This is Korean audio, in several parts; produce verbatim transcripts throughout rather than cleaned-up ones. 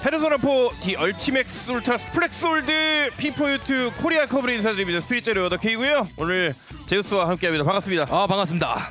페르소나 사 디 얼티맥스 울트라 스플렉스 올드 피포유투 코리아 커브를 인사드립니다. 스피릿 레오더 K고요. 오늘 제우스와 함께합니다. 반갑습니다. 아 반갑습니다.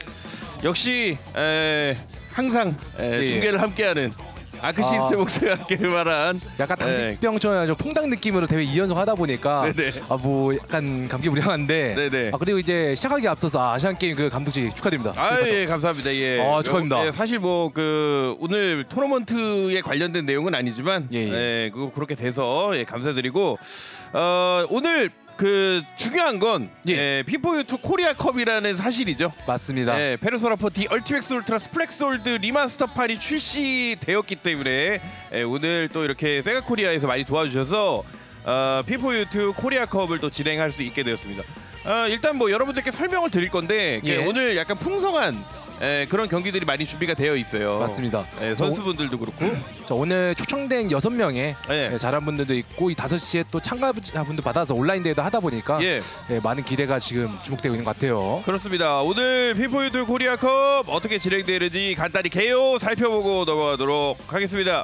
역시 에, 항상 에, 네. 중계를 함께하는 아크시스의 아. 목소리와 함께 말한 약간 당직병처럼 좀 퐁당 느낌으로 대회 이 연속 하다 보니까 아 뭐 약간 감기무량한데 네네. 아 그리고 이제 시작하기 앞서서 아시안 게임 그 감독직 축하드립니다. 아 예 감사합니다. 예. 아 축하합니다. 예, 사실 뭐 그 오늘 토너먼트에 관련된 내용은 아니지만 예, 예. 예, 그 그렇게 돼서 예, 감사드리고 어, 오늘 그 중요한 건 예. 예, 피포유투 코리아컵이라는 사실이죠. 맞습니다. 예, 페르소나 사 디 얼티맥스 울트라 스플렉스 올드 리마스터판이 출시되었기 때문에 예, 오늘 또 이렇게 세가 코리아에서 많이 도와주셔서 어, 피포유투 코리아컵을 또 진행할 수 있게 되었습니다. 어, 일단 뭐 여러분들께 설명을 드릴 건데 예. 오늘 약간 풍성한 에, 그런 경기들이 많이 준비가 되어 있어요. 맞습니다. 에, 선수분들도 그렇고. 자, 오늘 초청된 여섯 명의 예. 잘한 분들도 있고 이 다섯 시에 또 참가분도 받아서 온라인 대회도 하다 보니까 예. 예, 많은 기대가 지금 주목되고 있는 것 같아요. 그렇습니다. 오늘 피포유투 코리아컵 어떻게 진행되는지 간단히 개요 살펴보고 넘어가도록 하겠습니다.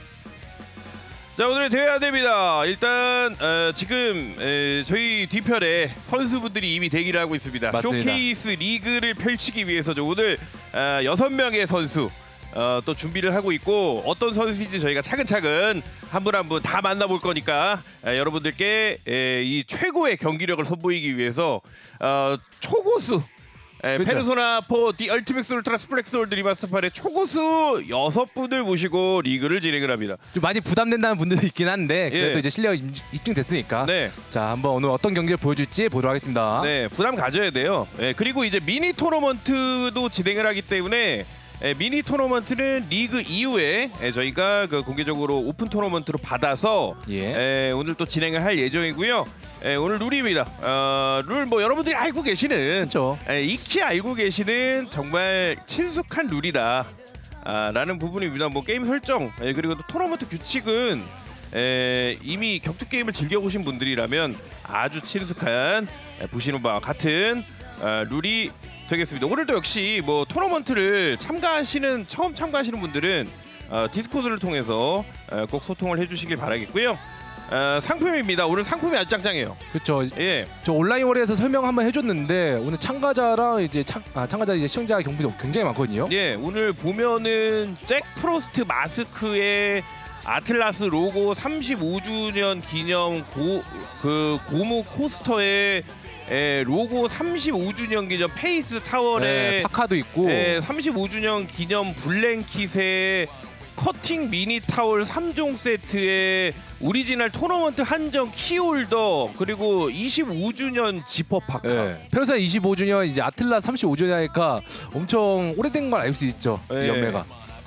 자, 오늘의 대회 안내입니다. 일단 어, 지금 에, 저희 뒤편에 선수분들이 이미 대기를 하고 있습니다. 맞습니다. 쇼케이스 리그를 펼치기 위해서 오늘 어, 여섯 명의 선수 어, 또 준비를 하고 있고 어떤 선수인지 저희가 차근차근 한 분 한 분 다 만나볼 거니까 에, 여러분들께 에, 이 최고의 경기력을 선보이기 위해서 어, 초고수 에, 그렇죠. 페르소나 사 디 얼티맥스 울트라 스플렉스 올드 리마스터판의 초고수 여섯 분을 모시고 리그를 진행을 합니다. 좀 많이 부담된다는 분들도 있긴 한데 그래도 예. 이제 실력 입증됐으니까 네. 자 한번 오늘 어떤 경기를 보여줄지 보도록 하겠습니다. 네, 부담 가져야 돼요. 예, 그리고 이제 미니 토너먼트도 진행을 하기 때문에 예, 미니 토너먼트는 리그 이후에 예, 저희가 그 공개적으로 오픈 토너먼트로 받아서 예. 예, 오늘 또 진행을 할 예정이고요. 예, 오늘 룰입니다. 어, 룰 뭐 여러분들이 알고 계시는 그렇죠. 예, 익히 알고 계시는 정말 친숙한 룰이다 아, 라는 부분입니다. 뭐 게임 설정 예, 그리고 또 토너먼트 규칙은 에, 이미 격투 게임을 즐겨보신 분들이라면 아주 친숙한 에, 보시는 바와 같은 어, 룰이 되겠습니다. 오늘도 역시 뭐 토너먼트를 참가하시는 처음 참가하시는 분들은 어, 디스코드를 통해서 어, 꼭 소통을 해주시길 바라겠고요. 어, 상품입니다. 오늘 상품이 아주 짱짱해요. 그렇죠. 예, 저 온라인 월에서 설명 한번 해줬는데 오늘 참가자랑 이제 참, 아, 참가자 이제 시청자 경비도 굉장히 많거든요. 예, 오늘 보면은 잭 프로스트 마스크에 아틀라스 로고 삼십오 주년 기념 고 그 고무 코스터에 에, 로고 삼십오 주년 기념 페이스 타월에 네, 파카도 있고 에, 삼십오 주년 기념 블랭킷에 커팅 미니 타월 삼 종 세트에 오리지널 토너먼트 한정 키홀더 그리고 이십오 주년 지퍼 파카. 예. 페르소나 이십오 주년 이제 아틀라 삼십오 주년이니까 엄청 오래된 걸 알 수 있죠. 이 예. 연매가.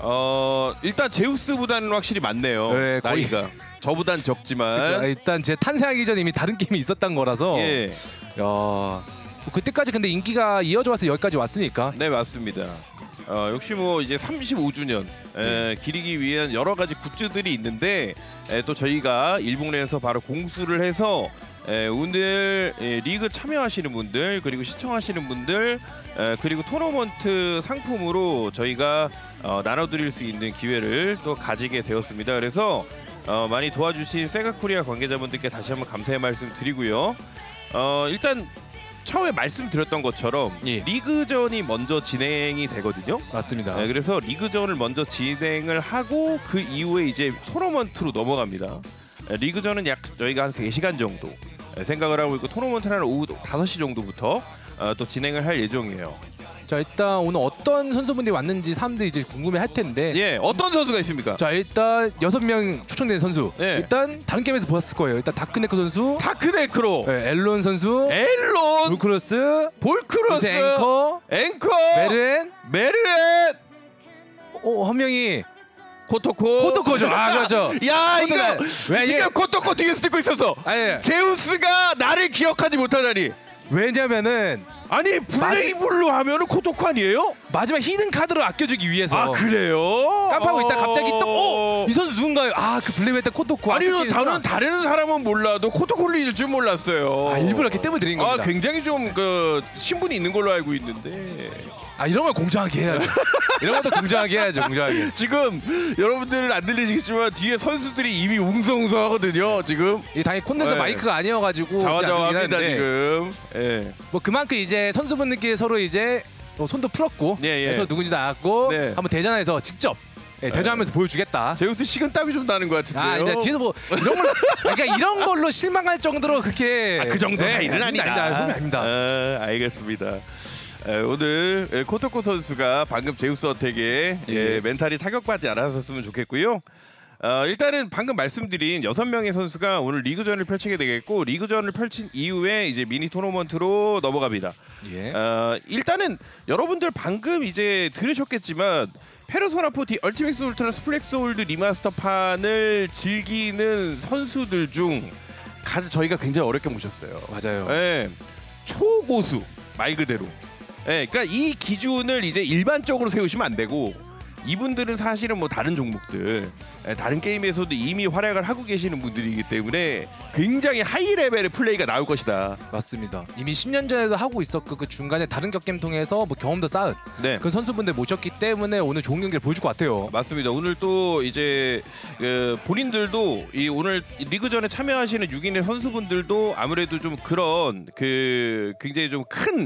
어 일단 제우스보다는 확실히 많네요. 네, 거의- 나이가 저보단 적지만. 그렇죠. 일단 제 탄생하기 전에 이미 다른 게임이 있었던 거라서 예, 야 그때까지 근데 인기가 이어져 와서 여기까지 왔으니까 네 맞습니다. 어, 역시 뭐 이제 삼십오 주년 에, 기리기 위한 여러 가지 굿즈들이 있는데 에, 또 저희가 일본에서 바로 공수를 해서 에, 오늘 에, 리그 참여하시는 분들 그리고 시청하시는 분들 에, 그리고 토너먼트 상품으로 저희가 어, 나눠드릴 수 있는 기회를 또 가지게 되었습니다. 그래서 어, 많이 도와주신 세가코리아 관계자분들께 다시 한번 감사의 말씀 드리고요. 어, 일단 처음에 말씀드렸던 것처럼 예. 리그전이 먼저 진행이 되거든요. 맞습니다. 네, 그래서 리그전을 먼저 진행을 하고 그 이후에 이제 토너먼트로 넘어갑니다. 네, 리그전은 약 저희가 한 세 시간 정도 네, 생각을 하고 있고 토너먼트는 한 오후 다섯 시 정도부터 어, 또 진행을 할 예정이에요. 자 일단 오늘 어떤 선수분들이 왔는지 사람들이 이제 궁금해할 텐데 예, 어떤 선수가 있습니까? 자 일단 여섯 명 초청된 선수 예. 일단 다른 게임에서 보았을 거예요. 일단 다크네커 선수, 다크네크로, 예, 앨런 선수, 앨런, 볼크로스, 볼크로스, 앵커, 앵커, 메르엔, 메르엔, 어, 한 명이 코토코, 코토코죠. 아 그렇죠. 야 이거 코토코. 왜, 지금 얘- 코토코 뒤에서 듣고 있었어. 아니 제우스가 나를 기억하지 못하다니. 왜냐면은 아니 블레이블로 하면은 코토코 아니에요? 마지막 히든 카드를 아껴주기 위해서 아 그래요? 깜빡하고 있다 갑자기 어. 또 어? 이 선수 누군가요? 아 그 블랙 때 코토코 아니 아껴끼는 다른 사람. 다른 사람은 몰라도 코토콜리일 줄 몰랐어요. 아 일부러 이렇게 뜸을 들인 겁니다. 아 굉장히 좀 그 신분이 있는 걸로 알고 있는데. 아 이런 걸 공정하게 해야죠. 이런 것도 공정하게 해야죠. 공정하게. 지금 여러분들은 안 들리시겠지만 뒤에 선수들이 이미 웅성웅성하거든요. 지금 이 당연히 콘덴서 네. 마이크가 아니어가지고 자화자화합니다 지금. 예. 뭐 그만큼 이제 선수분들끼리 서로 이제 뭐 손도 풀었고 예, 예. 해서 누군지도 알았고 네. 한번 대전에서 직접 예, 대전하면서 보여주겠다. 제우스 식은땀이 좀 나는 것 같은데요. 아, 근데 뒤에서 뭐 이런 걸 그러니까 이런 걸로 실망할 정도로 그렇게 아, 그 정도 네, 사이는 아니다. 아니다. 소리 아닙니다. 아, 알겠습니다. 에, 오늘 에, 코토코 선수가 방금 제우스 어택에 예, 예. 멘탈이 타격받지 않았었으면 좋겠고요. 어, 일단은 방금 말씀드린 여섯 명의 선수가 오늘 리그전을 펼치게 되겠고 리그전을 펼친 이후에 이제 미니 토너먼트로 넘어갑니다. 예. 어, 일단은 여러분들 방금 이제 들으셨겠지만 페르소나 포티 얼티맥스 울트라 스플렉스 홀드 리마스터판을 즐기는 선수들 중 가장 저희가 굉장히 어렵게 모셨어요. 맞아요. 예, 초고수 말 그대로. 예, 그러니까 이 기준을 이제 일반적으로 세우시면 안 되고 이분들은 사실은 뭐 다른 종목들, 예, 다른 게임에서도 이미 활약을 하고 계시는 분들이기 때문에 굉장히 하이 레벨의 플레이가 나올 것이다. 맞습니다. 이미 십 년 전에도 하고 있었고 그 중간에 다른 격겜 통해서 뭐 경험도 쌓은 네. 그 선수분들 모셨기 때문에 오늘 좋은 경기를 보여줄 것 같아요. 맞습니다. 오늘 또 이제 그 본인들도 이 오늘 리그전에 참여하시는 육 인의 선수분들도 아무래도 좀 그런 그 굉장히 좀 큰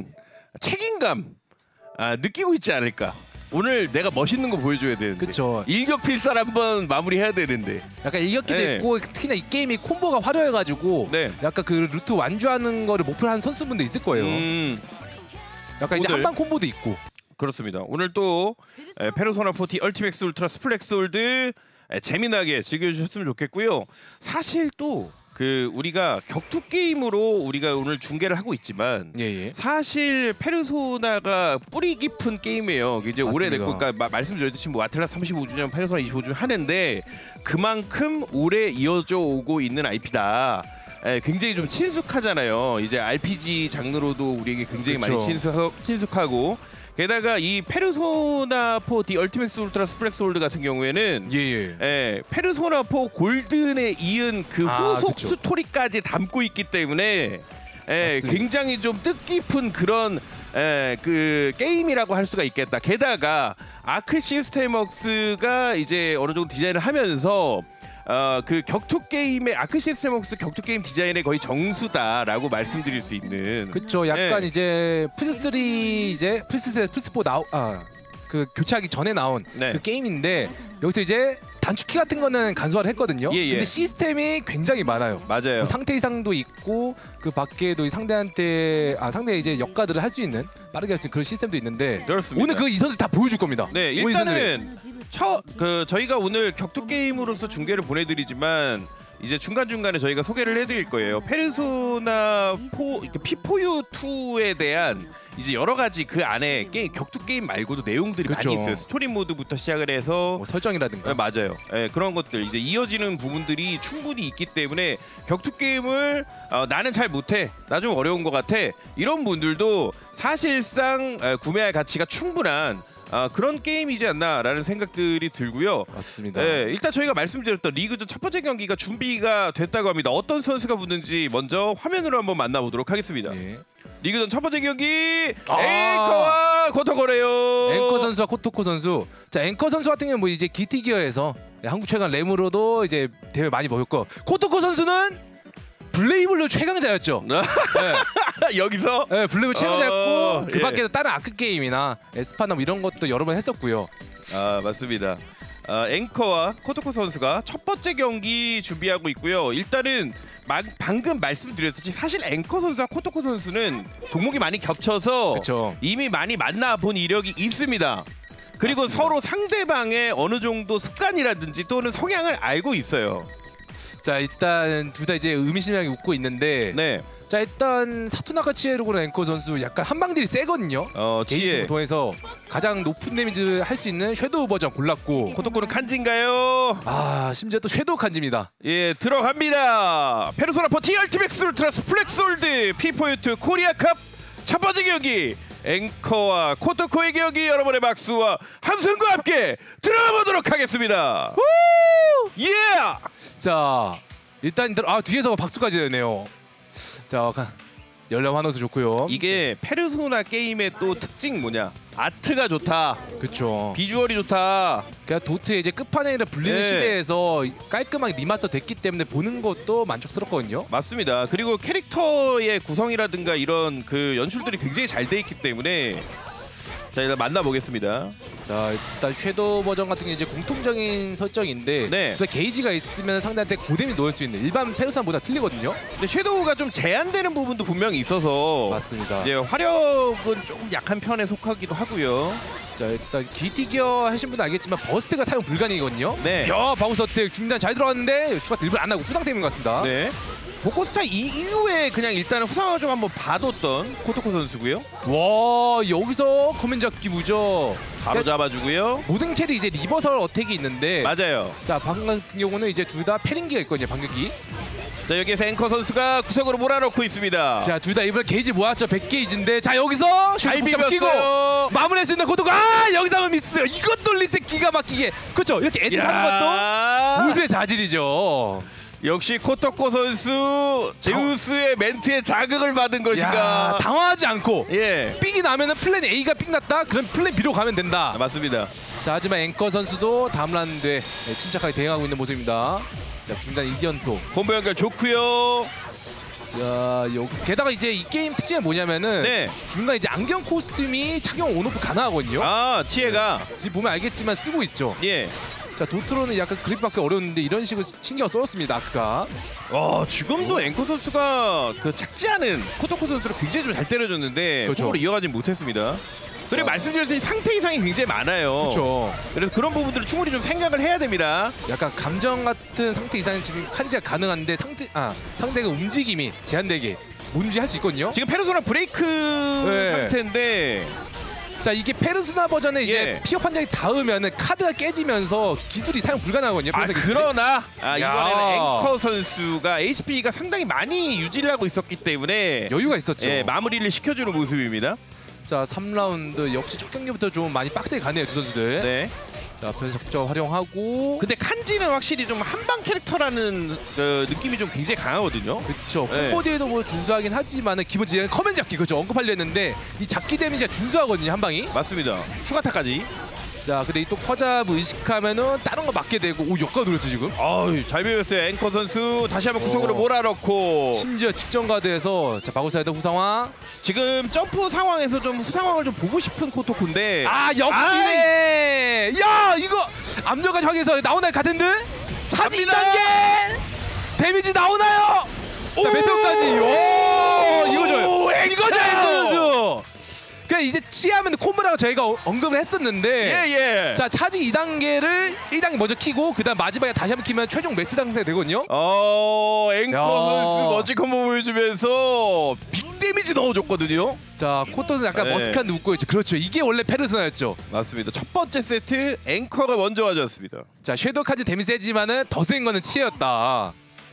책임감 아, 느끼고 있지 않을까. 오늘 내가 멋있는 거 보여줘야 되는데. 그쵸. 일격필살 한번 마무리해야 되는데. 약간 일격기도 네. 있고 특히나 이 게임이 콤보가 화려해가지고 네. 약간 그 루트 완주하는 거를 목표로 하는 선수분도 있을 거예요. 음, 약간 이제 오늘- 한방 콤보도 있고. 그렇습니다. 오늘 또 에, 페르소나 포티 얼티맥스 울트라 스플렉스 홀드 에, 재미나게 즐겨주셨으면 좋겠고요. 사실 또 그 우리가 격투 게임으로 우리가 오늘 중계를 하고 있지만 예예. 사실 페르소나가 뿌리 깊은 게임이에요. 이제 맞습니다. 오래됐고, 그러니까 마- 말씀드렸듯이 뭐 아틀라스 삼십오 주년, 페르소나 이십오 주년 하는데 그만큼 오래 이어져 오고 있는 아이피다. 예, 굉장히 좀 친숙하잖아요. 이제 알피지 장르로도 우리에게 굉장히 그쵸. 많이 친숙, 친숙하고 게다가 이 페르소나 사 디 얼티맥스 울트라 스플렉스 홀드 같은 경우에는 예예. 예, 페르소나 사 골든에 이은 그 아, 후속 그쵸. 스토리까지 담고 있기 때문에 예, 맞습니다. 굉장히 좀 뜻깊은 그런 예, 그 게임이라고 할 수가 있겠다. 게다가 아크 시스템웍스가 이제 어느 정도 디자인을 하면서 어, 그 격투 게임의 아크 시스템웍스 격투 게임 디자인의 거의 정수다라고 말씀드릴 수 있는. 그쵸. 약간 예. 이제 플스 쓰 이제 플스 쓰리, 플스 사 나오 아그 교체하기 전에 나온 네. 그 게임인데 여기서 이제 단축키 같은 거는 간소화를 했거든요. 예, 예. 근데 시스템이 굉장히 많아요. 맞아요. 뭐 상태 이상도 있고 그 밖에도 이 상대한테 아 상대 이제 역가들을 할 수 있는 빠르게 할 수 있는 그런 시스템도 있는데 그렇습니다. 오늘 그 이 선수 다 보여줄 겁니다. 네, 오이 선수들이. 일단은 처, 그 저희가 오늘 격투 게임으로서 중계를 보내드리지만 이제 중간 중간에 저희가 소개를 해드릴 거예요. 페르소나 포 피포유 투에 대한 이제 여러 가지 그 안에 게임 격투 게임 말고도 내용들이 그쵸. 많이 있어요. 스토리 모드부터 시작을 해서 뭐 설정이라든가 네, 맞아요. 네, 그런 것들 이제 이어지는 부분들이 충분히 있기 때문에 격투 게임을 어, 나는 잘 못해, 나 좀 어려운 것 같아 이런 분들도 사실상 에, 구매할 가치가 충분한 아, 그런 게임이지 않나라는 생각들이 들고요. 맞습니다. 네, 일단 저희가 말씀드렸던 리그전 첫 번째 경기가 준비가 됐다고 합니다. 어떤 선수가 붙는지 먼저 화면으로 한번 만나보도록 하겠습니다. 예. 리그전 첫 번째 경기 아. 에이커와 고토거래요. 앵커 선수와 코토코 선수. 자 앵커 선수 같은 경우는 뭐 이제 기티기어에서 한국 최강 램으로도 이제 대회 많이 먹었고 코토코 선수는 블레이블로 최강자였죠. 네. 여기서 네, 블레이블 최강자였고 어, 그 예. 밖에도 다른 아크 게임이나 에스파나 뭐 이런 것도 여러 번 했었고요. 아 맞습니다. 아, 앵커와 코토코 선수가 첫 번째 경기 준비하고 있고요. 일단은 마, 방금 말씀드렸듯이 사실 앵커 선수와 코토코 선수는 종목이 많이 겹쳐서 그렇죠. 이미 많이 만나본 이력이 있습니다. 그리고 맞습니다. 서로 상대방의 어느 정도 습관이라든지 또는 성향을 알고 있어요. 자 일단 둘 다 이제 의미심장하게 웃고 있는데 네, 자 일단 사토나카 치에로고는 앵커 선수 약간 한방들이 세거든요. 어, 게이지를 지혜 통해서 가장 높은 데미지 할 수 있는 섀도우 버전 골랐고 코토코는 칸지인가요? 아 심지어 또 섀도우 칸지입니다. 예, 들어갑니다. 페르소나 사 디 얼티맥스 울트라 스플렉스 홀드 피포유투 코리아컵 첫 번째 경기 앵커와 코토코의 경기 여러분의 박수와 함성과 함께 들어가 보도록 하겠습니다. 예! 자 일단 들어- 아 뒤에서 박수까지 되네요. 자 가- 열람 환호수 좋고요. 이게 페르소나 게임의 또 특징 뭐냐? 아트가 좋다. 그렇죠. 비주얼이 좋다. 그러니까 도트의 이제 끝판왕이라 불리는 네. 시대에서 깔끔하게 리마스터 됐기 때문에 보는 것도 만족스럽거든요. 맞습니다. 그리고 캐릭터의 구성이라든가 이런 그 연출들이 굉장히 잘 돼 있기 때문에 자 일단 만나보겠습니다. 자 일단 섀도우 버전 같은 게 이제 공통적인 설정인데 네. 또 게이지가 있으면 상대한테 고뎀이 놓을 수 있는 일반 페르소나보다 틀리거든요. 근데 섀도우가 좀 제한되는 부분도 분명히 있어서 맞습니다. 이제 화력은 조금 약한 편에 속하기도 하고요. 자 일단 기티 기어 하신 분은 알겠지만 버스트가 사용 불가능이거든요. 네. 야 바우스 어택 중단 잘 들어갔는데 추가 일부러 안 하고 후상템인 것 같습니다. 네. 보코스타 이후에 그냥 일단은 후상을 좀 한번 봐뒀던 코토코 선수고요. 와 여기서 커맨 잡기 무죠. 바로 잡아주고요. 모든 캐리 이제 리버설 어택이 있는데 맞아요. 자 방금 같은 경우는 이제 둘 다 패링기가 있거든요. 반격기. 자 여기에서 앵커 선수가 구석으로 몰아넣고 있습니다. 자 둘 다 이번에 게이지 모았죠. 백 게이지인데 자 여기서 잘 슈퍼 끼고 비볐어요. 마무리할 수 있는 고도가 아 여기서 하면 미스. 이것도 리셋 기가 막히게 그렇죠. 이렇게 애들 하는 야. 것도 우수의 자질이죠. 역시 코토코 선수 제우스의 멘트에 자극을 받은 것인가. 야, 당황하지 않고 예. 삑이 나면은 플랜 A가 삑 났다. 그럼 플랜 B로 가면 된다. 아, 맞습니다. 자 하지만 앵커 선수도 다음 라운드에 네, 침착하게 대응하고 있는 모습입니다. 자 중단 일 연속. 콤보 연결 좋고요. 자 요, 게다가 이제 이 게임 특징이 뭐냐면은 네. 중간 이제 안경 코스튬이 착용 온오프 가능하거든요. 아 치에가 지금 보면 알겠지만 쓰고 있죠. 예. 자 도트로는 약간 그립 받기 어려웠는데 이런 식으로 신경 써줬습니다. 아크가. 와 지금도 앵커 선수가 그 작지 않은 코토코 선수를 굉장히 좀 잘 때려줬는데 그렇죠. 콤보를 이어가진 못했습니다. 그리고 말씀드렸듯이 상태 이상이 굉장히 많아요. 그렇죠. 그래서 그런 부분들을 충분히 좀 생각을 해야 됩니다. 약간 감정 같은 상태 이상은 지금 칸지가 가능한데 상태 아 상대가 움직임이 제한되게 뭔지 할 수 있거든요. 지금 페르소나 브레이크 네. 상태인데 자 이게 페르소나 버전에 이제 예. 피어 판정이 닿으면은 카드가 깨지면서 기술이 사용 불가능하거든요. 아 페르소나 기술이. 그러나 아, 야. 이번에는 앵커 선수가 에이치피가 상당히 많이 유지를 하고 있었기 때문에 여유가 있었죠. 예, 마무리를 시켜주는 모습입니다. 자 삼 라운드 역시 첫 경기부터 좀 많이 빡세게 가네요 두 선수들. 네. 자 변속자 활용하고. 근데 칸지는 확실히 좀 한방 캐릭터라는 어, 느낌이 좀 굉장히 강하거든요. 그렇죠. 네. 콤보디에도 뭐 준수하긴 하지만은 기본적인 커맨 잡기 그죠 언급하려 했는데 이 잡기 데미지가 준수하거든요 한 방이. 맞습니다. 추가타까지. 자 근데 또 커잡 의식하면은 다른 거 맞게 되고 오 역가 누렸어 지금. 아유 잘 배웠어요 앵커 선수. 다시 한번 구석으로 어. 몰아넣고 심지어 직전 가드에서 자 바고사이드 후상화. 지금 점프 상황에서 좀 후상황을 좀 보고 싶은 코토코인데 아 역기네. 야 이거 압력까지 확인해서 나오나요 가든들? 차지 이 갑니다. 단계 데미지 나오나요? 자 메테오까지. 오 이거죠. 이거죠 앵커 선수. 그냥 이제 치하면 콤보라고 저희가 어- 언급을 했었는데 예예. 자 차지 이 단계를 일 단계 먼저 키고 그 다음 마지막에 다시 한번 키면 최종 매스 상태가 되거든요. 어 앵커 야. 선수 멋진 콤보 보여주면서 빅 데미지 넣어줬거든요. 자 코토는 약간 네. 머스칸 웃고 있죠. 그렇죠. 이게 원래 페르소나였죠. 맞습니다. 첫 번째 세트 앵커가 먼저 가져왔습니다. 자 섀도우까지 데미지 세지만은 더 센 거는 치에였다.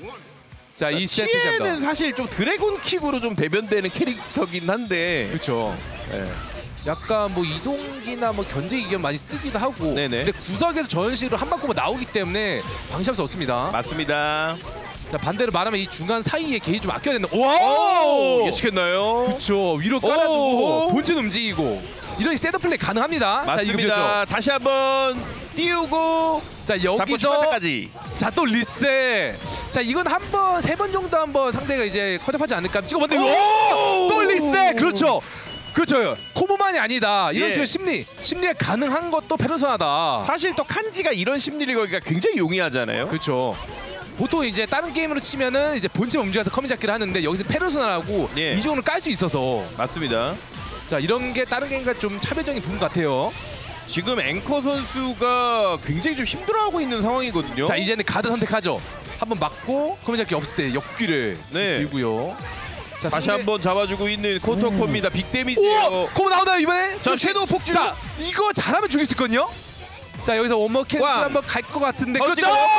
자 이 세트 치에는 시작다. 사실 좀 드래곤 킥으로 좀 대변되는 캐릭터긴 한데 그렇죠. 네. 약간 뭐 이동기나 뭐 견제 기견 많이 쓰기도 하고. 네네. 근데 구석에서 저런 식으로 한 바퀴 나오기 때문에 방심할 수 없습니다. 맞습니다. 자 반대로 말하면 이 중간 사이에 게이지 좀 아껴야 된다. 오! 와! 예측했나요? 그렇죠. 위로 깔아주고 오! 본진 움직이고 이런 셋업 플레이 가능합니다. 자 이거 맞습니다. 죠 다시 한번 띄우고 자 잡고 여기서 추가타까지. 자 또 리셋. 자 이건 한 번 세 번 정도 한번 상대가 이제 커접하지 않을까 찍어봤는데 오! 또 리셋. 그렇죠. 그렇죠. 코모만이 아니다. 이런 예. 식의 심리 심리가 가능한 것도 페르소나다. 사실 또 칸지가 이런 심리를 걸기가 굉장히 용이하잖아요. 그렇죠. 보통 이제 다른 게임으로 치면은 이제 본체 움직여서 커밍 잡기를 하는데 여기서 페르소나라고 예. 이종을 깔 수 있어서 맞습니다. 자 이런 게 다른 게임과 좀 차별적인 부분 같아요. 지금 앵커 선수가 굉장히 좀 힘들어하고 있는 상황이거든요. 자 이제는 가드 선택하죠. 한번 맞고 커밍 잡기 없을 때 역귀를 네. 들고요. 자 다시 상대- 한번 잡아주고 있는 코토코입니다. 빅 오! 데미지예요. 코모 나오나요 이번에? 자 섀도우 폭주. 자 이거 잘하면 죽일 수 있거든요. 자 여기서 원머 캔슬 와. 한번 갈 것 같은데 어, 그렇죠.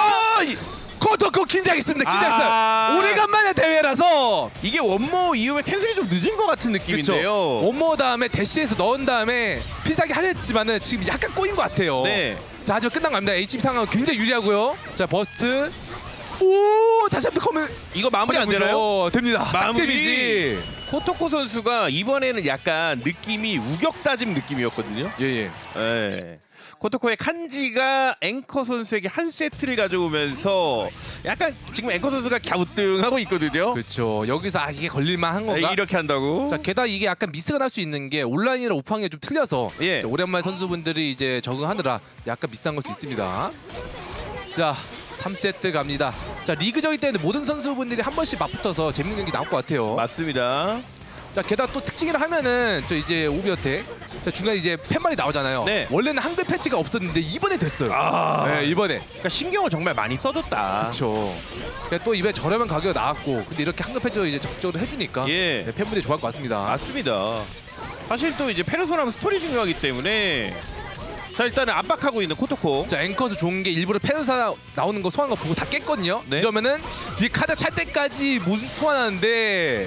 지금 코토코 긴장했습니다. 긴장했어요. 아. 오래간만에 대회라서 이게 원모 이후에 캔슬이 좀 늦은 것 같은 느낌인데요. 그렇죠. 원머 다음에 대시에서 넣은 다음에 필살기 하려 했지만은 지금 약간 꼬인 것 같아요. 네. 자 하지만 끝난 겁니다. 에이치피 상황 굉장히 유리하고요. 자 버스트. 오 다시 한번 커면 이거 마무리 안 되나요? 됩니다. 마무리. 데미지. 코토코 선수가 이번에는 약간 느낌이 우격다짐 느낌이었거든요. 예예. 예. 코토코의 칸지가 앵커 선수에게 한 세트를 가져오면서 약간 지금 앵커 선수가 갸우뚱하고 있거든요. 그렇죠. 여기서 아 이게 걸릴만한 건가? 이렇게 한다고? 자 게다가 이게 약간 미스가 날 수 있는 게 온라인이랑 오프하기가 좀 틀려서 예. 자, 오랜만에 선수분들이 이제 적응하느라 약간 미스한 걸 수 있습니다. 자 삼 세트 갑니다. 자 리그적일 때는 모든 선수분들이 한 번씩 맞붙어서 재밌는 경기 나올 것 같아요. 맞습니다. 자 게다가 또 특징이라 하면은 저 이제 오비어텍 자 중간에 이제 팻말이 나오잖아요. 네. 원래는 한글 패치가 없었는데 이번에 됐어요. 아, 네 이번에. 그러니까 신경을 정말 많이 써줬다. 그렇죠. 또 이번에 저렴한 가격에 나왔고 근데 이렇게 한글 패치로 이제 적극적으로 해주니까 예. 네, 팬분들이 좋아할 것 같습니다. 맞습니다. 사실 또 이제 페르소나는 스토리 중요하기 때문에 자 일단은 압박하고 있는 코토코. 자 앵커도 좋은 게 일부러 페르사 나오는 거 소환한 거 보고 다 깼거든요. 네. 이러면은 뒤에 카드 찰 때까지 못 소환하는데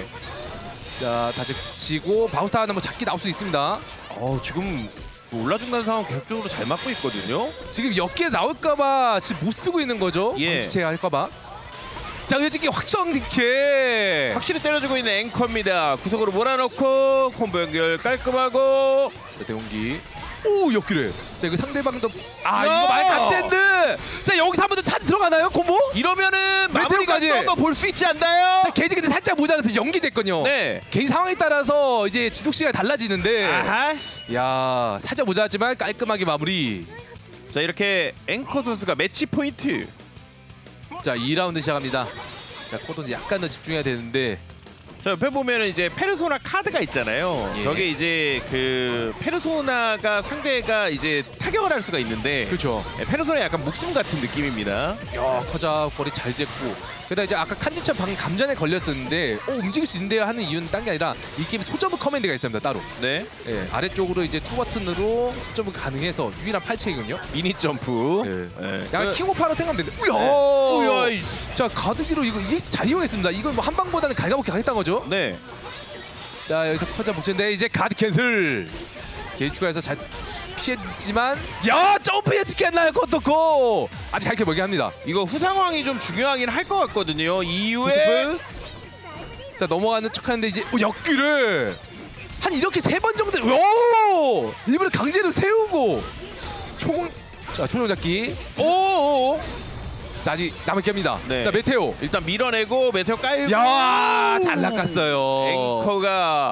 자 다시 붙이고 바우스타 하나 뭐 잡기 나올 수 있습니다. 어 지금 올라준다는 상황 계속적으로 잘 맞고 있거든요. 지금 엮기에 나올까봐 지금 못 쓰고 있는 거죠. 예. 방치체 할까봐. 자 의지기 확정 니케. 확실히 때려주고 있는 앵커입니다. 구석으로 몰아넣고 콤보 연결 깔끔하고. 자, 대용기. 오 엮기래. 자 이거 상대방도 아 야! 이거 많이 갓댄드. 자 여기서 한 번 더 차지 들어가나요 콤보? 이러면은 메테오까지. 마무리까지 한번 볼 수 있지 않나요? 자 게이지 근데 살짝 모자라서 연기됐거든요. 네. 개인 상황에 따라서 이제 지속 시간이 달라지는데. 아하. 야 살짝 모자랐지만 깔끔하게 마무리. 자 이렇게 앵커 선수가 매치 포인트. 자 이 라운드 시작합니다. 자 코토는 약간 더 집중해야 되는데. 자 옆에 보면은 이제 페르소나 카드가 있잖아요. 예. 저게 이제 그 페르소나가 상대가 이제 타격을 할 수가 있는데 그렇죠. 네, 페르소나 약간 목숨 같은 느낌입니다. 야 커자 거리 잘 쟀고. 게다가 이제 아까 칸지처 방금 감전에 걸렸었는데 어 움직일 수 있는데요 하는 이유는 딴 게 아니라 이 게임 소저브 커맨드가 있습니다 따로. 네. 예, 아래쪽으로 이제 투 버튼으로 소저브 가능해서 유일한 팔체이거든요. 미니 점프. 예. 네. 약간 그- 킹오파로 생각하면 되는데. 우야. 네. 우야, 이씨. 자 가드기로 이거 이엑스 잘 이용했습니다. 이건 뭐 한 방보다는 갈가먹기 가겠다는 거죠. 네. 자 여기서 커자 복제인데 이제 가드 캔슬. 게이 추가해서 잘 피했지만 야 점프 예측했나요 코토코. 아직 갈게 멀게 합니다. 이거 후상황이 좀 중요하긴 할 것 같거든요. 이후에 손톱을. 자 넘어가는 척하는데 이제 어, 역기를 한 이렇게 세 번 정도. 오 일부러 강제로 세우고 총. 자 초령 잡기. 오오오. 자 아직 남은 깁니다. 네. 자 메테오. 일단 밀어내고 메테오 깔고. 야잘 낚았어요. 앵커가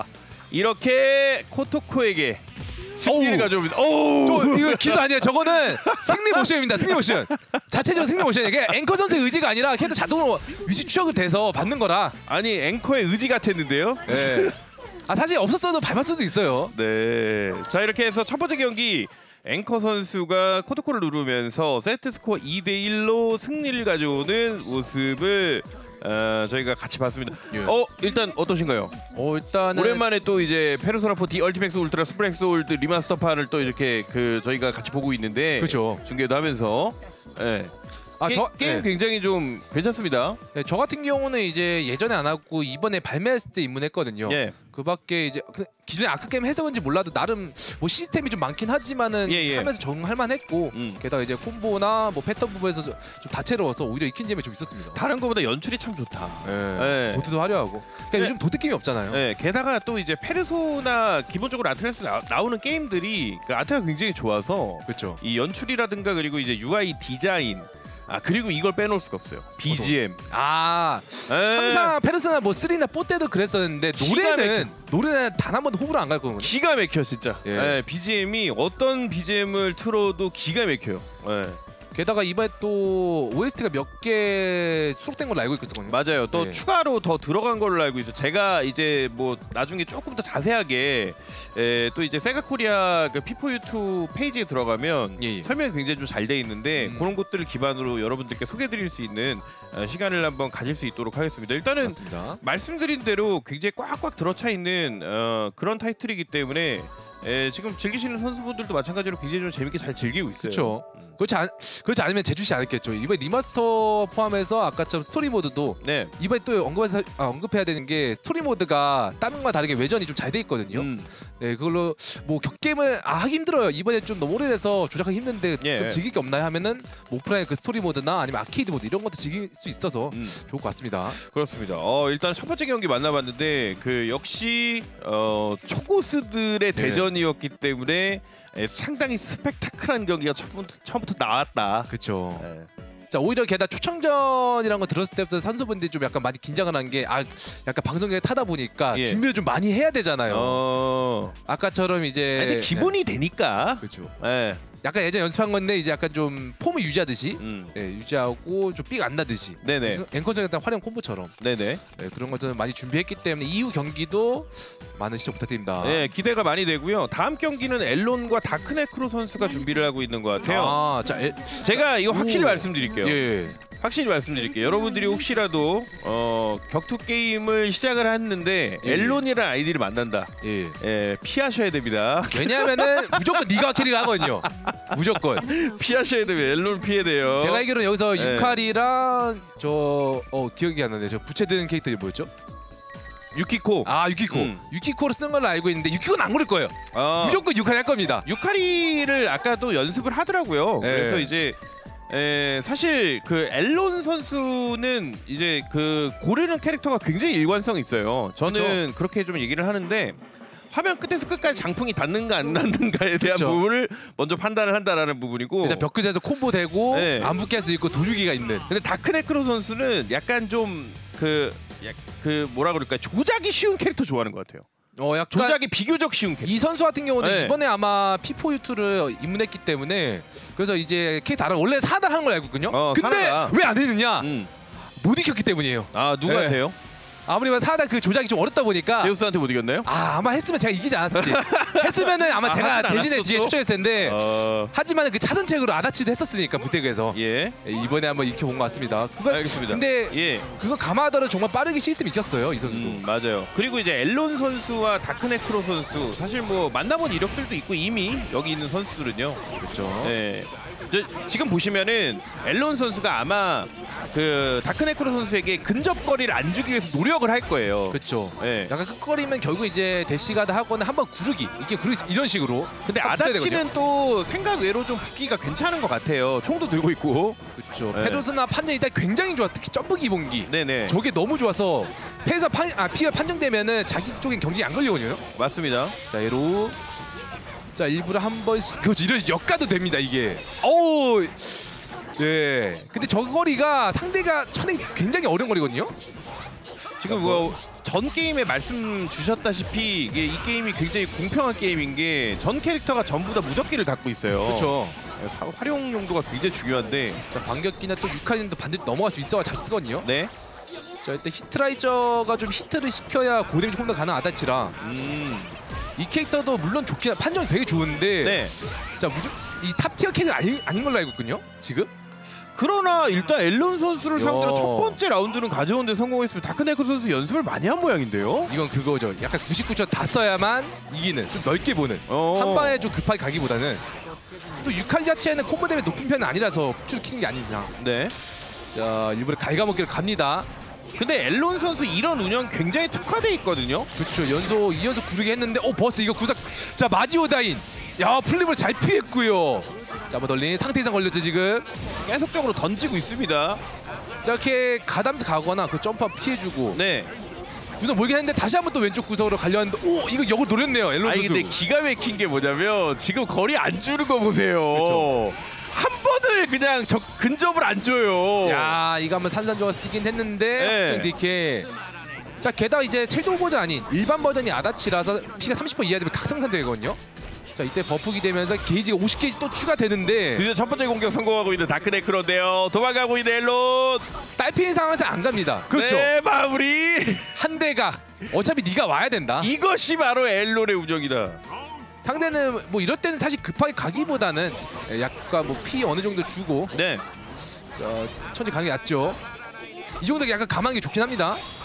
이렇게 코토코에게 승리를 어우. 가져옵니다. 오. 저 이거 기술 아니에요. 저거는 승리 모션입니다. 승리 모션. 자체적으로 승리 모션이에요. 이게 앵커 선수의 의지가 아니라 걔도 자동으로 위치 추적을 돼서 받는 거라. 아니 앵커의 의지 같았는데요. 예. 아 사실 없었어도 밟을 수도 있어요. 네. 자 이렇게 해서 첫 번째 경기 앵커 선수가 코토코를 누르면서 세트 스코어 이 대 일로 승리를 가져오는 모습을 어, 저희가 같이 봤습니다. 예. 어 일단 어떠신가요? 어 일단은 오랜만에 또 이제 페르소나 사 디 얼티맥스 울트라 스프렉스 올드 리마스터판을 또 이렇게 그 저희가 같이 보고 있는데 그렇죠. 중계도 하면서 예. 아, 게, 저, 게임 네. 굉장히 좀 괜찮습니다. 네, 저 같은 경우는 이제 예전에 안 하고 이번에 발매했을 때 입문했거든요. 예. 그밖에 이제 그 기존에 아크 게임 해석인지 몰라도 나름 뭐 시스템이 좀 많긴 하지만은 예, 예. 하면서 적응할 만했고 음. 게다가 이제 콤보나 뭐 패턴 부분에서 좀 다채로워서 오히려 익힌 점이 좀 있었습니다. 다른 거보다 연출이 참 좋다. 예. 예. 도트도 화려하고. 그러니까 네. 요즘 도트 게임이 없잖아요. 네, 게다가 또 이제 페르소나 기본적으로 아틀라스 나, 나오는 게임들이 그 아트가 굉장히 좋아서 그렇죠. 이 연출이라든가 그리고 이제 유아이 디자인 아 그리고 이걸 빼놓을 수가 없어요. 비지엠. 아 에. 항상 페르소나 뭐 쓰리나 사 때도 그랬었는데 기가 노래는 노래는 단 한 번도 호불호 안 갈 거거든요. 기가 막혀 진짜. 예. 예, 비지엠이 어떤 비지엠을 틀어도 기가 막혀요. 예. 게다가 이번에 또 오에스티가 몇 개 수록된 걸로 알고 있거든요. 맞아요. 또 네. 추가로 더 들어간 걸로 알고 있어요. 제가 이제 뭐 나중에 조금 더 자세하게 에, 또 이제 세가코리아 그 피포유투 페이지에 들어가면 예, 예. 설명이 굉장히 좀 잘 돼 있는데 음. 그런 것들을 기반으로 여러분들께 소개드릴 수 있는 어, 시간을 한번 가질 수 있도록 하겠습니다. 일단은 맞습니다. 말씀드린 대로 굉장히 꽉꽉 들어차 있는 어, 그런 타이틀이기 때문에 에, 지금 즐기시는 선수분들도 마찬가지로 굉장히 좀 재밌게 잘 즐기고 있어요. 그렇죠. 음. 그렇지, 않, 그렇지 않으면 제주시 않았겠죠. 이번에 리마스터 포함해서 아까처럼 스토리 모드도 네. 이번에 또 언급해서, 아, 언급해야 되는 게 스토리 모드가 다른 거와 다르게 외전이 좀 잘 돼 있거든요. 음. 네, 그걸로 뭐 격게임을 아 하기 힘들어요. 이번에 좀 너무 오래돼서 조작하기 힘든데 예. 좀 즐길 게 없나요? 하면은 뭐 오프라인 그 스토리 모드나 아니면 아케이드 모드 이런 것도 즐길 수 있어서 음. 좋을 것 같습니다. 그렇습니다. 어, 일단 첫 번째 경기 만나봤는데 그 역시 어, 초고수들의 네. 대전이었기 때문에 에, 상당히 스펙타클한 경기가 처음부터, 처음부터 나왔다. 그렇죠. 네. 자, 오히려 게다가 초청전이라는 거 들었을 때부터 선수분들이 좀 약간 많이 긴장을 한 게 아 약간 방송에 타다 보니까 예. 준비를 좀 많이 해야 되잖아요. 어... 아까처럼 이제 아니, 근데 기본이 되니까. 그렇죠. 네. 약간 예전 연습한 건데 이제 약간 좀 폼을 유지하듯이 음. 예, 유지하고 좀 삑 안 나듯이 네네. 앵커전에 딱 활용 콤보처럼 네네. 예, 그런 것들을 많이 준비했기 때문에 이후 경기도 많은 시청 부탁드립니다. 네, 기대가 많이 되고요. 다음 경기는 엘론과 다크네크로 선수가 준비를 하고 있는 것 같아요. 아, 자, 에, 제가 이거 확실히 오. 말씀드릴게요. 예. 확실히 말씀드릴게요. 여러분들이 혹시라도 어, 격투 게임을 시작을 했는데 예. 엘론이라는 아이디를 만난다. 예. 예, 피하셔야 됩니다. 왜냐하면은 무조건 네가 캐리를 하거든요. 무조건. 피하셔야 돼요. 엘론 피해야 돼요. 제가 알기로는 여기서 네. 유칼이랑 저 어 기억이 안 나는데 저 부채든 캐릭터이 뭐였죠? 유키코. 아 유키코. 음. 유키코를 쓴 걸로 알고 있는데 유키코는 안 고를 거예요. 아, 무조건 유칼이 할 겁니다. 유카리를 아까도 연습을 하더라고요. 네. 그래서 이제 에, 사실 그 엘론 선수는 이제 그 고르는 캐릭터가 굉장히 일관성 있어요. 저는 그렇게좀 얘기를 하는데 화면 끝에서 끝까지 장풍이 닿는가 안 닿는가에 대한 그쵸. 부분을 먼저 판단을 한다라는 부분이고. 일단 벽 끝에서 콤보 되고 네. 안 붙게 할 수 있고 도주기가 있는. 근데 다크네크로 선수는 약간 좀 그 그 뭐라 그럴까 조작이 쉬운 캐릭터 좋아하는 것 같아요. 어 약간 조작이 비교적 쉬운 캐릭터. 이 선수 같은 경우는 네. 이번에 아마 피포유투를 입문했기 때문에 그래서 이제 캐릭터 알아 원래 사단 하는 걸 알고 있거든요. 어, 근데 사다가. 왜 안 했느냐? 음. 못 익혔기 때문이에요. 아 누가 네. 돼요? 아무리 사단 그 조작이 좀 어렵다 보니까 제우스한테 못 이겼나요? 아 아마 했으면 제가 이기지 않았을지. 했으면은 아마 아, 제가 하진 대신에 않았어, 뒤에 또? 추천했을 텐데 어, 하지만 그 차선책으로 아다치도 했었으니까 부대에서 예. 이번에 한번 익혀본 것 같습니다. 그거, 알겠습니다. 근데 예. 그거 감하더라도 정말 빠르게 시스템 익혔어요 이 선수도. 음, 맞아요. 그리고 이제 엘론 선수와 다크네크로 선수 사실 뭐 만나본 이력들도 있고 이미 여기 있는 선수들은요. 그렇죠. 네. 저, 지금 보시면은 엘론 선수가 아마 그 다크네크로 선수에게 근접거리를 안 주기 위해서 노력을 할 거예요. 그렇죠. 네. 약간 끝거리면 결국 이제 대시가드 하거나 한번 구르기 이게 구르기 이런 식으로. 근데 딱 붙어야 되거든요. 아다치는 또 생각 외로 좀 붙기가 괜찮은 것 같아요. 총도 들고 있고. 그렇죠. 네. 페로스나 판정이 일단 굉장히 좋아. 특히 점프 기본기. 네네. 저게 너무 좋아서 패에서 판, 아, 피가 판정되면은 자기 쪽엔 경직이 안 걸리거든요. 맞습니다. 자 얘로 자 일부러 한 번씩 그렇죠. 이런 역가도 됩니다 이게. 어우 예. 근데 저 거리가 상대가 천에 굉장히 어려운 거리거든요. 지금 뭐 전 게임에 말씀 주셨다시피 이게 이 게임이 굉장히 공평한 게임인 게 전 캐릭터가 전부 다 무적기를 갖고 있어요. 그렇죠. 사- 활용 용도가 굉장히 중요한데. 자 반격기나 또 유카리는도 반드시 넘어갈 수 있어가 잘 쓰거든요. 네. 자 일단 히트라이저가 좀 히트를 시켜야 고뎀이 조금 더 가능한 아다치라 음. 이 캐릭터도 물론 좋긴 한 판정이 되게 좋은데 네. 자 무조 이 탑티어 캐릭터 아니, 아닌 걸로 알고 있거든요 지금. 그러나 일단 앨런 선수를 야. 상대로 첫 번째 라운드는 가져오는데 성공했으면 다크네크 선수 연습을 많이 한 모양인데요. 이건 그거죠. 약간 구십구 점 다 써야만 이기는 좀 넓게 보는 어. 한 방에 좀 급하게 가기보다는 또 유칼 자체는 콤보 대비 높은 편은 아니라서 푸추를 키는 게 아닌 이상 네. 자 일부러 갉아먹기로 갑니다. 근데 앨런 선수 이런 운영 굉장히 특화돼 있거든요. 그렇죠. 연속 이 연속 구르기 했는데 어 버스 이거 구삭 자 마지오다인 야 플립을 잘 피했고요. 자 버덜린 상태 이상 걸렸죠 지금. 계속적으로 던지고 있습니다. 자 이렇게 가담스 가거나 그 점프 피해주고 네. 구석 몰긴 했는데 다시 한번 또 왼쪽 구석으로 가려 하는데 오 이거 역을 노렸네요 앨런 아니 선수. 근데 기가 막힌 게 뭐냐면 지금 거리 안 주는 거 보세요. 그쵸. 한 번을 그냥 적 근접을 안 줘요. 야 이거 한번 산산조각 쓰긴 했는데 네. 확정 디케. 자 게다가 이제 섀도우 버전 아닌 일반 버전이 아다치라서 피가 삼십 퍼센트 이하 되면 각성산되거든요. 자 이때 버프기 되면서 게이지가 오십 게이지 또 추가되는데 드디어 첫 번째 공격 성공하고 있는 다크네크로인데요. 도망가고 있는 앨런. 딸피인 상황에서 안 갑니다. 그렇죠. 네, 마무리. 한 대가 어차피 네가 와야 된다. 이것이 바로 앨런의 운영이다. 상대는 뭐 이럴 때는 사실 급하게 가기보다는 약간 뭐 피 어느 정도 주고 네. 자 천천히 가는 게 낫죠. 이 정도 약간 감안한 게 좋긴 합니다.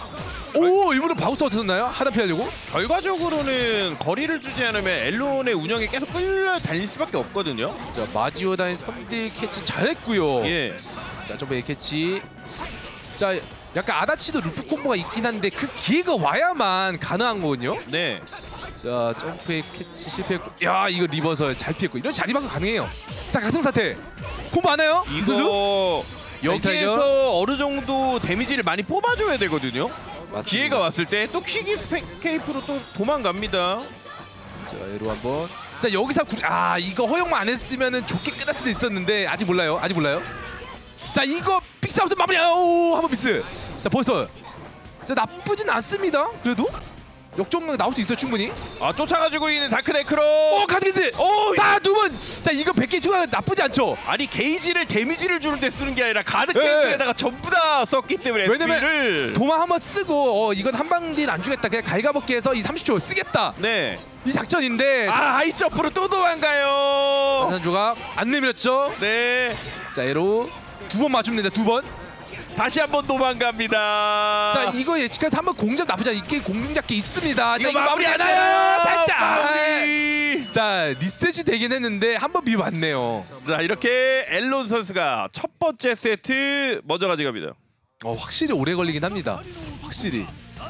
오 일부러 바우스터 썼나요? 하단 피하려고? 결과적으로는 거리를 주지 않으면 엘론의 운영에 계속 끌려다닐 수밖에 없거든요. 자 마지오다인 삼 대 캐치 잘했고요. 예. 자 점프 캐치. 자 약간 아다치도 루프 콤보가 있긴 한데 그 기회가 와야만 가능한 거거든요. 네. 자 점프에 캐치 실패했고, 야 이거 리버설 잘 피했고 이런 자리방금 가능해요. 자 가슴 사태 콤보 안 해요? 이거 여기에서 여기에서 어느 정도 데미지를 많이 뽑아줘야 되거든요. 맞습니다. 기회가 왔을 때 또 퀵이 스케이프로 또 도망갑니다. 자 에로 한번. 자 여기서 구... 아 이거 허용만 안 했으면은 좋게 끝날 수도 있었는데 아직 몰라요. 아직 몰라요. 자 이거 픽스하면서 마무리. 오 한번 미스. 자 벌써. 자 나쁘진 않습니다. 그래도 역전각 나올 수 있어요 충분히. 아 쫓아가지고 있는 다크네크로. 오 가드기스. 오다두 번. 자 이거 백 개 추가 나쁘지 않죠. 아니 게이지를 데미지를 주는데 쓰는 게 아니라 가드 네. 게이지에다가 전부 다 썼기 때문에 왜냐면 에스피를. 도마 한번 쓰고 어 이건 한방딜 안 주겠다 그냥 갈가벗기 해서 이 삼십 초 쓰겠다 네. 이 작전인데. 아 하이점프로 또 도망가요. 선수가 안 내밀었죠. 네. 자 에로 두 번 맞추면 된다. 두 번. 다시 한번 도망갑니다. 자 이거 예측해서 한번 공작 나쁘지 않아. 이게 공작기 있습니다. 자 이거 이거 마무리 마무리 하나요? 살짝. 마무리. 자 리셋이 되긴 했는데 한 번 비봤네요. 자 이렇게 엘론 선수가 첫 번째 세트 먼저 가져갑니다. 어 확실히 오래 걸리긴 합니다. 확실히.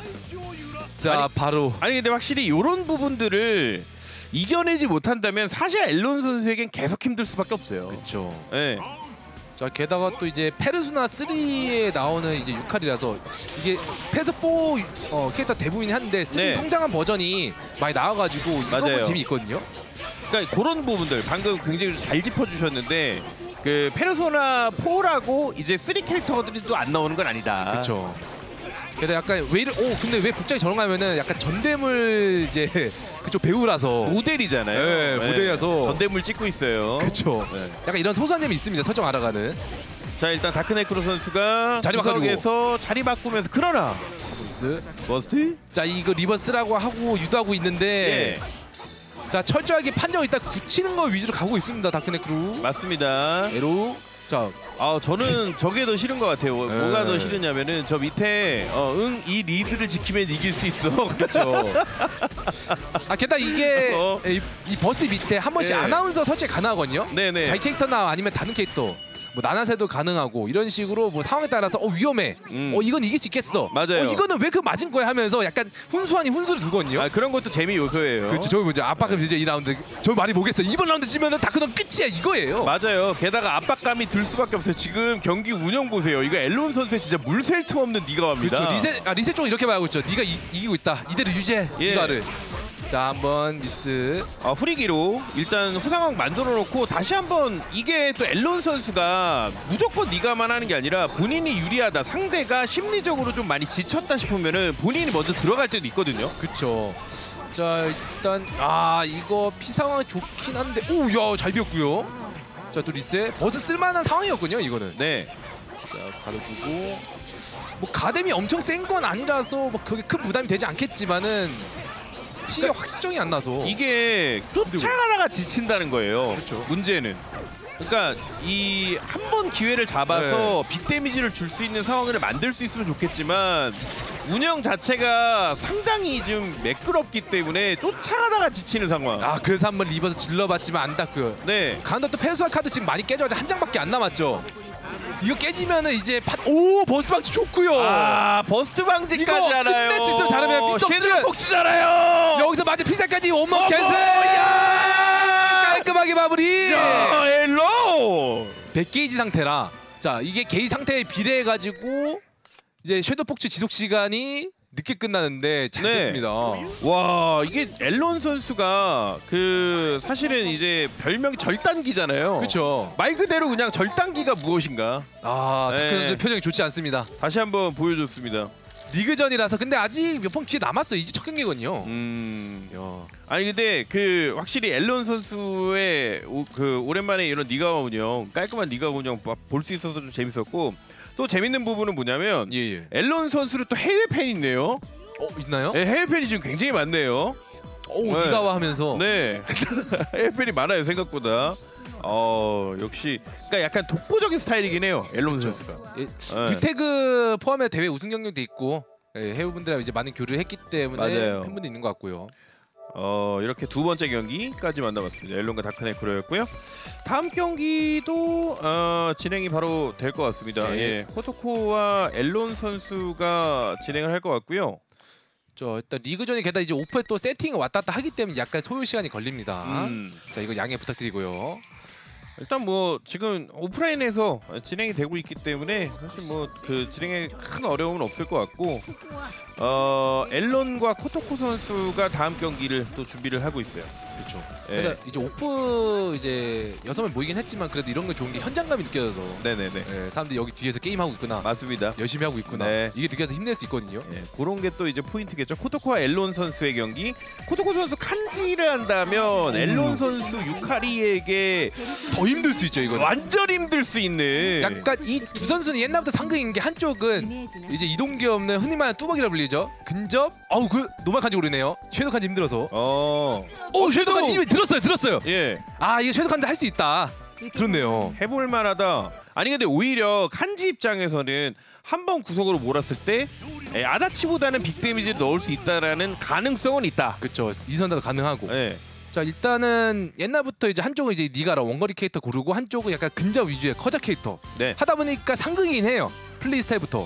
자 아니, 바로. 아니 근데 확실히 이런 부분들을 이겨내지 못한다면 사실 엘론 선수에겐 계속 힘들 수밖에 없어요. 그렇죠. 네. 자 게다가 또 이제 페르소나 쓰리에 나오는 이제 유칼이라서 이게 패스 사 어, 캐릭터 대부분이 한데 쓰리 네. 성장한 버전이 많이 나와가지고 이거 맞아요. 보면 재미있거든요. 그러니까 그런 부분들 방금 굉장히 잘 짚어주셨는데 그 페르소나 사라고 이제 쓰리 캐릭터들이 또 안 나오는 건 아니다. 그렇죠. 게다가 약간 왜 이래? 오 근데 왜 복장이 저런 거 하면은 약간 전대물 이제 그쪽 배우라서 모델이잖아요. 네, 모델이라서. 전대물 찍고 있어요. 그렇죠. 네. 약간 이런 소소한 점이 있습니다. 설정 알아가는. 자 일단 다크네크로 선수가 자리 바꿔주고. 구석에서 자리 바꾸면서 그러나 보스. 버스트. 자 이거 리버스라고 하고 유도하고 있는데 예. 자 철저하게 판정을 일단 굳히는 거 위주로 가고 있습니다. 다크네크루. 맞습니다. 에로. 자 아 저는 저게 더 싫은 것 같아요. 네. 뭐가 더 싫으냐면은 저 밑에 어, 응 이 리드를 지키면 이길 수 있어. 그렇죠. 아 게다가 이게 어. 이, 이 버스 밑에 한 번씩 네. 아나운서 설치 가능하거든요. 네네. 자기 캐릭터나 아니면 다른 캐릭터 뭐 나나세도 가능하고 이런 식으로 뭐 상황에 따라서 어 위험해. 음. 어 이건 이길 수 있겠어. 맞아요. 어 이거는 왜 그 맞은 거야 하면서 약간 훈수 아닌 훈수를 두거든요. 아 그런 것도 재미 요소예요. 그렇죠. 저기 먼저 압박감 이제 이 라운드 저 많이 보겠어. 이번 라운드 지면은 다크는 끝이야 이거예요. 맞아요. 게다가 압박감이 들 수밖에 없어요. 지금 경기 운영 보세요. 이거 엘론 선수의 진짜 물샐 틈 없는 니가와입니다. 그렇죠. 리셋 아 리셋 쪽 이렇게 말하고 있죠. 네가 이, 이기고 있다. 이대로 유지해. 예. 이거를. 자 한번 미스. 아, 후리기로 일단 후상황 만들어 놓고 다시 한번 이게 또 엘론 선수가 무조건 니가만 하는 게 아니라 본인이 유리하다 상대가 심리적으로 좀 많이 지쳤다 싶으면은 본인이 먼저 들어갈 때도 있거든요. 그쵸. 자 일단 아 이거 피 상황 좋긴 한데 오야 잘 비었고요. 자 또 리셋 버스 쓸만한 상황이었군요 이거는. 네. 자 가려주고 뭐 가뎀이 엄청 센 건 아니라서 뭐 그게 큰 부담이 되지 않겠지만은 피가 확정이 안 나서 이게 쫓아가다가 지친다는 거예요. 그렇죠. 문제는. 그러니까 이 한 번 기회를 잡아서 빅 데미지를 줄 수 있는 상황을 만들 수 있으면 좋겠지만 운영 자체가 상당히 좀 매끄럽기 때문에 쫓아가다가 지치는 상황. 아 그래서 한번 리버스 질러봤지만 안 닿고요. 네. 간다 또 페르소나 카드 지금 많이 깨져가지고 한 장밖에 안 남았죠. 이거 깨지면은 이제 파... 오 버스 방치 좋고요. 아 버스트 방지까지 이거 알아요. 끝낼 수 있으면 잘하면 미스 없으면 쉐드 복주잖아요. 여기서 맞은 피살까지 원목 캔슬. 야! 깔끔하게 마무리. 야, 엘로. 백 게이지 상태라 자 이게 게이지 상태에 비례해가지고 이제 섀도우 폭주 지속 시간이 늦게 끝나는데 잘 네. 됐습니다. 와 이게 엘론 선수가 그 사실은 이제 별명이 절단기잖아요. 그렇죠. 말 그대로 그냥 절단기가 무엇인가 아 네. 다크 선수 표정이 좋지 않습니다. 다시 한번 보여줬습니다. 리그전이라서 근데 아직 몇 번 기회 남았어. 이제 첫 경기거든요. 음. 야. 아니 근데 그 확실히 엘론 선수의 오, 그 오랜만에 이런 니가와 운영 깔끔한 니가와 운영 볼 수 있어서 좀 재밌었고 또 재밌는 부분은 뭐냐면 예예. 엘론 선수를 또 해외 팬이 있네요. 어 있나요? 네, 해외 팬이 지금 굉장히 많네요. 오 네. 니가와 하면서. 네, 해외 팬이 많아요 생각보다. 어 역시 그러니까 약간 독보적인 스타일이긴 해요 엘론 선수가. 예, 네. 뷰태그 포함해 대회 우승 경력도 있고 예, 해우분들하고 이제 많은 교류를 했기 때문에 맞아요. 팬분도 있는 것 같고요. 어 이렇게 두 번째 경기까지 만나봤습니다. 엘론과 다크네크로였고요. 다음 경기도 어, 진행이 바로 될 것 같습니다. 네. 예, 코토코와 엘론 선수가 진행을 할 것 같고요. 저 일단 리그전이 게다가 이제 오프에 또 세팅이 왔다 갔다 하기 때문에 약간 소요 시간이 걸립니다. 음, 자 이거 양해 부탁드리고요. 일단 뭐 지금 오프라인에서 진행이 되고 있기 때문에 사실 뭐 그 진행에 큰 어려움은 없을 것 같고 어 엘론과 코토코 선수가 다음 경기를 또 준비를 하고 있어요. 그렇죠. 예. 그러니까 이제 오프 이제 여섯 명 모이긴 했지만 그래도 이런 거 좋은 게 현장감이 느껴져서 네네네. 예, 사람들이 여기 뒤에서 게임 하고 있구나, 맞습니다. 열심히 하고 있구나, 네. 이게 느껴서 힘낼 수 있거든요. 예, 그런 게 또 이제 포인트겠죠. 코토코와 엘론 선수의 경기. 코토코 선수 칸지를 한다면 엘론 선수 유카리에게 더 힘들 수 있죠 이거는. 완전 힘들 수 있는. 약간 이 두 선수는 옛날부터 상극인 게 한쪽은 이제 이동기 없는 흔히 말하는 뚜벅이라 불리죠. 근접. 어우 그 노말 칸지 오르네요. 섀도우 칸지 힘들어서. 어. 오 섀도우 칸지 이미 들었어요 들었어요. 예. 아 이거 섀도우 칸지 할 수 있다. 그렇네요. 해볼 만하다. 아니 근데 오히려 칸지 입장에서는 한 번 구석으로 몰았을 때 예, 아다치보다는 빅 데미지를 넣을 수 있다라는 가능성은 있다. 그렇죠. 이선다도 가능하고. 예. 자 일단은 옛날부터 이제 한쪽은 이제 니가라 원거리 캐릭터 고르고 한쪽은 약간 근접 위주의 커자 캐릭터 네. 하다 보니까 상극이긴 해요. 플레이 스타일부터.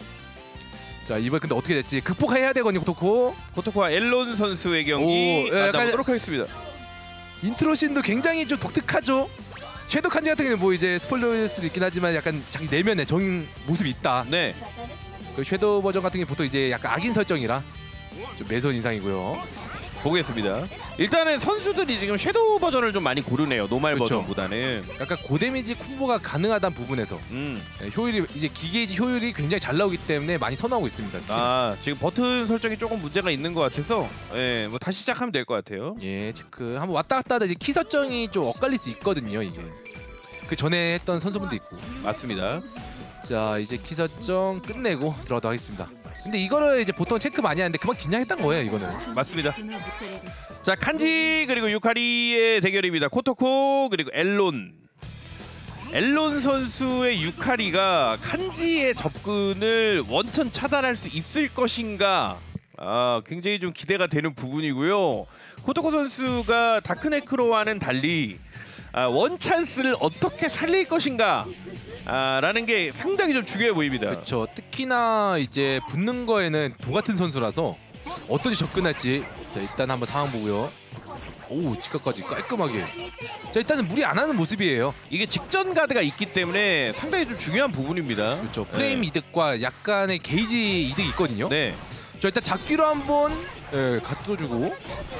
자 이번 근데 어떻게 됐지? 극복해야 되거든요. 코토코. 코토코와 엘론 선수의 경기 오, 예, 만나보도록 하겠습니다. 인트로 씬도 굉장히 좀 독특하죠. 섀도우 칸지 같은 경우는 뭐 이제 스포일러일 수도 있긴 하지만 약간 자기 내면에 정 모습이 있다. 네. 그 섀도우 버전 같은 게 보통 이제 약간 악인 설정이라 좀 매서운 인상이고요. 보겠습니다. 일단은 선수들이 지금 섀도우 버전을 좀 많이 고르네요. 노말 그렇죠. 버전보다는. 약간 고데미지 콤보가 가능하다는 부분에서 음. 예, 효율이 이제 기계이지 효율이 굉장히 잘 나오기 때문에 많이 선호하고 있습니다. 아 지금 버튼 설정이 조금 문제가 있는 것 같아서 예, 뭐 다시 시작하면 될 것 같아요. 예, 체크 한번 왔다 갔다 하다 이제 키 설정이 좀 엇갈릴 수 있거든요. 이게 그 전에 했던 선수분도 있고. 맞습니다. 자 이제 키 설정 끝내고 들어가도록 하겠습니다. 근데 이거를 이제 보통 체크 많이 하는데 그만 긴장했던 거예요. 이거는. 맞습니다. 자 칸지 그리고 유카리의 대결입니다. 코토코 그리고 엘론. 엘론 선수의 유카리가 칸지의 접근을 원천 차단할 수 있을 것인가? 아 굉장히 좀 기대가 되는 부분이고요. 코토코 선수가 다크네크로와는 달리 아, 원 찬스를 어떻게 살릴 것인가? 아, 라는 게 상당히 좀 중요해 보입니다. 그렇죠. 특히나 이제 붙는 거에는 도 같은 선수라서 어떻게 접근할지. 자 일단 한번 상황 보고요. 오 직각까지 깔끔하게. 자 일단은 무리 안 하는 모습이에요. 이게 직전 가드가 있기 때문에 상당히 좀 중요한 부분입니다. 그렇죠. 프레임 네. 이득과 약간의 게이지 이득이 있거든요. 네. 자 일단 잡기로 한번 예, 갖둬주고.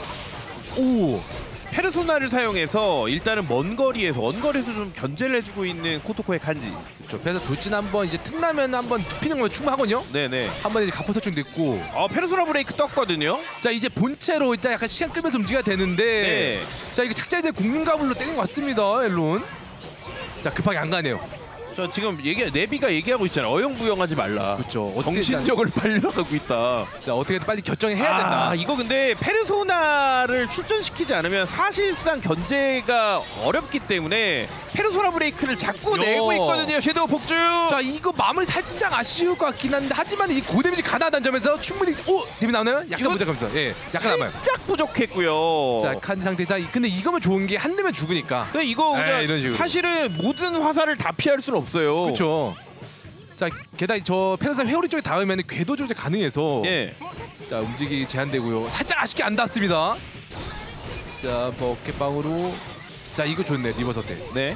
오. 페르소나를 사용해서 일단은 먼 거리에서 원거리에서 좀 견제를 해주고 있는 코토코의 칸지. 그렇죠. 그래서 돌진 한번 이제 틈나면 한번 눕히는 건 충분하거든요. 네네. 한번 이제 가포 설정도 있고. 어 페르소나 브레이크 떴거든요. 자 이제 본체로 일단 약간 시간 끌면서 움직여야 되는데. 네. 자 이거 착자이제 공룡가불로 땡긴 것 같습니다. 엘론. 자 급하게 안 가네요. 저 지금 얘기 네비가 얘기하고 있잖아요. 어영부영하지 말라. 그렇죠. 어떻게 정신력을 팔려가고 있다. 자 어떻게든 빨리 결정해야 된다. 아 이거 근데 페르소나를 출전시키지 않으면 사실상 견제가 어렵기 때문에 페르소나 브레이크를 자꾸 요. 내고 있거든요. 섀도우 폭주. 자 이거 마무리 살짝 아쉬울 것 같긴 한데 하지만 이 고데미지 가능하다는 점에서 충분히 오 데미 나오나요? 약간 이건 부족하면서 예 약간 남아요. 살짝 부족했고요. 자 칸지 상태에서 근데 이거면 좋은 게 한 대면 죽으니까. 근데 이거 에이, 그냥 이런 식으로. 사실은 모든 화살을 다 피할 수는 없어요. 그렇죠. 자 게다가 저 페르소나 회오리 쪽에 닿으면 궤도 조절 가능해서 예. 자 움직이 제한되고요. 살짝 아쉽게 안 닿습니다. 자 버켓방으로 자 이거 좋네 리버서 때. 네.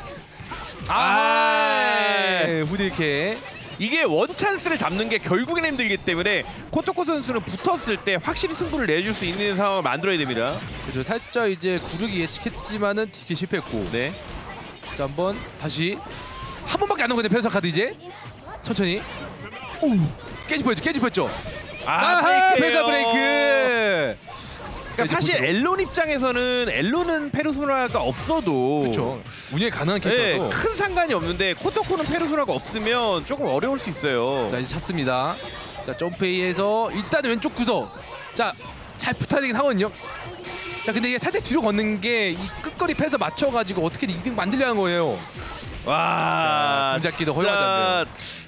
아 후딜캐. 이게 원 찬스를 잡는 게 결국엔 힘들기 때문에 코토코 선수는 붙었을 때 확실히 승부를 내줄 수 있는 상황을 만들어야 됩니다. 그렇죠. 살짝 이제 구르기 예측했지만은 디키 실패했고. 네. 자 한번 다시 한 번밖에 안 남았거든요. 페르소나 카드 이제 천천히. 오 깨집혔죠. 깨집혔죠. 아하 페르소나 브레이크. 그러니까 사실 보통- 엘론 입장에서는 엘론은 페르소나가 없어도 그렇죠. 운영이 가능한 네, 캐릭터라서. 큰 상관이 없는데 코토코는 페르소나가 없으면 조금 어려울 수 있어요. 자 이제 찾습니다. 자 점프에이에서 일단 왼쪽 구석. 자 잘 붙어야 되긴 하거든요. 자 근데 이게 살짝 뒤로 걷는 게 이 끝거리 패서 맞춰가지고 어떻게든 이득 만들려는 거예요. 와, 자, 공작기도 진짜 헐렁하지 않네요.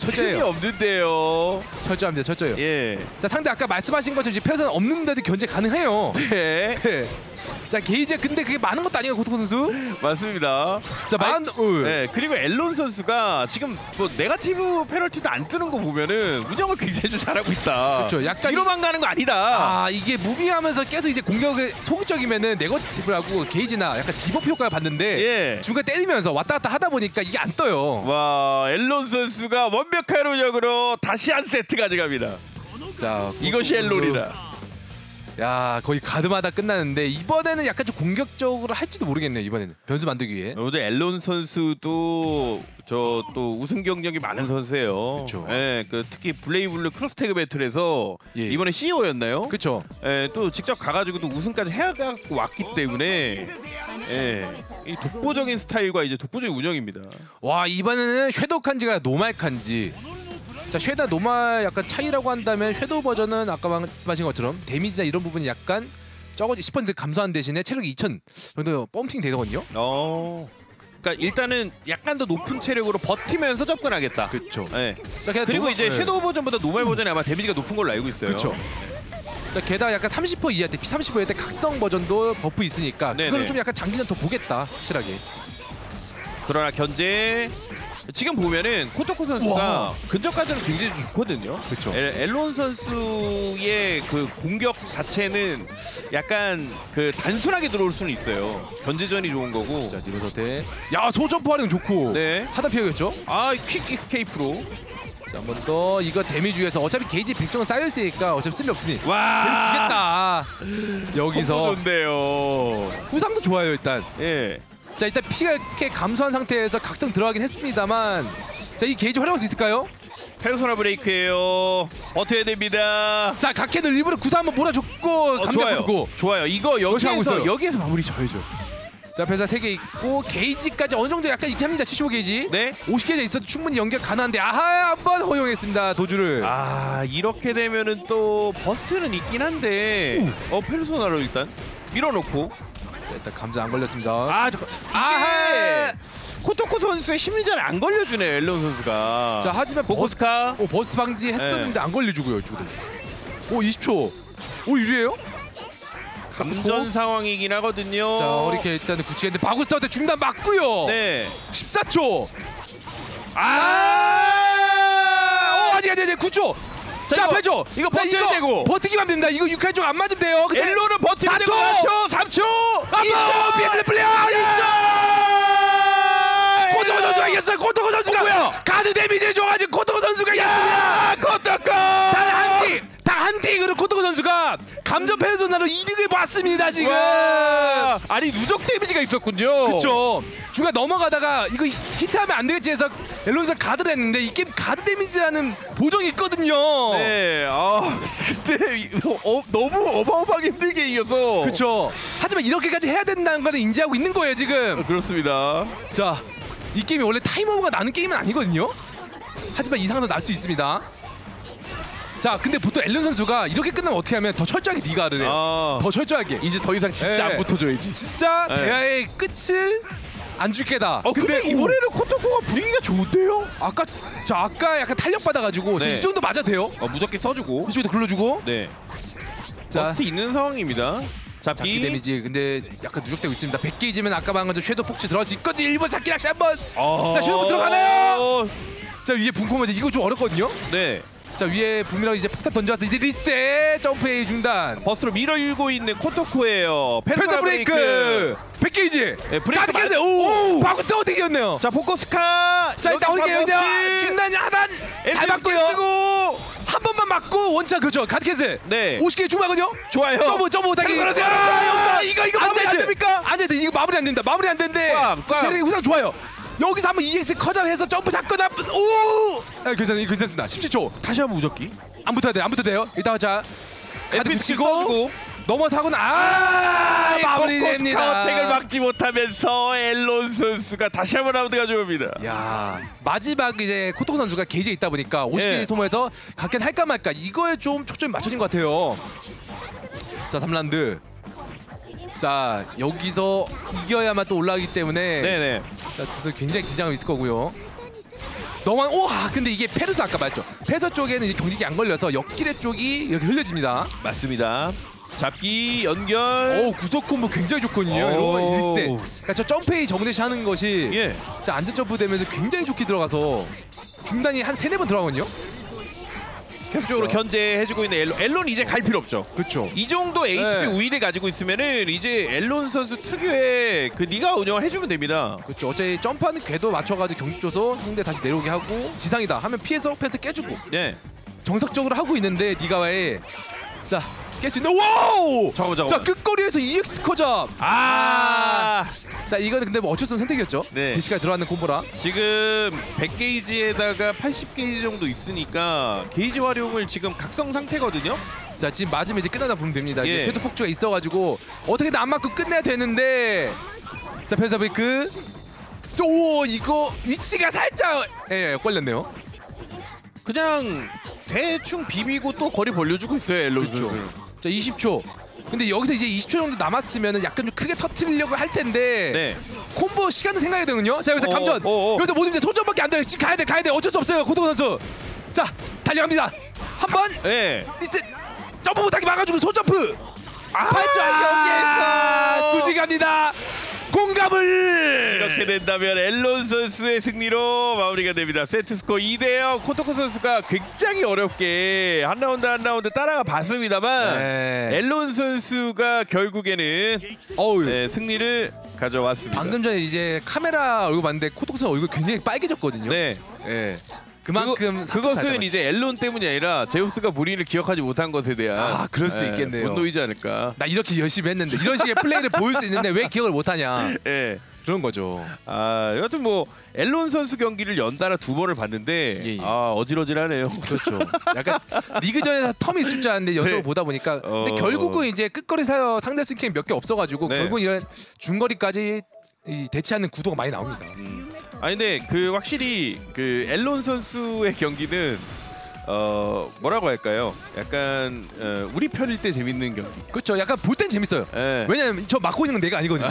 철저해요. 틈이 없는데요. 철저합니다. 철저해요. 예. 자 상대 아까 말씀하신 것처럼 이제 페어는 없는데도 견제 가능해요. 네. 네. 자 게이지 근데 그게 많은 것도 아니에요 고토코 선수. 맞습니다. 자 만. 어. 네, 그리고 앨런 선수가 지금 뭐 네거티브 페널티도 안 뜨는 거 보면은 운영을 굉장히 좀 잘하고 있다. 그렇죠. 약간 뒤로만 가는 거 아니다. 아 이게 무빙하면서 계속 이제 공격을 소극적이면은 네거티브라고 게이지나 약간 디버프 효과를 받는데 예. 중간 때리면서 왔다 갔다 하다 보니까 이게 안 떠요. 와, 앨런 선수가 완벽한 운영으로 다시 한 세트 가져갑니다. 자 이것이 앨론이다. 야 거의 가드마다 끝나는데 이번에는 약간 좀 공격적으로 할지도 모르겠네요. 이번에는 변수 만들기 위해. 오늘 앨런 선수도 저 또 우승 경력이 많은 선수예요. 그쵸. 예, 그 특히 블레이블루 크로스태그 배틀에서 예. 이번에 씨이오였나요? 그렇죠. 예, 또 직접 가가지고도 우승까지 해갖고 왔기 때문에 예, 이 독보적인 스타일과 이제 독보적인 운영입니다. 와 이번에는 섀도우 칸지가 노말 칸지. 자 섀도우 노말 약간 차이라고 한다면 섀도우 버전은 아까 말씀하신 것처럼 데미지나 이런 부분이 약간 적어 십 퍼센트 감소한 대신에 체력이 이천 정도 펌핑 되거든요. 어, 그러니까 일단은 약간 더 높은 체력으로 버티면서 접근하겠다. 그렇죠. 예. 자, 게다가 그리고 노- 이제 네. 섀도우 버전보다 노말 버전이 아마 데미지가 높은 걸로 알고 있어요. 그렇죠. 자, 게다가 약간 삼십 퍼센트 이하 때 삼십 퍼센트 때 각성 버전도 버프 있으니까 네네. 그거를 좀 약간 장기전 더 보겠다 확실하게. 그러나 견제 지금 보면은 코토코 선수가 우와. 근접까지는 굉장히 좋거든요. 그쵸. 엘- 앨런 선수의 그 공격 자체는 약간 그 단순하게 들어올 수는 있어요. 견제전이 좋은 거고. 자 니로 선택. 야 소점프 하는 거 좋고. 네. 하단 피하겠죠. 아, 퀵 이스케이프로. 자 한 번 더 이거 데미지 위해서 어차피 게이지 백 정은 쌓여 있으니까 어차피 쓸리 없으니. 와. 주겠다. 여기서 좋은데요. 후상도 좋아요 일단. 예. 자 일단 피가 이렇게 감소한 상태에서 각성 들어가긴 했습니다만 자 이 게이지 활용할 수 있을까요? 페르소나 브레이크예요. 버텨야 됩니다. 자 각캔을 일부러 구사 한번 몰아줬고 어, 감자 좋아요. 붙고. 좋아요. 이거 하고 여기에서 있어요. 여기에서 마무리 져야죠. 자 배사 세 개 있고 게이지까지 어느 정도 약간 있긴 합니다. 칠십오 게이지. 네. 오십 게이지 있어도 충분히 연결 가능한데 아하 한번 허용했습니다. 도주를. 아, 이렇게 되면은 또 버스트는 있긴 한데 어 페르소나로 일단 밀어놓고 자, 일단 감자 안 걸렸습니다. 아 잠깐 아하! 코토코 선수의 심리전에 안 걸려주네 앨런 선수가. 자 하지만 버, 보고스카 오, 버스트 방지 했었는데 안 걸려주고요 이쪽도. 오 이십 초. 오 유리해요? 감전 상황이긴 하거든요. 자 허리케 일단 굳히겠는데 바구스한테 중단 맞고요. 네. 십사 초. 아! 오 아직 아직 아직 구 초. 자, 자 이거, 팔 초. 이거 자, 버텨야 되고. 버티기만 됩니다. 이거 육 회 쪽 안 맞으면 돼요. 근데 앨런은 버티면 사 되고 초! 사 초, 삼 초, 이 초. 아빠 비에스 플레이어 이 초. 코토코 선수가 이겼어요. 코토코 선수가 뭐야? 가드 데미지 줘가지고 코토코 선수가 이겼습니다. 코토코. 단한 팀, 단한 팀으로 코토코 선수가 감전 페르소나로 이득을 봤습니다 지금. 와. 아니 누적 데미지가 있었군요. 그렇죠. 중간 넘어가다가 이거 히트하면 안 되겠지 해서 앨런선 가드를 했는데 이 게임 가드 데미지라는 보정이 있거든요. 네. 아 근데 이거 어, 너무 어마어마하게 힘들게 이겨서. 그렇죠. 하지만 이렇게까지 해야 된다는 걸 인지하고 있는 거예요 지금. 그렇습니다. 자, 이 게임이 원래 타임오버가 나는 게임은 아니거든요. 하지만 이상도 날 수 있습니다. 자, 근데 보통 앨런 선수가 이렇게 끝나면 어떻게 하면 더 철저하게 니가를 해요. 아 더 철저하게. 이제 더 이상 진짜 네. 안 붙어줘야지. 진짜 네. 대화의 끝을 안 줄 게다. 어 근데, 이번에는 코토코가 분위기가 좋은데요? 아까 저 아까 약간 탄력 받아가지고 저 네. 이 정도 맞아도 돼요. 어 무적기 써주고. 이쪽에도 굴러주고. 네. 자, 버스트 있는 상황입니다. 잡기 잡기. 데미지 근데 약간 누적되고 있습니다. 백 게이지면 아까 말한 것처럼 섀도우 폭치 들어갈 수 있거든요. 일 번 잡기 낚시 한번. 어... 자, 슈퍼 들어가네요. 자 위에 분포만 이거 좀 어렵거든요. 네. 자 위에 붐이랑 이제 폭탄 던져왔어. 이제 리셋 점프 A 중단. 버스로 밀어일고 있는 코토코예요. 페르소나 페르소나 브레이크. 브레이크. 백 게이지. 네, 브레이크 가드 캔슬. 오. 바구스터 어떻게 이겼네요. 자 포커스카. 자 일단 어떻게 여기 그냥 중단이 하단 잘 맞고요. 쓰고. 한 번만 맞고 원차 그죠. 가드 캔슬. 네. 오십 개 중하거든요. 좋아요. 점프 점프 못하게. 페르소나 브레이크. 아, 이거 이거 마무리 안 됩니까? 안 돼. 이거 마무리 안 된다. 마무리 안 된대. 꽝, 꽝. 체력이 후상 좋아요. 여기서 한번 이엑스 커점해서 점프 잡거나 오! 아, 괜찮, 괜찮습니다. 십칠 초. 다시 한번 무적기. 안 붙어야 돼. 안 붙어도 돼요. 일단 자 가드 에피스킬 붙이고 써주고. 넘어타고는 아 마무리됩니다. 카운택을 막지 못하면서 앨런 선수가 다시 한번 라운드 가져옵니다. 야 마지막 이제 코토코 선수가 게이지에 있다 보니까 오십 개 예. 소모해서 각캔 할까 말까 이거에 좀 초점이 맞춰진 것 같아요. 자 삼 라운드. 자 여기서 이겨야만 또 올라가기 때문에 네네. 자 두들 굉장히 긴장감 있을 거고요. 너만 오, 아, 근데 이게 페르소 아까 말했죠. 페르소 쪽에는 이제 경직이 안 걸려서 옆길의 쪽이 이렇게 흘려집니다. 맞습니다. 잡기 연결. 오, 구속 콤보 굉장히 좋거든요. 이런 일 세. 그러니까 저 점프에 정대시 하는 것이 예. 자 안전 점프 되면서 굉장히 좋게 들어가서 중단이 한 세네 번 들어가거든요. 계속적으로 그렇죠. 견제해주고 있는 엘론. 엘론 이제 갈 필요 없죠. 그렇죠. 이 정도 에이치피 네. 우위를 가지고 있으면은 이제 엘론 선수 특유의 그 네가 운영을 해주면 됩니다. 그렇죠. 어차피 점프하는 궤도 맞춰가지고 경직 줘서 상대 다시 내려오게 하고 지상이다 하면 피해서 펜스 깨주고 네. 정석적으로 하고 있는데 니가와의 자 깰 수 있는 와우! 잠깐만, 잠깐만. 자 끝거리에서 이엑스 커잡. 아. 자 이거는 근데 뭐 어쩔 수 없는 선택이었죠. 네. 대시까지 들어가는 콤보라. 지금 백 게이지에다가 팔십 게이지 정도 있으니까 게이지 활용을 지금 각성 상태거든요. 자 지금 맞으면 이제 끝나다 보면 됩니다. 예. 이제 섀도 폭주가 있어가지고 어떻게든 안 맞고 끝내야 되는데 자 펜사 브레이크. 오 이거 위치가 살짝 예 걸렸네요. 그냥 대충 비비고 또 거리 벌려주고 있어요 엘론 그렇죠. 선수. 자 이십 초. 근데 여기서 이제 이십 초 정도 남았으면 약간 좀 크게 터트리려고 할 텐데 네. 콤보 시간은 생각해야 되거든요. 자 여기서 어, 감전. 어, 어. 여기서 모든 이제 손전밖에 안 돼요. 지금 가야 돼, 가야 돼. 어쩔 수 없어요, 고토 선수. 자 달려갑니다. 한 번. 네. 리셋. 점프 못하게 막아주고 손점프. 아, 팔자 여기에서 구시 갑니다. 공감을. 이렇게 된다면 엘론 선수의 승리로 마무리가 됩니다. 세트 스코어 이 대 영. 코토코 선수가 굉장히 어렵게 한 라운드 한 라운드 따라가 봤습니다만 네. 엘론 선수가 결국에는 어우. 네, 승리를 가져왔습니다. 방금 전에 이제 카메라 얼굴 봤는데 코토코 선수 얼굴 굉장히 빨개졌거든요. 네. 예. 그만큼 그거, 그것은 이제 엘론 때문이 아니라 제우스가 본인을 기억하지 못한 것에 대한 아, 그럴 수도 예, 있겠네요. 분노이지 않을까. 나 이렇게 열심히 했는데 이런 식의 플레이를 보일 수 있는데 왜 기억을 못하냐. 예. 그런 거죠. 아, 여하튼 뭐 엘론 선수 경기를 연달아 두 번을 봤는데 예, 예. 아 어지러지하네요. 그렇죠. 약간 리그전에서 텀이 있을 줄 알았는데 연속으로 네. 보다 보니까 근데 어. 결국은 이제 끝거리 사여 상대 스윙 몇 개 없어가지고 네. 결국 이런 중거리까지 이 대치하는 구도가 많이 나옵니다. 아니 근데 그 확실히 그 엘론 선수의 경기는 어 뭐라고 할까요? 약간 어, 우리 편일 때 재밌는 경기. 그렇죠. 약간 볼 땐 재밌어요. 예. 왜냐면 저 막고 있는 건 내가 아니거든요.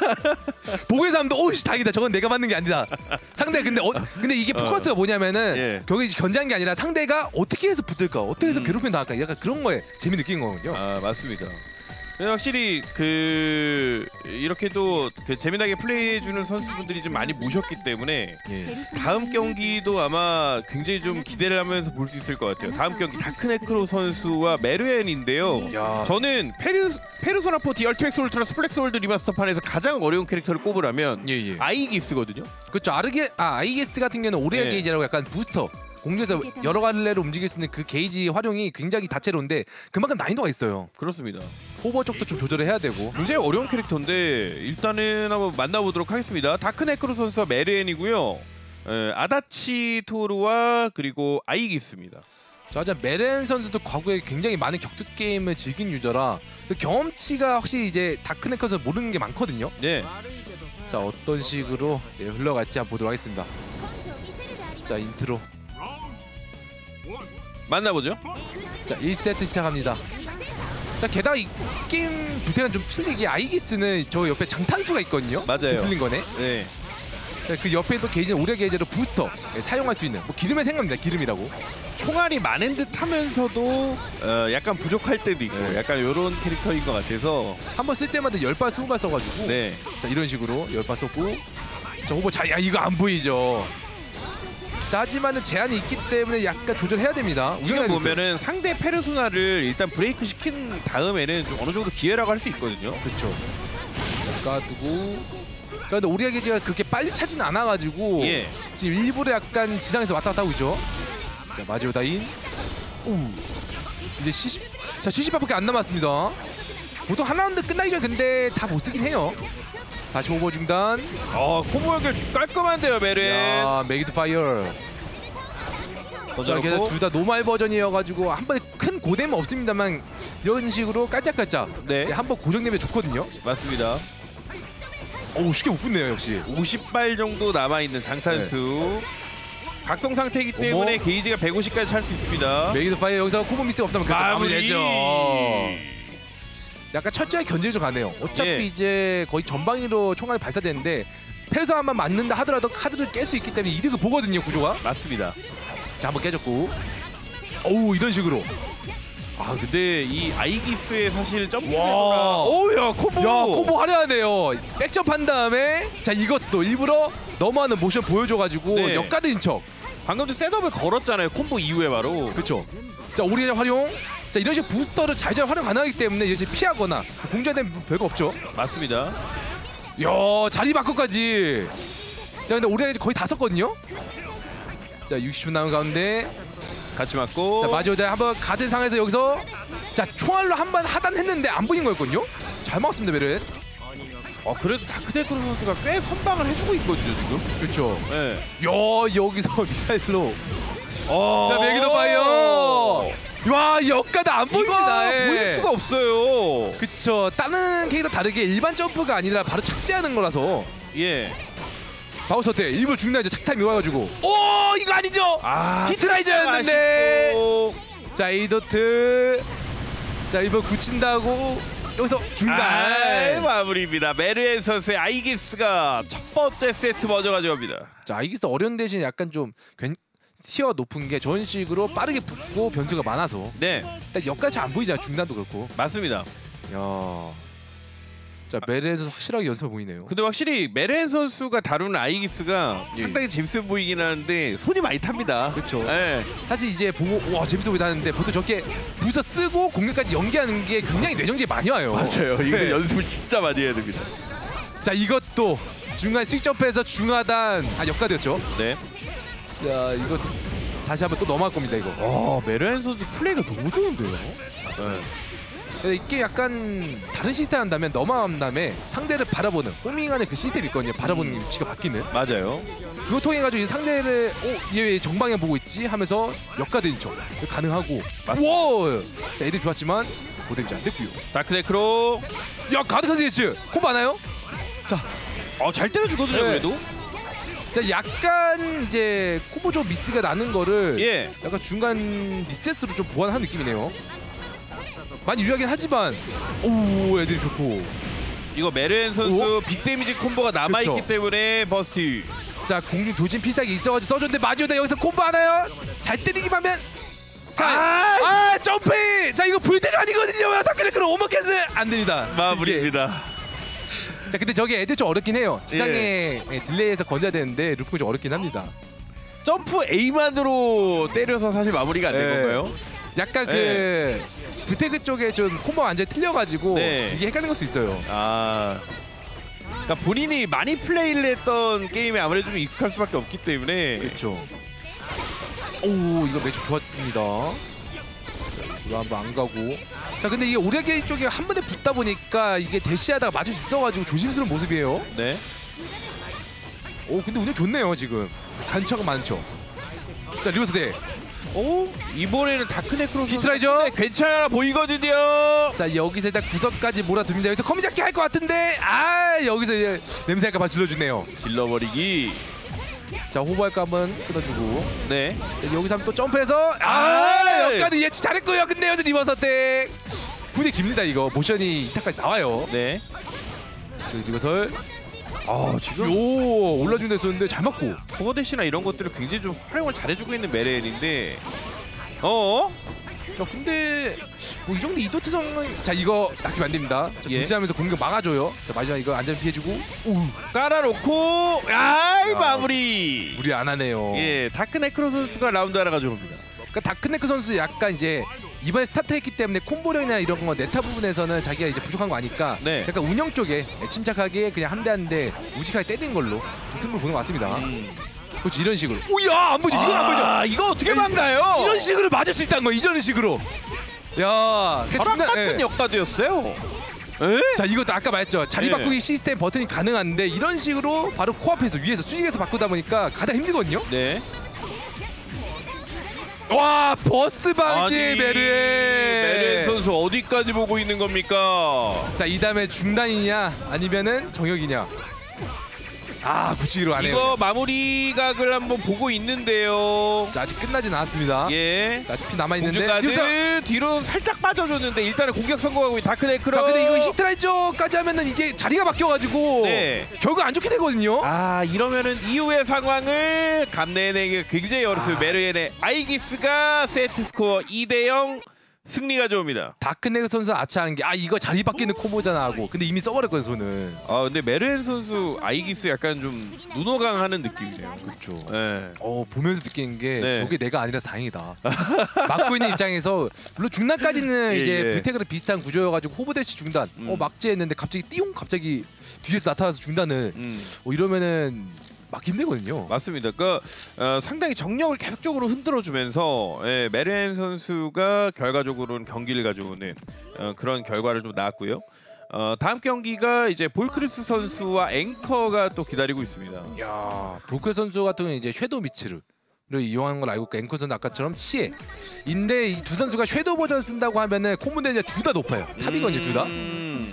보고 있는 사람도 오씨 다행이다. 저건 내가 맞는 게 아니다. 상대 근데 어, 근데 이게 포커스가 뭐냐면은 예. 거기 견제한 게 아니라 상대가 어떻게 해서 붙을까, 어떻게 해서 음. 괴롭힘 당할까, 약간 그런 거에 재미 느낀 거거든요. 아 맞습니다. 네, 확실히 그 이렇게도 그 재미나게 플레이해주는 선수분들이 좀 많이 모셨기 때문에 예. 다음 경기도 아마 굉장히 좀 기대를 하면서 볼 수 있을 것 같아요. 다음 경기 다크네크로 선수와 메르엔인데요. 야. 저는 페르 페르소나 포티 얼티맥스 울트라 스플렉스 월드 리마스터판에서 가장 어려운 캐릭터를 꼽으라면 예, 예. 아이기스거든요. 그렇죠. 아르게 아 아이게스 같은 경우는 오레아 네. 게이지라고 약간 부스터. 공중에서 여러 갈래로 움직일 수 있는 그 게이지 활용이 굉장히 다채로운데 그만큼 난이도가 있어요. 그렇습니다. 호버 쪽도 좀 조절을 해야 되고. 굉장히 어려운 캐릭터인데 일단은 한번 만나보도록 하겠습니다. 다크네크로 선수와 메르엔이고요. 에, 아다치 토르와 그리고 아이기스입니다. 자, 하지만 메렌 선수도 과거에 굉장히 많은 격투 게임을 즐긴 유저라 그 경험치가 확실히 이제 다크네커에서 모르는 게 많거든요. 네. 자, 어떤 식으로 예, 흘러갈지 한번 보도록 하겠습니다. 자, 인트로. 만나보죠. 자, 일 세트 시작합니다. 자, 게다가 이 게임 부태는 좀 틀리게 아이기스는 저 옆에 장탄수가 있거든요. 맞아요. 틀린 거네. 네. 자, 그 옆에 또 게이지는 오래 게이지로 부스터 예, 사용할 수 있는 뭐 기름의 생각입니다. 기름이라고. 총알이 많은 듯 하면서도 어, 약간 부족할 때도 있고 네. 약간 이런 캐릭터인 것 같아서 한 번 쓸 때마다 열 발, 스무 발 써가지고. 네. 자, 이런 식으로 열 발 썼고. 자, 호버 자, 야 이거 안 보이죠. 자, 하지만은 제한이 있기 때문에 약간 조절해야 됩니다. 지금 우리나라에서 보면은 상대 페르소나를 일단 브레이크 시킨 다음에는 좀 어느 정도 기회라고 할 수 있거든요. 그렇죠. 까두고. 자, 근데 오리아 게이지가 그렇게 빨리 차진 않아가지고 예. 지금 일부러 약간 지상에서 왔다 갔다 하고 있죠. 자, 마지오다인. 오. 이제 칠십. 자, 칠십 발밖에 안 남았습니다. 보통 한 라운드 끝나기 전에 근데 다 못 쓰긴 해요. 다시 오버 중단. 어, 콤보 연결 깔끔한데요, 메르엔. 야, 메이드 파이어. 자, 걔네 둘 다 노말 버전이어가지고 한 번에 큰 고됨은 없습니다만 이런 식으로 깔짝깔짝 네. 한 번 고정되면 좋거든요. 맞습니다. 오, 쉽게 못 붙네요 역시. 오십 발 정도 남아있는 장탄수. 각성 상태이기 때문에 어머. 게이지가 백오십까지 찰 수 있습니다. 메이드 파이어 여기서 코보 미스가 없다면 그렇죠. 마무리. 마무리되죠. 약간 철저히 견제를 좀 가네요. 어차피 예. 이제 거의 전방위로 총알이 발사되는데 패서 한번 맞는다 하더라도 카드를 깰 수 있기 때문에 이득을 보거든요 구조가. 맞습니다. 자 한번 깨졌고. 오 이런 식으로. 아 근데 이 아이기스의 사실 점프. 와. 오야 콤보. 야 콤보 화려하네요. 백점한 다음에 자 이것도 일부러 넘어가는 모션 보여줘가지고 네. 역가드인 척. 방금도 셋업을 걸었잖아요. 콤보 이후에 바로. 그렇죠. 자 오리가 활용. 자 이런 식 부스터를 잘잘 활용 가능하기 때문에 이제 피하거나 공전되면 별거 없죠. 맞습니다. 야 자리 바꿔까지. 자 근데 오리가 거의 다 썼거든요. 자 육십 분 남은 가운데. 같이 맞고. 자 마지오자 한번 가든 상에서 여기서 자 총알로 한 번 하단했는데 안 보인 거였거든요. 잘 막았습니다 베르. 어 그래도 다크데크로 선수가 꽤 선방을 해주고 있거든요 지금. 그렇죠. 네. 야 여기서 미사일로. 어. 자 매기도 파이어. 와 역가드 안 보입니다. 예. 보일 수가 없어요. 그쵸. 다른 캐릭터 다르게 일반 점프가 아니라 바로 착지하는 거라서. 예. 바우서 때 일부러 중간에 이제 착타임이 와가지고 오 이거 아니죠? 아 히트라이저였는데. 아쉽고. 자 에이더트. 자 이번 굳힌다고 여기서 중단. 아, 마무리입니다. 메르엔 선수의 아이기스가 첫 번째 세트 먼저 가져갑니다. 자 아이기스 어려운 대신 약간 좀 괜, 티어 높은 게 저런 식으로 빠르게 붙고 변수가 많아서 네, 일단 역까지 안 보이잖아. 중단도 그렇고. 맞습니다. 야. 자 메르에서 확실하게 연습해 보이네요. 근데 확실히 메르엔 선수가 다루는 아이기스가 예. 상당히 재밌어 보이긴 하는데 손이 많이 탑니다. 그렇죠. 네. 사실 이제 보고 와 재밌어 보이다 하는데 보통 저렇게 부서 쓰고 공격까지 연계하는 게 굉장히 뇌정지에 많이 와요. 맞아요. 이거 네. 연습을 진짜 많이 해야 됩니다. 자 이것도 중간 스위치업해서 중하단 아 역가되었죠. 네. 자 이거 다시 한번 또 넘어갈 겁니다 이거. 와 메르엔 선수 플레이가 너무 좋은데요. 맞습니다. 네. 이게 약간 다른 시스템 한다면 넘어간 다음에 상대를 바라보는 호밍하는 그 시스템이 있거든요. 바라보는 위치가 바뀌는. 맞아요. 그거 통해 가지고 상대를 어얘 왜 정방향 보고 있지 하면서 역가드인 척 가능하고. 우와. 자 애들 좋았지만 고데미지 안 됐고요. 다크데크로. 야 가드 컨센츠 콤보 하나요? 자, 어 잘 때려주거든요. 네. 그래도. 자 약간 이제 콤보 좀 미스가 나는 거를 예. 약간 중간 리셋으로 좀 보완한 느낌이네요. 많이 유리하긴 하지만 오 애들이 좋고. 이거 메르엔 선수 빅 데미지 콤보가 남아 있기 그쵸. 때문에 버스트. 자 공중 도진 필살기 있어가지고 써줬는데 마지오다 여기서 콤보 하나요? 잘 때리기만 하면. 자, 아! 아 점프! 자 이거 불때리 아니거든요. 다크네크로 오버캐스 안 됩니다. 마무리입니다. 자 근데 저게 애들 좀 어렵긴 해요. 지상에 예. 딜레이에서 건져야 되는데 루프가 좀 어렵긴 합니다. 점프 A만으로 때려서 사실 마무리가 안 된 네. 건가요? 약간 그 네. 드태그 쪽에 좀 콤보가 완전히 틀려가지고 네. 이게 헷갈린 걸 수 있어요. 아, 그러니까 본인이 많이 플레이를 했던 게임에 아무래도 좀 익숙할 수밖에 없기 때문에. 그렇죠. 오 이거 매치 좋았습니다. 이거 한번 안 가고. 자 근데 이게 오레게이 쪽에 한 번에 붙다 보니까 이게 대시하다가 맞을 수 있어가지고 조심스러운 모습이에요. 네. 오 근데 운영 좋네요 지금. 간처가 많죠. 자 리버스 대. 오 이번에는 다크네크로 히트라이저. 괜찮아 보이거든요. 자 여기서 일단 구석까지 몰아둡니다. 여기서 커미 잡기 할 것 같은데 아 여기서 이제 냄새가 바 질러주네요. 질러버리기. 자 호버할까 한번 끊어주고. 네. 자, 여기서 한번 또 점프해서 아 아! 여기까지 예측 잘했고요. 근데 여기서 리버스 대. 분이 깁니다 이거. 모션이 이타까지 나와요. 네. 그 리버설. 아 지금 요 올라준 데 있었는데 잘 맞고. 포거대시나 이런 것들을 굉장히 좀 활용을 잘해주고 있는 메르엔인데. 어? 자 근데 뭐 이 정도 이도트 상황. 자 이거 낚이면 안 됩니다. 자, 예. 동치하면서 공격 막아줘요. 자 마지막 이거 안전 피해주고. 우 깔아놓고 아이 야. 마무리. 무리 안 하네요. 예, 다크네크로 선수가 라운드 하나 가져옵니다. 그러니까 다크네크 선수도 약간 이제 이번에 스타트했기 때문에 콤보력이나 이런 거 네타 부분에서는 자기가 이제 부족한 거 아니까 네. 약간 운영 쪽에 침착하게 그냥 한 대 한 대 우직하게 때리는 걸로 승부를 보는 것 같습니다. 음. 그렇지 이런 식으로. 오야 안 보지. 이건 안 보죠. 아 이거 어떻게 막나요? 이런 식으로 맞을 수 있다는 거. 이런 식으로. 야. 그 벼락 중간- 같은 예. 역가드였어요. 에? 자 이것도 아까 말했죠. 자리 예. 바꾸기 시스템 버튼이 가능한데 이런 식으로 바로 코앞에서 위에서 수직에서 바꾸다 보니까 가장 힘들거든요. 네. 와 버스트 방지 아니, 메르에. 메르엔 선수 어디까지 보고 있는 겁니까? 자 이 다음에 중단이냐 아니면은 정역이냐. 아 굳히기로 안 해요. 이거 마무리 각을 한번 보고 있는데요. 자, 아직 끝나진 않았습니다. 예. 자, 아직 피 남아 있는데. 공중가드 뒤로 살짝 빠져줬는데 일단은 공격 성공하고 있는 다크네크로. 자, 근데 이거 히트라이저까지 하면은 이게 자리가 바뀌어가지고 네. 결국 안 좋게 되거든요. 아 이러면은 이후의 상황을 감내내기 굉장히 어렵습니다. 아. 메르엔의 아이기스가 세트 스코어 이 대 영 승리 가져옵니다. 다크네그 선수 아차한 게 아 이거 자리 바뀌는 콤보잖아 하고 근데 이미 써버렸거든 손을. 아 근데 메르엔 선수 아이기스 약간 좀 눈호강하는 느낌이네요. 그렇죠. 네. 어 보면서 느끼는 게 네. 저게 내가 아니라서 다행이다. 막고 있는 입장에서 물론 중단까지는 예, 이제 예. 불태그랑 비슷한 구조여가지고 호브 대시 중단. 음. 어 막지했는데 갑자기 띠용 갑자기 뒤에서 나타나서 중단을. 음. 어 이러면은 막기 힘들거든요. 맞습니다. 그 어, 상당히 정력을 계속적으로 흔들어주면서 예, 메르엔 선수가 결과적으로는 경기를 가져오는 어, 그런 결과를 좀 낳았고요. 어, 다음 경기가 이제 볼크리스 선수와 앵커가 또 기다리고 있습니다. 야 볼크 선수 같은 경우는 이제 섀도우 미츠를 이용하는 걸 알고 있고 앵커 선수 아까처럼 치에. 인데 이 두 선수가 섀도우 버전 쓴다고 하면은 콤보 데미지가 둘 다 높아요. 탑이거든요 둘 다. 음,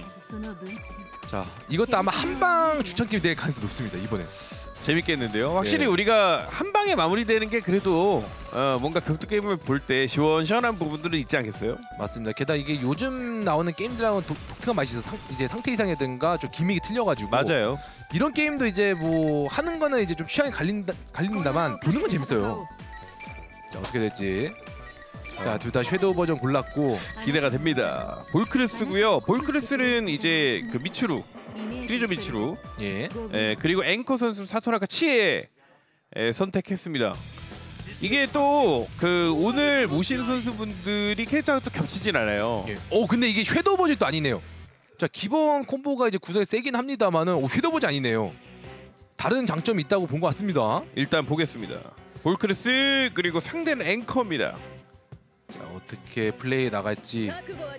자 이것도 아마 한방 주천길 될 가능성이 높습니다 이번에. 재밌겠는데요. 확실히 네. 우리가 한 방에 마무리되는 게 그래도 어, 뭔가 격투 게임을 볼 때 시원시원한 부분들은 있지 않겠어요? 맞습니다. 게다가 이게 요즘 나오는 게임들하고는 독, 독특한 맛이 있어. 상, 이제 상태 이상이든가 좀 기믹이 틀려가지고. 맞아요. 이런 게임도 이제 뭐 하는 거는 이제 좀 취향이 갈린다, 갈린다만 보는 건 재밌어요. 자 어떻게 될지. 자 둘 다 섀도우 버전 골랐고. 기대가 됩니다. 볼크리스고요. 볼크리스는 이제 그 미츠루, 크리조 미츠루, 예. 예, 그리고 앵커 선수 사토나카 치에 예, 선택했습니다. 이게 또 그 오늘 모신 선수분들이 캐릭터가 또 겹치진 않아요. 예. 오 근데 이게 섀도우 버전도 아니네요. 자 기본 콤보가 이제 구성이 세긴 합니다만은 오 섀도우 버전 아니네요. 다른 장점이 있다고 본 것 같습니다. 일단 보겠습니다. 볼크리스 그리고 상대는 앵커입니다. 자 어떻게 플레이 나갈지.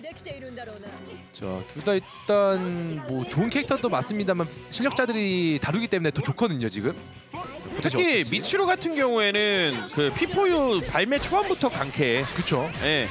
자 둘 다 일단 뭐 좋은 캐릭터도 맞습니다만 실력자들이 다루기 때문에 더 좋거든요 지금. 자, 특히 어떨지. 미츠루 같은 경우에는 그 피포유 발매 초반부터 강해. 그쵸. 예.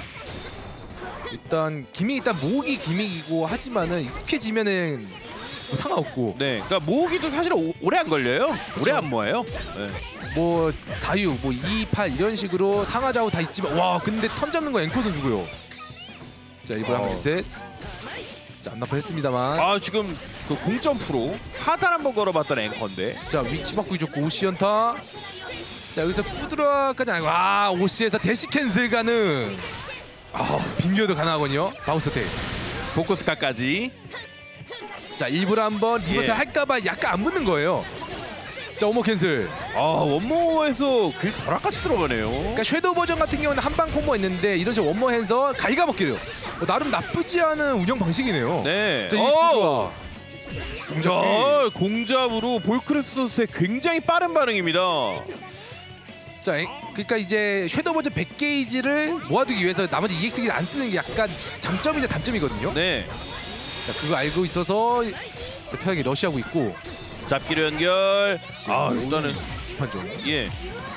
일단 기믹 일단 모으기 기믹이고 하지만은 익숙해지면은 뭐 상관없고. 네. 그러니까 모으기도 사실 오, 오래 안 걸려요. 오래 안 모아요. 네. 뭐 사유 뭐 이, 팔 이런 식으로 상하좌우 다 있지만 와 근데 턴 잡는 거 앵커 선수고요. 자 이번 어. 한 셋. 자 안 나빠했습니다만. 아 지금 그 공점 프로 하단 한번 걸어봤던 앵커인데. 자 위치 바꾸기 좋고 오시연타. 자 여기서 꾸드라까지 아니고 아 오시에서 대시 캔슬 가능. 아 빙겨도 가능하거든요. 바우스 텍. 보코스카까지. 자 일부러 한번 리버스 예. 할까봐 약간 안 붙는 거예요. 자 오모 캔슬. 아 원모에서 그 벼락같이 들어가네요. 그러니까 섀도우 버전 같은 경우는 한방 콤보 있는데 이런 식으로 원모 핸서 가이가 먹기를 어, 나름 나쁘지 않은 운영 방식이네요. 네. 자, 이 어! 스피드가 자 공잡으로 볼크리스 선수의 굉장히 빠른 반응입니다. 자, 에, 그러니까 이제 섀도우 버전 백 게이지를 모아두기 위해서 나머지 이엑스기를 안 쓰는 게 약간 장점이자 단점이거든요. 네. 자, 그거 알고 있어서 자, 편하게 러시하고 있고. 잡기로 연결. 아 일단은 판정. 예.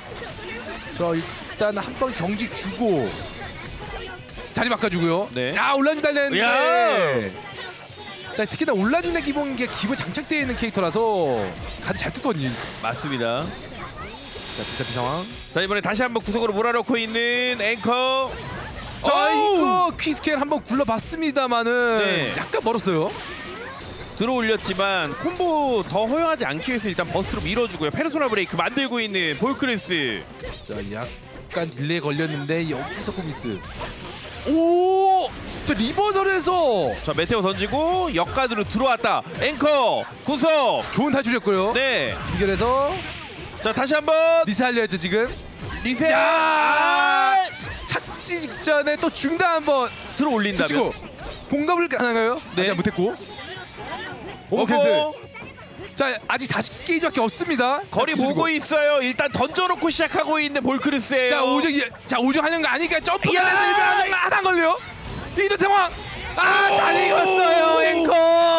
자 일단 한 번 경직 주고 자리 바꿔주고요. 네. 야 올라준 달랬는데. 야! 자 특히나 올라준의 기본 게 기본 장착되어 있는 캐릭터라서 가드 잘 뜯거든요. 맞습니다. 자 비슷한 상황. 자 이번에 다시 한번 구석으로 몰아넣고 있는 앵커. 자 어우! 이거 퀴스케일 한번 굴러봤습니다만은 네. 약간 멀었어요. 들어 올렸지만 콤보 더 허용하지 않기 위해서 일단 버스트로 밀어주고요. 페르소나 브레이크 만들고 있는 볼크리스. 자 약간 딜레이 걸렸는데 여기서 코미스. 오! 자 리버설에서 자 메테오 던지고 역가드로 들어왔다. 앵커 구석. 좋은 탈출이었고요. 네. 연결해서 자 다시 한번 리세 알려야죠 지금. 리셋. 야! 착지 직전에 또 중단 한번 들어 올린다면. 붙이고 공감을 가능해요? 네. 아직 못했고. 오버. 오케이. 자 아직 사십 게이지밖에 없습니다. 거리 자, 보고 있어요. 일단 던져놓고 시작하고 있는 볼크리스예요. 자 오정 자 오정 하는 거 아니까 점프가 야! 돼서 하나 걸려. 이도 상황. 아잘 익었어요 앵커.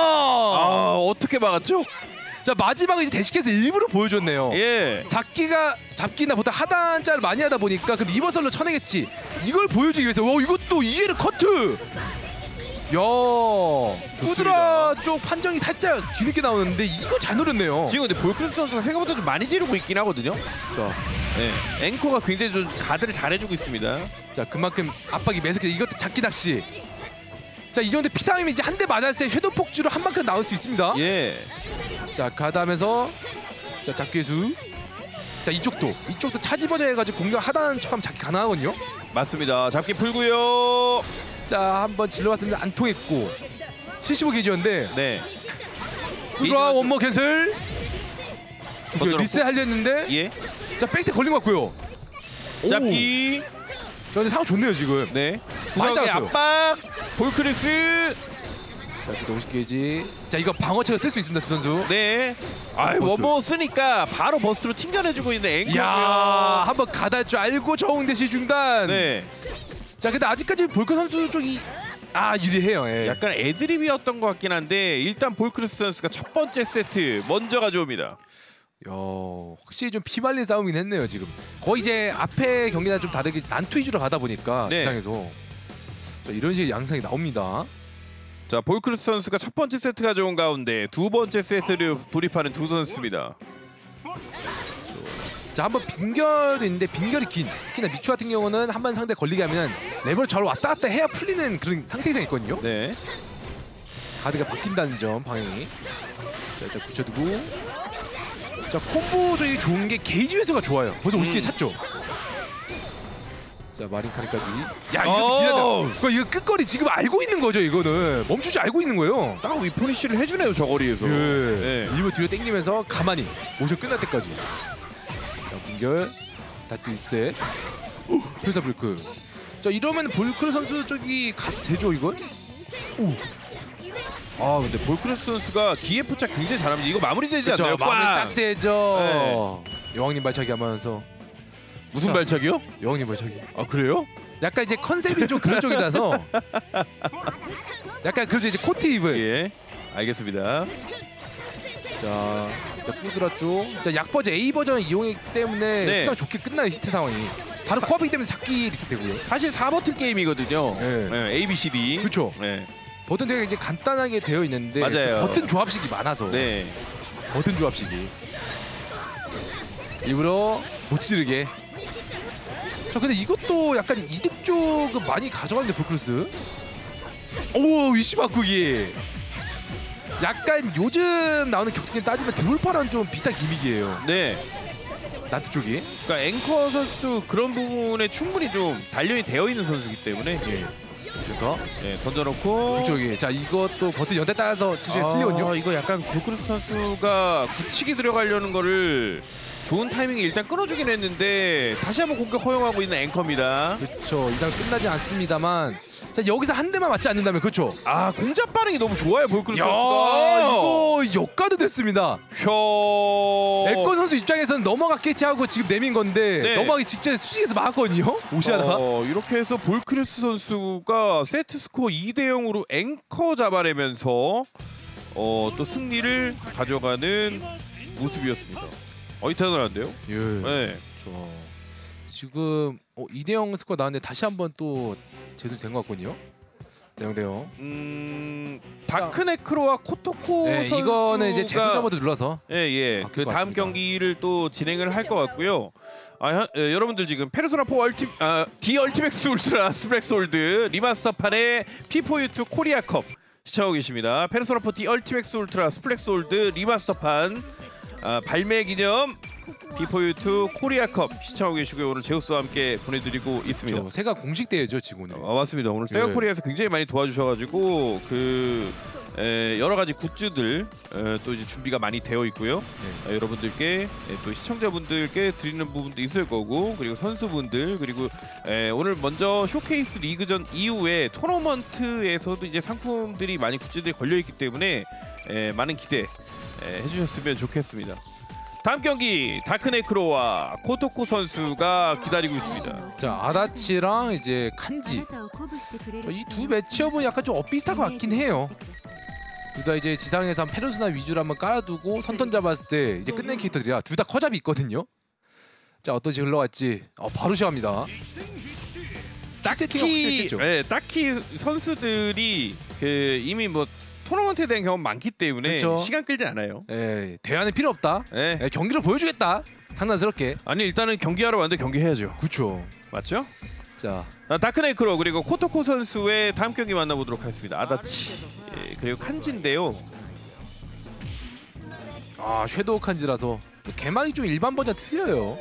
아 어떻게 막았죠? 자 마지막에 이제 대식해서 일부러 보여줬네요. 예. 잡기가 잡기나 보다 하단짤을 많이 하다 보니까 그 리버설로 쳐내겠지. 이걸 보여주기 위해서 와 이것도 이해를 커트. 쿠드라 쪽 판정이 살짝 뒤늦게 나오는데 이거 잘 노렸네요. 지금 근데 볼크루스 선수가 생각보다 좀 많이 지르고 있긴 하거든요. 자, 네, 앵커가 굉장히 좀 가드를 잘해주고 있습니다. 자 그만큼 압박이 매섭게 이것도 잡기 낚시. 자 이 정도 피상이면 이제 한 대 맞았을 때 섀도우 폭주로 한 만큼 나올 수 있습니다. 예. 자 가다하면서 자 잡기수. 자 이쪽도 이쪽도 차지버져 해가지고 공격 하다는 척하면 잡기 가능하거든요. 맞습니다. 잡기 풀고요. 자 한번 질러봤습니다. 안 통했고 칠십오 게이지였는데 네. 쿠드라 원머 캔슬. 리셋 하려 했는데 예. 자 백스텝 걸린 것 같고요. 잡기. 저 근데 상황 좋네요 지금. 네. 많이 구석의 따랐어요. 압박. 볼크루스. 자 또 오십 게이지. 자 이거 방어책을 쓸 수 있습니다 두 선수. 네. 아, 원모 쓰니까 바로 버스로 튕겨내주고 있는 앵커고요. 이야 한번 가다 줄 알고 저응대 시 중단. 네. 자 근데 아직까지 볼크 선수 쪽이 아 유리해요. 예. 약간 애드립이었던 것 같긴 한데 일단 볼크루스 선수가 첫 번째 세트 먼저 가져옵니다. 야 확실히 좀 피말린 싸움이긴 했네요 지금. 거의 이제 앞에 경기랑 좀 다르게 난투 위주로 가다 보니까 네. 지상에서 자, 이런 식의 양상이 나옵니다. 자, 볼크루스 선수가 첫 번째 세트 가져온 가운데 두 번째 세트를 돌입하는 두 선수입니다. 자 한번 빈결도 있는데 빈결이 긴. 특히나 미추 같은 경우는 한 번 상대 걸리게 하면 레벨을 잘 왔다 갔다 해야 풀리는 그런 상태 이상 있거든요. 네. 가드가 바뀐다는 점 방향이. 자 일단 붙여두고. 자 콤보적이 좋은 게 게이지 회수가 좋아요. 벌써 오십 개 음. 찼죠. 자 마린카리까지. 야 이거 기다려. 이거, 이거 끝거리 지금 알고 있는 거죠 이거는. 멈추지 알고 있는 거예요. 딱 위포니쉬를 해주네요 저 거리에서. 예. 네. 일부 뒤로 당기면서 가만히 모션 끝날 때까지. 자 빈결. 다시 일 셋. 회사 브레이크. 자 이러면 볼크루 선수 쪽이 가 되죠 이건? 오. 아 근데 볼크루스 선수가 기회 포착 굉장히 잘합니다. 이거 마무리되지 그쵸, 않나요? 마무리 꽝! 딱 되죠. 여왕님 발차기 하면서. 무슨 자. 발차기요? 여왕님 발차기. 아 그래요? 약간 이제 컨셉이 좀 그런 쪽이라서 약간 그렇죠 이제 코트 입은. 예. 알겠습니다. 자 일단 쿠드라 쪽. 자 약버전 A 버전 이용했기 때문에 네. 그냥 좋게 끝나요 히트 상황이. 바로 코앞이기 때문에 잡기 리셋되고요. 사실 사 버튼 게임이거든요. 네. 네, A, B, C, D. 그렇죠. 네. 버튼 되게 이제 간단하게 되어 있는데 맞아요. 버튼 조합식이 많아서. 네. 버튼 조합식이 일부러 못 지르게. 자 근데 이것도 약간 이득 쪽은 많이 가져가는데 볼크루스. 오 위시 바꾸기. 약간 요즘 나오는 격투기 따지면 드볼파랑 좀 비슷한 기믹이에요. 네. 나트 쪽이. 그러니까 앵커 선수도 그런 부분에 충분히 좀 단련이 되어 있는 선수이기 때문에 예. 좋다. 네, 던져놓고 그쪽이. 자 이것도 버튼 연대 따라서 실제 아, 틀리거든요. 이거 약간 볼크루스 선수가 굳히기 들어가려는 거를 좋은 타이밍에 일단 끊어주긴 했는데 다시 한번 공격 허용하고 있는 앵커입니다. 그렇죠. 일단 끝나지 않습니다만 자 여기서 한 대만 맞지 않는다면 그렇죠. 아 공작 반응이 너무 좋아요 볼크루스 야 선수가. 이거 역가도 됐습니다. 혀. 에권 선수 입장에서는 넘어갔겠지 하고 지금 내민 건데 네. 넘어가기 직전에 수직에서 막았거든요. 오시하다가. 어, 이렇게 해서 볼크루스 선수가 세트 스코어 이 대 영으로 앵커 잡아내면서 어, 또 승리를 가져가는 모습이었습니다. 어이타널한데요? 예. 네. 좋아. 지금 어, 이 대 영 스코어 나왔는데 다시 한번 또 제대로 된 것 같거든요. 자 영 대 영. 음, 다크네크로와 코토코 네, 선수가 이거는 이제 제도 잡아도 눌러서. 예, 예. 바뀔 그 것 다음 같습니다. 경기를 또 진행을 할 것 같고요. 아, 현, 예, 여러분들 지금 페르소나 사 얼티 아, D 얼티맥스 울트라 스플렉솔드 리마스터판의 피포유투 코리아컵 시청하고 계십니다. 페르소나 사 D 얼티맥스 울트라 스플렉솔드 리마스터판 아, 발매 기념 피포유투 코리아컵 시청하고 계시고요. 오늘 제우스와 함께 보내드리고 있습니다. 그렇죠. 세가 공식 대회죠 지금 오늘. 아, 맞습니다. 오늘 예. 세가코리아에서 굉장히 많이 도와주셔가지고 그 에, 여러 가지 굿즈들 에, 또 이제 준비가 많이 되어 있고요. 네. 에, 여러분들께 에, 또 시청자분들께 드리는 부분도 있을 거고 그리고 선수분들 그리고 에, 오늘 먼저 쇼케이스 리그전 이후에 토너먼트에서도 이제 상품들이 많이 굿즈들이 걸려 있기 때문에 에, 많은 기대 에, 해주셨으면 좋겠습니다. 다음 경기 다크네크로와 코토코 선수가 기다리고 있습니다. 자 아다치랑 이제 칸지. 이 두 매치업은 약간 좀 엇비슷할 것 같긴 해요. 둘 다 이제 지상에서 한 페르소나 위주로 한번 깔아두고 선턴 잡았을 때 이제 끝낸 캐릭터들이라 둘 다 커잡이 있거든요. 자 어떤 식으로 흘러갈지 어, 바로 시작합니다. 세팅이 딱히 확실했겠죠. 예, 딱히 선수들이 그 이미 뭐 토너먼트에 대한 경험 많기 때문에 그렇죠. 시간 끌지 않아요. 예, 대화는 필요 없다. 예. 예, 경기를 보여주겠다. 장난스럽게. 아니 일단은 경기하러 왔는데 경기해야죠. 그렇죠. 맞죠? 자, 아, 다크네이크로 그리고 코토코 선수의 다음 경기 만나보도록 하겠습니다. 아다치 예, 그리고 칸지인데요. 아 섀도우 칸지라서 또 개막이 좀 일반 버전 틀려요.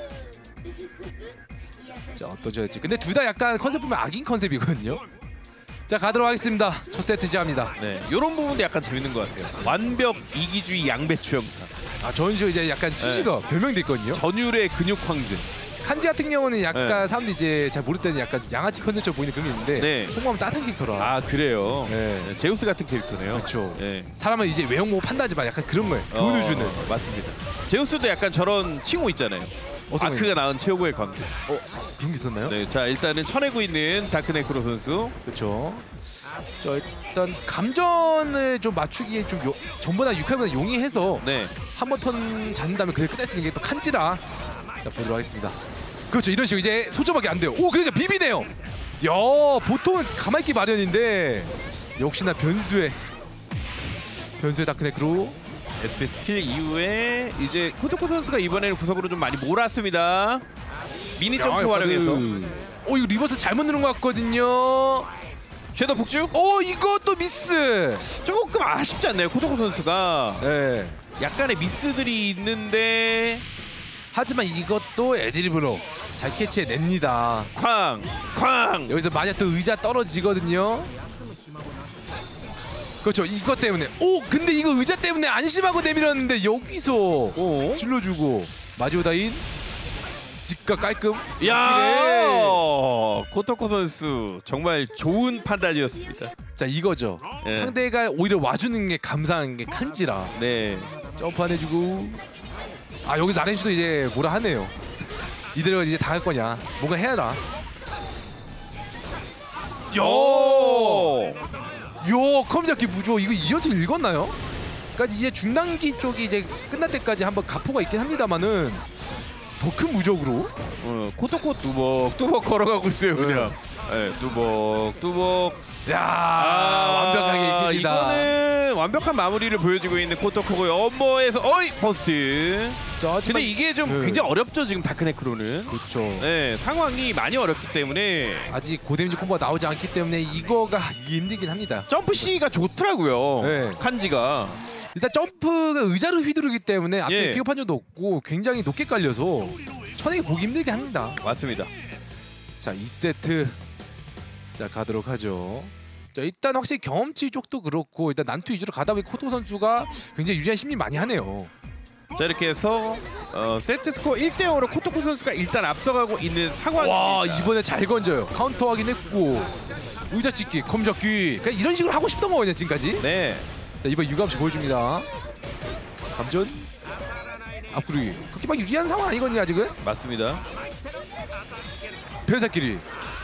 자 어떠죠? 근데 둘 다 약간 컨셉 보면 악인 컨셉이거든요. 자 가도록 하겠습니다. 첫 세트 시작합니다. 네, 이런 부분도 약간 재밌는 것 같아요. 완벽 이기주의 양배추 형사. 아 전주 이제 약간 수식어 별명도 있거든요. 전율의 근육 황제. 칸지 같은 경우는 약간 네. 사람들이 이제 잘 모를 때는 약간 양아치 컨셉처럼 보이는 그런 게 있는데 네. 속마음 따뜻한 캐릭터라. 아 그래요. 네. 네, 제우스 같은 캐릭터네요. 그렇죠. 네. 사람은 이제 외형 보고 판단하지 마. 약간 그런 거예요. 교훈을 어, 주는. 맞습니다. 제우스도 약간 저런 칭호 있잖아요. 어떤 아크가 낳은 최고의 관계. 어 그런 게 있었나요? 네, 자 일단은 쳐내고 있는 다크네크로 선수. 그렇죠. 저 일단 감전을 좀 맞추기에 좀 요, 전보다 육회보다 용이해서 네, 한 번 턴 잡는 다음에 그걸 끝낼 수 있는 게 또 칸지라. 자 보도록 하겠습니다. 그렇죠. 이런 식으로 이제 소조밖에 안 돼요. 오 그러니까 비비네요. 야 보통은 가만히 있기 마련인데 역시나 변수의 변수의 다크네크로. 에스피 스킬 이후에 이제 코토코 선수가 이번에는 구석으로 좀 많이 몰았습니다. 미니 점프 활용해서. 오 이거 리버스 잘못 누른 것 같거든요. 섀도우 폭주? 오 이것도 미스. 조금 아쉽지 않나요? 코토코 선수가 네. 약간의 미스들이 있는데 하지만 이것도 애드립으로 잘 캐치해냅니다. 쾅! 쾅! 여기서 만약 또 의자 떨어지거든요. 그렇죠. 이것 때문에. 오 근데 이거 의자 때문에 안심하고 내밀었는데 여기서 오. 질러주고 마지오다인 집가 깔끔. 야! 네. 코토코 선수 정말 좋은 판단이었습니다. 자 이거죠. 네. 상대가 오히려 와주는 게 감사한 게 칸지라. 네. 점프 안 해주고. 아 여기 나렌슈도 이제 뭐라 하네요. 이대로 이제 당할 거냐. 뭔가 해야라. 요! 요 컴잡기 무조 이거 이어서 읽었나요? 그러니까 이제 중단기 쪽이 이제 끝날 때까지 한번 가포가 있긴 합니다만은 더 큰 무적으로. 어, 코토코 뚜벅 뚜벅 걸어가고 있어요 그냥. 네, 뚜벅 뚜벅. 야 아, 완벽하게 이깁니다. 이거는 완벽한 마무리를 보여주고 있는 코토코고요. 엄머에서 어이 버스트. 자, 근데 이게 좀 네. 굉장히 어렵죠 지금 다크네크로는. 그렇죠. 네, 상황이 많이 어렵기 때문에 아직 고데미지 콤보가 나오지 않기 때문에 이거가 이기 힘들긴 합니다. 점프 C가 좋더라고요. 네. 칸지가. 일단 점프가 의자를 휘두르기 때문에 앞쪽에 예. 피겨 판정도 없고 굉장히 높게 깔려서 천하게 보기 힘들게 합니다. 맞습니다. 자, 이 세트 자 가도록 하죠. 자, 일단 확실히 경험치 쪽도 그렇고 일단 난투 위주로 가다 보니 코토 선수가 굉장히 유리한 심리 많이 하네요. 자 이렇게 해서 어, 세트 스코어 일 대 영으로 코토코 선수가 일단 앞서가고 있는 상황입니다. 와 이번에 잘 건져요. 카운터 하긴 했고 의자 찍기, 검잡기 그냥 이런 식으로 하고 싶던 거거든요 지금까지. 네. 자 이번 유감시 보여줍니다. 감전 앞구르기 그렇게 막 유리한 상황 아니거든요 아직은. 맞습니다. 변사끼리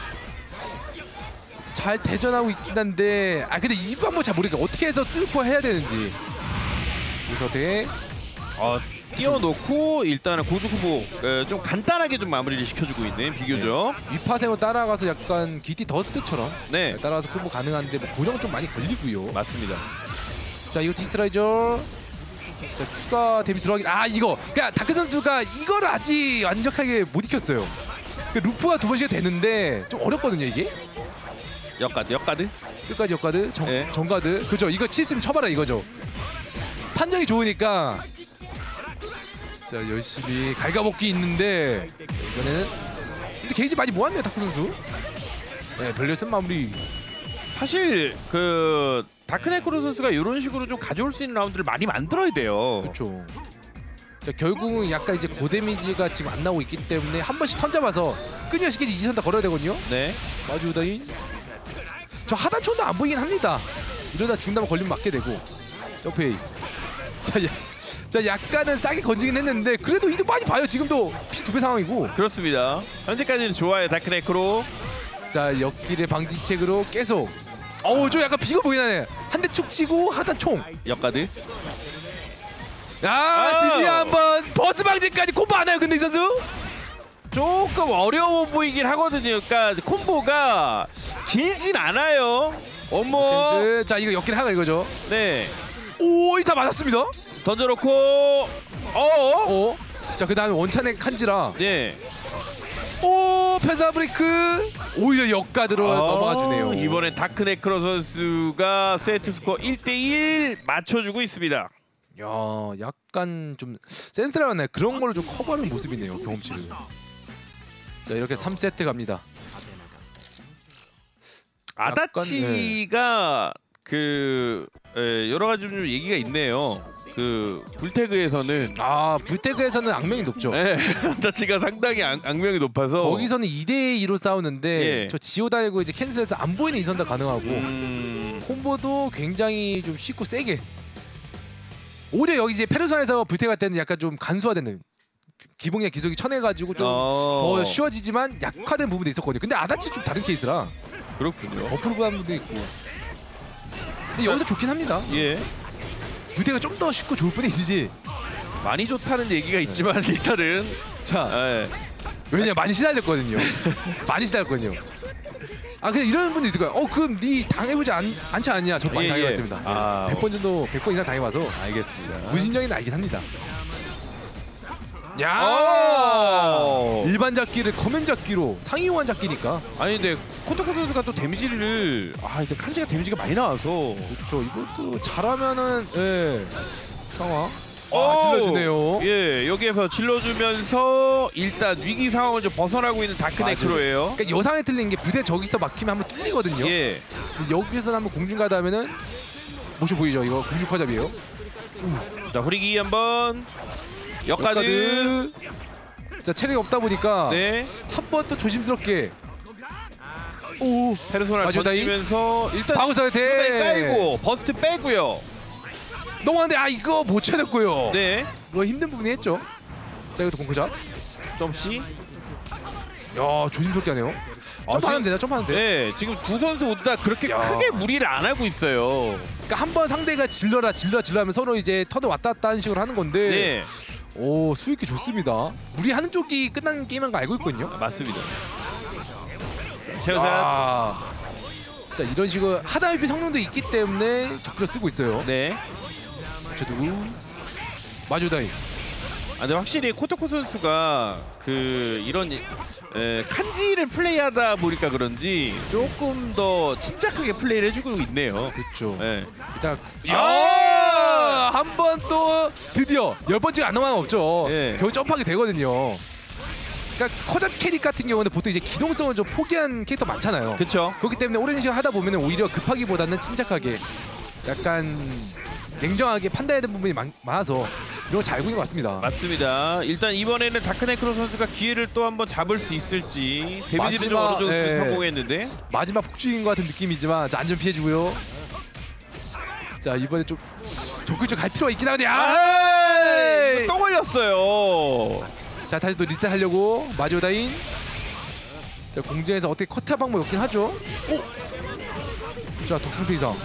잘 대전하고 있긴 한데 아 근데 이거 한번 잘 모르겠어. 어떻게 해서 뚫고 해야 되는지. 우서대 어, 띄워놓고 일단은 고주 후보 어, 좀 간단하게 좀 마무리를 시켜주고 있는 비교죠. 위파생으로 따라가서 약간 기티 더스트처럼 네, 따라가서 콤보 가능한데 뭐 고정 좀 많이 걸리고요. 맞습니다. 자 이거 디스트라이저 자 추가 데미 들어가긴 아 이거 그러니까 다크 선수가 이거를 아직 완벽하게 못 익혔어요. 그 루프가 두 번씩 되는데 좀 어렵거든요 이게. 역가드, 역가드. 끝까지 역가드 정, 네. 정가드 그죠. 이거 칠수면 쳐봐라 이거죠. 판정이 좋으니까 자 열심히 갈가먹기 있는데 이번에는 근데 게이지 많이 모았네요 다크 선수. 네 별일 쓴 마무리. 사실 그 다크네크로 선수가 이런 식으로 좀 가져올 수 있는 라운드를 많이 만들어야 돼요. 그렇죠. 자 결국은 약간 이제 고데미지가 지금 안 나오고 있기 때문에 한 번씩 턴 잡아서 끈여시키지 이선 다 걸어야 되거든요. 네. 마주다인 저 하단촌도 안 보이긴 합니다. 이러다 중담 걸리면 맞게 되고 점프웨이. 자, 야, 자 약간은 싸게 건지긴 했는데 그래도 이득 많이 봐요. 지금도 피 두 배 상황이고. 그렇습니다. 현재까지는 좋아요 다크네크로. 자 옆길의 방지책으로 계속 어우 좀 약간 비거 보이긴 하네. 한 대 툭 치고 하단 총. 역가드. 아 드디어 한번 버스 방지까지 콤보 안 해요 근데 이 선수. 조금 어려워 보이긴 하거든요. 그러니까 콤보가 길진 않아요. 어머. 네, 자 이거 엮기를 하가 이거죠. 네. 오, 이다 맞았습니다. 던져놓고 어. 어. 자 그다음에 원찬의 칸지라. 네. 오, 페사 브레이크. 오히려 역가드로 아, 넘어가 주네요. 이번엔 다크네크로 선수가 세트 스코어 일 대 일 맞춰주고 있습니다. 야, 약간 좀 센스라네. 그런 걸로 좀 커버하는 모습이네요. 경험치를. 자 이렇게 삼 세트 갑니다. 아다치가 그 에, 여러 가지 좀 얘기가 있네요. 그 불태그에서는 아, 불태그에서는 악명이 높죠. 네, 아다치가 상당히 악, 악명이 높아서 거기서는 이 대 이로 싸우는데 예. 저 지오 달고 이제 캔슬해서 안 보이는 이선다 가능하고 음... 콤보도 굉장히 좀 쉽고 세게. 오히려 여기 이제 페르소나에서 불태그 할 때는 약간 좀 간소화되는 기본의 기속이 쳐내가지고 좀 더 어... 쉬워지지만 약화된 부분도 있었거든요. 근데 아다치 좀 다른 케이스라 그렇군요. 어프로브한 부분도 있고. 근데 여기서 좋긴 합니다. 예, 불태가 좀 더 쉽고 좋을 뿐이지. 많이 좋다는 얘기가 있지만 일단은 자, 예. 왜냐 많이 시달렸거든요. 많이 시달렸거든요. 아 그냥 이런 분도 있을 거야. 어 그럼 니 당해보지 않, 않지 않냐? 저 많이 예, 당해봤습니다. 예. 아, 백 번 정도 백 번 이상 당해봐서 알겠습니다. 무신경이 나긴 합니다. 야, 오! 일반 잡기를 커맨 잡기로 상이용한 잡기니까. 아니 근데 코토코 선수가 또 데미지를 아 이제 칸지가 데미지가 많이 나와서 그렇죠. 이것도 잘하면은 예 상황. 아 오! 질러주네요. 예, 여기에서 질러주면서 일단 위기 상황을 좀 벗어나고 있는 다크네크로예요. 그러니까 여상에 틀린 게 부대 저기서 막히면 한번 뚫리거든요. 예, 여기서 한번 공중 가다 하면은 모션 보이죠? 이거 공중 화잡이에요. 자 후리기 한번 역가드. 자 체력이 없다 보니까 네, 한 번 또 조심스럽게. 오, 페르소나를 맞아, 다이. 던지면서 일단 바구사에 상당히 대 깔고 버스트 빼고요. 넘어갔는데 아 이거 못 쳐냈고요. 네, 이거 힘든 부분이 했죠. 자 이것도 공크샷. 점씨. 야 조심스럽게 하네요. 아, 점프하면 지금- 되나? 점프하면 돼. 네, 지금 두 선수 모두 다 그렇게 야. 크게 무리를 안 하고 있어요. 그러니까 한 번 상대가 질러라 질러 질러 하면 서로 이제 터도 왔다 갔다 하는 식으로 하는 건데 네, 오 수익이 좋습니다. 우리 하는 쪽이 끝난 게임인 거 알고 있거든요. 맞습니다. 최우산. 아, 자 이런 식으로 하다이피 성능도 있기 때문에 적극적으로 쓰고 있어요. 네. 저도 마주다이. 아, 근데 확실히 코토코 선수가 그 이런 에, 칸지를 플레이하다 보니까 그런지 조금 더 침착하게 플레이를 해주고 있네요. 그렇죠. 예. 일단 야! 한 번 또 드디어 열 번째가 안 넘어가면 없죠. 예. 겨우 점프하게 되거든요. 그러니까 커잡 캐릭 같은 경우는 보통 이제 기동성을 좀 포기한 캐릭터 많잖아요. 그렇죠. 그렇기 때문에 오랜 시간 하다 보면 오히려 급하기보다는 침착하게 약간 냉정하게 판단해야 되는 부분이 많, 많아서 이런 거 잘 알고 있는 것 같습니다. 맞습니다. 일단 이번에는 다크네크로 선수가 기회를 또 한번 잡을 수 있을지 데미지는 좀 마지막, 어느 정도 예. 성공했는데 마지막 폭주인 것 같은 느낌이지만 자, 안전 피해주고요. 자 이번에 좀 적극적으로 갈 필요가 있긴 한데 아! 또 걸렸어요. 자 다시 또 리셋 하려고 마지오다인. 자 공중에서 어떻게 커트할 방법이 없긴 하죠. 오! 자 독상태 이상.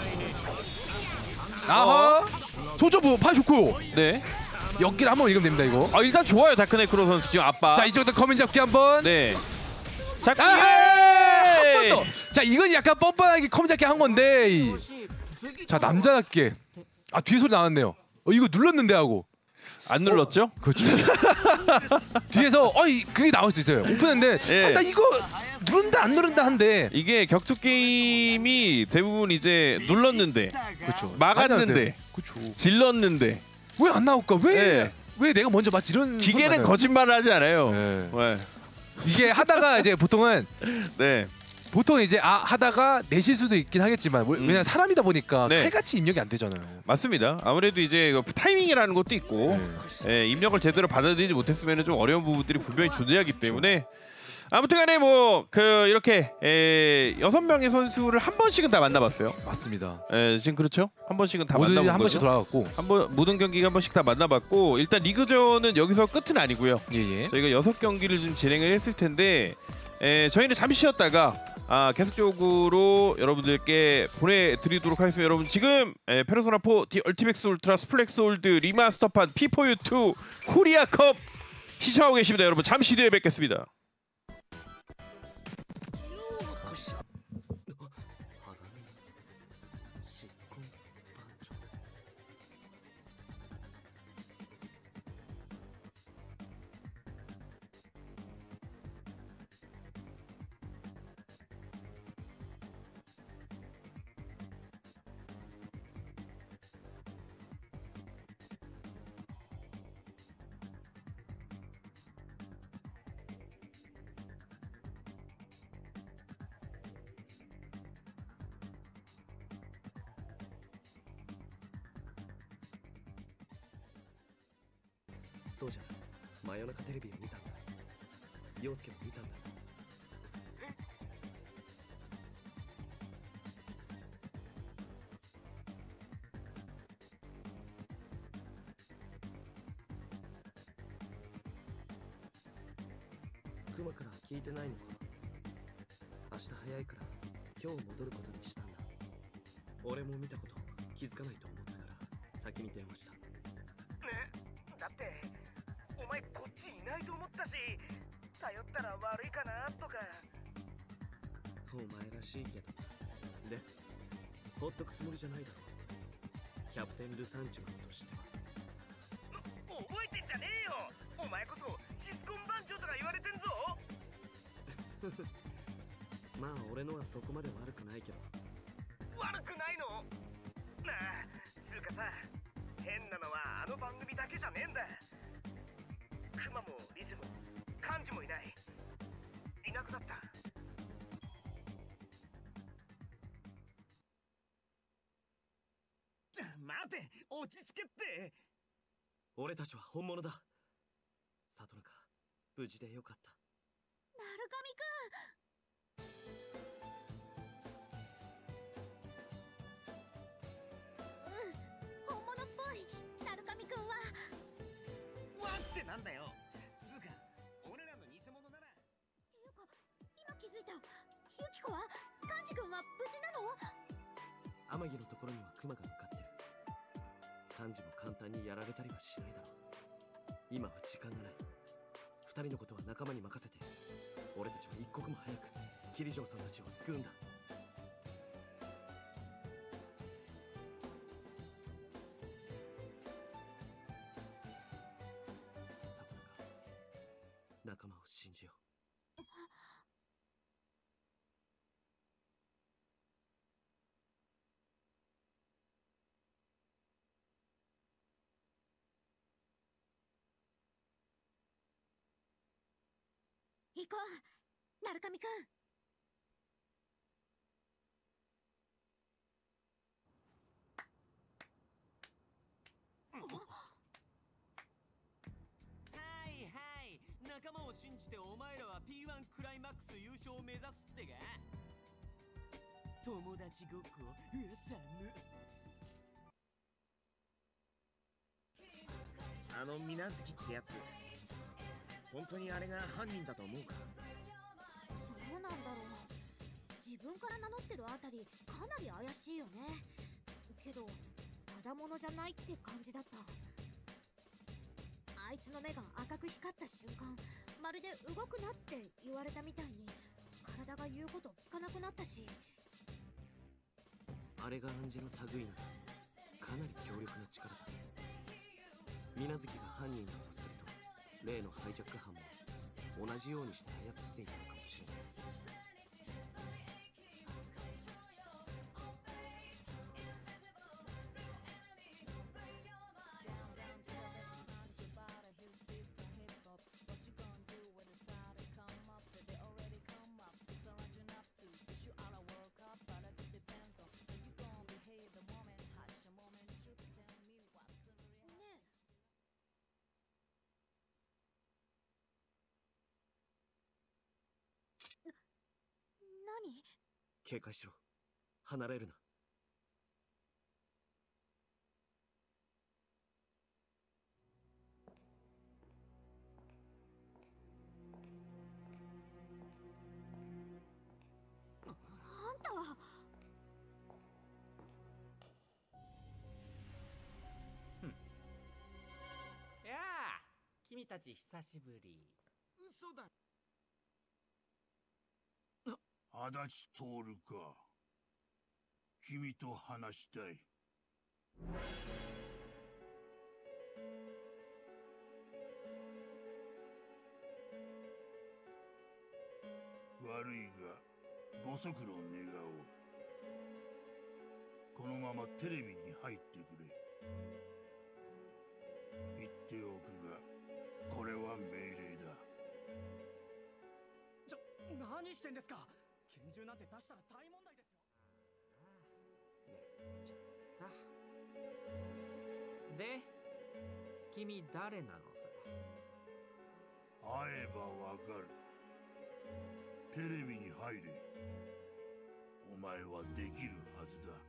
아하! 소저부 파 좋고요. 네. 연기를 한번 읽으면 됩니다 이거. 아 일단 좋아요 다크네크로 선수 지금 아빠. 자 이쪽부터 커맨 잡기 한번. 네. 자, 아! 한 번 더. 자 이건 약간 뻔뻔하게 커맨 잡기 한 건데. 이. 자 남자답게. 아 뒤에 소리 나왔네요. 어 이거 눌렀는데 하고. 안 눌렀죠? 그렇죠. 뒤에서 어이 그게 나올 수 있어요. 오픈했는데 예. 아, 나 이거 누른다 안 누른다 한데. 이게 격투 게임이 대부분 이제 눌렀는데 그렇죠. 막았는데 그렇죠. 질렀는데 왜 안 나올까? 왜? 예. 왜 내가 먼저 맞지 이런 기계는 소리 많아요. 거짓말을 하지 않아요. 예. 네. 이게 하다가 이제 보통은 네. 보통 이제 아 하다가 내실 수도 있긴 하겠지만 뭐- 음. 왜냐면 사람이다 보니까 네. 칼같이 입력이 안 되잖아요. 맞습니다. 아무래도 이제 이거 타이밍이라는 것도 있고 네. 예, 입력을 제대로 받아들이지 못했으면 좀 어려운 부분들이 분명히 존재하기 때문에 아무튼간에 뭐 그 이렇게 에, 여섯 명의 선수를 한 번씩은 다 만나봤어요. 맞습니다. 에, 지금 그렇죠? 한 번씩은 다 모두 만나본 한 번씩 거죠. 돌아갔고. 한번 모든 경기가 한 번씩 다 만나봤고 일단 리그전은 여기서 끝은 아니고요. 예예. 저희가 여섯 경기를 좀 진행을 했을 텐데 에, 저희는 잠시 쉬었다가 아, 계속적으로 여러분들께 보내드리도록 하겠습니다. 여러분 지금 에, 페르소나 사 디 얼티맥스 울트라 스플렉스 올드 리마스터판 피포유투 코리아컵 시청하고 계십니다. 여러분 잠시 뒤에 뵙겠습니다. そうじゃ、真夜中テレビを見たんだ。陽介も見たんだ。クマから聞いてないのか。明日早いから今日戻ることにしたんだ。俺も見たこと気づかないと思ったから先に電話した。ね、 だってお前こっちいないと思ったし、頼ったら悪いかなとか。 お前らしいけど。で、ほっとくつもりじゃないだろう。キャプテン・ルサンチマンとしては。 覚えてんじゃねえよ。お前こそシスコン番長とか言われてんぞ。 まあ俺のはそこまで悪くないけど。 悪くないの？なあ、つうかさ、変なのはあの番組だけじゃねえんだ。クマもリズもカンジもいない。いなくなった。ちょ待て、落ち着けって。 俺たちは本物だ。里中、無事でよかった。 鳴神くん。うん、本物っぽい。鳴神くんは。 わってなんだよ。つうか、俺らの偽物なら。 っていうか、今気づいた。ユキコは、カンジ君は無事なの？ 天城のところにはクマが向かってる。カンジも簡単にやられたりはしないだろう。今は時間がない。二人のことは仲間に任せて、俺たちは一刻も早くキリジョーさんたちを救うんだ。里中、仲間を信じよう。 行こう、鳴神くん。 はいはい、仲間を信じてお前らは ピーワン クライマックス優勝を目指すってか。友達ごっこうさむ。 あの水無月ってやつ、本当にあれが犯人だと思うか？ どうなんだろう。自分から名乗ってるあたりかなり怪しいよね。けどただものじゃないって感じだった。あいつの目が赤く光った瞬間、まるで動くなって言われたみたいに体が言うこと聞かなくなったし。 あれがアンジェの類ならかなり強力な力だ。水無月が犯人だとすると、例のハイジャック犯も同じようにして操っていたのかもしれない。 何？ 警戒しろ。離れるな。 あんたは。 やあ、君君たち久しぶり。 嘘だ。 足立徹か。君と話したい。悪いがご足労願おう。このままテレビに入ってくれ。言っておくがこれは命令だ。 ちょ、何してんですか。拳銃なんて出したら大問題ですよ。 やっちゃった。で、君誰なのさ。 会えばわかる。テレビに入れ。お前はできるはずだ。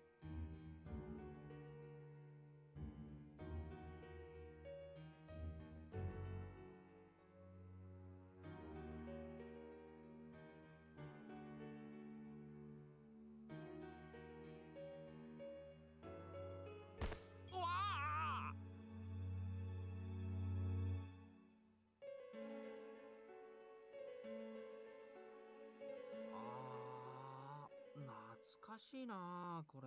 あー、懐かしいなこれ。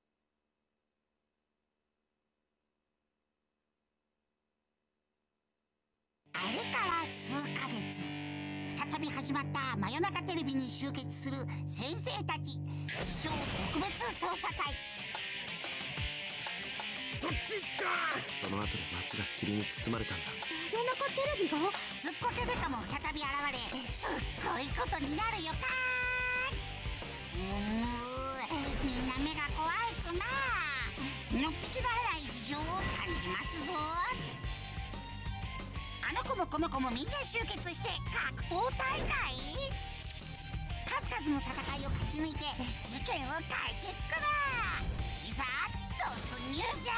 あれから数ヶ月、再び始まった真夜中テレビに集結する先生たち自称特別捜査隊。 そっちっすか。その後で街が霧に包まれたんだ。 真夜中テレビがずっこけデカも再び現れ、すっごいことになるよかーい。うーん、みんな目が怖いくな。のっぴきなれない事情を感じますぞ。あの子もこの子もみんな集結して格闘大会。数々の戦いを勝ち抜いて事件を解決かな。いざ突入じゃ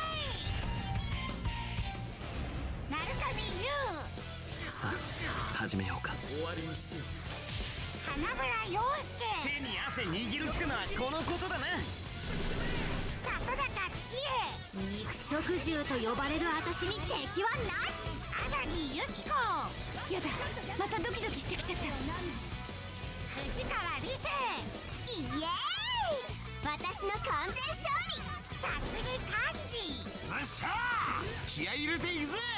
い。鳴神優。 さあ始めようか。 終わりにしよう。 花村陽介。 手に汗握るってのはこのことだな。 里中千恵。 肉食獣と呼ばれる私に敵はなし。 天城由紀子。 やだ、またドキドキしてきちゃった。 藤川理瀬。イエーイ。 私の完全勝利。 辰巳寛治。 よっしゃー、気合い入れていくぜ。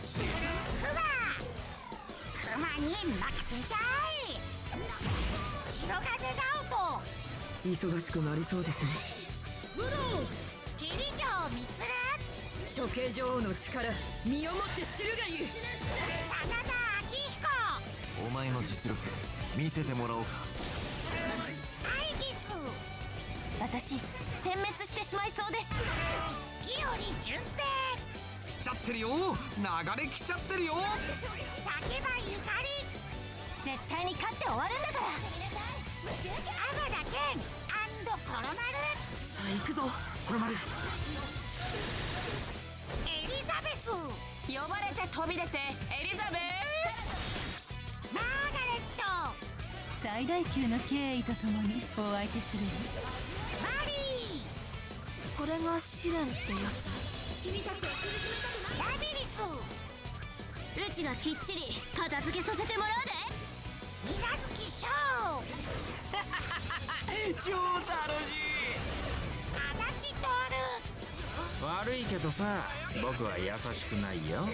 クマクマに任せちゃい。白金直人。 忙しくなりそうですね。 桐城充。 処刑女王の力、身をもって知るがいい。 真田昭彦。 お前の実力見せてもらおうか。 アイギス。 私、殲滅してしまいそうです。 伊織淳平。 来ちゃってるよ、流れ来ちゃってるよ。 竹場ゆかり。 絶対に勝って終わるんだから。 天田健コロマル。 さあ行くぞコロマル。 エリザベス。 呼ばれて飛び出てエリザベス。 マーガレット。 最大級の敬意とともにお相手するよ。 マリー。 これが試練ってやつ。君たちを苦しめたくない。 ラビリス。 うちがきっちり片付けさせてもらうで。 水無月翔。 超楽しい。 足立徹。 悪いけどさ、僕は優しくないよ。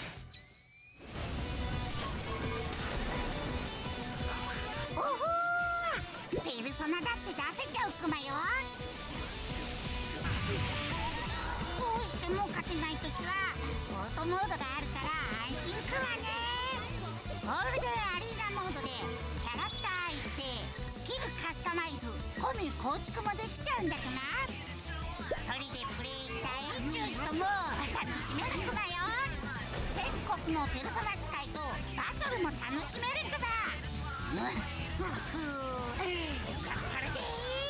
おほー、ペルソナだって出せちゃうクマよ。どうしても勝てないときはオートモードがあるから安心クマね。ゴールデンアリーナモードでキャラクター育成、スキルカスタマイズ、コミュ構築もできちゃうんだくな。一人でプレイしたいっちゅう人も楽しめるクマよ。全国のペルソナ使いとバトルも楽しめるクマ。ふふふ、やったるで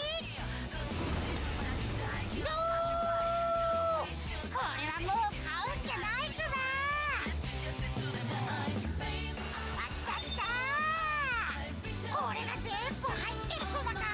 ー。のー、これはもう買うんじゃないクマ。あ、来た来たー。これが全部入ってるクマか。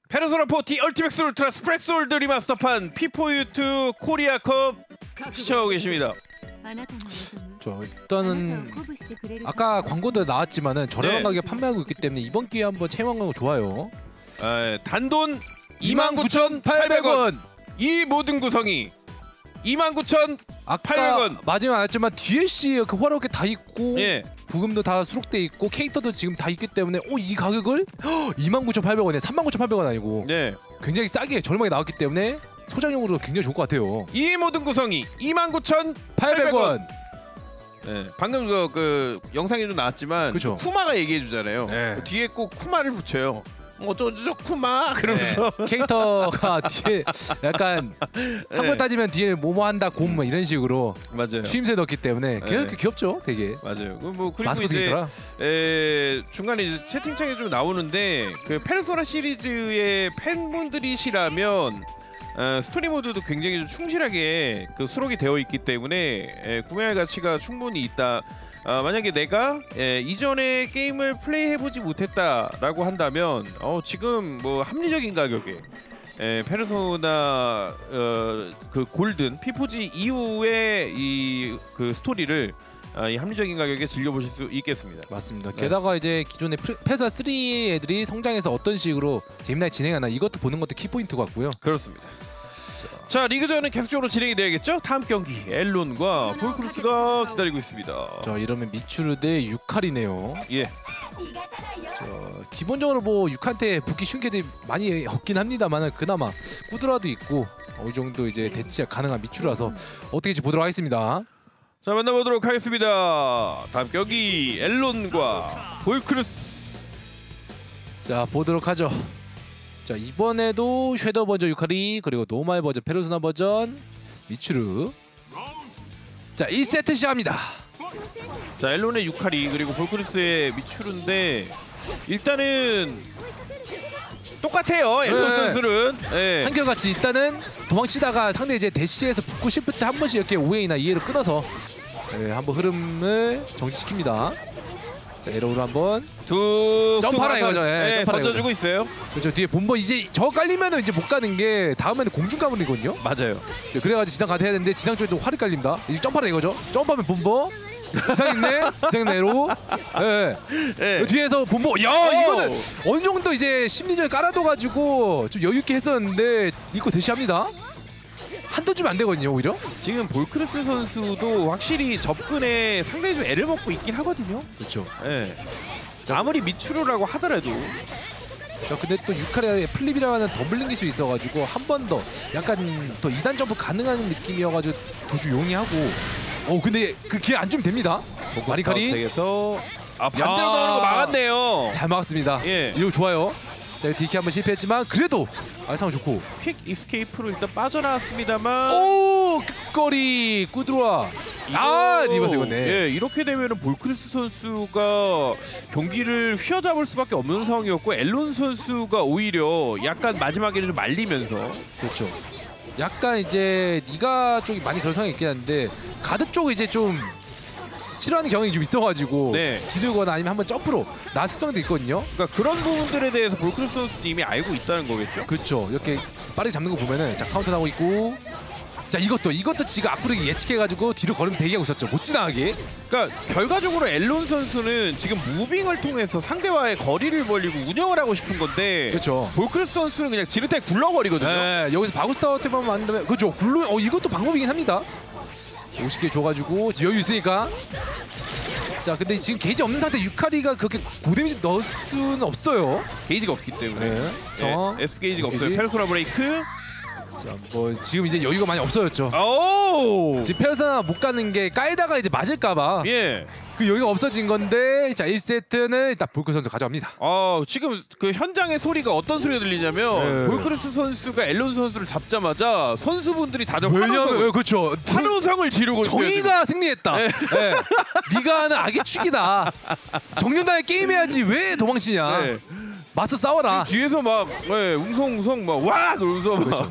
페르소나 포티 얼티맥스 울트라 스프렉솔드 리마스터판 피포유투 코리아컵 시청하고 계십니다. 저 일단은 아까 광고도 나왔지만은 저렴한 네. 가격에 판매하고 있기 때문에 이번 기회에 한번 체험하는 거 좋아요. 에, 단돈 이만 구천팔백 원. 이 모든 구성이 이만 구천팔백 원. 아까 마지막에 알았지만 디엘씨 그 화로게 다 있고 예. 부금도 다 수록돼 있고 캐릭터도 지금 다 있기 때문에 오 이 가격을 이만 구천팔백 원에 삼만 구천팔백 원 아니고 네. 굉장히 싸게 저렴하게 나왔기 때문에 소장용으로 굉장히 좋을 것 같아요. 이 모든 구성이 이만 구천팔백 팔백 원. 원. 네. 방금 그, 그 영상에도 나왔지만 그쵸. 쿠마가 얘기해 주잖아요. 네. 그 뒤에 꼭 쿠마를 붙여요. 어쩌저 쿠마 그러면서 네. 캐릭터가 뒤에 약간 한번 따지면 뒤에 뭐뭐 한다 곰 뭐 이런 식으로 맞아요. 추임새 넣었기 때문에 계속 네. 귀엽죠, 되게. 맞아요. 그 뭐 그리고 마스크도 이제 있더라. 에, 중간에 이제 채팅창에 좀 나오는데 그 페르소나 시리즈의 팬분들이시라면 어, 스토리 모드도 굉장히 좀 충실하게 그 수록이 되어 있기 때문에 에, 구매할 가치가 충분히 있다. 어, 만약에 내가 에, 이전에 게임을 플레이해보지 못했다라고 한다면 어, 지금 뭐 합리적인 가격에 에, 페르소나 어, 그 골든 피포지 이후의 이 그 스토리를 아, 이 합리적인 가격에 즐겨보실 수 있겠습니다. 맞습니다. 네. 게다가 이제 기존의 페르소나 삼 애들이 성장해서 어떤 식으로 재미나게 진행하나 이것도 보는 것도 키포인트 같고요. 그렇습니다. 자, 리그전은 계속적으로 진행이 돼야겠죠? 다음 경기 엘론과 볼크루스가 기다리고 있습니다. 자, 이러면 미추르 대 유칼이네요. 예. 자, 기본적으로 뭐 유칼한테 붙기 쉬운 캐들이 많이 없긴 합니다만 그나마 꾸드라도 있고 어느 정도 이제 대치가 가능한 미추르라서 어떻게 될지 보도록 하겠습니다. 자, 만나보도록 하겠습니다. 다음 경기 엘론과 볼크루스. 자, 보도록 하죠. 자, 이번에도 섀도우 버전 유카리 그리고 노말 버전 페르소나 버전 미추르. 자, 일 세트 시작합니다. 자, 엘론의 유카리 그리고 볼크루스의 미추르인데 일단은 똑같아요. 엘론 네. 선수는. 네. 한결같이 일단은 도망치다가 상대 이제 대시에서 붙고 싶을 때 한 번씩 이렇게 오해이나 이해를 끊어서 네, 한번 흐름을 정지시킵니다. 자, 에러로 한번 툭 점프하라 툭 이거죠. 예, 네, 점프하라 던져주고 있어요. 그렇죠. 뒤에 본버 이제 저 깔리면은 이제 못 가는 게 다음에는 공중 가문이거든요. 맞아요. 자, 그래가지고 지상 가도 해야 되는데 지상 쪽에도 활이 깔립니다. 이제 점프하라 이거죠. 점프하면 본버 지상 있네. 지상 내로. 예. 네. 뒤에서 본보 야 오! 이거는 어느 정도 이제 심리전에 깔아둬가지고 좀 여유 있게 했었는데 이거 대시합니다. 한도 주면 안 되거든요 오히려. 지금 볼크루스 선수도 확실히 접근에 상당히 좀 애를 먹고 있긴 하거든요. 그렇죠. 예. 아무리 미추르라고 하더라도. 자, 근데 또 유카리의 플립이라는 더블링 기술이 있어가지고 한 번 더 약간 더 이단 점프 가능한 느낌이어가지고 도주 용이하고. 어 근데 그 기회 안 주면 됩니다. 마리카리 덱에서 아 반대로 야. 나오는 거 막았네요. 잘 막았습니다. 예. 이거 좋아요. 자, 디키 한번 실패했지만 그래도 아상은 좋고. 퀵 이스케이프로 일단 빠져나왔습니다만. 오 끝거리 꾸드로와. 아 리버스 이거네. 예, 이렇게 되면은 볼크루스 선수가 경기를 휘어잡을 수밖에 없는 상황이었고 엘론 선수가 오히려 약간 마지막에는 좀 말리면서. 그렇죠. 약간 이제 니가 쪽이 많이 그런 상황이 있긴 한데 가드 쪽은 이제 좀 싫어하는 경향이 좀 있어가지고 네. 지르거나 아니면 한번 점프로 나습성도 있거든요. 그러니까 그런 부분들에 대해서 볼크루스 선수도 이미 알고 있다는 거겠죠. 그렇죠. 이렇게 빠르게 잡는 거 보면은 자 카운터 나오고 있고. 자 이것도 이것도 지가 앞으로 예측해가지고 뒤로 걸으면서 대기하고 있었죠. 못 지나가게. 그러니까 결과적으로 엘론 선수는 지금 무빙을 통해서 상대와의 거리를 벌리고 운영을 하고 싶은 건데 그렇죠. 볼크루스 선수는 그냥 지르타에 굴러버리거든요. 네, 여기서 바구스타워 탭만 만들면 그렇죠. 굴러 어 이것도 방법이긴 합니다. 오십 개 줘가지고 여유 있으니까. 자 근데 지금 게이지 없는 상태 유카리가 그렇게 고데미지 넣을 수는 없어요. 게이지가 없기 때문에. 네. 네, 에스 게이지가 게이지. 없어요. 페르소나 브레이크. 자 뭐 지금 이제 여유가 많이 없어졌죠. 오! 지금 페르소나 못 가는 게 까이다가 이제 맞을까봐 예. 그 여유가 없어진 건데 자 일 세트는 일단 볼크 선수 가져갑니다. 어 지금 그 현장의 소리가 어떤 소리가 들리냐면 네. 볼크루스 선수가 엘론 선수를 잡자마자 선수분들이 다들 왜냐면 환호성을, 그렇죠. 환호성을 지르고 있어요. 정의가 승리했다. 네. 네. 네가 하는 악의 축이다. 정년단에 게임해야지 왜 도망치냐. 네. 맞서 싸워라. 뒤에서 막 네, 웅성웅성 막 와 그러면서 막 그렇죠.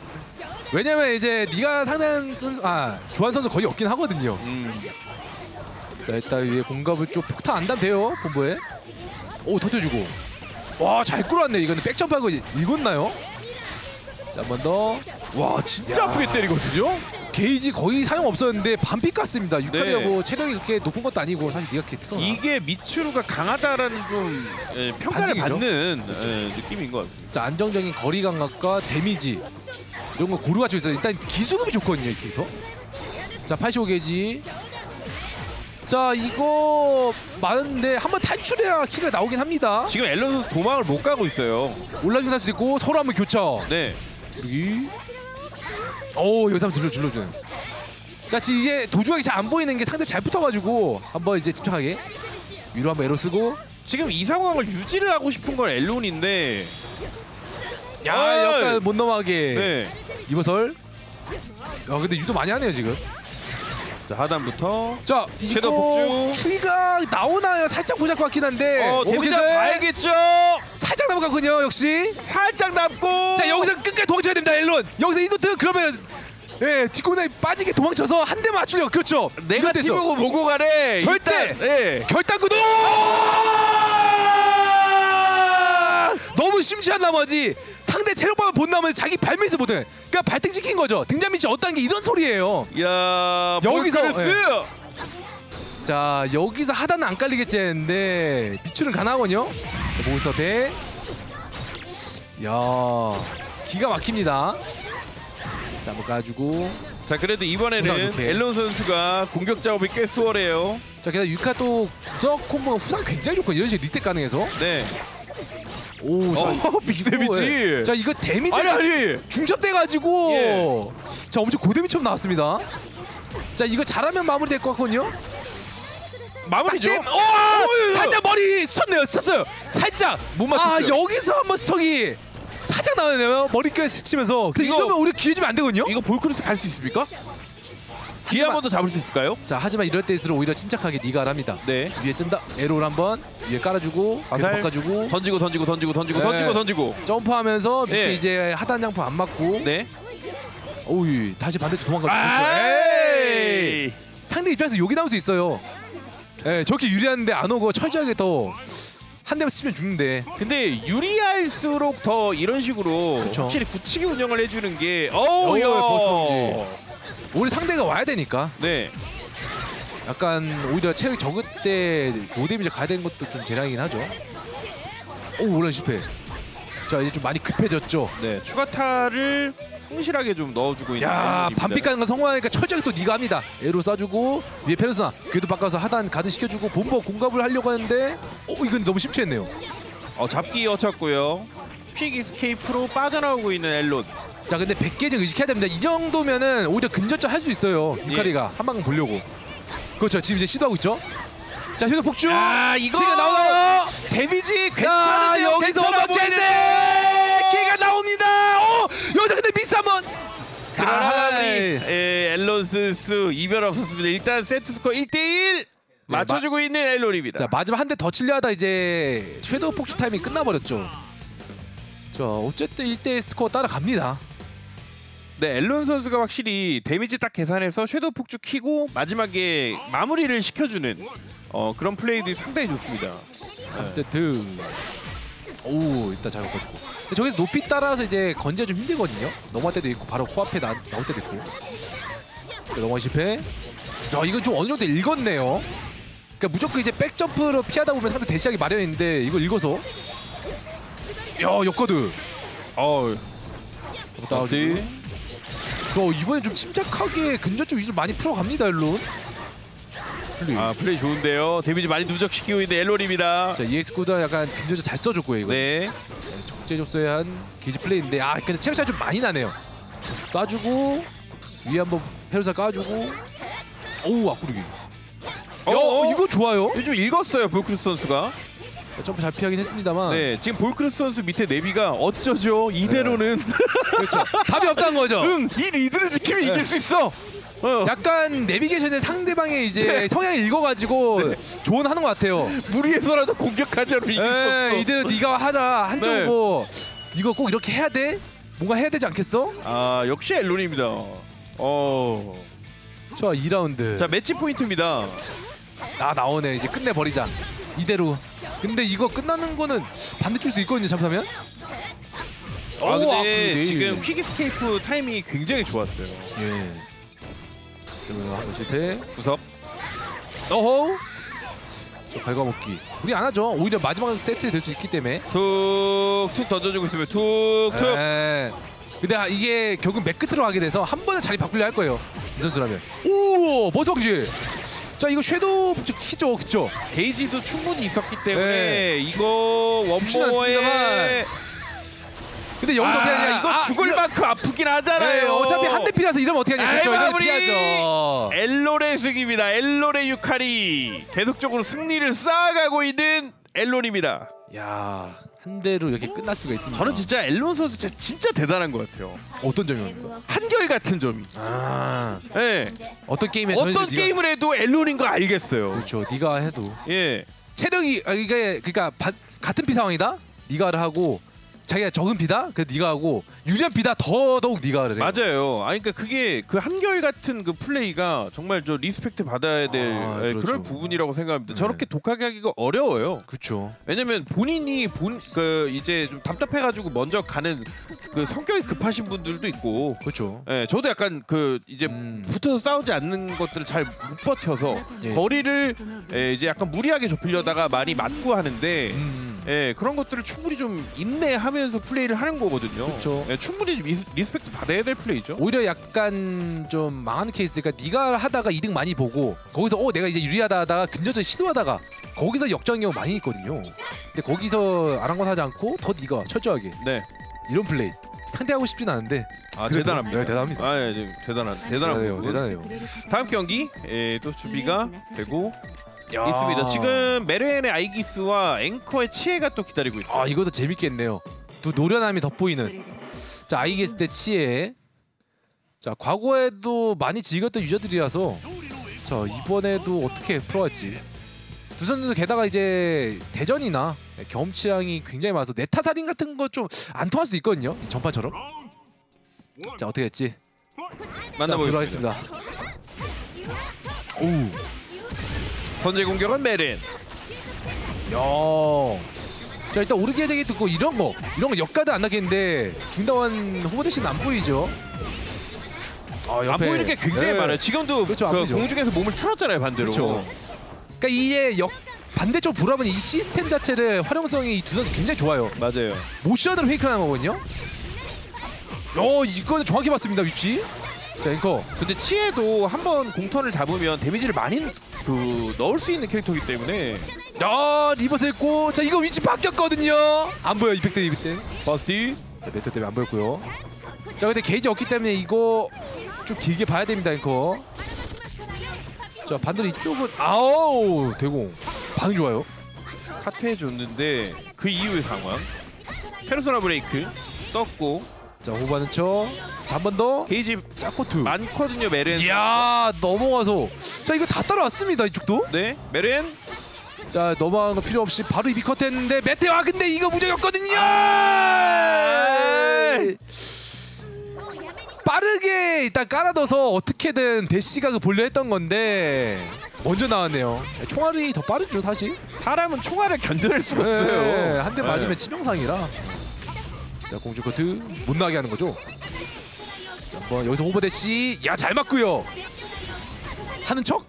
왜냐면 이제 네가 상대하는 선수 아 좋아하는 선수 거의 없긴 하거든요. 음. 자 일단 위에 공갑을 좀 폭탄 안 담돼요 본부에. 오 터트려주고. 와, 잘 끌어왔네. 이거는 백점프하고 읽었나요? 자, 한 번 더. 와 진짜 야. 아프게 때리거든요. 게이지 거의 사용 없었는데 반피 깠습니다. 육칼이가 네. 뭐 체력이 그렇게 높은 것도 아니고 사실 네가 이렇게 써. 이게 미츠루가 강하다라는 좀 예, 평가를 반증이죠? 받는 예, 느낌인 것 같습니다. 자, 안정적인 거리 감각과 데미지 이런 거 고루 갖추고 있어요. 일단 기수급이 좋거든요, 이 캐릭터. 자, 팔십오 게이지. 자, 이거 많은데 한번 탈출해야 키가 나오긴 합니다. 지금 앨런 선수 도망을 못 가고 있어요. 올라주긴 할 수도 있고 서로 한번 교차. 네. 여기. 오, 여기서 한번 질러 질러주네. 자, 지금 이게 도주각이 잘 안 보이는 게 상대 잘 붙어가지고 한번 이제 집착하게 위로 한번 에로 쓰고. 지금 이 상황을 유지를 하고 싶은 건 앨론인데. 야, 어이! 약간 못 넘어가게. 네. 이버설. 야, 근데 유도 많이 하네요 지금. 자, 하단부터. 자, 섀도우 이거 폭주. 키가 나오나요? 살짝 보잘 것 같긴 한데. 어, 오, 데뷔자 기세. 봐야겠죠. 살짝 남았거든요, 역시. 살짝 남고. 자, 여기서 끝까지 도망쳐야 됩니다, 앨런. 여기서 이노트 그러면 예, 뒷공에 빠지게 도망쳐서 한 대 맞추려고. 그렇죠. 내가 이럴 때죠. 팀보고 보고 가래. 절대! 일단, 예. 결단구도 너무 심취한 나머지 상대 체력밥을 본 나머지 자기 발밑을 보든 그러니까 발등 찍힌 거죠. 등잔 밑이 어떤 게 이런 소리예요. 야, 여기서, 볼크루스. 자, 여기서 하단은 안 깔리겠지 했는데 비추는 가능하거든요. 몬스터 대. 야, 기가 막힙니다. 자, 한번 까주고. 자, 그래도 이번에는 후상 좋게. 앨런 선수가 공격 작업이 꽤 수월해요. 자, 게다가 유카 또 구석 콤보가 후상 굉장히 좋고 이런 식으로 리셋 가능해서. 네. 오, 자, 어, 빅 데미지. 예. 자, 이거 데미지 아니 아니. 중첩돼가지고 예. 자, 엄청 고데미처럼 나왔습니다. 자, 이거 잘하면 마무리 될 것 같거든요. 마무리죠. 딱 땜- 오! 살짝 머리 스쳤네요. 스쳤어요. 살짝. 못 아, 맞췄어요. 여기서 한번 스톡이 살짝 나오네요. 머리까지 스치면서. 근데 이거- 이러면 우리 기회 주면 안 되거든요. 이거 볼크루스 갈 수 있습니까? 뒤에 한 번 더 잡을 수 있을까요? 자, 하지만 이럴 때일수록 오히려 침착하게 네가 합니다. 네. 위에 뜬다. 에로를 한번 위에 깔아주고 화살. 위에 바꿔주고 던지고 던지고 던지고 던지고 네. 던지고 던지고. 점프하면서 밑에 네. 이제 하단 장판 안 맞고. 네. 오이, 다시 반대쪽 도망가고. 에이. 상대 입장에서 욕이 나올 수 있어요. 예, 저렇게 유리한데 안 오고 철저하게 더 한 대만 치면 죽는데. 근데 유리할수록 더 이런 식으로 그쵸. 확실히 굳히게 운영을 해주는 게 어우 어우, 야. 버스터인지. 오히려 상대가 와야 되니까 네. 약간 오히려 체력이 적을 때 노데미지 가야 되는 것도 좀 재량이긴 하죠. 오, 오른 실패. 자, 이제 좀 많이 급해졌죠. 네. 추가타를 성실하게 좀 넣어주고 있는. 야, 앨런입니다. 반피 가는 거 성공하니까 철저하게 또 네가 합니다. 에로 쏴주고 위에 페르소나 궤도 바꿔서 하단 가드 시켜주고 본버 공갑을 하려고 하는데 오, 이건 너무 심취했네요. 어, 잡기 이어쳤고요. 픽 이스케이프로 빠져나오고 있는 앨런. 자, 근데 백 개는 의식해야 됩니다. 이 정도면은 오히려 근접전 할 수 있어요. 유카리가 한 방 보려고. 그렇죠. 지금 이제 시도하고 있죠. 자, 휴대 폭주. 아, 이거 키가 나오나요? 데미지 자, 괜찮은데요. 여기서 괜찮아 먹겠네. 보이는데. 키가 나옵니다. 오, 여기서 근데 미스 한번. 그러나 아이. 예, 앨런 스스 이별 없었습니다. 일단 세트 스코어 일 대 일 맞춰주고 있는 앨런입니다. 자, 마지막 한 대 더 치려 하다 이제 섀도우 폭주 타이밍 끝나버렸죠. 자, 어쨌든 일 대 일 스코어 따라갑니다. 네, 앨런 선수가 확실히 데미지 딱 계산해서 섀도우 폭주 키고 마지막에 마무리를 시켜주는 어, 그런 플레이들이 상당히 좋습니다. 삼 세트. 오, 일단 잘 바꿔주고. 근데 저기서 높이 따라서 이제 건지가 좀 힘들거든요. 넘어갈 때도 있고 바로 코앞에 나, 나올 때도 있고. 자, 넘어가 실패. 야, 이건 좀 어느 정도 읽었네요. 그러니까 무조건 이제 백점프로 피하다 보면 상대 대시하기 마련인데 이걸 읽어서. 야, 역거드. 어, 나오지. 저 이번에 좀 침착하게 근접점 위주로 많이 풀어갑니다, 앨런. 플레이. 아, 플레이 좋은데요. 데미지 많이 누적시키고 있는 앨런입니다. 자, 이엑스 코드가 약간 근접점 잘 써줬고요, 이거. 네. 적재줬어야 한 게이지 플레이인데 아, 근데 체력 차이 좀 많이 나네요. 쏴주고 위에 한번 페르사 까주고. 오우, 앞구르기. 어, 야, 어. 이거 좋아요. 요즘 읽었어요, 볼크루스 선수가. 자, 점프 잘 피하긴 했습니다만. 네, 지금 볼크루스 선수 밑에 내비가 어쩌죠? 이대로는 그렇죠. 답이 없다는 거죠. 응, 이 리드를 지키면 네. 이길 수 있어. 어. 약간 내비게이션에 상대방의 이제 네. 성향을 읽어가지고 조언하는 것 같아요. 무리해서라도 공격하자로 이길 수 없어. 에, 이대로 네가 하자 한쪽으로. 이거 꼭 이렇게 해야 돼? 뭔가 해야 되지 않겠어? 아, 역시 앨런입니다. 어. 자, 이 라운드. 자, 매치 포인트입니다. 아, 나오네. 이제 끝내버리자. 이대로. 근데 이거 끝나는 거는 반대쪽에서 있거든요. 잠시만요. 아 오, 근데 아프네. 지금 퀵 스케이프 타이밍이 굉장히 좋았어요. 예. 그러면 한번 실패. 구섭. 어허. 저 갉아먹기. 우리 안 하죠. 오히려 마지막 세트 될 수 있기 때문에. 툭툭 던져주고 있으면 툭툭. 예. 근데 아, 이게 결국 맨 끝으로 가게 돼서 한 번은 자리 바꾸려 할 거예요. 이 선수라면. 오, 버스방지. 자, 이거 섀도우 키죠, 그죠? 게이지도 충분히 있었기 때문에 네. 이거 죽진 원모어에 않습니다만. 근데 여기서 아, 어떻게 하냐? 이거 아, 죽을 이러- 만큼 아프긴 하잖아요. 네, 어차피 한 대 피라서 이러면 어떻게 하냐? 아이, 그렇죠. 이러면 마무리! 피하죠. 엘론의 승입니다. 엘론의 유카리 계속적으로 승리를 쌓아가고 있는 엘론입니다. 야, 한 대로 이렇게 끝날 수가 있습니다. 저는 진짜 엘론 선수 진짜, 진짜 대단한 것 같아요. 어떤 점이요? 한결 같은 점이. 아, 네. 어떤 게임에 어떤 게임을 해도 엘론인 거 알겠어요. 그렇죠. 네가 해도 예. 체력이 아, 이게 그러니까 바, 같은 피 상황이다. 네가를 하고 자기가 적은 피다. 그 네가 하고 유리한 피다. 더더욱 네가를 해. 맞아요. 아니 그러니까 그게 그 한결 같은 그 플레이가 정말 저 리스펙트 받아야 될 아, 예, 그렇죠. 그런 부분이라고 생각합니다. 네. 저렇게 독하게 하기가 어려워요. 그렇죠. 왜냐면 본인이 본 그 이제 좀 답답해가지고 먼저 가는 그 성격이 급하신 분들도 있고. 그렇죠. 예, 저도 약간 그 이제 음. 붙어서 싸우지 않는 것들을 잘 못 버텨서 예. 거리를 예, 이제 약간 무리하게 좁히려다가 많이 맞고 하는데. 음. 예, 그런 것들을 충분히 좀 인내하면서 플레이를 하는 거거든요. 그쵸. 예, 충분히 리스, 리스펙트 받아야 될 플레이죠. 오히려 약간 좀 망하는 케이스니까 네가 하다가 이득 많이 보고 거기서 어 내가 이제 유리하다 하다가 근접전 시도하다가 거기서 역전한 경우 많이 있거든요. 근데 거기서 아랑곳하지 않고 더 네가 철저하게 네, 이런 플레이 상대하고 싶진 않은데 아 그래도- 대단합니다. 네, 대단합니다. 아, 예, 네, 대단한 대단한 대단해요. 부분. 대단해요. 다음 경기 예, 또 준비가 되고 야. 있습니다. 지금 메르헨의 아이기스와 앵커의 치에가 또 기다리고 있어요. 아 이것도 재밌겠네요. 두 노련함이 돋보이는. 자 아이게스 대 치에. 자 과거에도 많이 즐겼던 유저들이라서 자 이번에도 어떻게 풀어갈지. 두 선수 게다가 이제 대전이나 경험치량이 굉장히 많아서 네타살인 같은 거 좀 안 통할 수 있거든요. 이 전파처럼. 자 어떻게 했지? 만나보겠습니다. 자, 오. 선제 공격은 메르헨. 야. 자 일단 오르기의 제기 듣고 이런 거 이런 거 역가드 안 나겠는데 중다원 후보 대신 안 보이죠? 아, 안 보이는 게 굉장히 네. 많아요. 지금도 그렇죠, 안 그 보이죠. 공중에서 몸을 틀었잖아요, 반대로. 그렇죠. 그러니까 이게 역 반대쪽 보라면 이 시스템 자체를 활용성이 이 두 선수 굉장히 좋아요. 맞아요. 모션으로 페이크하는 거거든요. 어 이거는 정확히 봤습니다 위치. 자 앵커. 근데 치에도 한번 공턴을 잡으면 데미지를 많이 그 넣을 수 있는 캐릭터이기 때문에 야 리버스 했고 자 이거 위치 바뀌었거든요. 안 보여 이펙트 이펙트. 버스티. 자 메타 때문에 안 보였고요. 자 근데 게이지 없기 때문에 이거 좀 길게 봐야 됩니다 앵커. 자 반대로 이쪽은 아우 대공 반응 좋아요. 카트해 줬는데 그 이후의 상황. 페르소나 브레이크 떴고 자 호바는 쳐. 자 한 번 더. 게이지 짜코투. 많거든요, 메르헨. 이야 넘어가서 자 이거 다 따라왔습니다 이쪽도. 네, 메르헨. 자 넘어가는 거 필요 없이 바로 이비 컷했는데 메테와 근데 이거 무적이었거든요. 아! 빠르게 일단 깔아둬서 어떻게든 대시가 그 볼려 했던 건데 먼저 나왔네요. 총알이 더 빠르죠 사실. 사람은 총알을 견뎌낼 수가 네, 없어요. 한 대 네. 맞으면 치명상이라. 자 공주 커트 못 나게 하는 거죠. 자 한번 여기서 호버 대시 야 잘 맞고요. 하는 척.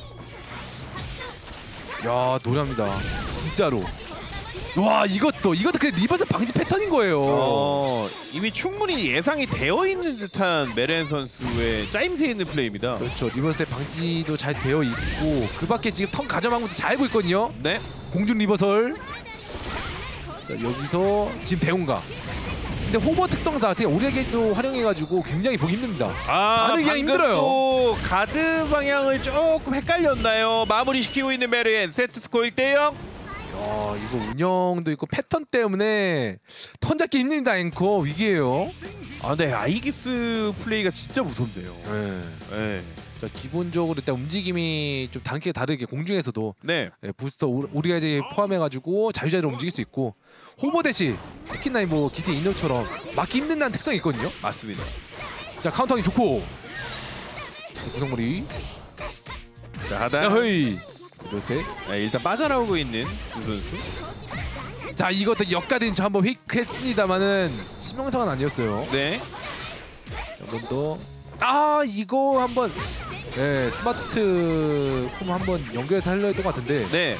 야 노래합니다 진짜로. 와 이것도 이것도 그냥 리버스 방지 패턴인 거예요. 어, 이미 충분히 예상이 되어 있는 듯한 메르헨 선수의 짜임새 있는 플레이입니다. 그렇죠. 리버스 때 방지도 잘 되어 있고 그 밖에 지금 턴 가져간 것도 잘 알고 있거든요. 네. 공중 리버설. 자 여기서 지금 대운가. 근데 호버 특성상 그냥 오리게도 활용해가지고 굉장히 보기 힘듭니다. 아, 반응이 방금 힘들어요. 또 가드 방향을 조금 헷갈렸나요? 마무리 시키고 있는 메르헨. 세트 스코어 일 대 영. 야 이거 운영도 있고 패턴 때문에 턴 잡기 힘듭니다 앵커 위기예요. 아, 네. 아이기스 플레이가 진짜 무섭네요. 네. 네. 자 기본적으로 일단 움직임이 좀 단계 다르게 공중에서도 네. 네, 부스터 우리가 이제 포함해가지고 자유자재로 움직일 수 있고 호버 대시 특히나 뭐 기대 인형처럼 막기 힘든다는 특성이 있거든요. 맞습니다. 자 카운터링 좋고 구성머리 자, 하단. 야헤이 이렇게. 네, 일단 빠져나오고 있는 두 선수. 자 이것도 역가든 저 한번 휙했습니다만은 치명상은 아니었어요. 네. 한 번 더. 아 이거 한번 네 스마트 콤 한번 연결해서 하려 했던 것 같은데. 네.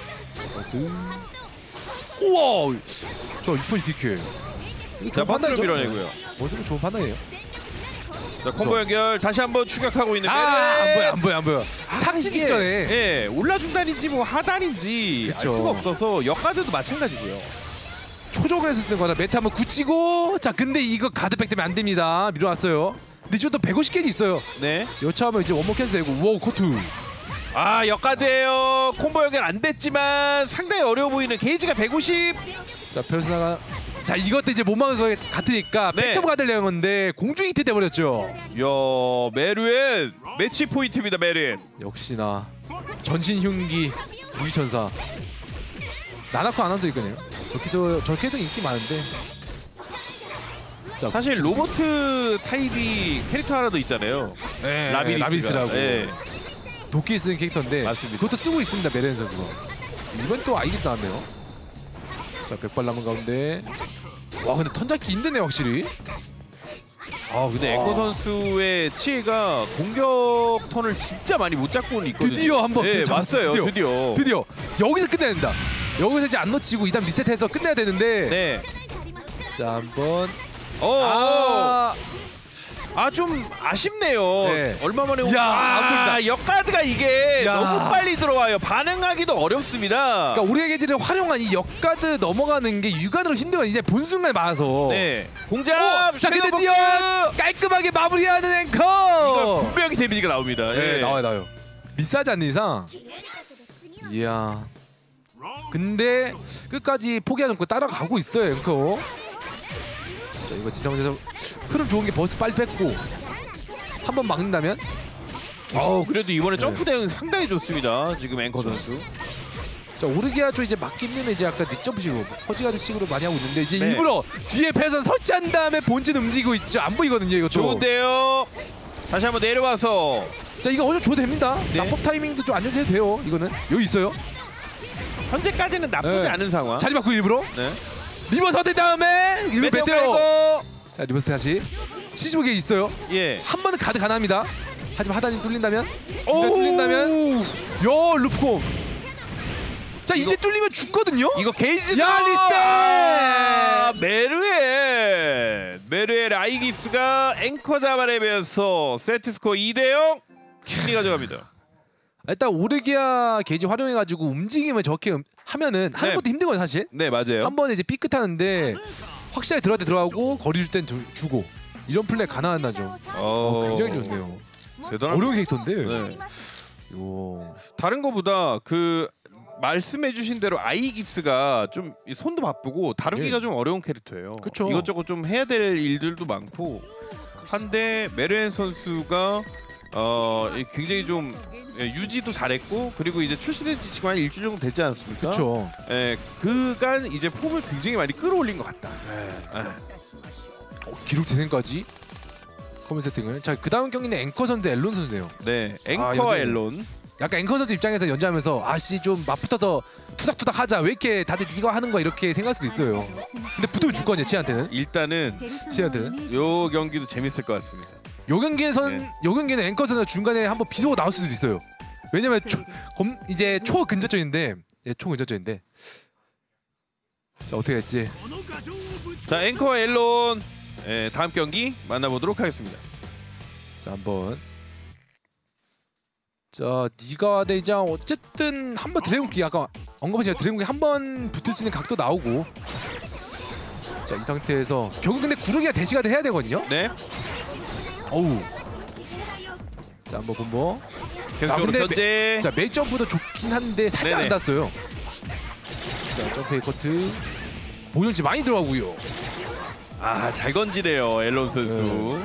우와. 저 이퍼지 디케. 자 파트를 밀어내고요. 모습은 좋은 판단이에요. 자 콤보 연결 다시 한번 추격하고 있는 아, 안 메르. 보여 안 보여 안 보여. 착지 이게, 직전에. 예, 올라 중단인지 뭐 하단인지 알 그쵸. 수가 없어서 역가드도 마찬가지고요. 초종에서 쓰는 거다. 매트 한번 굳히고. 자 근데 이거 가드백 때문에 안 됩니다. 밀어놨어요. 근데 지금 또 백오십 개지 있어요. 네. 여차하면 이제 원모 캔슬 되고. 와우 코트. 아 역가드예요. 콤보 연결 안 됐지만 상당히 어려워 보이는 게이지가 백오십. 자 페르소나가. 자 이것도 이제 못 막을 것 같으니까 네. 백점 가드려는 건데 공중 히트 돼버렸죠. 야 메르엔 매치 포인트입니다. 메르엔. 역시나 전신 흉기 무기천사. 나나코 아나운서 이거네요. 저기도 저기도 인기 많은데. 자, 사실 로버트 타입이 캐릭터 하나 더 있잖아요. 네, 라비리스가. 라비리스라고. 네. 도끼 쓰는 캐릭터인데 맞습니다. 그것도 쓰고 있습니다. 메렌 선수가. 이번 또 아이기스 나왔네요. 자 백발 남은 가운데. 와 근데 턴잡기 힘드네 확실히. 아 근데 앵커 선수의 치해가 공격 턴을 진짜 많이 못 잡고는 있거든요. 드디어 한번 네, 잡았어요. 맞어요. 드디어. 드디어. 드디어 여기서 끝내야 된다. 여기서 이제 안 놓치고 이다음 리셋해서 끝내야 되는데. 네. 자 한번. 어. 아. 아 좀 아쉽네요. 네. 얼마 만에 야, 아, 안 보인다. 역가드가 이게 야. 너무 빨리 들어와요. 반응하기도 어렵습니다. 그러니까 우리의 게지를 활용한 이 역가드 넘어가는 게 육안으로 힘들면 이제 본 순간에 맞아서. 네. 공잡. 오! 자 근데 섀도우 뛰어 버프! 깔끔하게 마무리하는 앵커. 이거 분명히 데미지가 나옵니다. 네, 예. 나와요 나와요. 비싸지 않는 이상. 이야. 근데 끝까지 포기하지 않고 따라가고 있어요 앵커. 자 이거 지상에서 흐름 좋은 게 버스 빨리 뺐고 한 번 막는다면. 어 그래도 이번에 네. 점프 대응 상당히 좋습니다. 지금 앵커 선수. 자 오르기아 쪽 이제 막기 힘들면 이제 약간 늦점식으로 퍼지가드식으로 많이 하고 있는데 이제 네. 일부러 뒤에 패선 설치한 다음에 본진 움직이고 있죠. 안 보이거든요 이것도. 좋은데요. 다시 한번 내려와서. 자 이거 어제 줘도 됩니다. 네. 납법 타이밍도 좀 안정돼도 돼요. 이거는 여기 있어요. 현재까지는 나쁘지 네. 않은 상황. 자리 바꾸고 일부러. 네. 리버스 어택 다음에 일부러 메테오 메테오. 깔고. 자 리버스 다시 칠십오 개 있어요. 예. 한 번은 가드 가능합니다. 하지만 하단이 뚫린다면. 오. 중간 뚫린다면. 요 루프콤. 자 이거- 이제 뚫리면 죽거든요. 이거 게이지. 야, 아, 리셋! 메르엘. 메르엘 아이기스가 앵커 잡아내면서 세트 스코어 이 대 영 승리 가져갑니다. 일단 오르기아 게이지 활용해가지고 움직임을 저렇게 음- 하면은 하는 네. 것도 힘든 거예요 사실. 네 맞아요. 한 번에 이제 삐끗하는데 확실하게 들어갈 때 들어가고 거리 줄 땐 주고 이런 플레이 가능한 나죠. 어, 굉장히 좋네요. 대단한. 어려운 캐릭터인데. 네. 요. 다른 거보다 그 말씀해주신 대로 아이기스가 좀 이 손도 바쁘고 다루기가 예. 좀 어려운 캐릭터예요. 그쵸. 이것저것 좀 해야 될 일들도 많고 한데 메르엔 선수가 어 이 굉장히 좀 예, 유지도 잘했고 그리고 이제 출시된 지 지금 한 일주일 정도 되지 않았습니까? 그렇죠. 예, 그간 이제 폼을 굉장히 많이 끌어올린 것 같다. 예. 어, 기록 재생까지 커맨 세팅을. 자 그다음 경기는 앵커 선수 대 앨런 선수네요. 네, 아, 앵커와 여전히. 앨론. 약간 앵커 선수 입장에서 연주하면서 아씨 좀 맞붙어서 투닥투닥 하자. 왜 이렇게 다들 이거 하는 거야 이렇게 생각할 수도 있어요. 근데 붙으면 줄 거 아니야 치한테는. 일단은 치한테는. 요 경기도 재밌을 것 같습니다. 요 경기에선 네. 요 경기는 앵커 선수가 중간에 한번 비속어 나올 수도 있어요. 왜냐면 초, 검, 이제 초 근접전인데 예, 초 근접전인데. 자 어떻게 될지. 자 앵커와 앨론 예, 다음 경기 만나보도록 하겠습니다. 자 한번. 자 니가 대장 어쨌든 한번 드래곤기 아까 언급하신 드래곤기 한번 붙을 수 있는 각도 나오고. 자 이 상태에서 결국 근데 구르기가 대시가 해야 되거든요. 네. 어우. 자 한번 본보. 계속적으로 근데 견제. 자 메이 점프도 좋긴 한데 살짝 네네. 안 닿았어요. 자 점프 커트. 보존치 많이 들어가고요. 아 잘 건지네요 앨런 선수.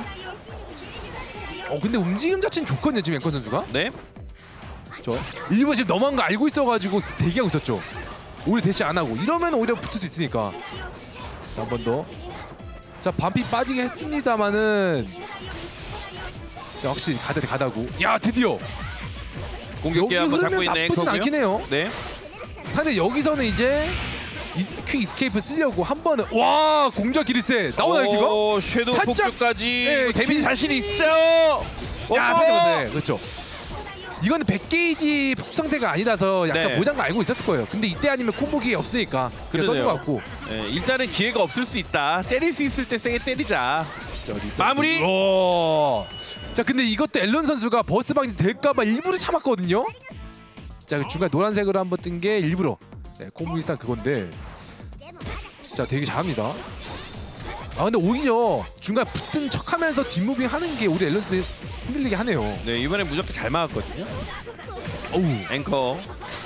어 근데 움직임 자체는 좋거든요 지금 앵커 선수가. 네. 저 일본 지금 넘어간 거 알고 있어가지고 대기하고 있었죠. 오히려 대시 안 하고 이러면 오히려 붙을 수 있으니까. 자 한 번 더. 자 반피 빠지게 했습니다만은. 자 확실히 가다 가다고. 야 드디어. 공격기 한번 잡고 있는 나쁘진 앵커고요. 않긴 해요. 네. 상대 여기서는 이제 이, 퀵 이스케이프 쓰려고 한 번은 와 공작 기리세 나오나요 기가? 오, 섀도우 살짝- 폭주까지 예, 데미지 기- 자신 있죠. 야 어! 맞아 그렇죠. 이거는 백 게이지 폭 상태가 아니라서 약간 네. 모장가 알고 있었을 거예요. 근데 이때 아니면 콤보기 없으니까 그래서 써준 것 같고. 예, 일단은 기회가 없을 수 있다. 때릴 수 있을 때 세게 때리자. 자, 어디 있어? 마무리! 오. 자 근데 이것도 앨런 선수가 버스 방지 될까봐 일부러 참았거든요. 자 그 중간 노란색으로 한번 뜬 게 일부러 네, 콤보 일상 그건데. 자 되게 잘합니다. 아 근데 오히려 중간 붙은 척하면서 뒷무빙 하는 게 우리 앨런 선수 흔들리게 하네요. 네, 이번에 무조건 잘 막았거든요. 어우. 앵커.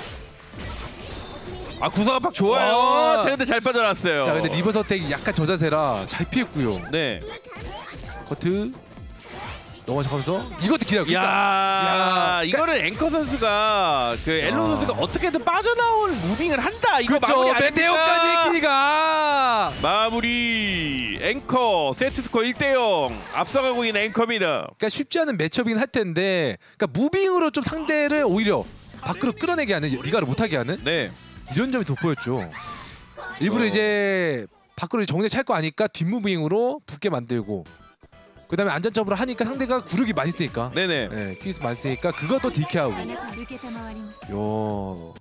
아, 구석 압박 좋아요. 와. 제가 근데 잘 빠져나왔어요. 자 근데 리버스 어택이 약간 저자세라 잘 피했고요. 네. 커트 넘어가면서 이것도 기다려. 야, 야, 이거는 앵커 선수가 그 앨런 야. 선수가 어떻게든 빠져나올 무빙을 한다. 이거 그렇죠. 마무리 아닙니까? 메테오까지 키니가. 마무리. 앵커 세트 스코어 일 대 영 앞서가고 있는 앵커입니다. 그러니까 쉽지 않은 매첩이긴 할 텐데, 그러니까 무빙으로 좀 상대를 오히려 밖으로 끌어내게 하는, 리가를 못하게 하는 네. 이런 점이 돋보였죠. 일부러 어. 이제 밖으로 정대 찰 거 아니까 뒷무빙으로 붙게 만들고, 그 다음에 안전점으로 하니까 상대가 구력이 많이 쓰니까, 네네. 네, 퀴즈 많이 쓰니까 그것도 디케하고. 요.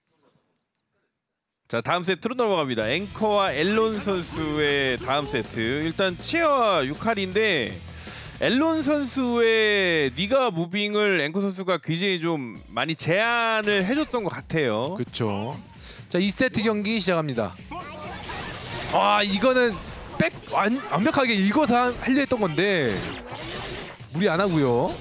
자, 다음 세트로 넘어갑니다. 앵커와 앨런 선수의 다음 세트. 일단 치어와 유칼인데 앨런 선수의 니가 무빙을 앵커 선수가 굉장히 좀 많이 제한을 해줬던 것 같아요. 그렇죠. 자, 이 세트 경기 시작합니다. 아, 이거는 백 완, 완벽하게 읽어서 하려 했던 건데 무리 안 하고요.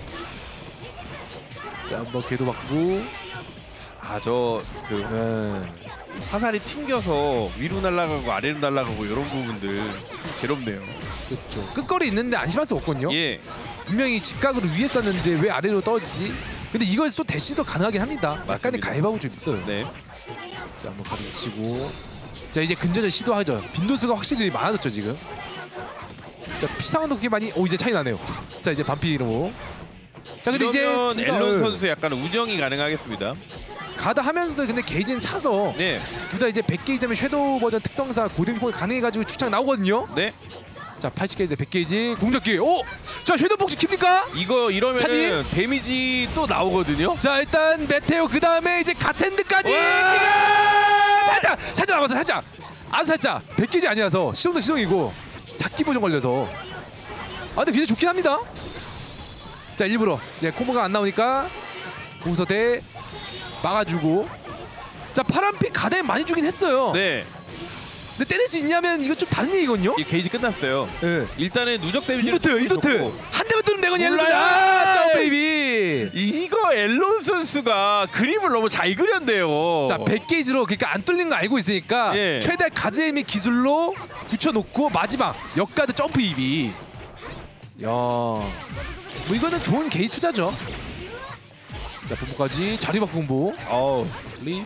자, 한번 궤도 바꾸고. 아, 저그 네. 화살이 튕겨서 위로 날아가고 아래로 날아가고 이런 부분들 참 괴롭네요. 그렇죠. 끝거리 있는데 안심할 수 없거든요. 예. 분명히 직각으로 위에 쐈는데 왜 아래로 떨어지지? 근데 이거에서 또 대시도 가능하긴 합니다. 약간의 맞습니다. 가위바위보 좀 있어요. 네. 자, 한번 가득 치고. 자, 이제 근저절 시도하죠. 빈도수가 확실히 많아졌죠 지금. 자, 피상도 그렇게 많이. 오, 이제 차이 나네요. 자, 이제 반피로. 자, 근데 이제 이러면 둘 다- 앨런 선수 약간 운영이 가능하겠습니다. 가다 하면서도 근데 게이지는 차서 네. 둘 다 이제 백 게이지 되면 섀도우 버전 특성상 고등폭이 가능해가지고 추락 나오거든요. 네. 자, 팔십 게이지 대 백 게이지 공격기. 오! 자, 섀도우 폭 킵니까? 이거 이러면 차지? 데미지 또 나오거든요. 자, 일단 메테오 그 다음에 이제 가텐드까지. 와! 살짝 살짝 남았어 살짝. 아주 살짝. 백 게이지 아니라서 시동도 시동이고 잡기 보정 걸려서. 아, 근데 굉장히 좋긴 합니다. 자, 일부러 이제 콤보가 안 나오니까 공서 대 막아주고. 자, 파란빛 가담 많이 주긴 했어요. 네. 근데 때릴 수 있냐면 이거 좀 다른 얘기거든요. 이 게이지 끝났어요. 네. 일단은 누적 데미지 이도트 이도트 한 대만 뚫으면 되거든요. 몰라요. 아, 짜 베이비. 이거 앨런 선수가 그림을 너무 잘 그렸네요. 자, 백 게이지로 그러니까 안 뚫린 거 알고 있으니까 예. 최대 가드데미 기술로 붙여놓고 마지막 역가드 점프 이비. 야, 뭐 이거는 좋은 게이지 투자죠. 자, 본보까지 자리 바꾼 공보. 어우. 리.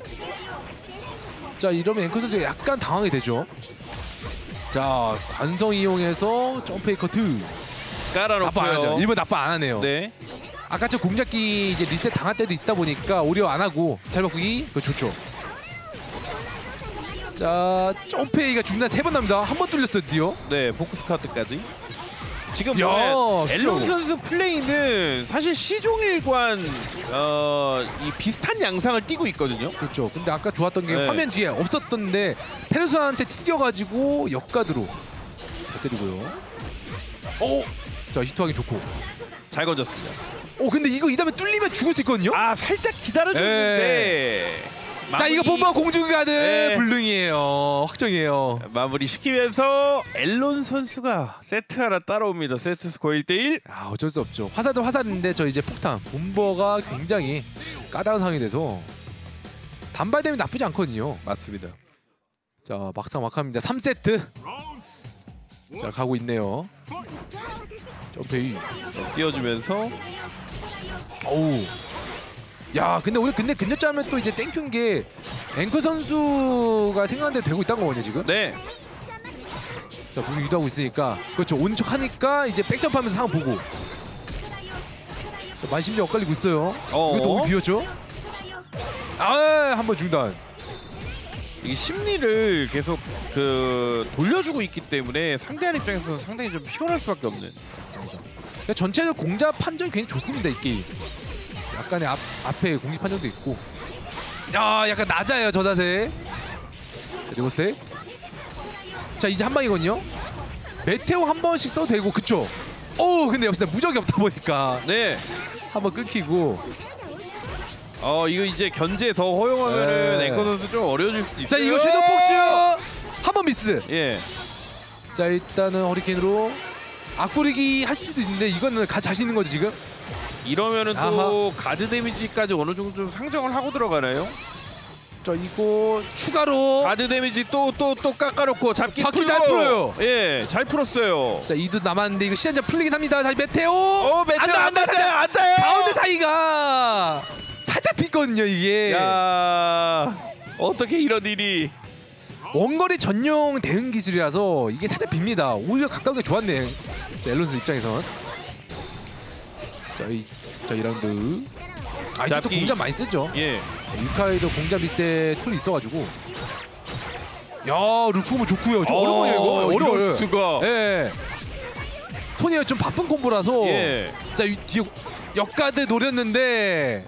자, 이러면 앵커 선수가 약간 당황이 되죠. 자, 관성 이용해서 점프 커트. 나빠 안 하죠. 깔아놓고요. 일본 나빠 안 하네요. 네. 아까 저 공작기 이제 리셋 당할 때도 있다 보니까 오히려 안 하고 잘 바꾸기 그거 좋죠. 자, 점프 A가 중단 세 번 납니다. 한 번 뚫렸어요, 드디어. 네, 포크스 카드까지. 지금 야, 보면 앨런 귀여워. 선수 플레이는 사실 시종일관 어, 이 비슷한 양상을 띠고 있거든요. 그렇죠. 근데 아까 좋았던 게 네. 화면 뒤에 없었던데 페르소나한테 튕겨가지고 역가드로 잘 때리고요. 오, 자, 히트하기 좋고. 잘 건졌습니다. 오, 근데 이거 이 다음에 뚫리면 죽을 수 있거든요. 아, 살짝 기다려줬는데. 자, 이거 본버 공중가드 네. 불능이에요. 확정이에요. 마무리 시키면서 앨런 선수가 세트 하나 따라옵니다. 세트 스코어 일 대 일. 아, 어쩔 수 없죠. 화살도 화살인데 저 이제 폭탄 본버가 굉장히 까다로운 상황이 돼서 단발되면 나쁘지 않거든요. 맞습니다. 자, 막상 막합니다. 삼 세트. 자, 가고 있네요. 점페이. 띄워주면서 어우. 야, 근데 오늘 근데 근접자면 또 이제 땡큐인 게 앵커 선수가 생각한 대로 되고 있다는 거거든요 지금. 네. 자, 분명 유도하고 있으니까 그렇죠. 온 척 하니까 이제 백점프하면서 상황 보고. 만심이 엇갈리고 있어요. 어. 이거 너무 비었죠? 아, 한 번 중단. 이게 심리를 계속 그 돌려주고 있기 때문에 상대한 입장에서는 상당히 좀 피곤할 수밖에 없는. 맞습니다. 그러니까 전체적으로 공자 판정이 굉장히 좋습니다, 이 게임. 약간의 앞, 앞에 공기 판정도 있고. 야, 약간 낮아요, 저 자세. 그리고 스택. 자, 이제 한 방이거든요. 메테오 한 번씩 써도 되고, 그쵸? 오, 근데 역시 무적이 없다 보니까 네. 한 번 끊기고. 어 이거 이제 견제 더 허용하면은 네. 앵커 선수 좀 어려워질 수도 있어요. 자, 이거 섀도우 폭주 한 번 미스. 예. 자, 일단은 허리케인으로 앞구르기 할 수도 있는데 이거는 가 자신 있는 거죠 지금? 이러면은 또 아하. 가드 데미지까지 어느 정도 좀 상정을 하고 들어가나요? 자, 이거 추가로 가드 데미지 또 또 또 깎아놓고 잡기, 잡기 풀고. 잘 풀어요. 예, 잘 풀었어요. 자, 이도 남았는데 이거 시간제 풀리긴 합니다. 다시 메테오. 어, 메테오 안 닿아, 안 닿아요. 안 닿아요. 가운데 사이가 살짝 비거든요 이게. 야, 어떻게 이런 일이? 원거리 전용 대응 기술이라서 이게 살짝 빕니다. 오히려 가까운 게 좋았네. 자, 앨런스 입장에선. 자, 이, 자, 이 라운드. 아, 이제 또 잡기. 공자 많이 쓰죠. 예. 유카이도 공자 미스테 툴이 있어가지고. 야, 루프면 좋고요. 좀 어, 어려워요 이거. 이럴 어려워요. 수가. 예. 손이 좀 바쁜 콤보라서. 예. 자, 이 뒤에 역가드 노렸는데.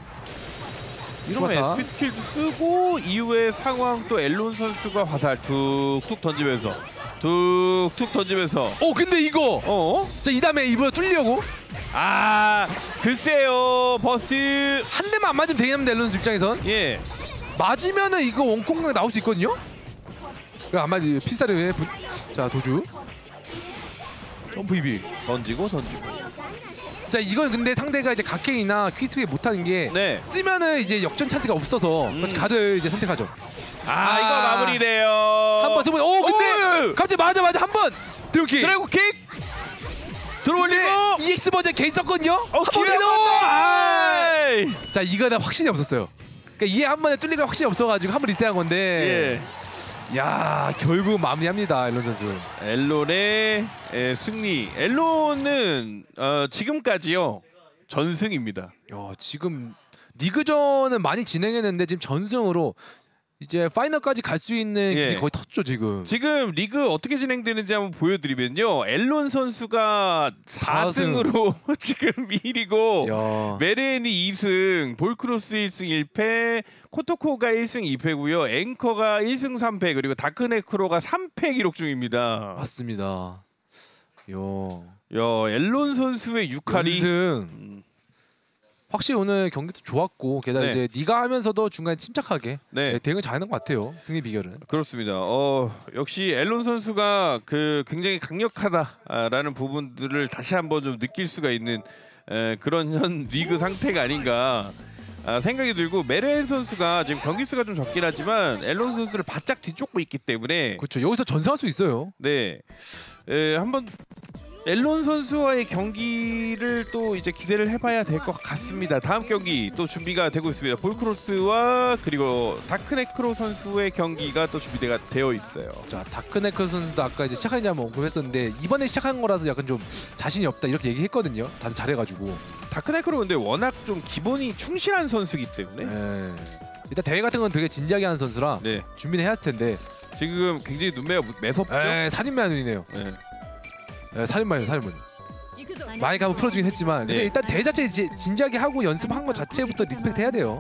이러면 좋았다. 에스피 스킬도 쓰고 이후에 상황 또 앨런 선수가 화살 툭툭 던지면서 툭툭 던지면서 어, 근데 이거. 어? 자, 이 다음에 입으로 뚫리려고. 아, 글쎄요. 버스. 한 대만 안 맞으면 되긴 합니다. 앨런스 입장에선. 예. 맞으면은 이거 원콩강 나올 수 있거든요. 그 아마 피스타를 분... 자, 도주. 점프 이비. 던지고 던지고. 자, 이건 근데 상대가 이제 각행이나 퀴스페이 못하는 게 네. 쓰면은 이제 역전 찬스가 없어서 음. 그렇지, 가드 이제 선택하죠. 아, 아. 이거 마무리돼요. 한 번 쓰면 오, 근데 오! 갑자기 맞아 맞아 한 번. 드롭킥. 드래곤 킥. 들어올리고. 이엑스 버전 개 있었거든요. 어, 한번 기회 더. 아이. 자, 이거는 확신이 없었어요. 그러니까 이에 한 번에 뚫리가 확신이 없어가지고 한 번 리셋한 건데. 예. 야, 결국 마무리합니다, 앨런 선수. 앨론의 에, 승리. 앨론은 어, 지금까지요 전승입니다. 야, 지금 리그전은 많이 진행했는데 지금 전승으로 이제 파이널까지 갈 수 있는 길이 예. 거의 텄죠 지금. 지금 리그 어떻게 진행되는지 한번 보여드리면요. 앨론 선수가 사 승으로 지금 일 위고 야. 메렌이 이 승, 볼크로스 일 승 일 패, 코토코가 일 승 이 패고요. 앵커가 일 승 삼 패 그리고 다크네크로가 삼 패 기록 중입니다. 맞습니다. 요. 야, 앨론 선수의 육할이 연승. 음, 확실히 오늘 경기도 좋았고 게다가 네. 이제 네가 하면서도 중간에 침착하게 네. 네, 대응을 잘하는 것 같아요. 승리 비결은. 그렇습니다. 어, 역시 앨론 선수가 그 굉장히 강력하다라는 부분들을 다시 한번 좀 느낄 수가 있는 에, 그런 현 리그 상태가 아닌가 아, 생각이 들고 메렌 선수가 지금 경기 수가 좀 적긴 하지만 앨론 선수를 바짝 뒤쫓고 있기 때문에 그렇죠. 여기서 전승할 수 있어요. 네, 에, 한번 앨론 선수와의 경기를 또 이제 기대를 해봐야 될 것 같습니다. 다음 경기 또 준비가 되고 있습니다. 볼크로스와 그리고 다크네크로 선수의 경기가 또 준비가 되어 있어요. 자, 다크네크 선수도 아까 이제 시작하는지 한번 언급했었는데 이번에 시작한 거라서 약간 좀 자신이 없다 이렇게 얘기했거든요. 다들 잘해가지고. 다크네크로 근데 워낙 좀 기본이 충실한 선수이기 때문에 네. 일단 대회 같은 건 되게 진지하게 하는 선수라 네, 준비는 해야 할 텐데. 지금 굉장히 눈매가 매섭죠. 에, 살인마눈이네요. 네. 네, 살인마눈, 살인마눈. 많이 가면 풀어주긴 했지만 근데 네. 일단 대회 자체 이제 진지하게 하고 연습한 것 자체부터 리스펙트 해야 돼요.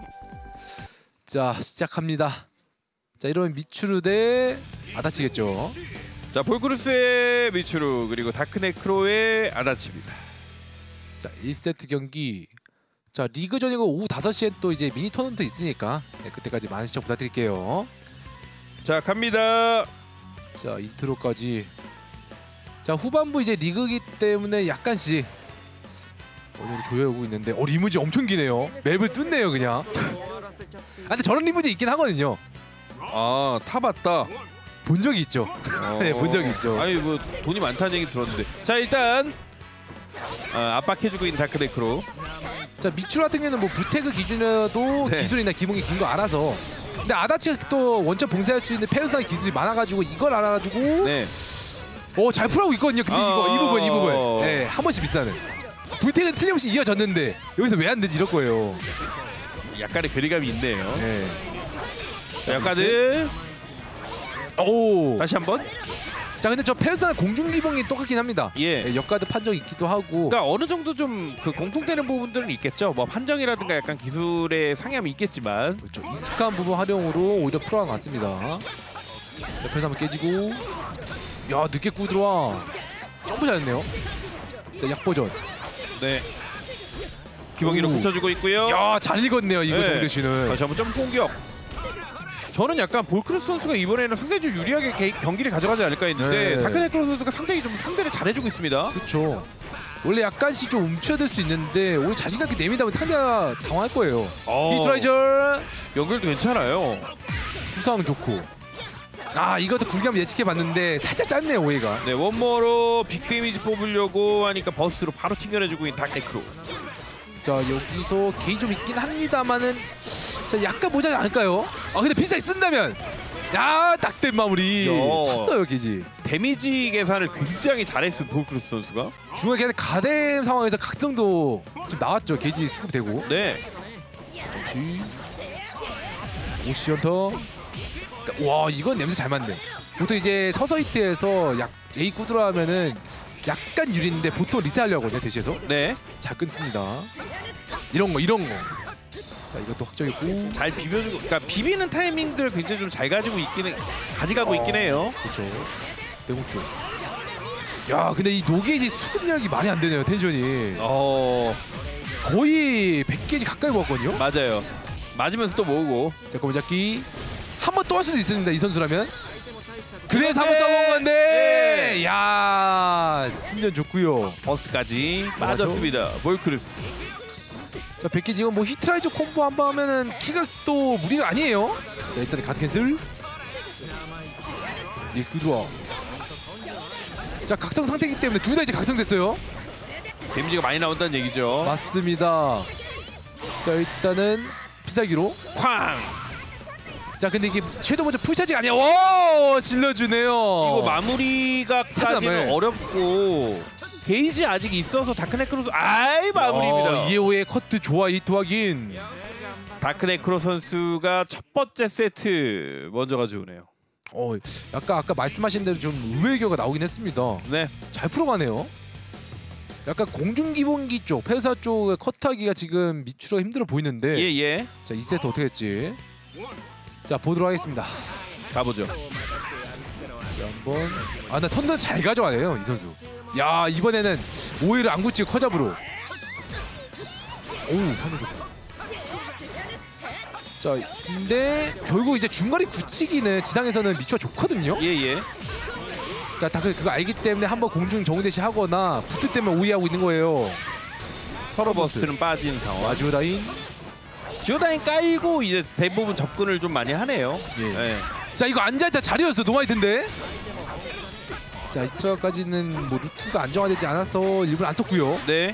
자, 시작합니다. 자, 이러면 미추루 대 아다치겠죠. 자, 볼크로스의 미추루 그리고 다크네크로의 아다치입니다. 자, 일 세트 경기. 자, 리그전이고 오후 다섯 시에 또 이제 미니 토너먼트 있으니까 네, 그때까지 많은 시청 부탁드릴게요. 자, 갑니다. 자, 인트로까지. 자, 후반부 이제 리그기 때문에 약간씩 어느 정도 조여오고 있는데 어, 리무진 엄청 기네요. 맵을 뚫네요 그냥. 아, 근데 저런 리무진 있긴 하거든요. 아, 타봤다. 본 적이 있죠. 어... 네, 본 적이 있죠. 아니 뭐 돈이 많다는 얘기 들었는데. 자, 일단 아, 압박해주고 있는 다크네크로. 자, 미추 같은 경우는 뭐 부태그 기준이라도 네. 기술이나 기본기 긴 거 알아서. 근데 아다치가 또 원점 봉쇄할 수 있는 페르소나 기술이 많아가지고 이걸 알아가지고 네. 어, 잘 풀어가고 있거든요. 근데 어... 이거 이 부분 이 부분 네, 한 번씩 비슷하는. 불택은 틀림없이 이어졌는데 여기서 왜 안 되지 이럴 거예요. 약간의 괴리감이 있네요. 네. 자, 역카드 오. 다시 한번. 자 근데 저 페르소나 공중 기본이 똑같긴 합니다. 예. 네, 역가드 판정 있기도 하고. 그러니까 어느 정도 좀 그 공통되는 부분들은 있겠죠. 뭐 판정이라든가 약간 기술의 상향이 있겠지만. 그렇죠. 익숙한 부분 활용으로 오히려 프로가 났습니다. 자 페르소 한번 깨지고. 야 늦게 꾸 들어와. 점프 잘했네요. 자 약버전. 네. 기본기로 오. 붙여주고 있고요. 야 잘 읽었네요 이거 네. 정대 씨는. 다시 한번 점프 공격. 저는 약간 볼크루스 선수가 이번에는 상당히 좀 유리하게 게, 경기를 가져가지 않을까 했는데 네. 다크네크로 선수가 상당히 좀 상대를 잘해주고 있습니다. 그렇죠. 원래 약간씩 좀 움츠러들 수 있는데 오늘 자신감 있게 내민다면 상대가 당황할 거예요. 어, 히트라이저 연결도 괜찮아요. 구상 좋고. 아 이것도 굴기함 예측해봤는데 살짝 짧네요 오해가. 네, 원모로 빅 데미지 뽑으려고 하니까 버스트로 바로 튕겨내주고 있는 다크네크로. 자 여기서 게이 좀 있긴 합니다만은 자 약간 모자지 않을까요? 아 근데 비싸게 쓴다면 야 딱된 마무리 야. 찼어요 게이지. 데미지 계산을 굉장히 잘했어요 볼크루스 선수가. 중간에 걔는 가뎀 상황에서 각성도 지금 나왔죠. 게이지 수급되고. 네. 그렇지. 오시언터. 와 이건 냄새 잘 맞네. 보통 이제 서서 히트에서 약 A 꾸드라 하면은 약간 유리인데 보통 리셋하려고 하거든요 대시에서. 네. 자 끊습니다. 이런 거 이런 거. 자 이것도 확정했고. 잘 비벼주고, 그러니까 비비는 타이밍들 굉장히 좀 잘 가지고 있기는 가져가고 있긴 해요. 그렇죠. 대공 쪽. 야 근데 이 노게이지 수급력이 말이 안 되네요 텐션이. 어 거의 백 개지 가까이 먹었거든요. 맞아요. 맞으면서 또 모으고. 자 꼬부잡기 한 번 또 할 수도 있습니다 이 선수라면. 그래서 한 번 네. 써본 건데. 네. 야 심전 좋고요. 버스트까지 빠졌습니다. 볼크루스. 자 백 개 지금 뭐 히트라이저 콤보 한 번 하면은 키가 또 무리가 아니에요. 자 일단 가드 캔슬. 익스 들어와. 자 각성 상태이기 때문에 둘 다 이제 각성됐어요. 데미지가 많이 나온다는 얘기죠. 맞습니다. 자 일단은 피살기로 쾅! 자 근데 이게 섀도우 먼저 풀차지가 아니야. 와 질러주네요. 이거 마무리가까지는 사자마을. 어렵고 게이지 아직 있어서 다크네크로 선- 아이 마무리입니다. 어, 이에오의 커트 좋아 히트 확인. 다크네크로 선수가 첫 번째 세트 먼저 가져오네요. 어 약간 아까 말씀하신 대로 좀 의외의 결과가 나오긴 했습니다. 네. 잘 풀어가네요. 약간 공중 기본기 쪽 페르사 쪽의 컷하기가 지금 미추가 힘들어 보이는데. 예예. 자 이 세트 어떻게 했지? 자 보도록 하겠습니다. 가보죠. 자 한번 아나 선전 잘 가져가네요 이 선수. 야 이번에는 오히려 안 굳히고 커잡으로. 오우 판도 좋고. 자 근데 결국 이제 중거리 굳히기는 지상에서는 미추가 좋거든요. 예예. 자 다크 그거 알기 때문에 한번 공중 정대시 하거나 부트 때문에 오해하고 있는 거예요. 서로 버스트는 빠진 상황. 마지오다인. 지오다인 깔고 이제 대부분 접근을 좀 많이 하네요. 예. 예. 자 이거 앉아있다 자리였어 노마이트인데. 자 이트라까지는 뭐 루트가 안정화되지 않아서 일부러 안 썼고요. 네.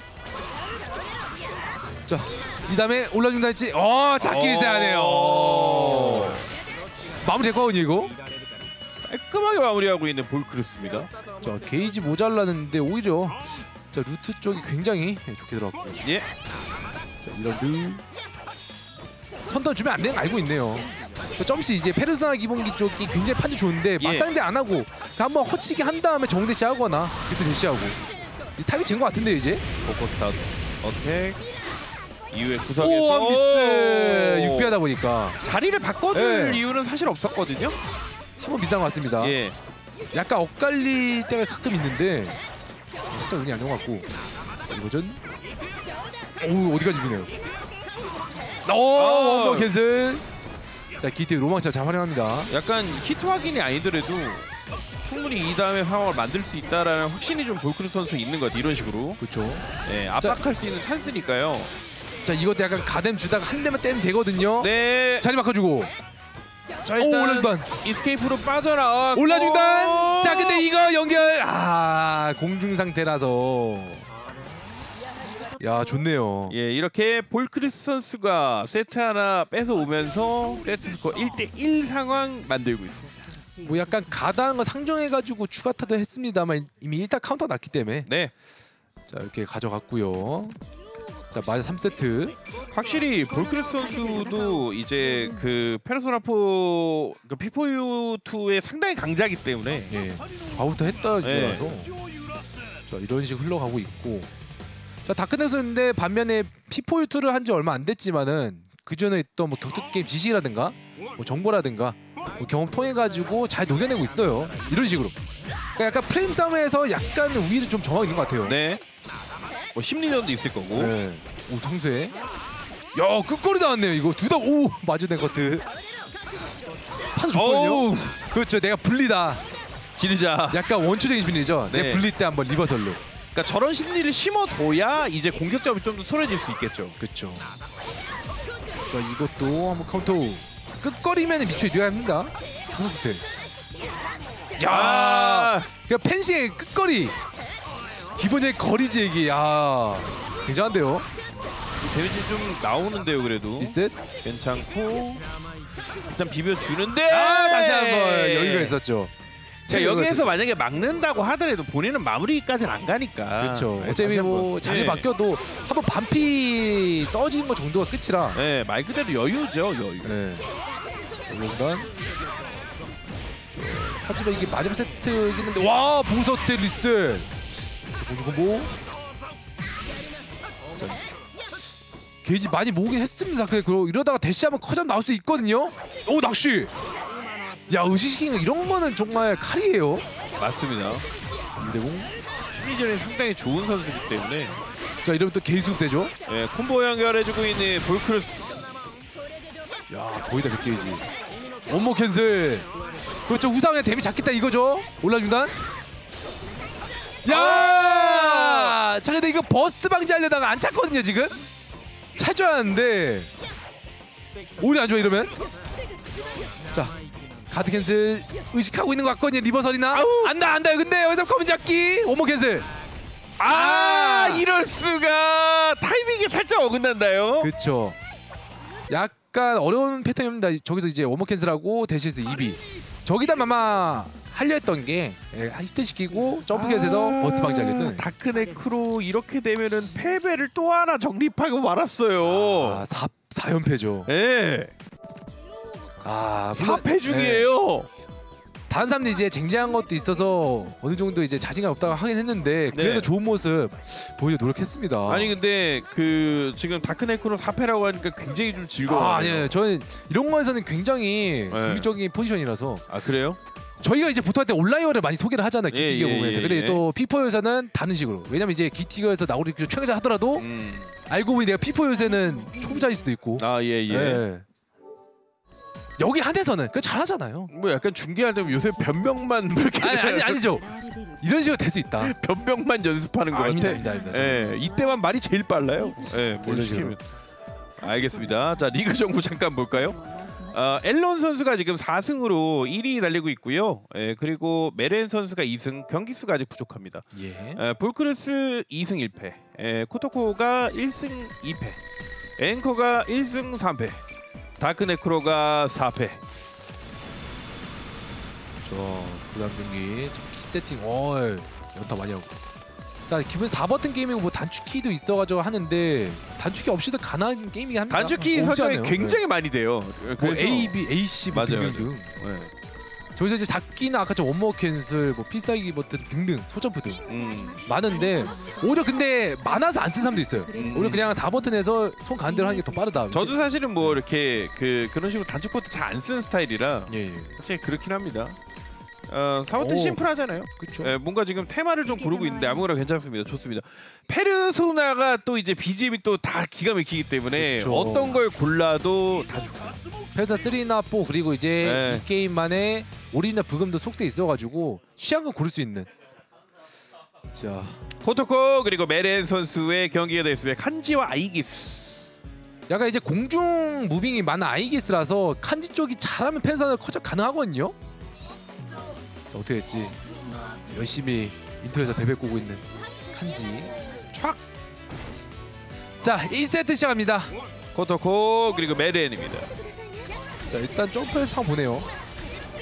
자 이 다음에 올라준다 했지. 어 잡기 리셋하네요. 오. 마무리 될 거거든요 이거. 깔끔하게 마무리하고 있는 볼크루스입니다. 자 게이지 모자라는데 오히려 자 루트 쪽이 굉장히 좋게 들어갔고. 예. 자 이런드 선던 주면 안 되는 거 알고 있네요. 자 점시 이제 페르소나 기본기 쪽이 굉장히 판이 좋은데 예. 맞상대 안 하고 한번 허치기 한 다음에 정대시 하거나 그때 대시하고 이 타입이 된 거 같은데 이제. 포커스 타운 어택 이후에 구석에서 오 미스 육비하다 보니까 자리를 바꿔줄 예. 이유는 사실 없었거든요. 한번 미스한 것 같습니다. 예. 약간 엇갈릴 때가 가끔 있는데 살짝 운이 안 좋은 것 같고. 자, 이거전. 오 어디까지 비네요. 오 아. 원번 캔슬. 자 기트 로망차 잘 활용합니다. 약간 히트 확인이 아니더라도 충분히 이 다음에 상황을 만들 수 있다라는 확신이 좀 볼크루스 선수 있는 것 같아요. 이런 식으로. 그렇죠. 예, 압박할 수 있는 찬스니까요. 자 이것도 약간 가뎀 주다가 한 대만 때리면 되거든요. 네. 자리 바꿔주고. 자 오 일단 올라중단. 이스케이프로 빠져나와. 올라중단. 자 근데 이거 연결. 아 공중 상태라서. 야 좋네요. 예, 이렇게 볼크루스 선수가 세트 하나 뺏어 오면서 세트 스코어 일 대 일 상황 만들고 있습니다. 뭐 약간 가다한 거 상정해가지고 추가타도 했습니다만 이미 일단 카운터 났기 때문에. 네. 자 이렇게 가져갔고요. 자 마저 삼 세트. 확실히 볼크레스 선수도 이제 그 페르소나4 그 피포유이의 상당히 강자이기 때문에 예. 과부터 했다 네. 줄라서 자 이런 식 흘러가고 있고. 자 다크넥슨인데 반면에 피포유이를 한 지 얼마 안 됐지만은 그 전에 있던 뭐 격투 게임 지식이라든가 뭐 정보라든가 뭐 경험 통해 가지고 잘 녹여내고 있어요. 이런 식으로. 그러니까 약간 프레임 싸움에서 약간 우위를 좀 정하고 있는 것 같아요. 네. 뭐 심리전도 있을 거고. 네. 오 성수에. 야 끝거리 나왔네요. 이거 둘 다 오 맞아낸 것들. 판 좋거든요. 어우. 그렇죠. 내가 불리다. 지르자. 약간 원초적인 심리죠. 네. 내가 불릴 때 한번 리버설로. 그러니까 저런 심리를 심어둬야 이제 공격점이 좀 더 소홀해질 수 있겠죠. 그렇죠. 자 이것도 한번 카운터. 끝거리면 미추에 넣어야 합니다. 후스트. 야, 아, 그냥 펜싱의 끝거리. 기본적인 거리지 이게. 야, 굉장한데요. 데미지 좀 나오는데요, 그래도. 리셋. 괜찮고 일단 비벼주는데. 아, 다시 한번 여유가 있었죠. 자, 여기에서 만약에 막는다고 하더라도 본인은 마무리까지는 안 가니까. 그렇죠. 네, 어차피 다시 한번. 뭐 자리 네. 바뀌어도 한번 반피 떨어지는 거 정도가 끝이라. 네, 말 그대로 여유죠, 여유. 네. 일단 하지만 이게 마지막 세트이긴 한데 와 봉서태 리셋. 자, 공주 콤보. 자, 게이지 많이 모으긴 했습니다. 그래 그리고 이러다가 대시하면 커잡 나올 수 있거든요. 오 낚시. 야 의식시키는 거 이런 거는 정말 칼이에요. 맞습니다. 이대공. 심리전이 상당히 좋은 선수이기 때문에. 자 이러면 또 계속 되죠. 네, 콤보 연결해주고 있는 볼크레스. 야 거의 다 몇 게이지. 원모 캔슬. 그렇죠. 우상의 데미 잡겠다 이거죠. 올라중단. 야! 자 근데 이거 버스트 방지하려다가 안 찼거든요 지금. 찰 줄 알았는데 오히려 안 좋아 이러면. 자 가드 캔슬 의식하고 있는 것 같거든요. 리버설이나. 안다 안다. 근데 여기서 커밍 잡기. 원모 캔슬. 아, 이럴 수가. 타이밍이 살짝 어긋난다요. 그렇죠. 약간 어려운 패턴입니다. 저기서 이제 원모 캔슬하고 대시에서 이 비. 저기다 아마 하려 했던 게 히트시키고 점프 캔슬해서 아, 버스트 방지하려던. 다크네크로 이렇게 되면은 패배를 또 하나 정립하고 말았어요. 아, 사, 사 연패죠. 예. 아, 사 패 중이에요. 다른 사람들이 이제 쟁쟁한 것도 있어서 어느 정도 이제 자신감 없다고 하긴 했는데 그래도 네. 좋은 모습 보여 노력했습니다. 아니 근데 그 지금 다크네크로 사 패라고 하니까 굉장히 좀 즐거워요. 아, 아니에요. 저는 이런 거에서는 굉장히 네. 중립적인 포지션이라서. 아 그래요? 저희가 이제 보통 할 때 온라이어를 많이 소개를 하잖아요. 예, 기티기어 예, 보면서. 예, 근데 예. 또 피포에서는 다른 식으로. 왜냐면 이제 기티기어에서 나오는 최강자 하더라도 음. 알고 보니 내가 피포 요새는 총자일 수도 있고. 아 예예. 예. 예. 여기 한에서는 그거 잘하잖아요. 뭐 약간 중계할 때 요새 변명만 뭐 이렇게 아니 아니 아니죠. 이런 식으로 될 수 있다. 변명만 연습하는 거 아, 같아. 아닙니다, 아닙니다, 아닙니다. 예, 이때만 말이 제일 빨라요. 예, 뭘 이런 시키면. 알겠습니다. 자 리그 정보 잠깐 볼까요? 어, 앨런 선수가 지금 사 승으로 일 위 달리고 있고요. 예, 그리고 메렌 선수가 이 승, 경기 수가 아직 부족합니다. 예. 예, 볼크레스 이 승 일 패, 예, 코토코가 일 승 이 패, 앵커가 일 승 삼 패, 다크네크로가 사 패. 저 그다음 경기 키 세팅. 어 연타 많이 하고. 자 기본 사 버튼 게임이고 뭐 단축키도 있어가지고 하는데 단축키 없이도 가능한 게임이긴 합니다. 단축키 없지 설정이 않아요. 굉장히 많이 돼요. 뭐 그래서 A, B, A, C 뭐 맞아요, 등등. 네. 저기서 이제 잡기나 아까 저 원모 캔슬, 뭐 필살기 버튼 등등 소점프 등 음. 많은데 오히려 근데 많아서 안 쓴 사람도 있어요. 음. 오히려 그냥 사 버튼에서 손 가는 대로 하는 게 더 빠르다. 저도 사실은 뭐 이렇게 그 그런 식으로 단축 버튼 잘 안 쓰는 스타일이라 예, 예. 사실 그렇긴 합니다. 어, 사 버튼 오. 심플하잖아요. 그렇죠. 예, 뭔가 지금 테마를 좀 고르고 있는데 아무거나 괜찮습니다. 좋습니다. 페르소나가 또 이제 비지엠이 또 다 기가 막히기 때문에 그렇죠. 어떤 걸 골라도 다 좋고. 페르소나 쓰리나 사 그리고 이제 네. 이 게임만의 오리지널 부금도 속돼 있어가지고 취향을 고를 수 있는. 자, 코토코 그리고 메렌 선수의 경기가 되겠습니다. 칸지와 아이기스. 약간 이제 공중 무빙이 많은 아이기스라서 칸지 쪽이 잘하면 페르소나 커작 가능하거든요. 자, 어떻게 됐지? 열심히 인터넷에서 베베 꼬고 있는 칸지. 촥. 자, 일 세트 시작합니다. 코토코 그리고 메렌입니다. 자, 일단 점프해서 한번 보네요.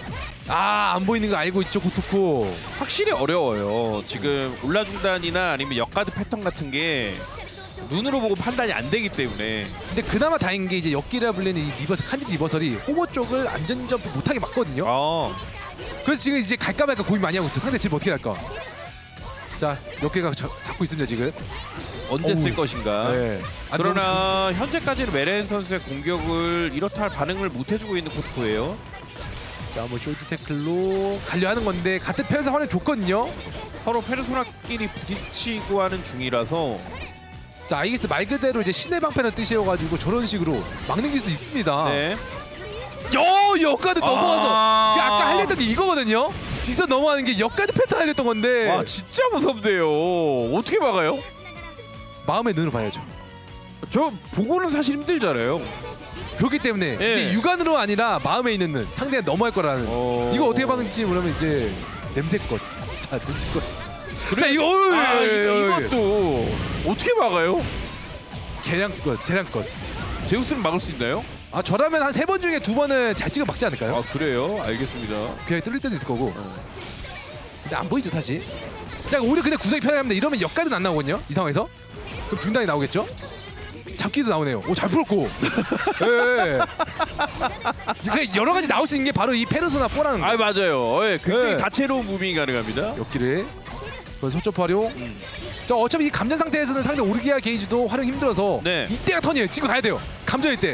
아, 안 보이는 거 알고 있죠, 고토코. 확실히 어려워요. 지금 올라 중단이나 아니면 역가드 패턴 같은 게 눈으로 보고 판단이 안 되기 때문에. 근데 그나마 다행인 게 이제 역기라 불리는 이 리버설, 칸지 리버설이 호버 쪽을 안전 점프 못하게 막거든요. 어. 그래서 지금 이제 갈까 말까 고민 많이 하고 있죠. 상대 집 어떻게 할까? 자, 역기가 자, 잡고 있습니다 지금. 언제 어우. 쓸 것인가. 네. 아, 너무 그러나 현재까지는 메렌 선수의 공격을 이렇다 할 반응을 못 해주고 있는 코토코예요. 자, 뭐 쇼트 태클로 가려 하는 건데 같은 패에서 화를 줬거든요. 서로 페르소나끼리 부딪히고 하는 중이라서. 자, 아이기스 말 그대로 이제 신의 방패는 뜻이어가지고 저런 식으로 막는 기술도 있습니다. 네. 여 역가드 넘어가서 아 그 아까 하려던 게 이거거든요. 직선 넘어가는 게 역가드 패턴 하려던 건데. 와 진짜 무섭네요. 어떻게 막아요? 마음의 눈으로 봐야죠. 저 보고는 사실 힘들잖아요. 그렇기 때문에 예. 이제 육안으로 아니라 마음에 있는 눈. 상대가 넘어갈 거라는. 어... 이거 어떻게 막는지 모르면 이제 냄새껏. 자, 눈치껏. 자, 이거 어이, 아, 어이, 이거, 어이. 이것도 어떻게 막아요? 계량껏, 재량껏. 제우스는 막을 수 있나요? 아, 저라면 한 세 번 중에 두 번은 잘 찍어 막지 않을까요? 아 그래요? 알겠습니다. 그냥 뚫릴 때도 있을 거고. 근데 안 보이죠 사실. 자, 오히려 근데 구성이 편하게 이러면 역가드는 안 나오거든요. 이 상황에서. 그럼 중단이 나오겠죠? 잡기도 나오네요. 오, 잘 풀었고. 예. 그냥 여러 가지 나올 수 있는 게 바로 이 페르소나 사라는 거. 아 맞아요. 예, 굉장히 네. 다채로운 무빙이 가능합니다. 역기를. 그래서 소첩 활용. 음. 자, 어차피 이 감전 상태에서는 상대 오르기아 게이지도 활용 힘들어서 네. 이때가 턴이에요. 지금 가야 돼요. 감전일 때.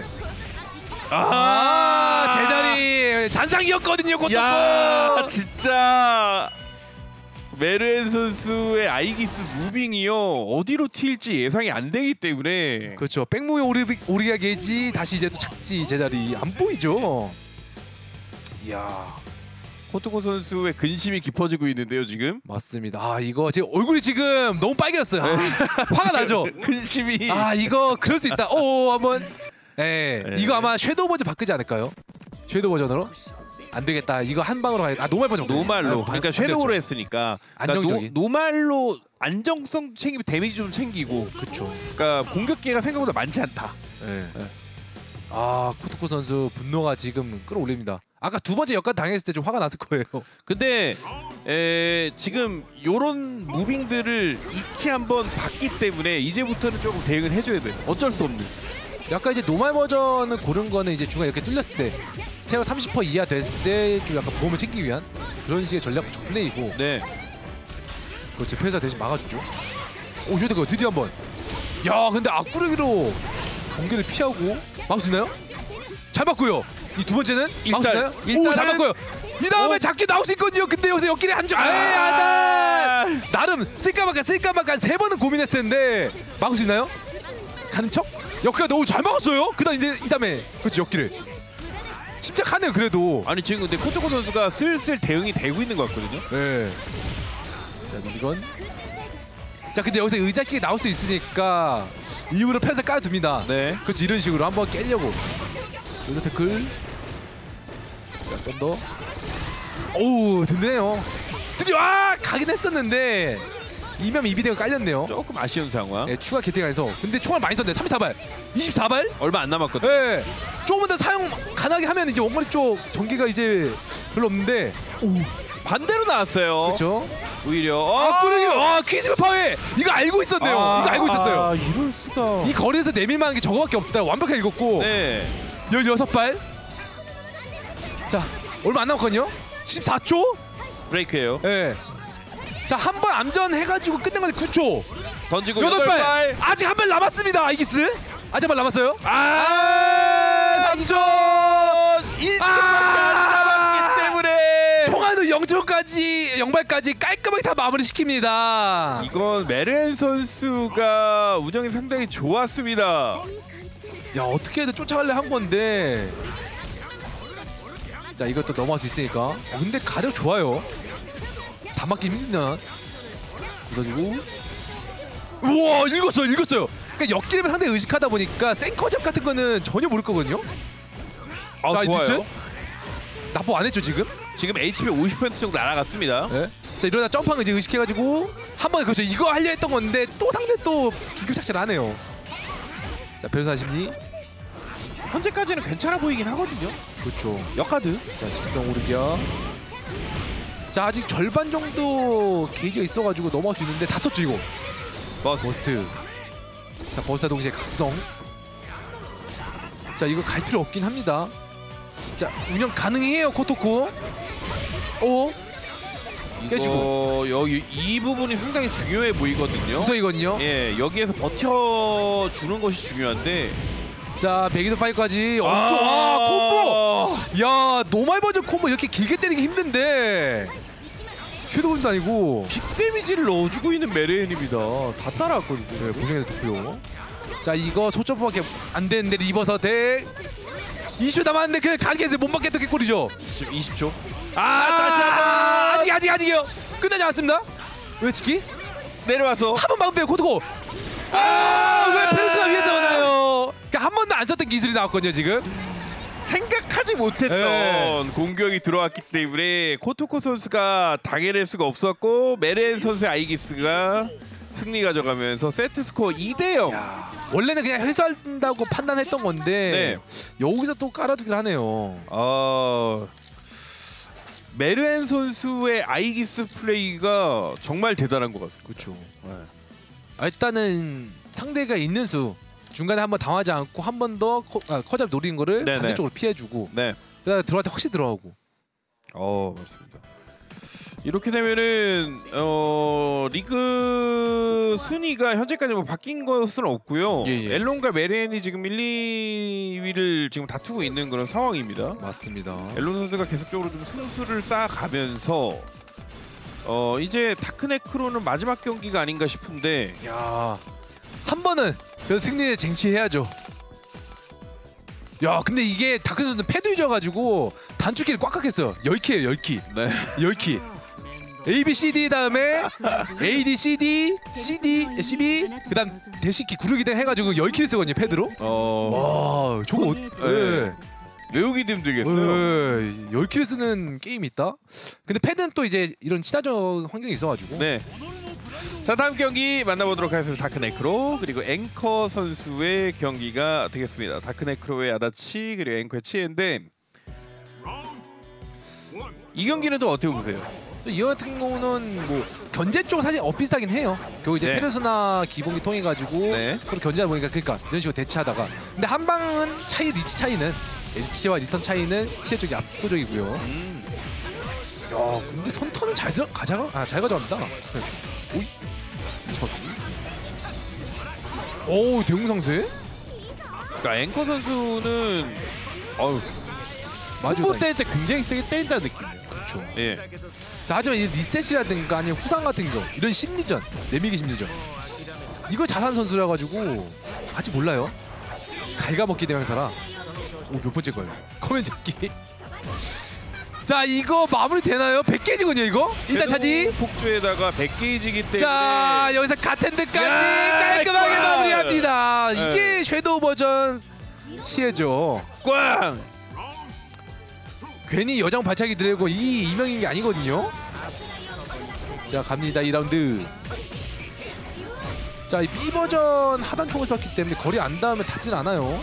아, 아, 제자리 잔상이었거든요. 그것도. 야 진짜 메르엔 선수의 아이기스 무빙이요 어디로 튈지 예상이 안 되기 때문에. 그렇죠. 백무의 오르, 오르기아 게이지 다시 이제 또 착지 제자리 안 보이죠. 이야. 코토코 선수의 근심이 깊어지고 있는데요 지금. 맞습니다. 아, 이거 제 얼굴이 지금 너무 빨개졌어요. 아, 화가 나죠. 근심이. 아, 이거 그럴 수 있다. 오, 한번. 예, 네. 이거 아마 섀도우 버전 바꾸지 않을까요? 섀도우 버전으로? 안 되겠다. 이거 한 방으로 가야. 아, 노말 버전. 노말로. 아, 그러니까 반- 섀도우로 반대였죠. 했으니까. 그러니까 안정적인. 노, 노말로 안정성 챙기고 데미지 좀 챙기고. 그렇죠. 그러니까 공격기가 생각보다 많지 않다. 예. 아, 코토코 선수 분노가 지금 끌어올립니다. 아까 두 번째 역까지 당했을 때 좀 화가 났을 거예요. 근데 에, 지금 요런 무빙들을 익히 한번 봤기 때문에 이제부터는 조금 대응을 해줘야 돼요. 어쩔 수 없는. 약간 이제 노말 버전을 고른 거는 이제 중간 이렇게 뚫렸을 때 체력 삼십 퍼센트 이하 됐을 때 좀 약간 보험을 챙기기 위한 그런 식의 전략 플레이고. 네. 그렇죠. 페사 대신 막아주죠. 오, 쇼트가 드디어 한번. 야, 근데 앞구르기로 공격을 피하고 막을 수 있나요? 잘 막고요. 이 두 번째는 막을 수 있나요? 일단은- 오, 잘 막고요. 이 다음에 오. 잡기 나올 수 있거든요. 근데 여기서 역길에 안 줘. 에이, 안 돼. 나름 쓸까 말까 쓸까 말까 한 세 번은 고민했을 텐데 막을 수 있나요? 가는 척? 역기가 너무 잘 막았어요. 그다음 이제 이 다음에 그렇지, 역기를 침착하네요. 그래도. 아니 지금 근데 코토코 선수가 슬슬 대응이 되고 있는 것 같거든요. 네. 자, 이건. 자, 근데 여기서 의자식이 나올 수 있으니까 이후로 펜스 깔아둡니다. 네. 그렇지, 이런 식으로 한번 깨려고. 요도 태클. 자, 썬더. 오우, 든든해요. 드디어 아! 가긴 했었는데 이면 이비대가 깔렸네요. 조금 아쉬운 상황. 네, 추가 개팅해서. 근데 총알 많이 썼네. 삼십사 발. 이십사 발? 얼마 안 남았거든요. 네. 조금 더 사용 가능하게 하면 이제 원거리 쪽 전기가 이제 별로 없는데. 오, 반대로 나왔어요. 그렇죠. 오히려. 아, 꾸르기. 아, 퀴즈가 파회. 이거 알고 있었네요. 아, 이거 알고 있었어요. 아, 이럴 수가. 이 거리에서 내밀만한 게 저거밖에 없다. 완벽하게 읽었고. 네. 열여섯 발. 자, 얼마 안 남았거든요. 십사 초. 브레이크예요. 예. 자, 한 번 암전 해가지고 끝낸 건데 구 초. 던지고 여덟 여덟 발. 발. 아직 한 발 남았습니다. 아이기스. 아직 한 발 남았어요. 아, 삼 초. 일 초밖에 아! 안 남았기 때문에. 총알도 영 초까지 영발까지 깔끔하게 다 마무리 시킵니다. 이건 메렌 선수가 운영이 상당히 좋았습니다. 야, 어떻게든 쫓아가려 한 건데. 자, 이것도 넘어갈 수 있으니까. 어, 근데 가력 좋아요. 다 맞기 힘드나. 묻어주고. 우와, 읽었어요, 읽었어요. 그러니까 역기름을 상당히 의식하다 보니까 생커잡 같은 거는 전혀 모를 거거든요. 아, 자, 좋아요. 납부 안 했죠 지금? 지금 에이치피 오십 퍼센트 정도 날아갔습니다. 네. 자, 이러다 점프한 거 이제 의식해가지고 한 번 그렇죠. 이거 하려 했던 건데 또 상대 또 긴급 착취를 하네요. 자, 변호사 심리. 현재까지는 괜찮아 보이긴 하거든요. 그렇죠. 역카드. 자, 직성 오르기야. 자 아직 절반 정도 게이지가 있어가지고 넘어갈 수 있는데 다 썼죠 이거. 버스. 버스트. 자 버스트 동시에 각성. 자 이거 갈 필요 없긴 합니다. 자 운영 가능해요 코토코. 오 깨지고. 이거 여기 이 부분이 상당히 중요해 보이거든요. 구성이거든요. 예, 여기에서 버텨주는 것이 중요한데. 자 베기드 파이까지 엄청 아, 아 콤보. 야 노말 버전 콤보 이렇게 길게 때리기 힘든데 섀도우도 아니고 빅 데미지를 넣어주고 있는 메레인입니다. 다 따라왔거든요. 네, 보생해도 좋고요. 자 이거 소점포밖에 안 되는데 리버서 대 이슈 남았는데 그냥 가게에서 못 맞겠던 게 꼴이죠. 지금 이십 초. 아, 아, 다시 한 번. 아직 아직 아직이요. 끝나지 않았습니다. 왜 치키? 내려와서. 한 번 막으면 돼요 코토코. 아왜 페르소나 위에서 오나요? 그러니까 한 번도 안 썼던 기술이 나왔거든요 지금. 생각하지 못했던 네. 공격이 들어왔기 때문에 코토코 선수가 당해낼 수가 없었고 메렌 선수의 아이기스가 승리 가져가면서 세트 스코어 이 대 영. 원래는 그냥 회수한다고 판단했던 건데 네. 여기서 또 깔아두긴 하네요. 어... 메르엔 선수의 아이기스 플레이가 정말 대단한 것 같습니다. 그렇죠. 네. 아, 일단은 상대가 있는 수 중간에 한번 당하지 않고 한 번 더 아, 커잡 노린 거를 네네. 반대쪽으로 피해주고 네. 그다음에 들어갈 때 확실히 들어가고. 어 맞습니다. 이렇게 되면은 어 리그 순위가 현재까지 뭐 바뀐 것은 없고요. 예, 예. 엘론과 메렌이 지금 일, 이 위를 지금 다투고 있는 그런 상황입니다. 맞습니다. 엘론 선수가 계속적으로 좀 승수를 쌓아가면서 어 이제 다크네크로는 마지막 경기가 아닌가 싶은데 야, 한 번은 그 승리를 쟁취해야죠. 야, 근데 이게 다크 선수는 패드 유저가지고 단축키를 꽉 깎였어요. 열 키예요, 열 키. 네. 열 키. A, B, C, D 다음에 A, D, C, D, C, D, C, B 그다음 대시키 구르기 등 해가지고 열 키를 쓰거든요 패드로. 어 와, 저거 어, 예. 외우기도 힘들겠어요. 예, 열 키를 쓰는 게임이 있다. 근데 패드는 또 이제 이런 친화적 환경이 있어가지고. 네. 자 다음 경기 만나보도록 하겠습니다. 다크네크로 그리고 앵커 선수의 경기가 되겠습니다. 다크네크로의 아다치 그리고 앵커의 치엔데 이 경기는 또 어떻게 보세요? 이 같은 경우는 뭐 견제 쪽 사실 엇비슷하긴 해요. 결국 이제 네. 페르소나 기본기 통해 가지고 네. 서로 견제하다 보니까 그러니까 이런 식으로 대치하다가 근데 한 방은 차이 리치 차이는 리치와 리턴 차이는 치에 쪽이 압도적이고요. 음. 야 근데 선턴은 잘 들어 가져가 아잘 가져갑니다. 오이 오 대웅상세? 그러니까 앵커 선수는 어우 맞아. 콤보 때릴 때 굉장히 세게 때린다는 느낌이에요. 그렇죠. 예. 자 하지만 이 리셋이라든가 아니면 후상 같은 거 이런 심리전 내미기 심리전 이걸 잘하는 선수라 가지고 아직 몰라요. 갉아먹기 대명사라. 오 몇 번째 거예요? 커맨 잡기. 자 이거 마무리 되나요? 백 개지군요 이거? 일단 차지. 폭주에다가 백 게이지기 때문에 자 여기서 가텐드까지 깔끔하게 꽝! 마무리합니다. 네. 이게 섀도우 버전 치해죠. 꽝! 괜히 여장 발차기 드래곤 이 이명인 게 아니거든요. 자 갑니다 이 라운드. 자 이 B 버전 하단 총을 썼기 때문에 거리 안 닿으면 닿진 않아요.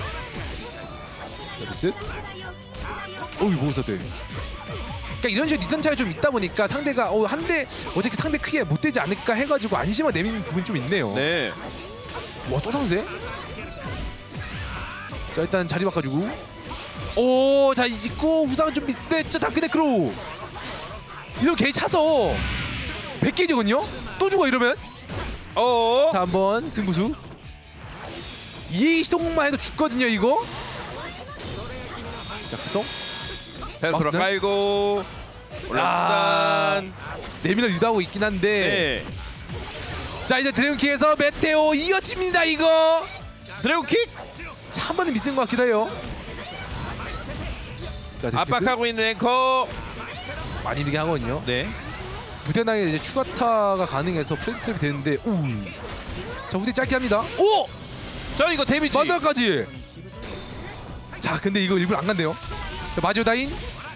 자 리셋. 어이 뭐 썼대. 그러니까 이런 식으로 리턴 차이 좀 있다 보니까 상대가 어 한 대 어차피 상대 크게 못 되지 않을까 해가지고 안심하고 내미는 부분이 좀 있네요. 네. 와 또 상세. 자 일단 자리 바꿔주고. 오, 자 있고 후상은 좀 비슷했죠 다크네크로. 이렇게 게이 차서 백 개지군요. 또 죽어 이러면. 어. 자 한번 승부수. 이 시동만 해도 죽거든요 이거. 자 구성. 페스로 막스는? 깔고 아, 올라간. 내밀어 유도하고 있긴 한데. 네. 자 이제 드래곤킥에서 메테오 이어집니다 이거. 드래곤킥 자 한 번은 미스인 것 같기도 해요. 자, 압박하고 있는 앵커. 많이 이렇게 하거든요. 네. 부대나게 이제 추가타가 가능해서 플레이트랩이 되는데 우. 자 후대 짧게 합니다. 오! 저 이거 데미지. 만들까지. 자 근데 이거 일부러 안 간대요. 자 마지오다인.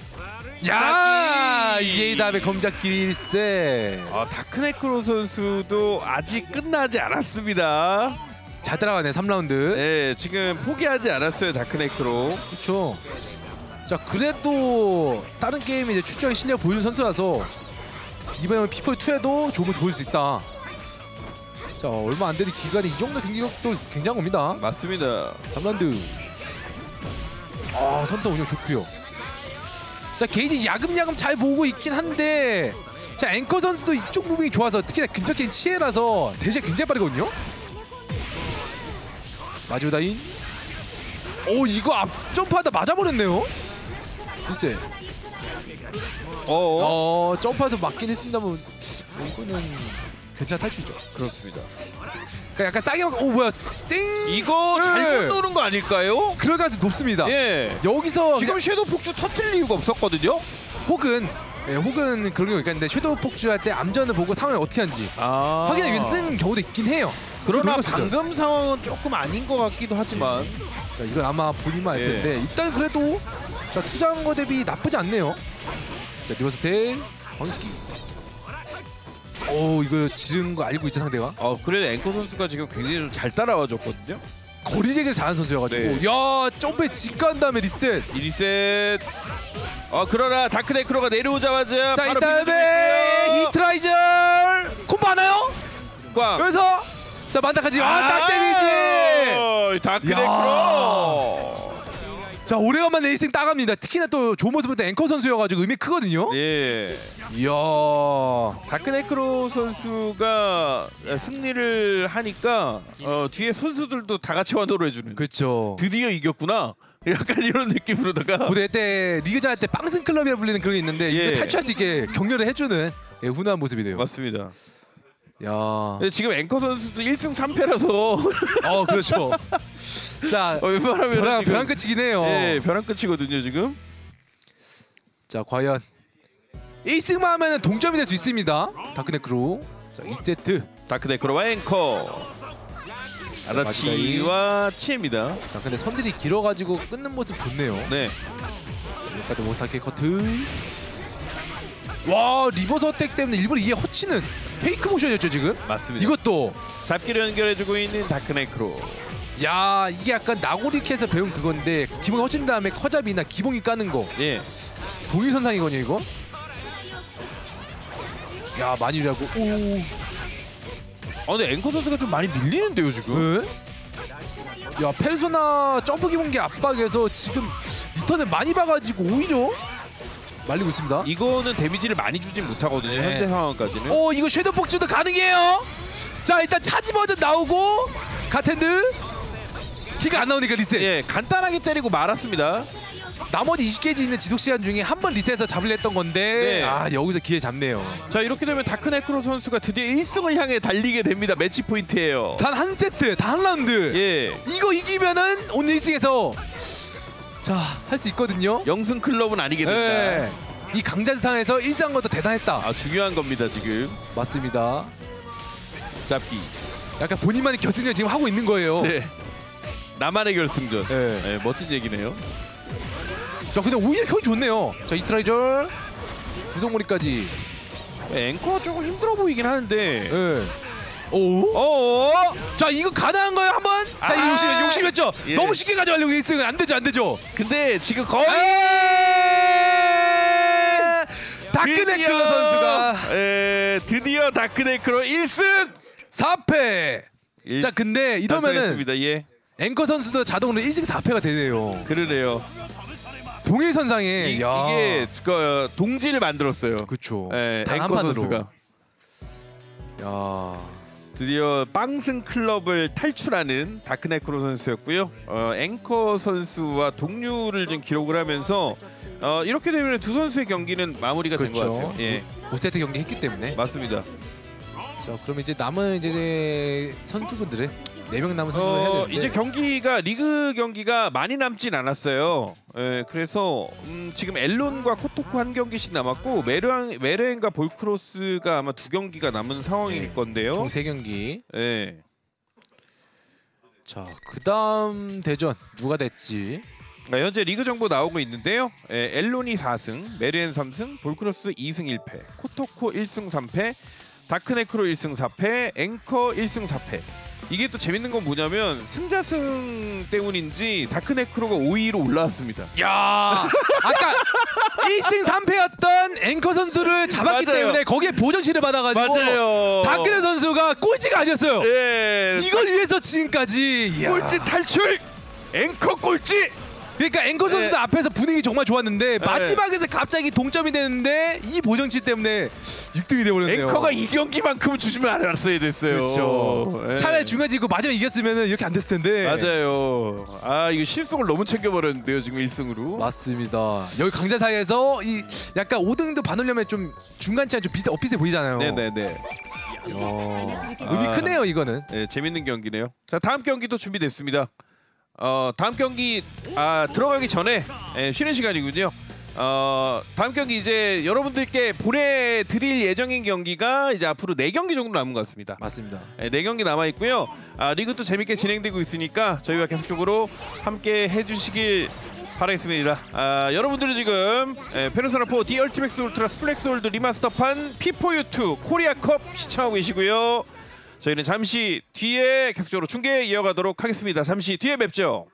야 이게 다음에 검작기 세. 아 다크네크로 선수도 아직 끝나지 않았습니다. 잘 따라가네 삼 라운드. 네 지금 포기하지 않았어요 다크네크로. 그렇죠. 자 그래도 다른 게임에 이제 출중한 실력 보여준 선수라서 이번에 피플이에도 좋은 모습 보여줄 수 있다. 자 얼마 안 되는 기간에 이 정도 경기력도 굉장한 겁니다. 맞습니다. 삼 라운드. 아 선타 운영 좋고요. 자 게이지 야금야금 잘 보고 있긴 한데 자 앵커 선수도 이쪽 무빙이 좋아서 특히나 근접 게임 치해라서 대시가 굉장히 빠르거든요. 마지오다인. 오 이거 앞 점프하다 맞아버렸네요. 글쎄. 어. 어 점프하다 맞긴 했습니다만 뭐 이거는 괜찮은 탈출이죠. 그렇습니다. 그러니까 약간 싸게 막. 오 뭐야 띵. 이거 네. 잘못 노는 거 아닐까요? 그럴 가능성이 높습니다. 예. 여기서 지금 섀도우 폭주 터뜨릴 이유가 없었거든요. 혹은 예, 혹은 그런 경우가 있는데 섀도우 폭주할 때 암전을 보고 상황을 어떻게 하는지 아. 확인하기 위해서 쓰는 경우도 있긴 해요. 그러나 그런 거 쓰죠. 방금 상황은 조금 아닌 것 같기도 하지만 자 이건 아마 본인만 알 예. 텐데 일단 그래도 자 투자한 거 대비 나쁘지 않네요. 자 리버스 테일 광기. 오 이거 지른 거 알고 있죠 상대가. 어 그래도 앵커 선수가 지금 굉장히 좀 잘 따라와줬거든요. 거리제기를 잘하는 선수여가지고 네. 야 점프에 직가한 다음에 리셋. 이 리셋. 어 그러나 다크네크로가 내려오자마자 자 바로 이다음에 히트라이저 콤보 하나요? 꽝. 여기서 자 만다까지 아딱 데미지. 다크네크로. 자 오래간만에 에이싱 따갑니다. 특히나 또 좋은 모습 볼 때 앵커 선수여가지고 의미 크거든요. 예. 이야. 다크네크로 선수가 승리를 하니까 어, 뒤에 선수들도 다 같이 환호를 해주는. 그렇죠. 드디어 이겼구나. 약간 이런 느낌으로다가. 무대 때 리그전 할 때 빵승 클럽이라 불리는 그런 게 있는데 예. 이거 탈출할 수 있게 격려를 해주는 예, 훈훈한 모습이네요. 맞습니다. 야. 근데 지금 앵커 선수도 일 승 삼 패라서 어 그렇죠. 자 어, 웬만하면 벼랑 벼랑 끝이긴 해요. 예, 벼랑 끝이거든요 지금. 자 과연 일 승만 하면 동점이 될 수 있습니다. 다크네크로. 자 이 세트. 다크네크로와 앵커. 아다치와 치입니다. 자 근데 선들이 길어가지고 끊는 모습 좋네요. 네. 여기까지 못하게 커트. 와 리버스 어택 때문에 일부러 이게 허치는 페이크 모션이었죠 지금. 맞습니다. 이것도 잡기를 연결해주고 있는 다크네크로. 야 이게 약간 나고리캐에서 배운 그건데 기봉이 허친 다음에 커잡이나 기봉이 까는 거 예. 동일선상이거든요 이거. 야 많이 일하고. 오. 아 근데 앵커 선수가 좀 많이 밀리는데요 지금. 네? 야 페르소나 점프 기본기 압박에서 지금 리턴을 많이 봐가지고 오히려 말리고 있습니다. 이거는 데미지를 많이 주진 못하거든요. 네. 현재 상황까지는. 오 이거 섀도우 폭주도 가능해요. 자 일단 차지 버전 나오고 가텐드 기가 안 나오니까 리셋. 예, 간단하게 때리고 말았습니다. 나머지 이십 게이지 있는 지속 시간 중에 한 번 리셋해서 잡으려 했던 건데 네. 아 여기서 기회 잡네요. 자 이렇게 되면 다크네크로 선수가 드디어 일 승을 향해 달리게 됩니다. 매치 포인트예요. 단 한 세트, 단 한 라운드. 예. 이거 이기면은 오늘 일 승에서 자 할 수 있거든요. 영승 클럽은 아니겠습니다. 네. 이 강자상에서 일 승한 것도 대단했다. 아 중요한 겁니다 지금. 맞습니다. 잡기. 약간 본인만의 결승전 지금 하고 있는 거예요. 네. 나만의 결승전. 네. 네, 멋진 얘기네요. 자 근데 오히려 형이 좋네요. 자 이트라이저 구성머리까지. 앵커가 조금 힘들어 보이긴 하는데. 네. 오. 어. 자 이거 가능한 거예요 한번. 자 이거 아. 욕심 욕심했죠. 예. 너무 쉽게 가져가려고 일 승은 안 되죠 안 되죠. 근데 지금 거의 다크네크로 선수가 에, 드디어 다크네크로 일 승 사 패. 일 자 근데 이러면은 달성했습니다. 예. 앵커 선수도 자동으로 일 승 사 패가 되네요. 그러네요. 동일선상에. 이, 야. 이게 그 동지를 만들었어요. 그쵸. 예, 단 한 앵커 판으로. 선수가 야. 드디어 빵승 클럽을 탈출하는 다크네크로 선수였고요. 어, 앵커 선수와 동률을 좀 기록을 하면서 어, 이렇게 되면 두 선수의 경기는 마무리가 된 것 그렇죠. 같아요. 예, 오 세트 경기 했기 때문에. 맞습니다. 자 그럼 이제 남은 이제 선수분들의 네 명 남은 선수를 해야 어, 되는데 이제 경기가 리그 경기가 많이 남진 않았어요. 예, 그래서 음, 지금 엘론과 코토코 한 경기씩 남았고 메르앙, 메르엔과 볼크로스가 아마 두 경기가 남은 상황일 네. 건데요. 총 세 경기. 예. 자 그다음 대전 누가 됐지? 아, 현재 리그 정보 나오고 있는데요. 예, 엘론이 사 승, 메르엔 삼 승, 볼크로스 이 승 일 패, 코토코 일 승 삼 패, 다크네크로 일 승 사 패, 앵커 일 승 사 패. 이게 또 재밌는 건 뭐냐면 승자승 때문인지 다크네크로가 오 위로 올라왔습니다. 야, 아까 일 승 삼 패였던 앵커 선수를 잡았기 맞아요. 때문에 거기에 보정치를 받아가지고 맞아요. 다크네 선수가 꼴찌가 아니었어요. 예. 이걸 위해서 지금까지 이야. 꼴찌 탈출! 앵커 꼴찌! 그러니까 앵커 선수도 네. 앞에서 분위기 정말 좋았는데 마지막에서 갑자기 동점이 되는데 이 보정치 때문에 육 등이 돼버렸네요. 앵커가 이 경기만큼은 주시면 알았어야 됐어요. 그렇죠. 예. 차라리 중요하지 그 마지막에 이겼으면 이렇게 안 됐을 텐데. 맞아요. 아 이거 실속을 너무 챙겨버렸는데요 지금 일 승으로. 맞습니다. 여기 강자 사이에서 이 약간 오 등도 반올려면 좀 중간치랑 좀 비슷해 엇비슷해 보이잖아요. 네네네. 어, 의미 아. 크네요 이거는. 네, 재밌는 경기네요. 자 다음 경기도 준비됐습니다. 어 다음 경기 아 들어가기 전에 예, 쉬는 시간이군요. 어 다음 경기 이제 여러분들께 보내드릴 예정인 경기가 이제 앞으로 네 경기 정도 남은 것 같습니다. 맞습니다. 예, 네 경기 남아 있고요. 아 리그도 재밌게 진행되고 있으니까 저희가 계속적으로 함께 해주시길 바라겠습니다. 아 여러분들은 지금 예, 페르소나 사 디 얼티맥스 울트라 스플렉스 월드 리마스터판 피포유투 코리아컵 시청하고 계시고요. 저희는 잠시 뒤에 계속적으로 중계 이어가도록 하겠습니다. 잠시 뒤에 뵙죠.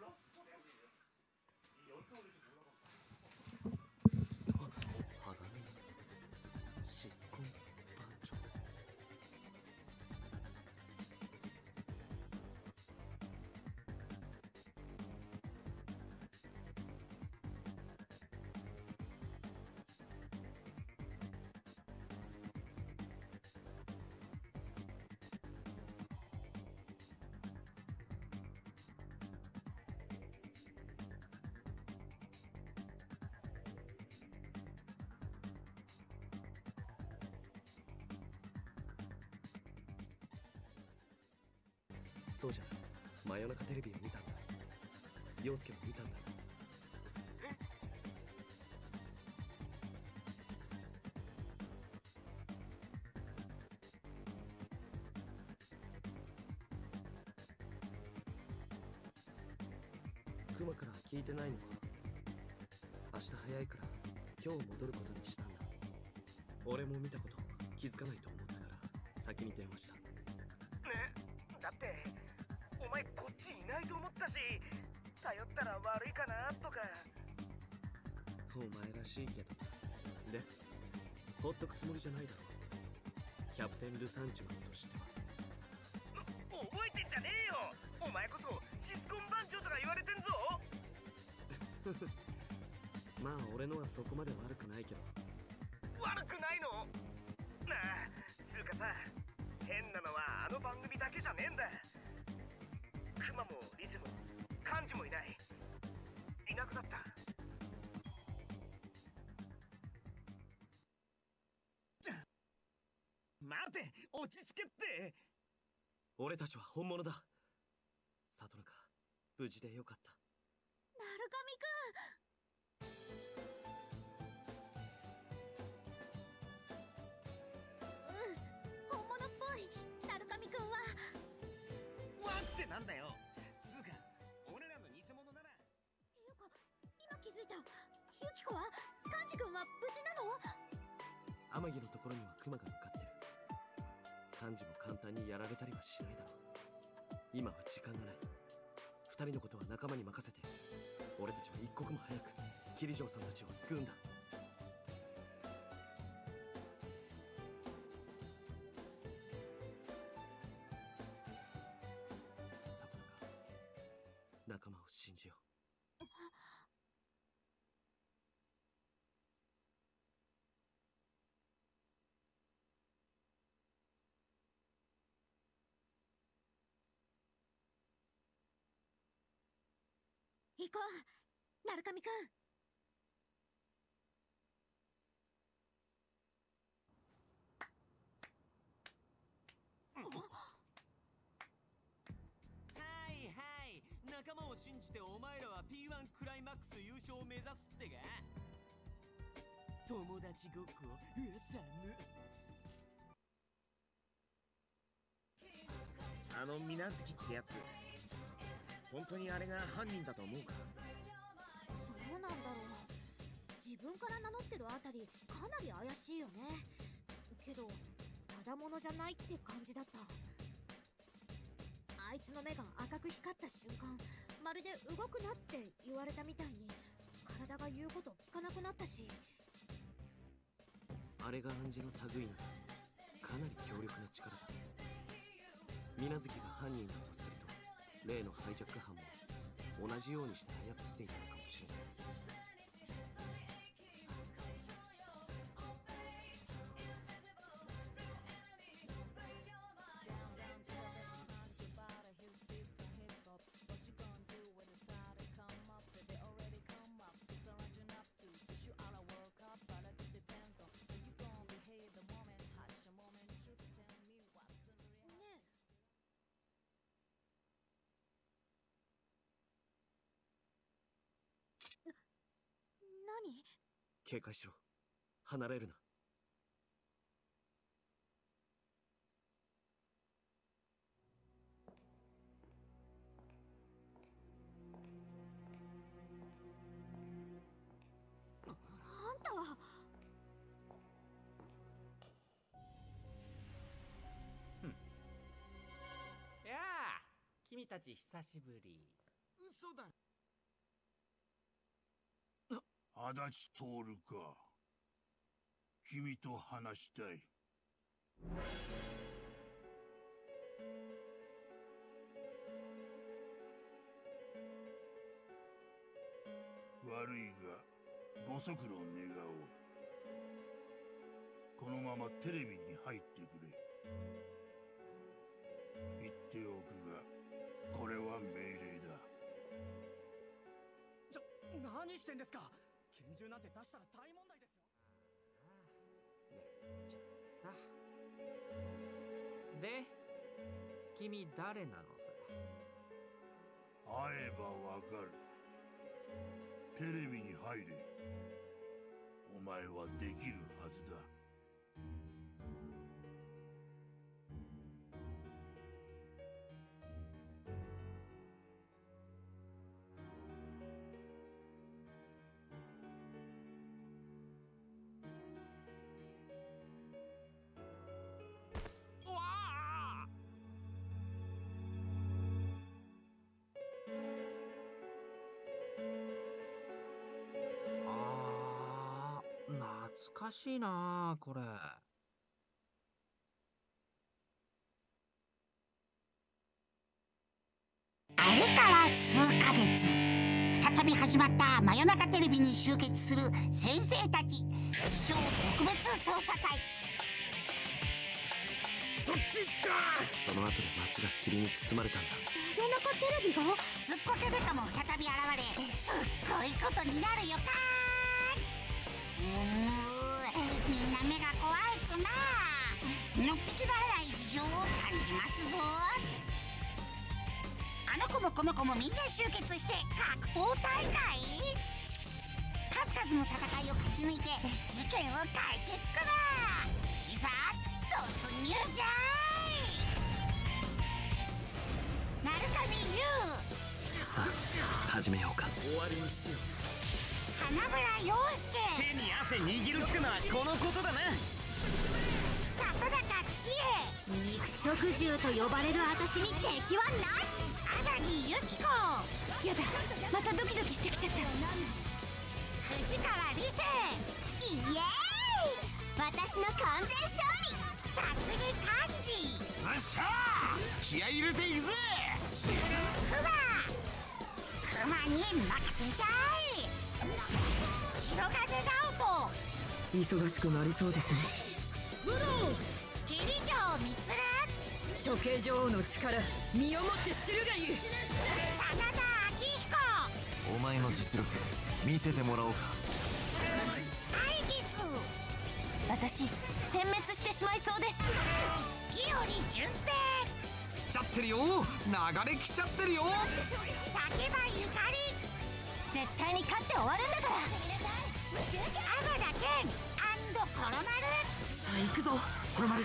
시스콘 반쪽.そうじゃ真夜中テレビを見たんだ。陽介も見たんだ。クマから聞いてないのか。明日早いから今日戻ることにしたんだ。俺も見たこと気づかないと思ったから先に電話した。 ね、だってお前こっちいないと思ったし、頼ったら悪いかなとか。 お前らしいけど。で、ほっとくつもりじゃないだろう。キャプテン・ルサンチマンとしては。 覚えてんじゃねえよ。お前こそシスコン番長とか言われてんぞ。 まあ俺のはそこまで悪くないけど。 悪くないの？なあ、つうかさ、変なのはあの番組だけじゃねえんだ。クマもリズもカンジもいない。いなくなった。待て、落ち着けって。 俺たちは本物だ。サトルか、無事でよかった。 鳴神くん。うん、本物っぽい。鳴神くんは。 わってなんだよ。つうか、俺らの偽物なら。 っていうか、今気づいた。ユキコは、カンジ君は無事なの？ 天城のところにはクマが向かってる。カンジも簡単にやられたりはしないだろう。今は時間がない。二人のことは仲間に任せて、俺たちは一刻も早くキリジョーさんたちを救うんだ。サトルか、仲間を信じよう。 行こう、鳴神くん。 はいはい仲間を信じてお前らは ピーワン クライマックス優勝を目指すってか。友達ごっこうさぬ。 あの水無月ってやつ、本当にあれが犯人だと思うか。 どうなんだろう。自分から名乗ってるあたりかなり怪しいよね。けどただものじゃないって感じだった。ああいつの目が赤く光った瞬間、まるで動くなって言われたみたいに体が言うこと聞かなくなったし。 あれが暗示の類ならかなり強力な力だ。水無月が犯人だとすると、例のハイジャック犯も同じようにして操っていたのかもしれない。 何？ 警戒しろ。離れるな。 あんたは。 やあ、君たち久しぶり。 嘘だ。 足立徹か。君と話したい。悪いがご足労願おう。このままテレビに入ってくれ。言っておくが、これは命令だ。 ちょ、何してんですか。拳銃なんて出したら大問題ですよ。 やっちゃった。で、君誰なのさ。 会えばわかる。テレビに入れ。お前はできるはずだ。 懐かしいなあ、これ。 あれから数ヶ月、再び始まった真夜中テレビに集結する先生たち自称特別捜査隊。 そっちっすか。その後で街が霧に包まれたんだ。 真夜中テレビがずっこけデカも再び現れ、すっごいことになるよかー。うむみんな目が怖いくな。のっぴきられない事情を感じますぞ。あの子もこの子もみんな集結して格闘大会。数々の戦いを勝ち抜いて事件を解決かな。いざ突入じゃい。鳴神龍。 さあ始めようか。終わりにしよう。 花村陽介。 手に汗握るってのはこのことだな。 里中千恵。 肉食獣と呼ばれる私に敵はなし。 天城由紀子。 やだ、またドキドキしてきちゃった。 藤川理性。イエーイ。 私の完全勝利。 辰巳寛治。 よっしゃー、気合い入れていくぜ。 熊熊に任せちゃい。白金直人。 忙しくなりそうですね。 武道桐城充。 処刑女王の力、身をもって知るがいい。 真田明彦。 お前の実力見せてもらおうか。 アイギス。 私殲滅してしまいそうです。 伊織淳平。 来ちゃってるよ、流れ来ちゃってるよ。 竹場ゆかり。 絶対に勝って終わるんだから。 天田健コロマル。 さあ行くぞコロマル。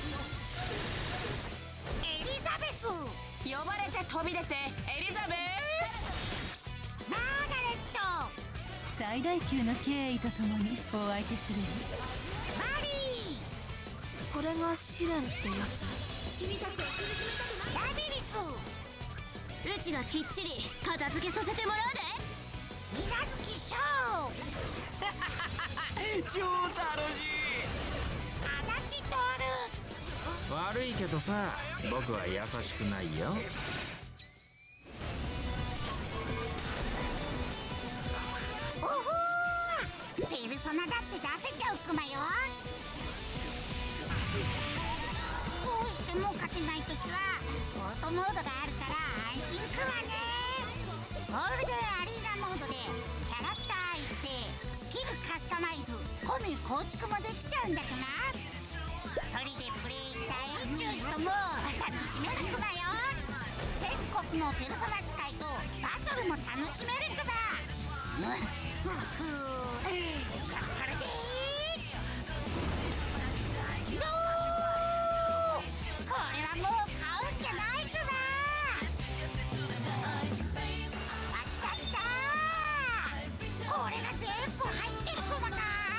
エリザベス。 呼ばれて飛び出てエリザベス。 マーガレット。 最大級の敬意とともにお相手するよ。 マリー。 これが試練ってやつ。 ラビリスうちがきっちり片付けさせてもらうで。 水無月ショー超楽し足立徹悪いけどさ、僕は優しくないよ。 おほーペルソナだって出せちゃうクマよ。どうしても勝てないときはオートモードがあるから安心クマね。ゴールデンアリーナモードでキャラクター育成、スキルカスタマイズ、コミ構築もできちゃうんだクマ。一人でプレイしたいっちゅう人も楽しめるクマよ。全国のペルソナ使いとバトルも楽しめるクマ。ふふふやったるでー。のーこれはもう買うんじゃないクマ。あきたきたーこれが全部入ってるクマか。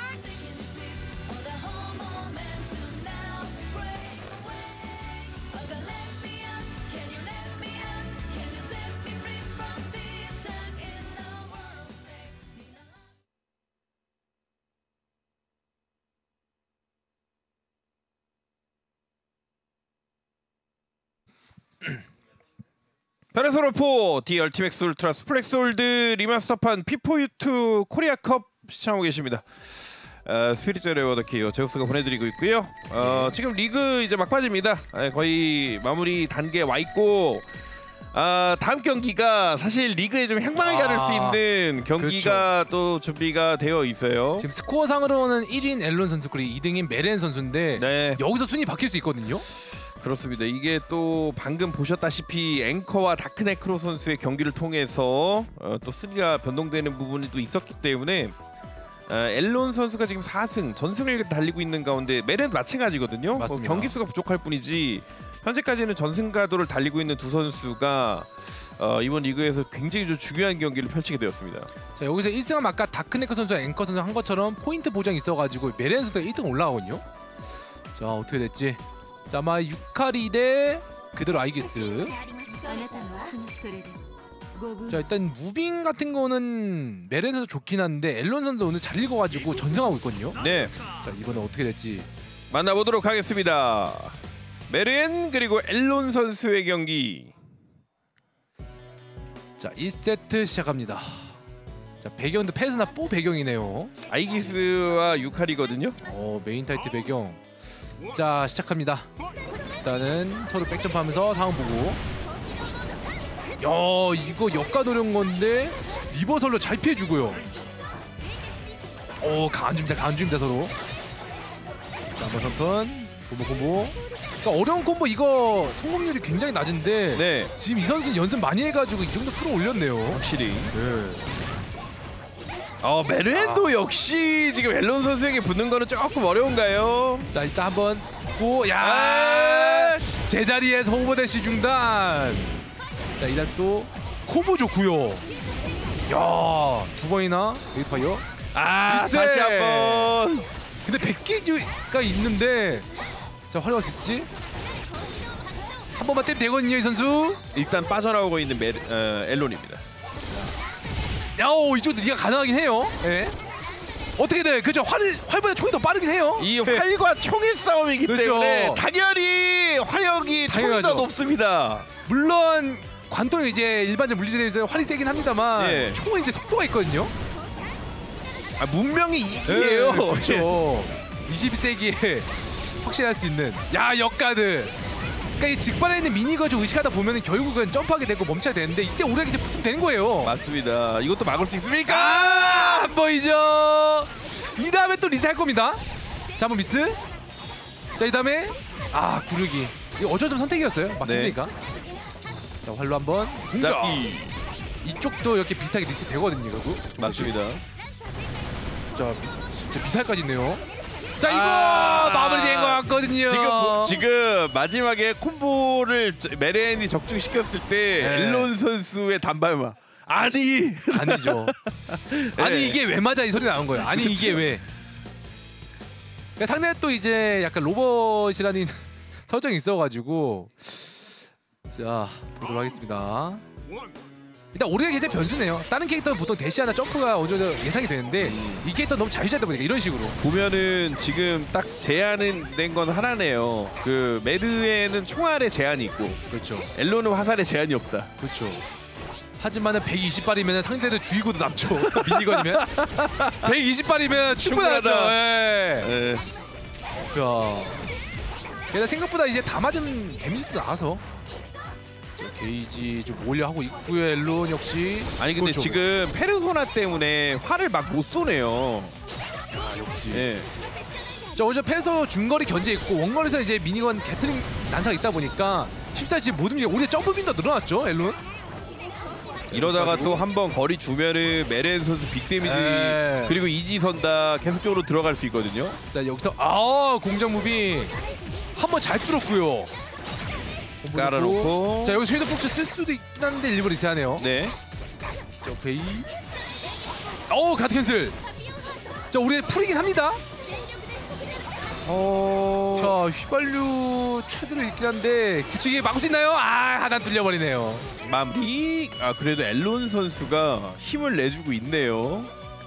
페르소나 사 디 얼티맥스 울트라 스플렉스 올드 리마스터판 피포유투 코리아컵 시청하고 계십니다. 어, 스피릿 레워드 키어 제우스가 보내드리고 있고요. 어, 지금 리그 이제 막바지입니다. 아, 거의 마무리 단계에 와 있고 아, 다음 경기가 사실 리그에 좀 향방을 가를 수 있는 경기가 그렇죠. 또 준비가 되어 있어요. 지금 스코어상으로는 일 인 앨런 선수 그리고 이 등인 메렌 선수인데 네. 여기서 순위 바뀔 수 있거든요. 그렇습니다. 이게 또 방금 보셨다시피 앵커와 다크네크로 선수의 경기를 통해서 어, 또 순위가 변동되는 부분이 또 있었기 때문에 어, 앨런 선수가 지금 사 승 전승을 달리고 있는 가운데 메렌 마찬가지거든요. 뭐 경기 수가 부족할 뿐이지 현재까지는 전승 가도를 달리고 있는 두 선수가 어, 이번 리그에서 굉장히 좀 중요한 경기를 펼치게 되었습니다. 자, 여기서 일 승은 아까 다크네크 선수와 앵커 선수 한 것처럼 포인트 보장이 있어가지고 메렌 선수가 일 등 올라가거든요. 자, 어떻게 됐지? 자, 아마 유카리 대 그대로 아이기스. 자, 일단 무빙 같은 거는 메렌 선수 좋긴 한데 앨런 선수 오늘 잘 읽어가지고 전승하고 있거든요. 네. 자, 이번에 어떻게 될지 만나보도록 하겠습니다. 메렌 그리고 앨런 선수의 경기. 자, 일 세트 시작합니다. 자, 배경도 페르소나 사 배경이네요. 아이기스와 유카리거든요. 어, 메인 타이틀 배경. 자, 시작합니다. 일단은 서로 백점프하면서 상황 보고. 야, 이거 역가 노린 건데 리버설로 잘 피해주고요. 오, 강한 줍니다, 강한 줍니다 서로. 자, 한번 선턴 콤보 콤보. 그러니까 어려운 콤보 이거 성공률이 굉장히 낮은데 네. 지금 이 선수 연습 많이 해가지고 이 정도 끌어올렸네요. 확실히. 네. 어, 메렌도 아. 역시 지금 앨런 선수에게 붙는 거는 조금 어려운가요? 자, 일단 한번 고, 야, 아 제자리에서 오버대시 중단. 자, 일단 또 콤보 좋고요. 야, 두 번이나 웨이파이어. 아, 리셋. 다시 한번. 근데 백 개가 있는데 자, 활용할 수 있을지? 한 번만 떼면 되거든요, 이 선수. 일단 빠져나오고 있는 메, 어, 앨런입니다. 야오, 이쪽도 네가 가능하긴 해요. 네. 어떻게 돼? 그죠? 활 활보다 총이 더 빠르긴 해요. 이 활과 네. 총의 싸움이기 그렇죠. 때문에 당연히 화력이 총이 더 높습니다. 물론 관통이 이제 일반적 물리지대에서 활이 세긴 합니다만 네. 총은 이제 속도가 있거든요. 아, 문명이 이기예요. 네, 그렇죠. 이십 세기에 확실할 수 있는. 야, 역가드. 그러니까 이 직발에 있는 미니가 좀 의식하다 보면 결국은 점프하게 되고 멈춰야 되는데 이때 우리가 이제 붙으면 되는 거예요. 맞습니다. 이것도 막을 수 있습니까? 아, 안 보이죠? 이 다음에 또 리셋할 겁니다. 자, 한번 미스. 자, 이 다음에 아, 구르기. 이거 어쩔 수 없는 선택이었어요. 막 힘드니까. 네. 자, 활로 한번 공격. 이쪽도 이렇게 비슷하게 리셋 되거든요, 결국. 맞습니다. 자, 저 미사일까지 있네요. 자, 이거 아 마무리된 것 같거든요. 지금 지금 마지막에 콤보를 메렌이 적중시켰을 때 네. 앨런 선수의 단발마. 아니 아니죠. 네. 아니 이게 왜 맞아 이 소리 나온 거예요. 아니 그쵸? 이게 왜? 그러니까 상대 또 이제 약간 로봇이라는 설정이 있어가지고 자 보도록 하겠습니다. 일단 오리가 굉장히 변수네요. 다른 캐릭터는 보통 대시하나 점프가 어느 정도 예상이 되는데 음. 이 캐릭터 너무 자유자재다 보니까 이런 식으로 보면은 지금 딱 제한된 건 하나네요. 그 메르에는 총알에 제한이 있고 그렇죠. 엘론은 화살에 제한이 없다. 그렇죠. 하지만은 백이십 발이면 상대를 죽이고도 남죠. 미니건이면 백이십 발이면 충분하죠. 예. 예. 자, 게다가 생각보다 이제 다 맞은 데미지도 나와서 자, 게이지 좀 올려 하고 있고요. 엘론 역시 아니 근데 그렇죠. 지금 페르소나 때문에 활을 막 못 쏘네요. 아, 역시. 예. 자, 오히려 패서 중거리 견제 있고 원거리에서 이제 미니건 게틀링 난사가 있다 보니까 십사일 지금 모든 게 오히려 점프빈도 늘어났죠. 엘론. 이러다가 또 한 번 거리 주면은 메렌 선수 빅데미지 에이. 그리고 이지선 다 계속적으로 들어갈 수 있거든요. 자, 여기서 아 공장 무빙 한 번 잘 뚫었고요. 깔아놓고. 자, 여기 쉐이더 폭스 쓸 수도 있긴 한데 일부러 리셋하네요. 네. 자, 베이. 오, 가드 캔슬. 자, 우리 풀이긴 합니다. 어. 자, 휘발유 최대로 있긴 한데 굳히기 막을 수 있나요? 아, 하나 뚫려버리네요. 마무리. 아 그래도 엘론 선수가 힘을 내주고 있네요.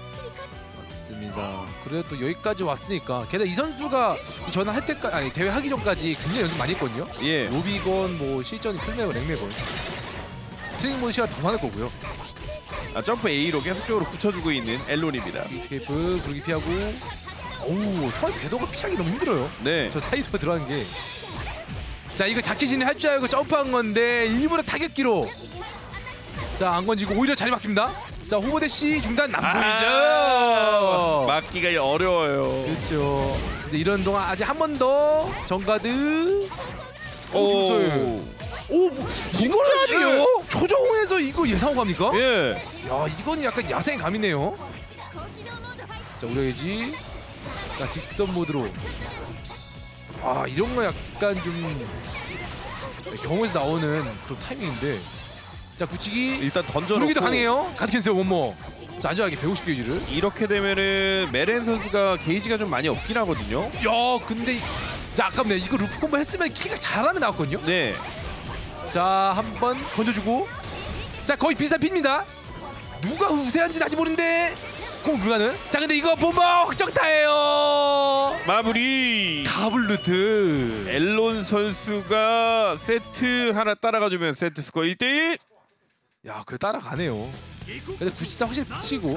맞습니다. 그래도 여기까지 왔으니까 게다가 이 선수가 저는 할 때까지 아니 대회 하기 전까지 굉장히 연습 많이 했거든요. 예. 로비건 뭐 실전 풀메건 랭메건 트레이닝 모드 시간 더 많을 거고요. 아 점프 A로 계속적으로 굳혀주고 있는 엘론입니다. 이스케이프 불기 피하고 오우 처음에 궤도가 피하기 너무 힘들어요. 네. 저 사이로 들어가는 게. 자 이거 자켓신이 할 줄 알고 점프한 건데 일부러 타격기로 자 안 건지고 오히려 자리 바뀝니다. 자 호보대시 중단 남보이죠. 아 막기가 어려워요. 그렇죠. 근데 이런 동안 아직 한 번 더 정가드. 오. 오 뭐, 이거를 아니에요? 초정에서 이거 예상하고 갑니까? 예. 야 이건 약간 야생 감이네요. 자 우려해지. 자 직선 모드로. 아 이런 거 약간 좀 경험에서 나오는 그런 타이밍인데. 자 굳히기 일단 던져놓고 부르기도 가능해요. 가드 캔슬 원모. 자 안전하게 백오십 게이지를. 이렇게 되면은 메렌 선수가 게이지가 좀 많이 없긴 하거든요. 야 근데 자 아깝네. 이거 루프 콤보 했으면 키가 잘하면 나왔거든요. 네. 자 한번 건져주고. 자 거의 비슷한 핀입니다. 누가 우세한지는 아직 모르는데 공 불가능. 자 근데 이거 본방 확정타예요. 마무리. 가블루트. 엘론 선수가 세트 하나 따라가주면 세트 스코어 일 대 일. 야 그래 따라가네요. 근데 붙이다 확실히 붙이고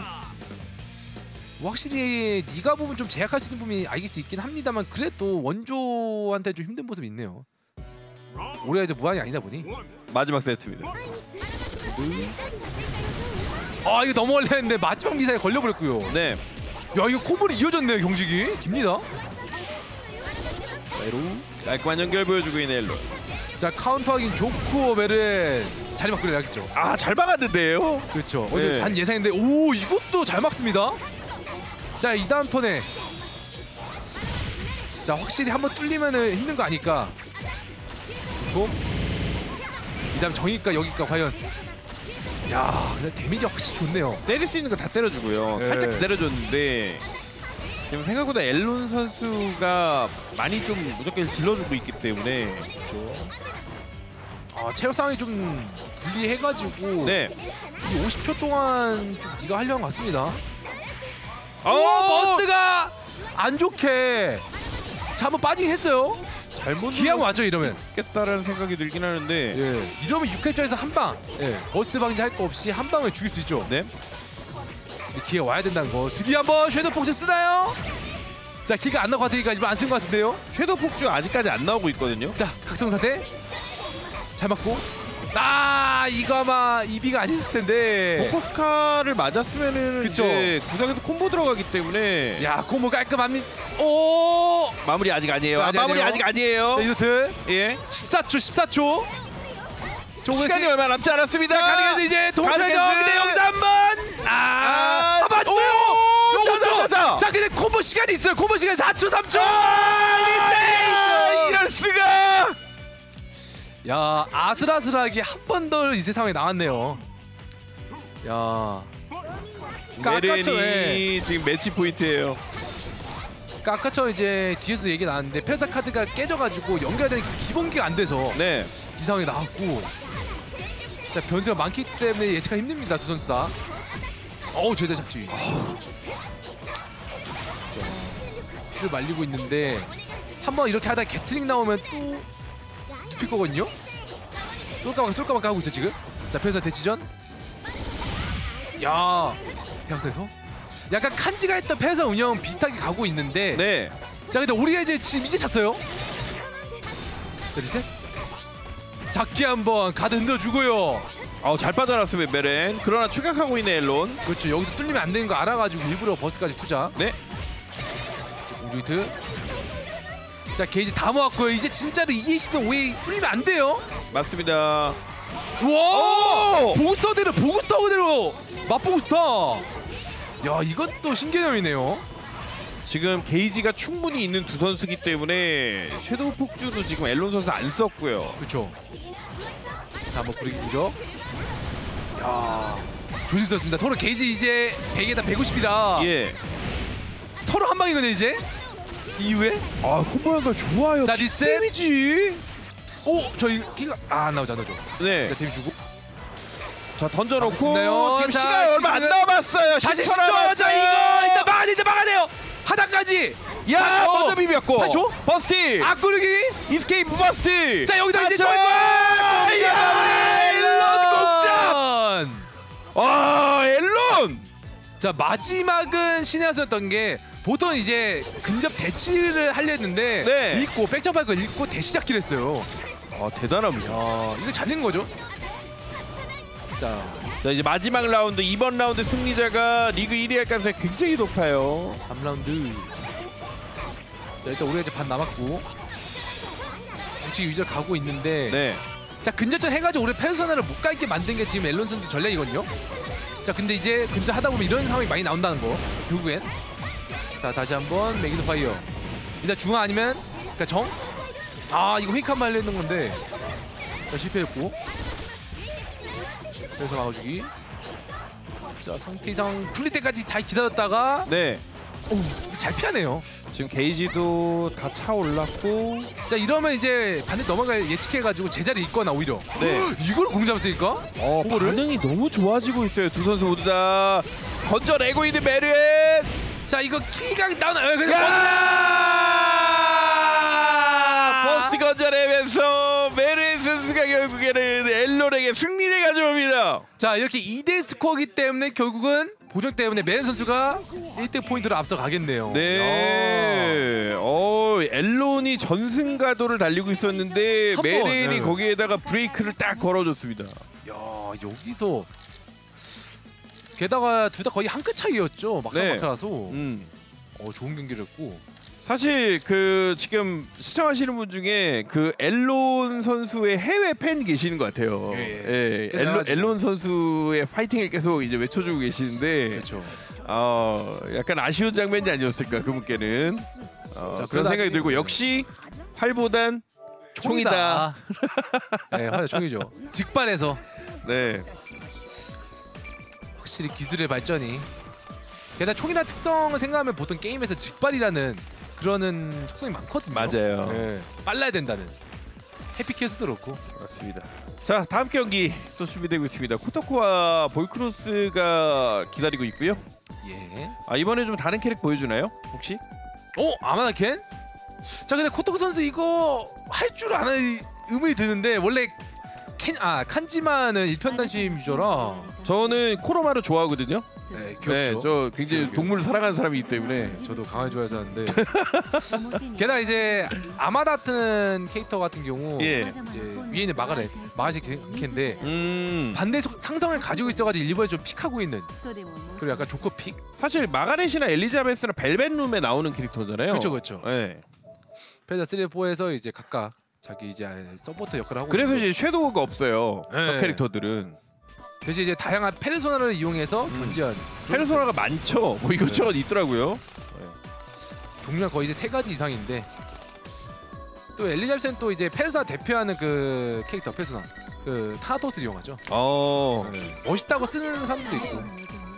확실히 네가 보면 좀 제약할 수 있는 부분이 알길 수 있긴 합니다만 그래도 원조한테 좀 힘든 모습이 있네요. 우리가 이제 무한이 아니다 보니 마지막 세트입니다. 아 이거 넘어가려 했는데 마지막 미사에 걸려버렸고요. 네. 야 이거 콤보를 이어졌네요. 경직이 깁니다. 메로. 깔끔한 연결 보여주고 있는 엘론. 자 카운터하긴 좋고 메르 자리 바꾸려 하겠죠. 아 잘 막았는데요. 그렇죠. 네. 어제 반 예상인데 오 이것도 잘 막습니다. 자 이 다음 턴에 자 확실히 한번 뚫리면은 힘든 거 아니까. 그리고 이 다음 정의가 여기가 과연. 야 근데 데미지 확실히 좋네요. 때릴 수 있는 거 다 때려주고요. 네. 살짝 기다려줬는데 지금 생각보다 엘론 선수가 많이 좀 무조건 질러주고 있기 때문에. 그렇죠. 아 체력 상황이 좀 불리해가지고 네. 이 오십 초 동안 좀 네가 하려는 것 같습니다. 오 버스가 안 좋게 자 한번 빠지긴 했어요. 잘못 기왕 와죠 이러면. 겠다라는 생각이 들긴 하는데. 예. 이러면 육 회차에서 한 방. 예. 버스트 방지 할 거 없이 한 방을 죽일 수 있죠. 네. 근데 기회 와야 된다는 거. 드디어 한번 섀도우 폭스 쓰나요? 자 기가 안 나올 것 같으니까 일부러 안 쓴 것 같은데요. 섀도우 폭주 아직까지 안 나오고 있거든요. 자 각성사태 잘 맞고. 아 이거 아마 이비가 아니었을 텐데. 포커스카를 맞았으면은 그쵸. 이제 구석에서 콤보 들어가기 때문에. 야 콤보 깔끔합니다. 오. 마무리 아직 아니에요. 자, 아, 아직 마무리 아니에요. 아직 아니에요. 네, 이노트 예. 십사 초 십사 초. 시간이 얼마 남지 않았습니다. 가능해서 이제 동시에 가능해서- 근데 여기서 한번 아, 아 맞아요. 자, 자, 자. 자 근데 콤보 시간이 있어요. 콤보 시간 사 초 삼 초. 아, 이럴 수가. 야 아슬아슬하게 한 번 더 리셋 상황이 나왔네요. 야 깎았죠, 예. 메렌이 지금 매치 포인트예요. 그러니까 아까처럼 이제 뒤에서 얘기 나왔는데 페르사 카드가 깨져가지고 연결되는 기본기가 안 돼서 네. 이 상황이 나왔고 자 변수가 많기 때문에 예측가 힘듭니다 두 선수 다. 어우 제대 착지. 를 말리고 있는데 한번 이렇게 하다 게틀링 나오면 또 눕힐 거거든요. 쏠까봐 쏠까봐 하고 있어 지금. 자 페르사 대치전. 야 대학사에서 약간 칸지가 했던 페르사 운영 비슷하게 가고 있는데. 네. 자 근데 우리가 이제 지금 이제 찼어요. 자 리셋. 작게 한번 가드 흔들어 주고요. 어, 잘 빠져나왔으면 메렌. 그러나 추격하고 있는 엘론. 그렇죠. 여기서 뚫리면 안 되는 거 알아가지고 일부러 버스까지 투자. 네. 공주 히트. 자 게이지 다 모았고요. 이제 진짜로 이에이치든 오에이 뚫리면 안 돼요. 맞습니다. 와! 보스터대로 보스터 그대로 맛보스터. 야 이건 또 신개념이네요. 지금 게이지가 충분히 있는 두 선수기 때문에 섀도우 폭주도 지금 엘론 선수 안 썼고요. 그렇죠. 자 한번 구르기 구죠. 야 조심스럽습니다. 서로 게이지 이제 백에다 백오십이라. 예. 서로 한 방이거든요 이제. 이후에 아 콤보 연결 좋아요. 자 리셋. 데미지. 오 저희 키가 아 안 나오죠 안 나오죠. 네. 자 데미지 주고. 자 던져놓고 됐나요? 지금 자, 시간 얼마 안 남았어요. 다시 십 초 십 초. 남았어요. 자 이거 일단 막아야 돼 이제 막아야 돼요. 하단까지. 야 먼저 비볐고. 팔 초? 버스트. 앞구르기. 이스케이프 버스트. 자 여기서 이제 좋아할 거야. 야 엘론 공장. 와 엘론. 자 마지막은 신의 한수였던 게 보통 이제 근접 대치를 하려 했는데 네. 읽고 백점할 걸 읽고 대시 잡기를 했어요. 아 대단합니다. 야 이거 잘된 거죠. 자, 자 이제 마지막 라운드 이번 라운드 승리자가 리그 일 위 할 가능성이 굉장히 높아요. 삼 라운드. 자 일단 우리가 이제 반 남았고 우측 유저 가고 있는데 네. 자 근접전 해가지고 우리 페르소나를 못 가게 만든 게 지금 앨런 선수 전략이거든요. 자 근데 이제 근접 하다 보면 이런 상황이 많이 나온다는 거 결국엔. 자 다시 한번 매기드 파이어. 일단 중앙 아니면 그러니까 정. 아 이거 페이크 한번 하려는 건데 자 실패했고. 그래서 막아주기. 자 상태 이상 풀릴 때까지 잘 기다렸다가 네. 오, 잘 피하네요. 지금 게이지도 다 차올랐고. 자 이러면 이제 반대 넘어갈 예측해가지고 제자리 있거나 오히려. 네. 이걸 공 잡았으니까. 어 그거를? 반응이 너무 좋아지고 있어요. 두 선수 모두 다 건져내고 있는 메르엔. 자 이거 킬각 나오나요? 그냥 버스 건져내면서 메르엔 선수가 결국에는 엘론에게 승리를 가져옵니다. 자 이렇게 이 대 스코어기 때문에 결국은 보정 때문에 메렌 선수가 일 대 포인트로 앞서 가겠네요. 네. 어 엘론이 전승가도를 달리고 있었는데 한 번, 메렌이 네. 거기에다가 브레이크를 딱 걸어줬습니다. 야 여기서 게다가 둘 다 거의 한 끗 차이였죠. 막상막하라서. 음. 어 좋은 경기를 했고. 사실 그 지금 시청하시는 분 중에 그 엘론 선수의 해외 팬 계시는 것 같아요. 예, 예. 그래서 엘론, 아주- 엘론 선수의 파이팅을 계속 이제 외쳐주고 계시는데, 그렇죠. 어, 약간 아쉬운 장면이 아니었을까 그분께는. 어, 자, 그런 그러다 생각이 아직- 들고 역시 활보단 총이다. 네, 활 총이죠. 직발해서 네. 확실히 기술의 발전이. 게다가 총이라는 특성을 생각하면 보통 게임에서 직발이라는 그러는 속성이 많거든요. 맞아요. 네, 빨라야 된다는. 해피캐스도 그렇고. 맞습니다. 자 다음 경기 또 준비되고 있습니다. 코토코와 볼크로스가 기다리고 있고요. 예. 아 이번에 좀 다른 캐릭 보여주나요? 혹시? 어 아마다 켄? 자 근데 코토코 선수 이거 할 줄 아는 의문이 드는데 원래 켄 아 칸지마는 일편단심 유저라. 저는 코로마를 좋아하거든요. 네, 귀엽죠. 네, 저 굉장히 귀엽죠. 동물을 사랑하는 사람이기 때문에. 저도 강아지 좋아해서 하는데 게다가 이제 아마다 같은 캐릭터 같은 경우 예. 이제 위에 있는 마가렛 마가렛이 캔데 음. 반대 속- 상성을 가지고 있어가지고 일본에 좀 픽하고 있는 그리고 약간 조커 픽. 사실 마가렛이나 엘리자베스나 벨벳룸에 나오는 캐릭터잖아요. 그렇죠 그렇죠. 네. 페자 쓰리, 사에서 이제 각각 자기 이제 서포터 역할을 하고 그래서 있는데 이제 섀도우가 없어요. 네. 저 캐릭터들은. 대신 이제 다양한 페르소나를 이용해서 음. 견지한 페르소나가 많죠. 뭐 이것저것 있더라고요. 종류가 거의 이제 세 가지 이상인데 또 엘리자베스는 또 이제 페르소나 대표하는 그 캐릭터 페르소나 그 타나토스를 이용하죠. 어. 네. 멋있다고 쓰는 사람들도 있고.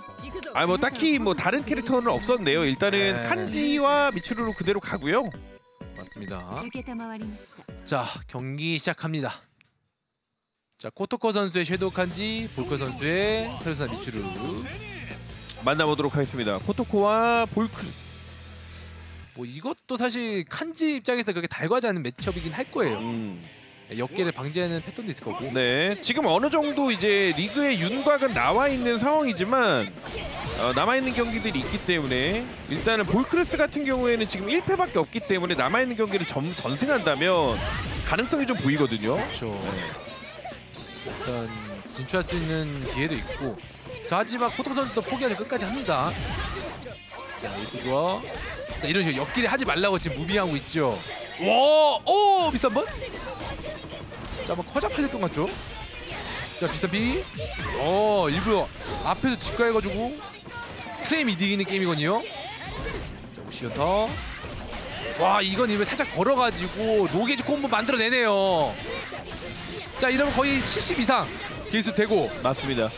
아 뭐 딱히 뭐 다른 캐릭터는 없었네요. 일단은 네. 칸지와 미츠루로 그대로 가고요. 맞습니다. 자 경기 시작합니다. 자 코토코 선수의 섀도우 칸지, 볼크 선수의 페르소나 미츠루. 만나보도록 하겠습니다. 코토코와 볼크리스. 뭐 이것도 사실 칸지 입장에서 그렇게 달가지 않은 매치업이긴 할 거예요. 음. 역계를 방지하는 패턴도 있을 거고. 네, 지금 어느 정도 이제 리그의 윤곽은 나와 있는 상황이지만 어, 남아 있는 경기들이 있기 때문에 일단은 볼크레스 같은 경우에는 지금 일 패밖에 없기 때문에 남아 있는 경기를 전, 전승한다면 가능성이 좀 보이거든요. 그렇죠. 일단 진출할 수 있는 기회도 있고. 자 하지만 코토코 선수도 포기하지 끝까지 합니다. 자 이거 자 이런 식으로 옆길에 하지 말라고 지금 무빙하고 있죠. 와, 오 비싼 번? 자, 뭐 커자 팔렸던 것 같죠? 자 비슷한 비. 어 일부러 앞에서 직가해가지고 프레임 이득이는 게임이거든요. 자 오시연타. 와 이건 입을 살짝 걸어가지고 노게지 콤보 만들어내네요. 자 이러면 거의 칠십 이상 개수 되고. 맞습니다.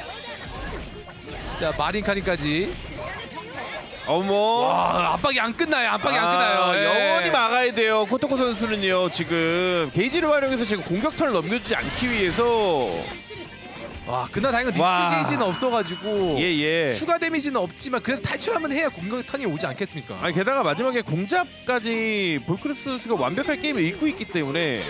자 마린카니까지. 어머. 와 압박이 안 끝나요. 압박이 아, 안 끝나요. 예. 영원히 막아야 돼요. 코토코 선수는요 지금 게이지를 활용해서 지금 공격턴을 넘겨주지 않기 위해서. 와 그나 다행히 리스크 와. 게이지는 없어가지고 예예. 추가 데미지는 없지만 그래도 탈출하면 해야 공격 턴이 오지 않겠습니까? 아니 게다가 마지막에 공잡까지 볼크레스 선수가 완벽하게 게임을 읽고 있기 때문에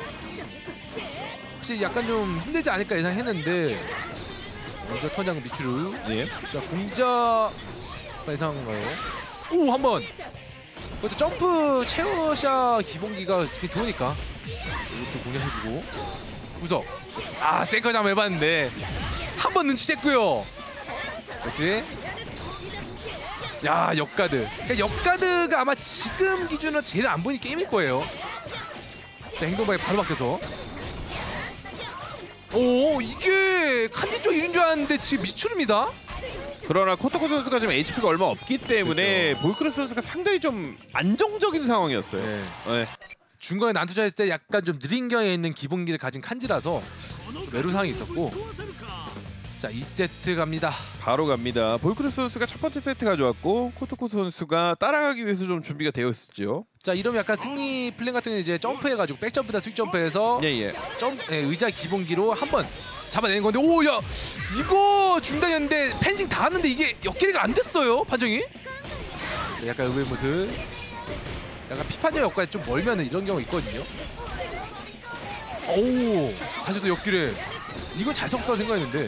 확실히 약간 좀 힘들지 않을까 예상했는데 먼저 턴장 미추루. 예. 자 공자 예상한가요? 오 한번. 그렇죠 점프 체어샷 기본기가 되게 좋으니까 이거 좀 공략해주고 구석. 아 센커즈 한번 해봤는데 한 번 눈치챘고요. 이렇게. 야 역가드. 그러니까 역가드가 아마 지금 기준으로 제일 안 보이는 게임일 거예요. 자 행동방에 바로 바뀌어서. 오 이게 칸지 쪽 이긴 줄 알았는데 지금 미추릅니다. 그러나 코토코 선수가 지금 에이치피가 얼마 없기 때문에 그렇죠. 볼크레스 선수가 상당히 좀 안정적인 상황이었어요. 네. 네. 중간에 난투자했을 때 약간 좀 느린 경에 있는 기본기를 가진 칸지라서 외로상이 있었고. 자 이 세트 갑니다. 바로 갑니다. 볼크레스 선수가 첫 번째 세트 가져왔고 코토코 선수가 따라가기 위해서 좀 준비가 되어 있었죠. 자 이러면 약간 승리 플랜 같은 경우 이제 점프해가지고 백점프다 스윗점프해서 예예. 점 예, 의자 기본기로 한번 잡아내는 건데 오 야 이거 중단이었는데 펜싱 다 하는데 이게 역기리가 안 됐어요 판정이. 자, 약간 의외의 모습. 약간 피판적 역까지 좀 멀면은 이런 경우 있거든요. 오 다시 또 역기를. 이건 잘 섞었다고 생각했는데.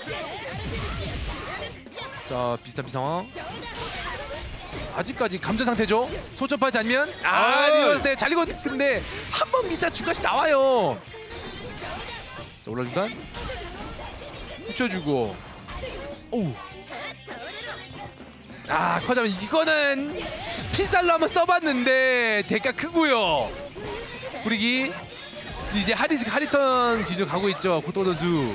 자 비슷한 비 상황. 아직까지 감전 상태죠. 소첩하지 않으면 아 리버스 때 잘리고 근데 한 번 미사 중간씩 나와요. 자 올라준다. 붙여주고. 오우. 아 커자면 이거는 핀살로 한번 써봤는데 대가 크고요. 뿌리기. 이제 하리스 하리턴 기준 가고 있죠 고토 선수.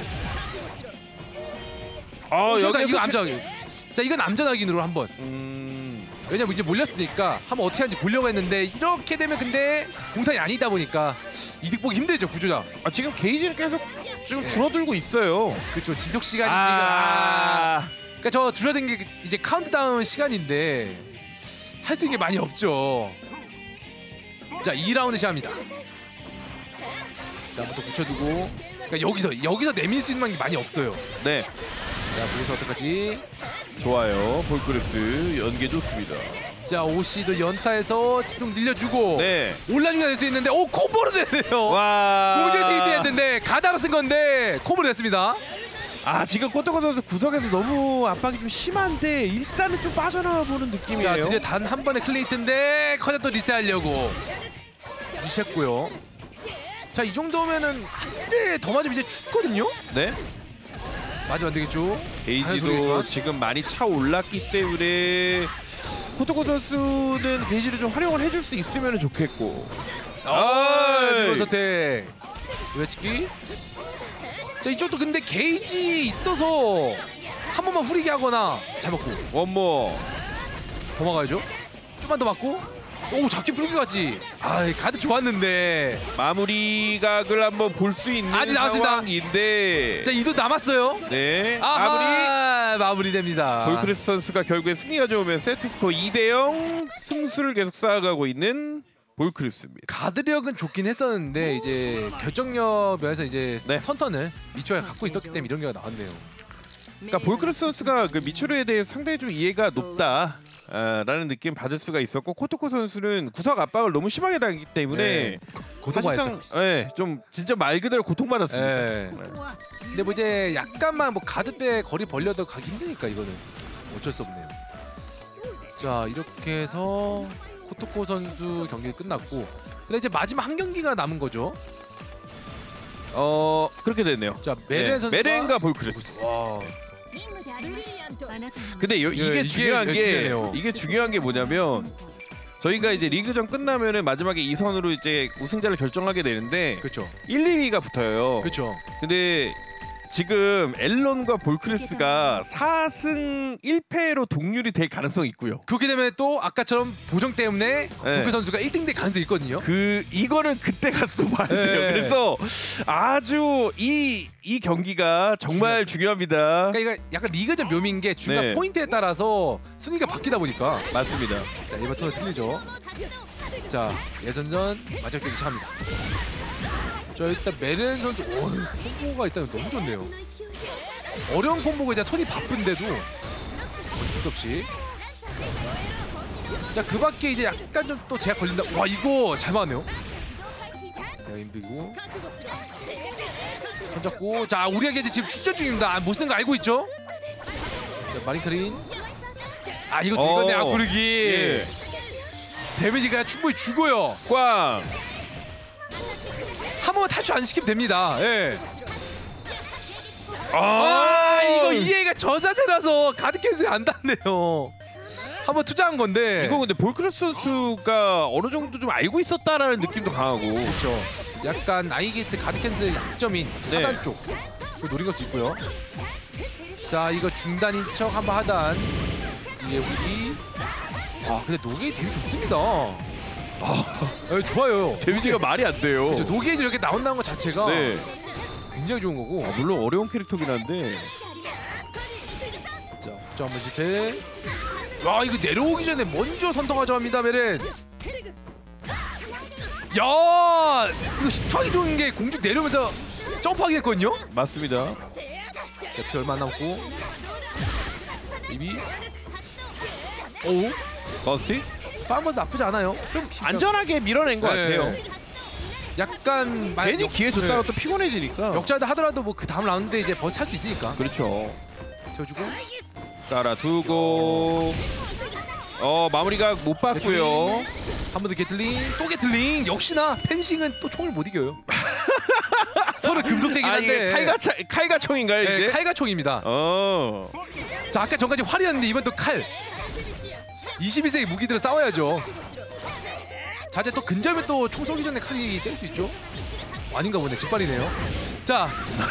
아 여기 이거 시- 암전. 자 이건 암전 확인으로 한번. 음. 왜냐면 이제 몰렸으니까 한번 어떻게 하는지 보려고 했는데 이렇게 되면 근데 공탄이 아니다 보니까 이득 보기 힘들죠 구조자. 아 지금 게이지는 계속 지금 네. 줄어들고 있어요. 그렇죠 지속 시간이 아. 지금. 아. 그러니까 저 줄어든 게 이제 카운트다운 시간인데 할 수 있는 게 많이 없죠. 자 이 라운드 시작합니다. 자 한번 더 붙여두고. 그러니까 여기서 여기서 내밀 수 있는 게 많이 없어요. 네. 자 그래서 어떡하지? 좋아요. 볼크레스 연계 좋습니다. 자 오씨도 연타해서 지속 늘려주고. 네. 올라중간 될 수 있는데 오 콤보로 되네요. 와. 공제에서 일 대 했는데 가다로 쓴 건데 콤보로 됐습니다. 아 지금 코토코 선수 구석에서 너무 압박이 좀 심한데 일단은 좀 빠져나와 보는 느낌이에요. 자 드디어 단 한 번의 클레이트인데 커져 또 리셋하려고 무시했고요. 자 이 정도면은 한 대 더 맞으면 이제 죽거든요. 네. 맞으면 안 되겠죠. 게이지도 지금 많이 차 올랐기 때문에 코토코 선수는 게이지를 좀 활용을 해줄 수 있으면 좋겠고. 아 아이. 리버 선택. 외치기. 자 이쪽도 근데 게이지 있어서 한 번만 후리게 하거나 잘 먹고 원모 더 막아야죠. 좀만 더 맞고. 오 잡기 풀기까지. 아 가드 좋았는데 마무리각을 한번 볼 수 있는 아직 남았습니다. 상황인데. 자 이도 남았어요. 네. 아하, 마무리 마무리됩니다. 볼크리스 선수가 결국에 승리가 좋으면 세트스코어 이 대 영 승수를 계속 쌓아가고 있는 볼크리스입니다. 가드력은 좋긴 했었는데 이제 결정력 면에서 이제 네. 선턴을 미초가 갖고 있었기 때문에 이런 게 나왔네요. 그러니까 볼크리스 선수가 그 미추르에 대해서 상당히 좀 이해가 높다. 아, 라는 느낌 받을 수가 있었고 코토코 선수는 구석 압박을 너무 심하게 당했기 때문에 네. 고통받았죠. 사실상 예, 좀 진짜 말 그대로 고통받았습니다. 네. 근데 뭐 이제 약간만 뭐 가드 때 거리 벌려도 가기 힘드니까 이거는 어쩔 수 없네요. 자 이렇게 해서 코토코 선수 경기 끝났고 근데 이제 마지막 한 경기가 남은 거죠. 어 그렇게 됐네요. 자 메렌 네, 선수가 메렌과 볼크리스. 와. 근데 요, 이게 예, 이게 중요한 게 중요해요. 이게 중요한 게 뭐냐면 저희가 이제 리그전 끝나면은 마지막에 이 선으로 이제 우승자를 결정하게 되는데 그렇죠. 일, 이 위가 붙어요. 그렇죠. 근데 지금 앨런과 볼크리스가 사 승 일 패로 동률이 될 가능성이 있고요. 그렇게 되면 또 아까처럼 보정 때문에 볼크 네. 선수가 일 등 될 가능성이 있거든요. 그 이거는 그때 가서 또 봐야 돼요. 네. 그래서 아주 이 이 경기가 정말 중요합니다. 그러니까 이거 약간 리그전 묘미인 게 중간 네. 포인트에 따라서 순위가 바뀌다 보니까 맞습니다. 자 이번 턴은 틀리죠. 자 예선전 마지막 경기 시작합니다. 자 일단 메렌 선수 오, 콤보가 일단 너무 좋네요. 어려운 콤보가 이제 손이 바쁜데도 어쩔 수 없이 자 그밖에 이제 약간 좀 또 제약 걸린다. 와 이거 잘 맞네요. 자 인비고 던졌고 자 우리에게 이제 지금 충전 중입니다. 아, 못 쓰는 거 알고 있죠? 자 마린크린 아 이거 어, 이거네 악구르기 예. 데미지가 충분히 죽어요. 꽝. 한 번만 탈출 안 시키면 됩니다. 예. 아, 아 이거 이해가 저 자세라서 가드 캔슬이 안 닿네요. 한번 투자한 건데 이거 근데 볼크리스 선수가 어느 정도 좀 알고 있었다라는 느낌도 강하고. 그렇죠. 약간 아이기스 가드 캔슬 약점인 네. 하단 쪽 노린 것도 있고요. 자 이거 중단인 척 한번 하단 이게 우리 아 근데 노게이 되게 좋습니다. 아 네, 좋아요. 데미지가 말이 안 돼요. 그렇죠. 노게이지 이렇게 나온다는 것 자체가 네. 굉장히 좋은 거고. 아, 물론 어려운 캐릭터긴 한데. 자, 자 한번 이렇게. 와 이거 내려오기 전에 먼저 선택하자 합니다 메렌. 야 이거 히트하기 좋은 게 공중 내려오면서 점프하게 됐거든요. 맞습니다. 자, 피 얼마 안 남았고 이비 오 버스팅? 빵번 나쁘지 않아요. 좀 안전하게 밀어낸 것 네. 같아요. 약간 만- 괜히 역- 기회 줬다가 네. 또 피곤해지니까. 역자도 하더라도 뭐 그 다음 라운드에 이제 버스 찰 수 있으니까 그렇죠. 세워주고 따라두고 어 마무리가 못 봤고요. 한 번 더 게틀링 또 게틀링 역시나 펜싱은 또 총을 못 이겨요. 서로 금속제긴 아 한데 이게 칼과 차, 칼과 총인가요 네, 이제? 칼과 총입니다. 어. 자 아까 전까지 활이었는데 이번 또 칼. 이십일 세기 무기들을 싸워야죠. 자 이제 또 근접에 또 총 쏘기 전에 칼이 뗄 수 있죠? 아닌가 보네. 직발이네요. 자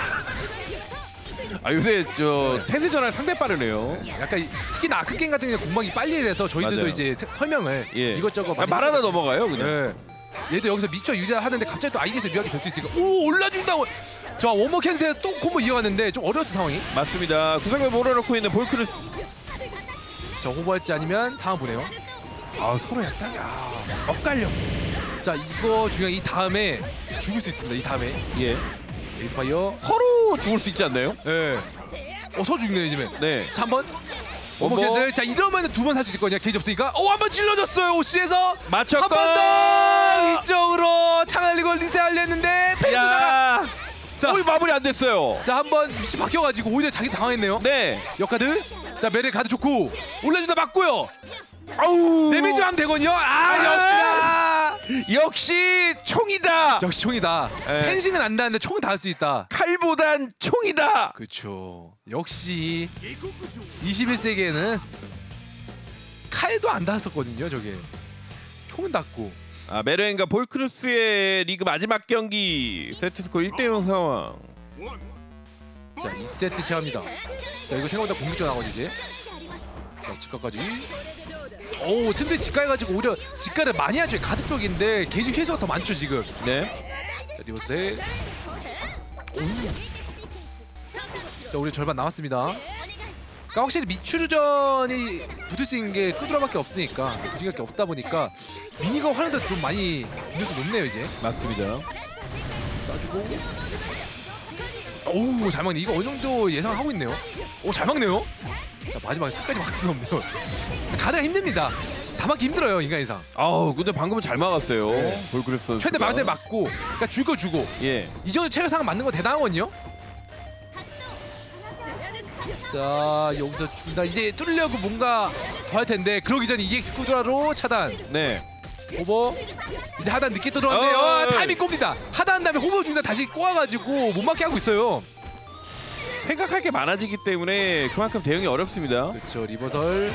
아 요새 저 태세 전환 상대 빠르네요. 약간 이- 특히나 아크 게임 같은 경우는 공방이 빨리 돼서 저희들도 맞아요. 이제 세- 설명을 예. 이것저것 아, 많이 말하다 넘어가요 그냥. 예. 얘도 여기서 미쳐 유리하는데 갑자기 또 아이디에서 유리하게 될 수 있으니까 오 올라준다고. 자 원모 캔슬에서 또 콤보 이어갔는데 좀 어려웠던 상황이. 맞습니다. 구석에 몰아넣고 있는 볼크리스. 자 호버할지 아니면 상황 보네요. 아 서로 약간 야 엇갈려. 자 이거 중요한 이 다음에 죽을 수 있습니다. 이 다음에 예. 에이파이어. 서로 죽을 수 있지 않나요? 예. 어서 죽네요 이제면. 네. 자 한번 원모 원모. 캔슬. 자 이러면 두 번 살 수 있거든요. 게이지 없으니까. 오 한번 찔러줬어요 오씨에서. 맞췄고. 한 번 더 이쪽으로 창알리고 리세하려 했는데 페이스가. 야. 자, 어이 마무리 안 됐어요. 자 한번 위치 바뀌어가지고 오히려 자기 당황했네요. 네. 역카드. 자 메릴 가드 좋고 올려준다 맞고요. 아우. 데미지 하면 되거든요. 아 역시나. 역시 총이다. 역시 총이다. 네. 펜싱은 안 닿는데 총은 닿을 수 있다. 칼보단 총이다. 그렇죠. 역시 이십일 세기에는 칼도 안 닿았었거든요. 저게 총은 닿고. 아 메르엔과 볼크루스의 리그 마지막 경기 세트스코어 일 대 영 상황. 자 이 세트 시작합니다. 자 이거 생각보다 공격적 나거지 이제. 자, 직가까지. 오, 근데 직가 해가지고 오히려 직가를 많이 하죠. 가드 쪽인데 게이지 회수가 더 많죠 지금. 네. 자, 리버스 대. 자, 우리 절반 남았습니다. 그러니까 확실히 미추르전이 붙을 수 있는 게 끄드라밖에 없으니까 두 시간밖에 없다 보니까 미니가 활용도 좀 많이 빈도수 높네요 이제. 맞습니다. 쏴주고. 오우, 잘 막네. 이거 어느 정도 예상하고 있네요. 오, 잘 막네요. 자, 마지막에 끝까지 막을 수는 없네요. 가드가 힘듭니다. 다 막기 힘들어요 인간 이상. 아우 근데 방금은 잘 막았어요. 네. 볼크레스 선수. 최대 막을 때 맞고, 그러니까 줄 거 주고. 예. 이 정도 체력 상황 맞는 거 대단하거든요. 자, 여기서 준다. 이제 뚫으려고 뭔가 더 할 텐데 그러기 전에 이엑스 쿠드라로 차단. 네. 호버. 이제 하단 늦게 들어왔는데 어, 어, 타이밍 꼽니다. 하단 다음에 호버 중간 다시 꼬아가지고 못 맞게 하고 있어요. 생각할 게 많아지기 때문에 그만큼 대응이 어렵습니다. 그렇죠. 리버설.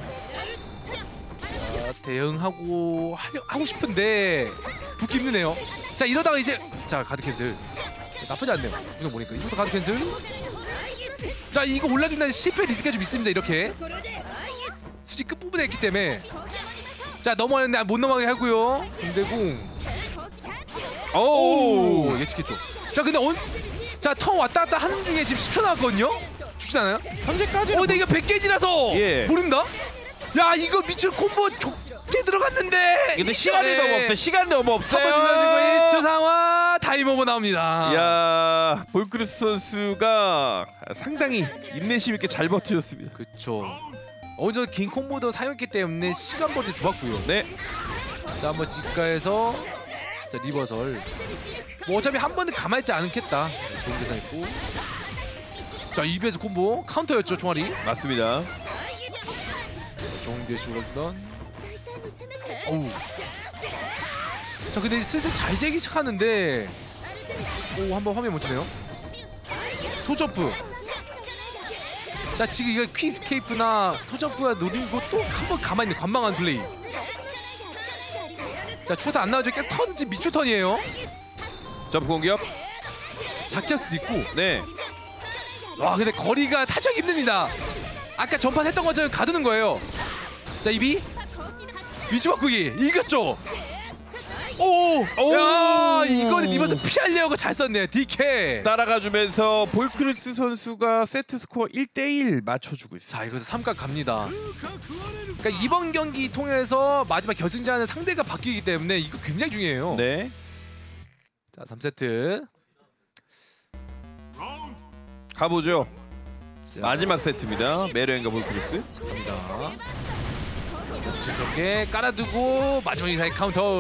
자, 대응하고 하려, 하고 싶은데 붙기 힘드네요. 자, 이러다가 이제 자, 가드 캔슬. 나쁘지 않네요. 구성 보니까 이 정도 가드 캔슬. 자, 이거 올라준다는 실패 리스크가 좀 있습니다. 이렇게 수직 끝부분에 있기 때문에. 자, 넘어가는데 못 넘어가게 하고요. 공대공. 오, 예측했죠. 자, 근데 언 자, 턴 왔다 갔다 하는 중에 지금 십 초 나왔거든요. 죽지 않아요? 현재까지. 어, 근데 이거 백 개지라서 예. 모릅니다. 야, 이거 미칠 콤보 좋게 들어갔는데. 근데 시간이 너무 없어요. 시간이 너무 없어요. 한번 주어지고 일 초 상황 타임오버 나옵니다. 야, 볼크레스 선수가 상당히 인내심 있게 잘 버텨줬습니다. 그렇죠. 어느 정도 긴 콤보도 사용했기 때문에 시간 버티 좋았고요. 네. 자, 한번 직가해서 자, 리버설. 뭐 어차피 한 번은 가만히 있지 않겠다. 좋은 계산했고. 자, 이비에스 콤보 카운터였죠 총알이. 맞습니다. 좋은 뒤에 올라주던. 어우. 자, 근데 슬슬 잘 되기 시작하는데. 오, 한번 화면 멈추네요. 소점프. 자, 지금 이거 퀴스케이프나 소점프가 노리고 또 한 번 가만히 있는 관망한 플레이. 자, 추가타 안 나오죠. 그냥 턴 지금 미추 턴이에요. 점프 공격. 작게 할 수도 있고. 네. 와, 근데 거리가 탈출하기 힘듭니다. 아까 전판 했던 것처럼 가두는 거예요. 자, 이비 위치 바꾸기 이겼죠. 오, 오, 야, 이거는 리버스 피하려고 잘 썼네요. 디케이 따라가주면서 볼크레스 선수가 세트 스코어 일 대 일 맞춰주고 있어요. 자, 이거서 삼각 갑니다. 그러니까 이번 경기 통해서 마지막 결승전은 상대가 바뀌기 때문에 이거 굉장히 중요해요. 네. 자, 삼 세트 가보죠. 자, 마지막 세트입니다. 메르엔과 볼크레스. 갑니다. 조심스럽게 깔아두고 마지막 이사의 카운터.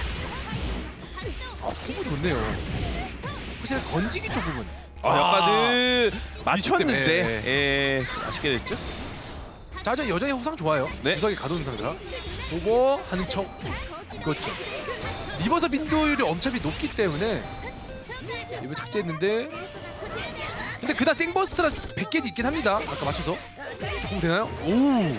아, 콤보 좋네요. 확실히 건지기 쪽 부분. 아, 역가드 맞췄는데 때문에. 예, 아쉽게 됐죠. 자, 저 여전히 후상 좋아요. 네. 구석에 가둬놓은 상대라. 오버 하는 척. 그렇죠. 리버서 빈도율이 엄청나게 높기 때문에 이거 착지했는데. 근데 그다 생버스트라 백 개지 있긴 합니다. 아까 맞춰서. 공 되나요? 오.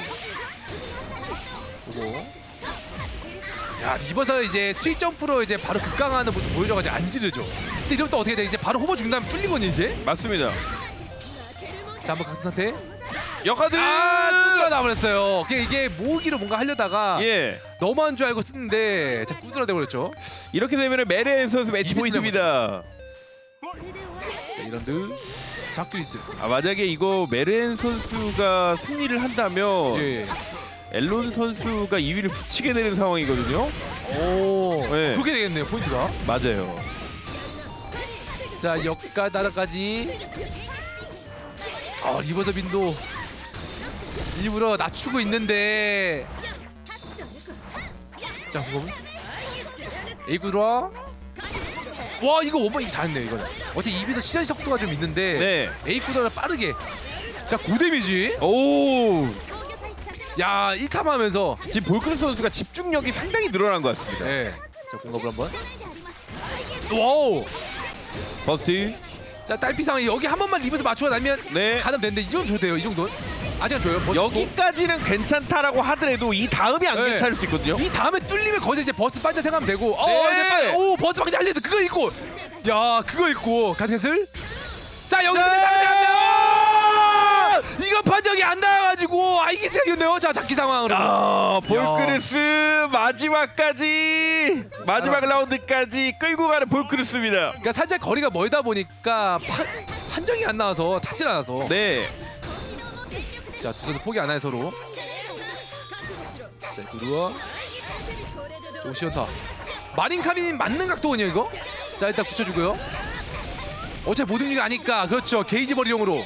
오버. 야, 리버서 이제 스윗 점프로 이제 바로 급강하는 모습 보여줘가지고 안 지르죠. 근데 이러면 또 어떻게 돼? 이제 바로 호버 죽는 다음에 뚫리거든요 이제. 맞습니다. 자, 한번 각성 상태. 역가드. 아, 꾸드라 나버렸어요. 이게 모으기로 뭔가 하려다가 예. 너무한 줄 알고 쓰는데 자, 꾸드라 돼버렸죠. 이렇게 되면 메르엔 선수 매치 이비스 포인트입니다. 자, 이런드 작두 있어요. 아, 만약에 이거 메르엔 선수가 승리를 한다면 예. 앨론 선수가 이 위를 붙이게 되는 상황이거든요. 오, 네. 그렇게 되겠네요 포인트가. 맞아요. 자, 역가 나라까지. 아, 리버서 빈도 일부러 낮추고 있는데. 자, 그거 에이 구드라. 와, 이거 오버 이거 잘했네요 이거는. 어차피 이비도 시전 속도가 좀 있는데 네. 에이 구드라 빠르게. 자, 고데미지. 오. 야, 일 탐 하면서 지금 볼크레스 선수가 집중력이 상당히 늘어난 것 같습니다. 네. 자, 공격을 한번. 와우. 버스트. 자, 딸피 상황 여기 한 번만 리버스 맞추고 나면 네. 가담 되는데 이 정도 줘도 돼요. 이 정도는 아직은 줘요. 버스 여기까지는 괜찮다라고 하더라도 이 다음이 안 네. 괜찮을 수 있거든요. 이 다음에 뚫리면 거기서 이제 버스 빠져 생각하면 되고. 어, 네. 이제 빨리. 오, 버스 방지 알려서 그거 있고. 야, 그거 있고. 가드캔슬. 자, 여기서 네. 이거 판정이 안 나와가지고 가가지고 아 이게 생겼네요. 자 잡기 상황으로. 아 볼크루스 마지막까지 마지막 아. 라운드까지 끌고 가는 볼크루스입니다. 그러니까 살짝 거리가 멀다 보니까 파, 판정이 안 나와서 타질 않아서. 네. 자 두 선수 포기 안 해요 서로. 자 구루와 오시온타. 마린카린 맞는 각도군요 이거. 자 일단 붙여주고요. 어차피 못 움직이 아니까 그렇죠. 게이지 버리용으로.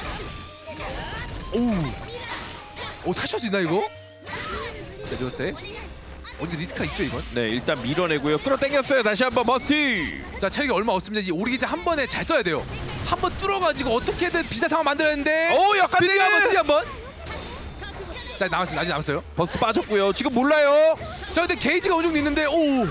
오우. 오 탈출할 수 있나 이거? 자 리버스 때. 언제 리스크가 있죠 이건? 네 일단 밀어내고요. 끌어당겼어요. 다시 한번 머스티. 자 체력이 얼마 없습니다. 이 오리기자 한 번에 잘 써야 돼요. 한 번 뚫어가지고 어떻게든 비슷한 상황 만들었는데. 오 약간 드디어 한번 드디어 한번. 자 남았어요. 아직 남았어요. 버스트 빠졌고요. 지금 몰라요. 자 근데 게이지가 어느 정도 있는데 오.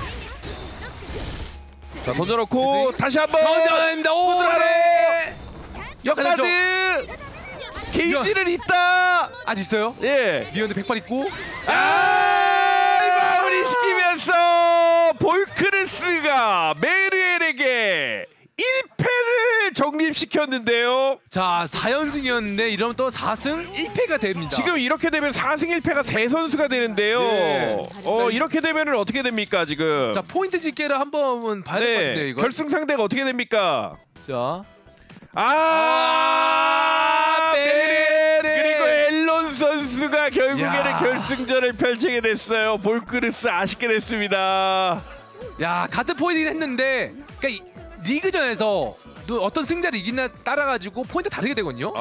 자 던져놓고 다시 한번 던져냅니다. 오 그래. 역가드 게이지는 있다. 아직 있어요? 예. 미연드 백팔 있고. 아 마무리 시키면서 볼크루스가 메르엘에게 일 패를 정립시켰는데요. 자 사 연승이었는데 이러면 또 사 승 일 패가 됩니다. 지금 이렇게 되면 사 승 일 패가 세 선수가 되는데요. 네. 어 이렇게 되면은 어떻게 됩니까 지금? 자 포인트 집계를 한번 봐야 될 것 네. 같은데요 이거. 결승 상대가 어떻게 됩니까? 자. 아, 아 메르엘 그리고 앨런 선수가 결국에는 야. 결승전을 펼치게 됐어요. 볼크루스 아쉽게 됐습니다. 야 같은 포인트긴 했는데 그러니까 이, 리그전에서 또 어떤 승자를 이기나 따라 가지고 포인트 다르게 되거든요.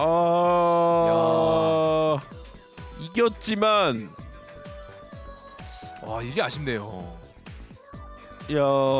아 이겼지만 와 이게 아쉽네요. 야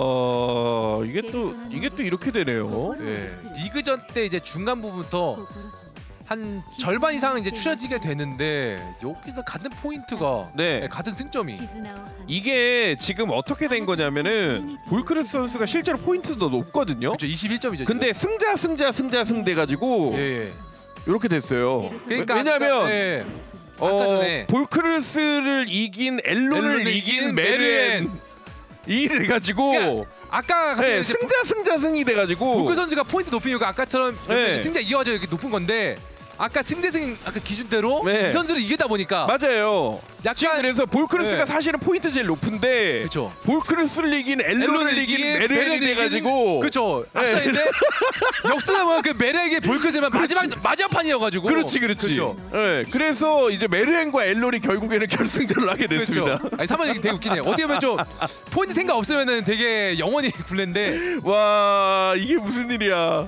이게 또 이게 또 이렇게 되네요. 네. 리그전 때 이제 중간 부분부터 한 절반 이상은 이제 추려지게 되는데 여기서 같은 포인트가 네. 네, 같은 승점이 이게 지금 어떻게 된 거냐면은 볼크루스 선수가 실제로 포인트도 높거든요. 그렇죠. 이십일 점이죠. 근데 승자 승자 승자 승돼 가지고 예, 예. 이렇게 됐어요. 그러니까 왜냐면 아까, 예. 아까 어, 전에 볼크루스를 이긴 엘론을 엘론을 이긴 이긴 메르엔 이 돼가지고 그러니까 아까 같은 네, 이제 승자 승자 승이 돼가지고 볼크 선수가 포인트 높은 이유가 아까처럼 네. 승자 이어져 이렇게 높은 건데 아까 승대승 아까 기준대로 네. 이 선수를 이기다 보니까 맞아요. 약간 그래서 볼크루스가 네. 사실은 포인트 제일 높은데 그렇죠. 볼크루스를 이긴 엘론을 이긴 메르엔이 돼가지고 그렇죠. 네. 악사인데 역사는 그 메르에게 볼크스만 마지막 마지막 판이어가지고 그렇지 그렇지. 그렇죠. 네, 그래서 이제 메르엔과 엘론이 결국에는 결승전을 하게 됐습니다. 그렇죠. 아니 삼 번 얘기 되게 웃기네요. 어떻게 보면 좀 포인트 생각 없으면은 되게 영원히 굴레인데 와 이게 무슨 일이야.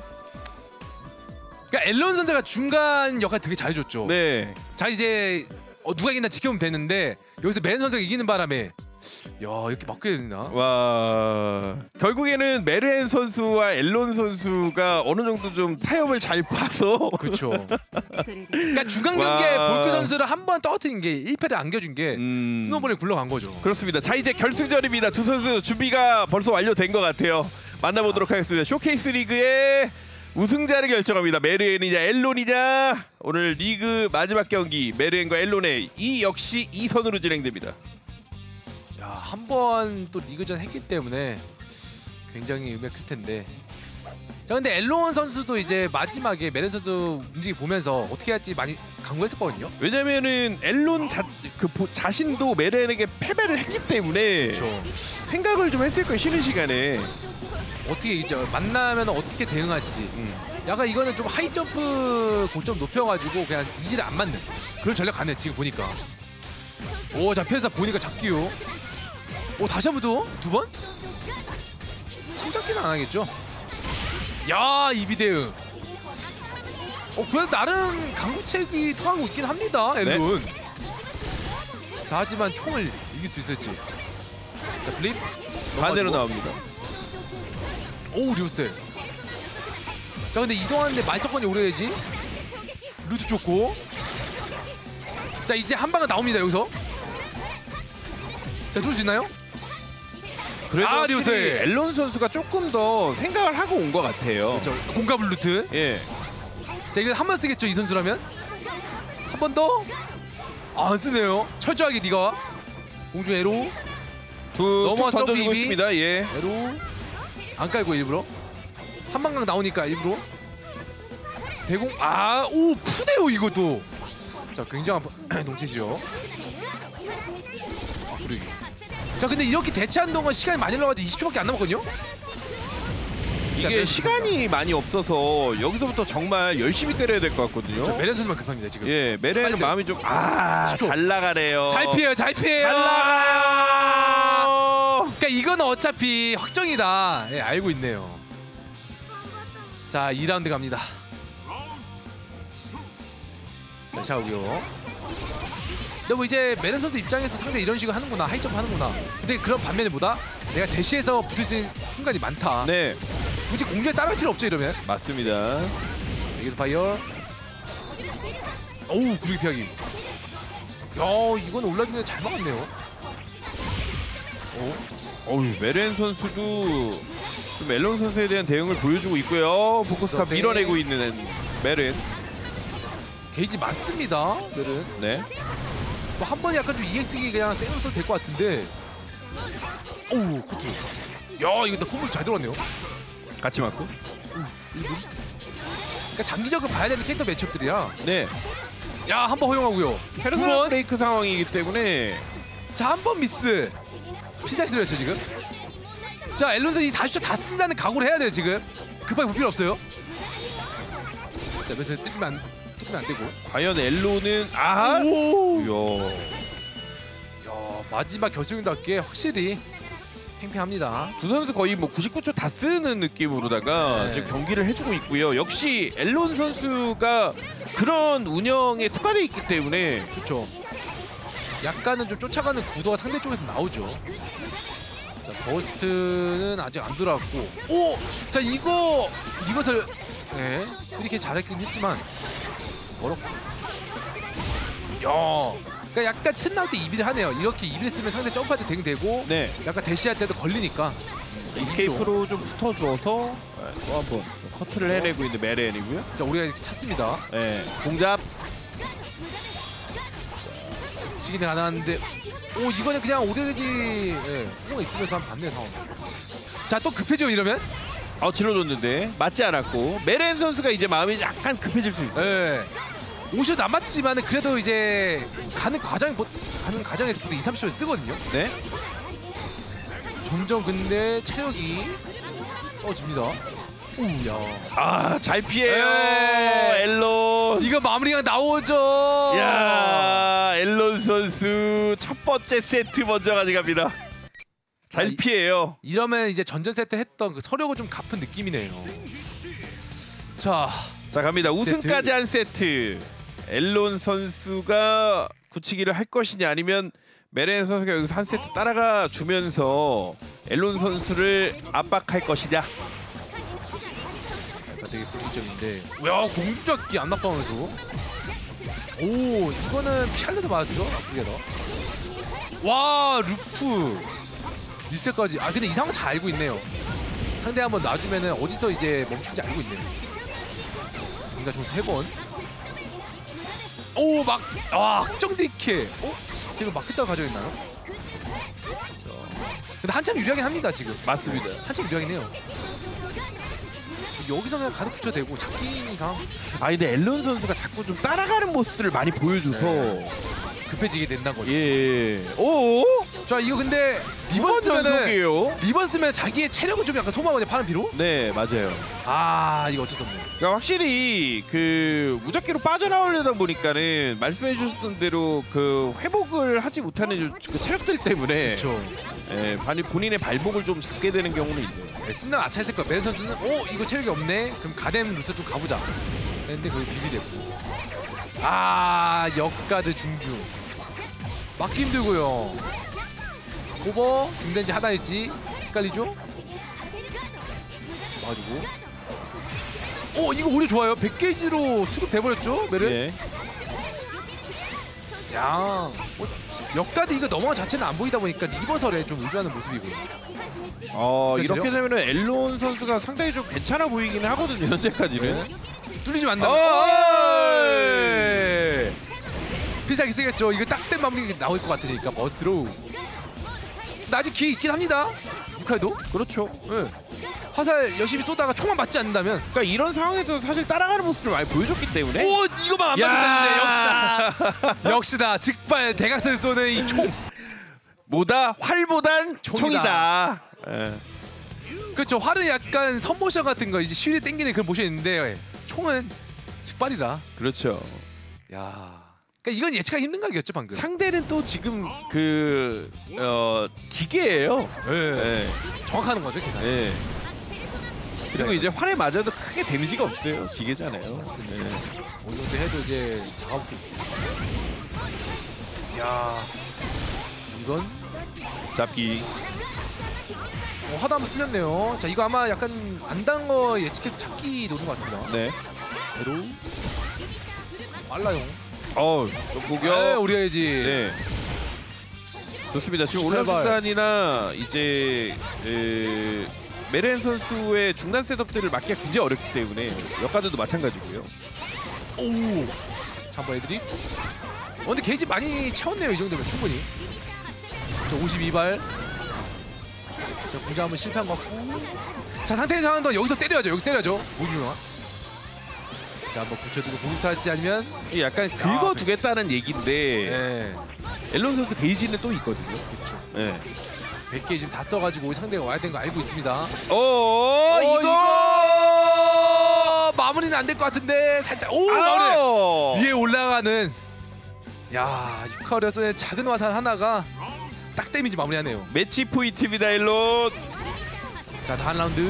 그러니까 앨런 선수가 중간 역할 되게 잘해줬죠. 네. 자 이제 어, 누가 이기나 지켜보면 되는데 여기서 메른 선수가 이기는 바람에 야 이렇게 바뀌어야 되나? 와 결국에는 메르엔 선수와 앨런 선수가 어느 정도 좀 타협을 잘 봐서 그렇죠. 그러니까 중간 경기에 볼크 선수를 한 번 떨어뜨린 게 일 패를 안겨준 게 음... 스노볼에 굴러간 거죠. 그렇습니다. 자 이제 결승전입니다. 두 선수 준비가 벌써 완료된 것 같아요. 만나보도록 하겠습니다. 쇼케이스 리그의 우승자를 결정합니다. 메르엔이냐 앨론이냐. 오늘 리그 마지막 경기 메르엔과 앨론의 이 역시 이 선으로 진행됩니다. 야, 한 번 또 리그전 했기 때문에 굉장히 의미가 클 텐데. 자 근데 앨론 선수도 이제 마지막에 메르 선수 움직이 보면서 어떻게 할지 많이 강구했었거든요. 왜냐면은 앨론 자, 그 보, 자신도 메르엔에게 패배를 했기 때문에 그렇죠. 생각을 좀 했을 거예요. 쉬는 시간에. 어떻게 이제 만나면 어떻게 대응할지. 음. 약간 이거는 좀 하이 점프 고점 높여가지고 그냥 이지를 안 맞는 그런 전략 가네 지금 보니까. 오, 자 피해서 보니까 잡기요. 오, 다시 한 번 더? 두 번? 삼 잡기는 안 하겠죠? 야, 이비 대응. 어, 그래도 나름 강구책이 통하고 있긴 합니다, 앨론. 네. 자, 하지만 총을 이길 수 있을지. 자, 플립. 반대로 나옵니다. 오, 리오스. 자, 근데 이동하는데 말석권이 오래되지? 루트 좋고. 자, 이제 한 방은 나옵니다, 여기서. 자, 누를 수 있나요? 그래도 아, 확실히 리오스. 앨런 선수가 조금 더 생각을 하고 온 것 같아요. 그렇죠. 공갑 루트. 예. 자, 이거 한 번 쓰겠죠, 이 선수라면? 한 번 더? 아, 안 쓰네요. 철저하게 네가. 공중 에로. 두 넘어와 던져주고 점프 있습니다. 예. 에로. 안 깔고 일부러. 한방강 나오니까 일부러. 대공. 아, 오, 푸네요, 이것도. 자 굉장한 동체죠. 아, 그러게. 자 근데 이렇게 대체한 동안 시간이 많이 흘러가지고 이십 초밖에 안 남았거든요. 이게 시간이 많이 없어서 여기서부터 정말 열심히 때려야 될 것 같거든요. 자, 메렌 선수만 급합니다 지금. 예, 메렌은 마음이 좀 아 잘 나가네요. 잘 피해요, 잘 피해요. 잘 나가요. 그러니까 이건 어차피 확정이다. 예, 알고 있네요. 자, 이 라운드 갑니다. 자, 샤오고요. 근데 뭐 이제 메렌 선수 입장에서 상대 이런 식으로 하는구나, 하이점프 하는구나. 근데 그런 반면에 보다 내가 대시에서 붙을 수 있는 순간이 많다. 네, 굳이 공주에 따라갈 필요 없죠 이러면. 맞습니다. 에이드 파이어. 어우, 구르기 피하기. 야, 이건 올라중에 잘 막았네요. 어, 어우 메렌 선수도 좀 앨런 선수에 대한 대응을 보여주고 있고요. 포커스캅 네. 밀어내고 있는 메렌. 게이지 많습니다. 메렌. 네. 뭐 한 번에 약간 좀 이엑스기 그냥 세로 써도 될 것 같은데. 오우, 코트. 야, 이거 나 폼을 잘 들어왔네요. 같이 맞고. 그러니까 장기적으로 봐야 되는 캐릭터 매치업들이야. 네. 야, 한 번 허용하고요. 페르소나 브레이크 상황이기 때문에. 자, 한 번 미스. 피살시 들렸죠 지금. 자, 앨런선 이 사십 초 다 쓴다는 각오를 해야 돼요 지금. 급하게 볼 필요 없어요. 자, 그래서 뜯으면 안, 뜯으면 안 되고. 과연 엘로는 아. 오. 야, 야, 마지막 결승답게 확실히 팽팽합니다. 두 선수 거의 뭐 구십구 초 다 쓰는 느낌으로다가 네. 지금 경기를 해주고 있고요. 역시 앨런 선수가 그런 운영에 특화되어 있기 때문에. 그렇죠. 약간은 좀 쫓아가는 구도가 상대 쪽에서 나오죠. 자, 버스트는 아직 안 들어왔고. 오! 자, 이거 리버설 네, 이렇게 잘했긴 했지만 어렵고. 야, 그러니까 약간 틈 나올 때 이비를 하네요. 이렇게 이비를 쓰면 상대 점프할 때 대응되고, 네. 약간 대시할 때도 걸리니까. 이스케이프로 좀 붙어줘서 또 한번 커트를 해내고 있는 메렌이고요. 자, 우리가 이렇게 찼습니다. 네, 공잡. 시기는 가능한데, 오, 이거는 그냥 오데지 예, 호가 있으면서 한 반대 상황. 자, 또 급해져 이러면. 어, 질러줬는데 맞지 않았고 메렌 선수가 이제 마음이 약간 급해질 수 있어요. 예. 오 초 남았지만 그래도 이제 가는 과정 가는 과정에서 보통 이, 삼십 초를 쓰거든요. 네. 점점 근데 체력이 떨어집니다. 오야. 아, 잘 피해요. 에이. 앨런. 이거 마무리가 나오죠. 야, 앨런 선수 첫 번째 세트 먼저 가져갑니다. 잘 자, 이, 피해요. 이러면 이제 전전 세트 했던 그 서력을 좀 갚은 느낌이네요. 자, 자 갑니다. 세트. 우승까지 한 세트. 앨런 선수가 굳히기를 할 것이냐 아니면 메렌 선수가 여기서 한 세트 따라가 주면서 앨런 선수를 압박할 것이냐. 되게 승리점인데. 야, 공주잡기 안 나빠하면서. 오, 이거는 피할래도 맞죠? 나쁘게 더. 와, 루프. 리셋까지. 아, 근데 이 상황 잘 알고 있네요. 상대 한번 놔주면은 어디서 이제 멈춘지 알고 있네요. 그러니까 총 세 번. 오, 막. 아, 확정 디케. 어? 이거 막혔다고 가져있나요? 근데 한참 유리하긴 합니다 지금. 맞습니다. 한참 유리하긴 해요. 여기서 그냥 가득 붙여대고 잡기 이상. 아 근데 앨런 선수가 자꾸 좀 따라가는 모습들을 많이 보여줘서 네. 급해지게 된다는 거죠. 예. 오? 자, 이거 근데 리버스면은 리버스면은 리버스면 자기의 체력을 좀 약간 소모하거든요, 파란 피로. 네, 맞아요. 아, 이거 어쩔 수 없네요. 그러니까 확실히 그 무작위로 빠져나오려다 보니까는 말씀해 주셨던 대로 그 회복을 하지 못하는 그 체력들 때문에 그렇죠. 예, 본인의 발목을 좀 잡게 되는 경우는 있네요. 네, 쓴다면 아차 했을 거야. 메른 선수는 오, 이거 체력이 없네. 그럼 가뎀 루트 좀 가보자. 근데 거기 비비됐고. 아, 역가드 중중. 막기 힘들고요. 오버 중된지 하단일지 헷갈리죠? 와가지고. 오, 이거 오히려 좋아요. 백 게이지로 수급 돼버렸죠, 메른. 네. 야, 어, 역가드 이거 넘어간 자체는 안 보이다 보니까 리버설에 좀 의존하는 모습이고요. 어, 스탠치죠? 이렇게 되면은 앨런 선수가 상당히 좀 괜찮아 보이긴 하거든요, 현재까지는. 네. 뚫리지 않나? 어! 비싸게 쓰겠죠. 이거 딱된 마무리 나올 것 같으니까 버스로. 근데 아직 기회 있긴 합니다. 유카이도? 그렇죠. 네. 화살 열심히 쏘다가 총만 맞지 않는다면. 그러니까 이런 상황에서 사실 따라가는 모습을 많이 보여줬기 때문에. 오 이거만 안 야! 맞으면 되는데 역시나 역시나 즉발 대각선 쏘는 이 총. 뭐다 활보단 총이다. 총이다. 예. 그렇죠. 활은 약간 선모션 같은 거 이제 쉬리 땡기는 그런 모션이 있는데 총은 즉발이다. 그렇죠. 야. 그러니까 이건 예측하기 힘든 각이었죠 방금. 상대는 또 지금 그 어, 기계예요. 네. 네. 정확하는 거죠 계산. 네. 그리고 이제 활에 맞아도 크게 데미지가 없어요. 기계잖아요. 네. 어느 정도 해도 이제 작업도. 야. 이건 잡기. 어, 하다 한번 틀렸네요. 자 이거 아마 약간 안 단 거 예측해서 잡기 노는 것 같습니다. 네. 바로 말라용. 어, 공격. 네, 우리 해야지. 네. 좋습니다. 지금 출발. 올라순단이나 이제 에, 메렌 선수의 중단 셋업들을 막기가 굉장히 어렵기 때문에 역가드도 마찬가지고요. 오. 삼 번 애드립. 어, 근데 게이지 많이 채웠네요. 이 정도면 충분히. 자 오십이 발. 자 공장 한번 실패한 것 같고. 자 상태 상황 더 여기서 때려야죠. 여기 때려야죠. 모기누나. 자 한번 붙여두고 공수 탈지 아니면 이게 약간 긁어두겠다는 얘기인데 네. 앨런 선수 게이지는 또 있거든요. 그렇죠. 네. 백 개 지금 다 써가지고 상대가 와야 되는 거 알고 있습니다. 어, 어, 이거, 이거 마무리는 안 될 것 같은데 살짝 오 마무리 위에 올라가는 야 유카리아스의 작은 화살 하나가 딱 데미지 마무리하네요. 매치 포인트입니다, 앨런. 자 다음 라운드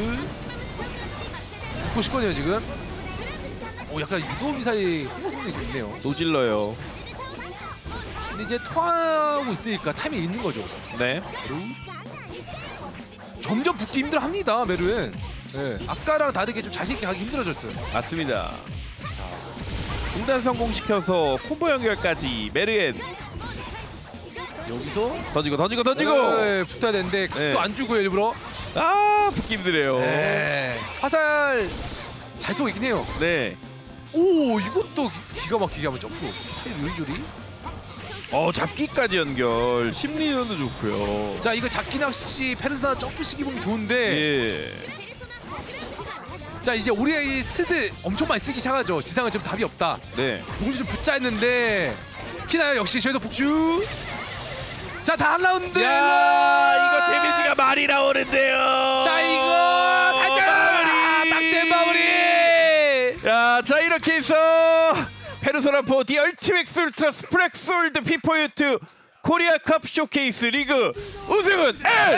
붙고 싶거든요 지금. 오 약간 유도 미사일 성능이 있네요. 노질러요. 근데 이제 토하고 있으니까 타이밍이 있는 거죠. 네. 점점 붙기 힘들어합니다 메르는. 네. 아까랑 다르게 좀 자신 있게 하기 힘들어졌어요. 맞습니다. 자, 중단 성공시켜서 콤보 연결까지 메르엔. 여기서 던지고 던지고 던지고. 네, 붙어야 되는데 네. 또 안 주고요 일부러. 아 붙기 힘드네요. 네. 화살 잘 쏘고 있긴 해요. 네. 오 이것도 기- 기가 막히게 한번 점프. 사이 요리조리. 어 잡기까지 연결. 심리전도 좋고요. 자 이거 잡기 낚시 페르소나 점프식 입으면 좋은데. 예. 자 이제 우리가 슬슬 엄청 많이 쓰기 시작하죠. 지상은 지금 답이 없다. 네. 봉지 좀 붙자 했는데 키나요 역시 쉐도 복주. 자 다음 라운드. 야 이거 데미지가 많이 나오는데요. 자 이거 살짝 마무리. 딱된 마무리. 야, 자 이렇게 해서 페르소나 사 디 얼티맥스 울트라 스프렉솔드 피포유트 코리아컵 쇼케이스 리그 우승은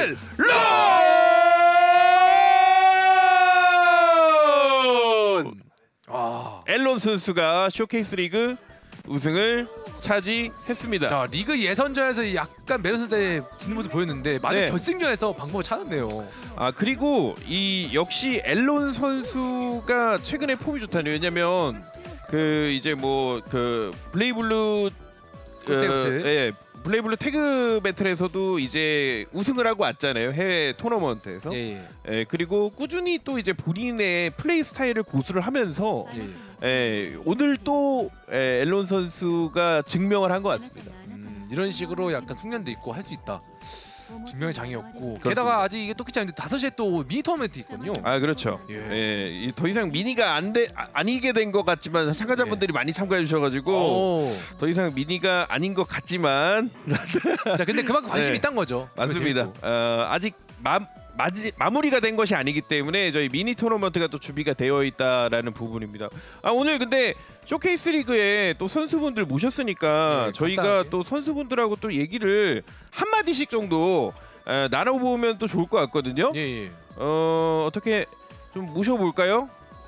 앨런! 아. 앨런 선수가 쇼케이스 리그 우승을 차지했습니다. 자 리그 예선전에서 약간 메르스대 짓는 모습 보였는데 마저 네. 결승전에서 방법을 찾았네요. 아 그리고 이 역시 앨런 선수가 최근에 폼이 좋다네요. 왜냐면 그 이제 뭐 그 블레이블루 태그 예 블레이블루 태그 배틀에서도 이제 우승을 하고 왔잖아요. 해외 토너먼트에서. 예, 예. 예 그리고 꾸준히 또 이제 본인의 플레이 스타일을 고수를 하면서 예. 예 오늘 또 예, 앨런 선수가 증명을 한 것 같습니다. 음, 이런 식으로 약간 숙련도 있고 할 수 있다. 증명의 장이었고 그렇습니다. 게다가 아직 이게 토끼지 않는데 다섯 시에 또 미니 토너먼트 있거든요. 아 그렇죠. 예. 예, 이 더 이상 미니가 안 돼, 아, 아니게 된 것 같지만 참가자분들이 예. 많이 참가해 주셔가지고 오. 더 이상 미니가 아닌 것 같지만 자 근데 그만큼 관심이 네. 있다는 거죠. 맞습니다. 어, 아직 마, 마지, 마무리가 된 것이 아니기 때문에 저희 미니 토너먼트가 또 준비가 되어 있다라는 부분입니다. 아 오늘 근데 쇼케이스 리그에 또 선수분들 모셨으니까 네, 저희가 간단하게. 또 선수분들하고 또 얘기를 한 마디씩 정도 에, 나눠보면 또 좋을 것 같거든요. 예, 예. 어 어떻게 좀 모셔볼까요?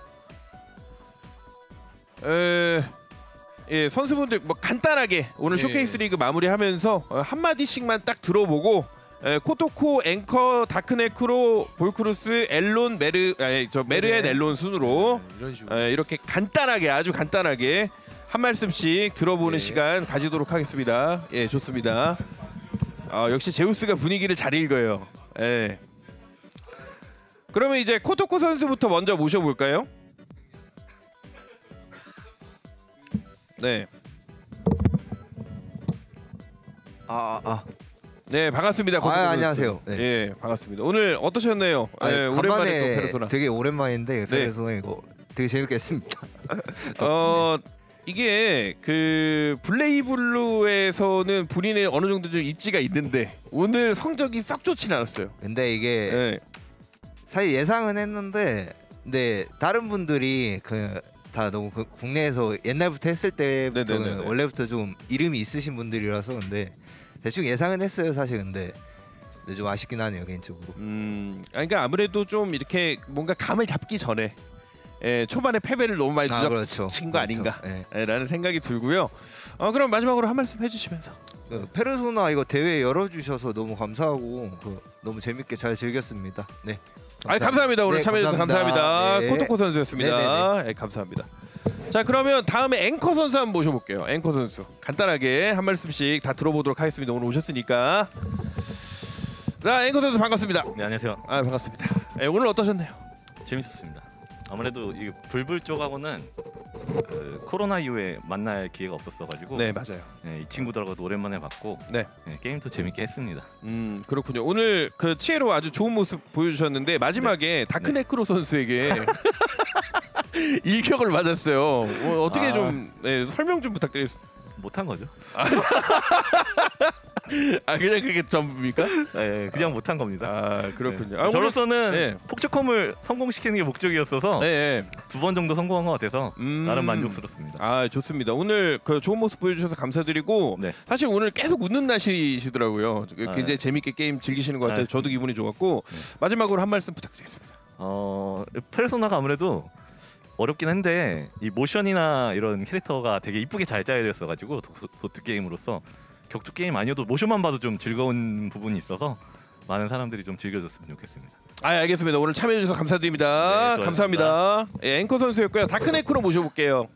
에, 예 선수분들 뭐 간단하게 오늘 예. 쇼케이스 리그 마무리하면서 어, 한 마디씩만 딱 들어보고 에, 코토코, 앵커, 다크네크로, 볼크루스, 앨론, 메르, 아니, 저 메르엔 메르엔. 앨론 순으로 네, 이런 식으로. 에, 이렇게 간단하게 아주 간단하게 한 말씀씩 들어보는 예. 시간 가지도록 하겠습니다. 예 좋습니다. 아, 역시 제우스가 분위기를 잘 읽어요. 예. 그러면 이제 코토코 선수부터 먼저 모셔볼까요? 네. 아, 아, 아. 네, 반갑습니다. 아, 안녕하세요. 네. 네. 예, 반갑습니다. 오늘 어떠셨나요? 아, 네, 오랜만에 또 페르소나. 되게 오랜만인데 페르소나 네. 이거 되게 재밌게 했습니다. 어 이게 그 블레이블루에서는 본인의 어느 정도 좀 입지가 있는데 오늘 성적이 썩 좋진 않았어요. 근데 이게 네. 사실 예상은 했는데 근데 다른 분들이 그 다 너무 그 국내에서 옛날부터 했을 때부터는 네네네네. 원래부터 좀 이름이 있으신 분들이라서 근데 대충 예상은 했어요 사실. 근데, 근데 좀 아쉽긴 하네요 개인적으로. 음, 그러니까 아무래도 좀 이렇게 뭔가 감을 잡기 전에 예, 초반에 패배를 너무 많이 아, 누적신 그렇죠. 거 그렇죠. 아닌가라는 네. 생각이 들고요. 어, 그럼 마지막으로 한 말씀 해주시면서. 그 페르소나 이거 대회 열어주셔서 너무 감사하고 그 너무 재밌게 잘 즐겼습니다. 네. 아, 감사합니다. 오늘 네, 참여해주셔서 감사합니다. 감사합니다. 네. 코토코 선수였습니다. 네네네. 네, 감사합니다. 자, 그러면 다음에 앵커 선수 한번 모셔볼게요. 앵커 선수 간단하게 한 말씀씩 다 들어보도록 하겠습니다. 오늘 오셨으니까. 자, 앵커 선수 반갑습니다. 네, 안녕하세요. 아, 반갑습니다. 네, 오늘 어떠셨나요? 재밌었습니다. 아무래도 이 불불 쪽하고는 그 코로나 이후에 만날 기회가 없었어가지고 네, 맞아요. 네, 이 친구들하고도 오랜만에 봤고 네. 네, 게임도 재밌게 했습니다. 음, 그렇군요. 오늘 그 치에로 아주 좋은 모습 보여주셨는데 마지막에 다크네크로 선수에게 일격을 맞았어요. 어, 어떻게 아. 좀 네, 설명 좀 부탁드리겠습니다. 못한 거죠? 아, 그냥 그게 전부입니까? 네, 그냥 못한 겁니다. 아, 그렇군요. 네. 아, 저로서는 네. 폭주컴을 성공시키는 게 목적이었어서 네, 네. 두 번 정도 성공한 것 같아서 음. 나름 만족스럽습니다. 아, 좋습니다. 오늘 그 좋은 모습 보여주셔서 감사드리고 네. 사실 오늘 계속 웃는 날씨시더라고요. 굉장히 네. 재밌게 게임 즐기시는 것 같아서 네. 저도 기분이 좋았고 네. 마지막으로 한 말씀 부탁드리겠습니다. 어, 페르소나가 아무래도 어렵긴 한데 이 모션이나 이런 캐릭터가 되게 이쁘게 잘 짜여졌어가지고 도- 도트 게임으로서 격투 게임 아니어도 모션만 봐도 좀 즐거운 부분이 있어서 많은 사람들이 좀 즐겨줬으면 좋겠습니다. 아, 알겠습니다. 오늘 참여해주셔서 감사드립니다. 네, 감사합니다. 예, 앵커 선수였고요. 다크네크로 모셔볼게요.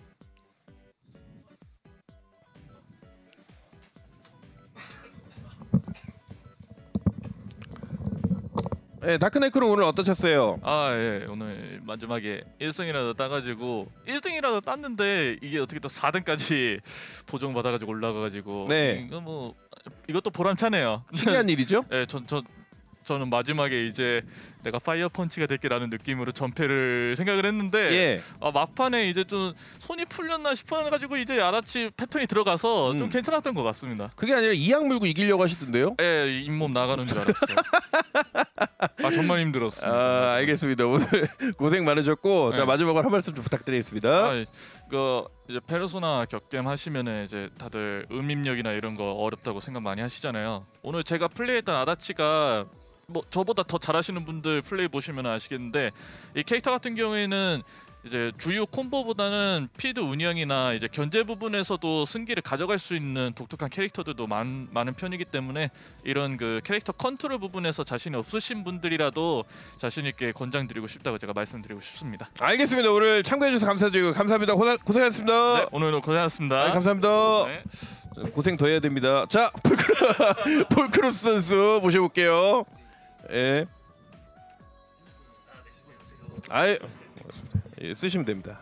예, 다크네크로 오늘 어떠셨어요? 아, 예. 오늘 마지막에 일 승이라도 따가지고 일 등이라도 땄는데 이게 어떻게 또 사 등까지 보정 받아가지고 올라가가지고 네. 이거 뭐 이것도 보람차네요. 신기한 일이죠? 예, 전, 저, 저는 마지막에 이제 내가 파이어 펀치가 됐기라는 느낌으로 전패를 생각을 했는데 예. 아, 막판에 이제 좀 손이 풀렸나 싶어가지고 이제 아다치 패턴이 들어가서 음. 좀 괜찮았던 것 같습니다. 그게 아니라 이악 물고 이기려고 하시던데요? 예, 잇몸 나가는 줄 알았어요. 아, 정말 힘들었어요. 아, 알겠습니다. 오늘 고생 많으셨고 네. 자, 마지막으로 한 말씀 좀 부탁드리겠습니다. 아, 그 이제 페르소나 격겜 하시면은 이제 다들 음입력이나 이런 거 어렵다고 생각 많이 하시잖아요. 오늘 제가 플레이했던 아다치가 뭐 저보다 더 잘하시는 분들 플레이 보시면 아시겠는데 이 캐릭터 같은 경우에는 이제 주요 콤보보다는 필드 운영이나 이제 견제 부분에서도 승기를 가져갈 수 있는 독특한 캐릭터들도 많, 많은 편이기 때문에 이런 그 캐릭터 컨트롤 부분에서 자신이 없으신 분들이라도 자신 있게 권장드리고 싶다고 제가 말씀드리고 싶습니다. 알겠습니다. 오늘 참가해 주셔서 감사드리고 감사합니다. 고생, 고생하셨습니다. 네, 오늘도 고생하셨습니다. 아, 감사합니다. 네. 고생 더 해야 됩니다. 자, 폴크루, 폴크루스 선수 모셔볼게요. 예. 아예 예, 쓰시면 됩니다.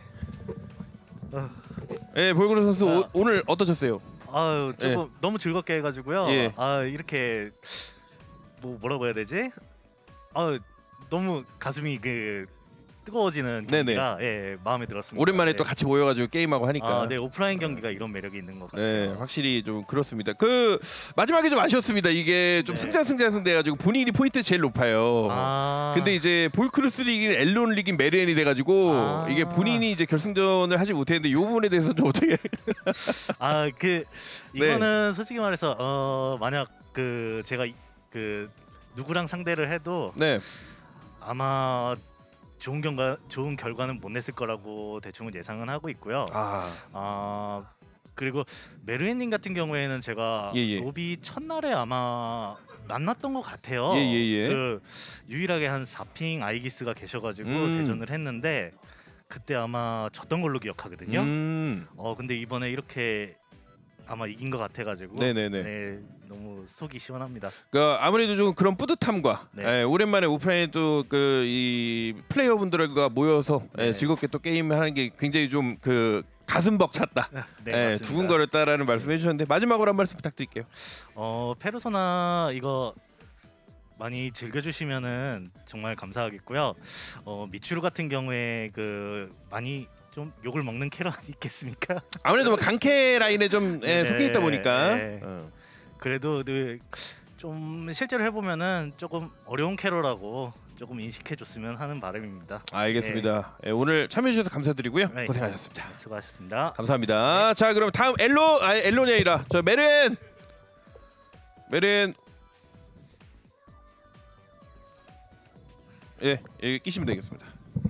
예, 폴크루스 선수 오, 오늘 어떠셨어요? 아유, 조금 예. 너무 즐겁게 해가지고요. 예. 아, 이렇게 뭐 뭐라고 해야 되지? 아, 너무 가슴이 그 뜨거워지는 네네. 경기가 예, 마음에 들었습니다. 오랜만에 예. 또 같이 모여가지고 게임하고 하니까. 아, 네, 오프라인 경기가 이런 매력이 있는 것 같아요. 네, 확실히 좀 그렇습니다. 그 마지막에 좀 아쉬웠습니다. 이게 좀 네. 승자승자승 돼가지고 본인이 포인트 제일 높아요. 아. 근데 이제 볼크루스 리긴 엘론 리긴 메르엔이 돼가지고 아. 이게 본인이 이제 결승전을 하지 못했는데 이 부분에 대해서 좀 어떻게? 아, 그 네. 이거는 솔직히 말해서 어 만약 그 제가 이- 그 누구랑 상대를 해도 네. 아마 좋은 결과 좋은 결과는 못 냈을 거라고 대충은 예상은 하고 있고요. 아, 아, 그리고 메르엔님 같은 경우에는 제가 예, 예. 로비 첫날에 아마 만났던 것 같아요. 예, 예, 예. 그 유일하게 한 사 핑 아이기스가 계셔가지고 음. 대전을 했는데 그때 아마 졌던 걸로 기억하거든요. 음. 어 근데 이번에 이렇게 아마 이긴 것 같아가지고 네네네. 네, 너무 속이 시원합니다. 그 아무래도 좀 그런 뿌듯함과 네. 예, 오랜만에 오프라인에 또 그 이 플레이어분들과 모여서 예, 네. 즐겁게 또 게임을 하는 게 굉장히 좀 그 가슴 벅찼다. 네, 예, 맞습니다. 두근거렸다라는 말씀해 주셨는데 마지막으로 한 말씀 부탁드릴게요. 어 페르소나 이거 많이 즐겨주시면은 정말 감사하겠고요. 어 미추루 같은 경우에 그 많이 좀 욕을 먹는 캐러 있겠습니까? 아무래도 뭐 강캐 라인에 좀 예, 네, 속해 있다 보니까 네. 어. 그래도 그, 좀 실제로 해보면은 조금 어려운 캐러라고 조금 인식해줬으면 하는 바람입니다. 알겠습니다. 예, 오늘 참여해 주셔서 감사드리고요. 네. 고생하셨습니다. 네, 수고하셨습니다. 감사합니다. 네. 자, 그럼 다음 엘로 아 엘론이 아니라 저 메렌 메렌 예, 여기 끼시면 되겠습니다.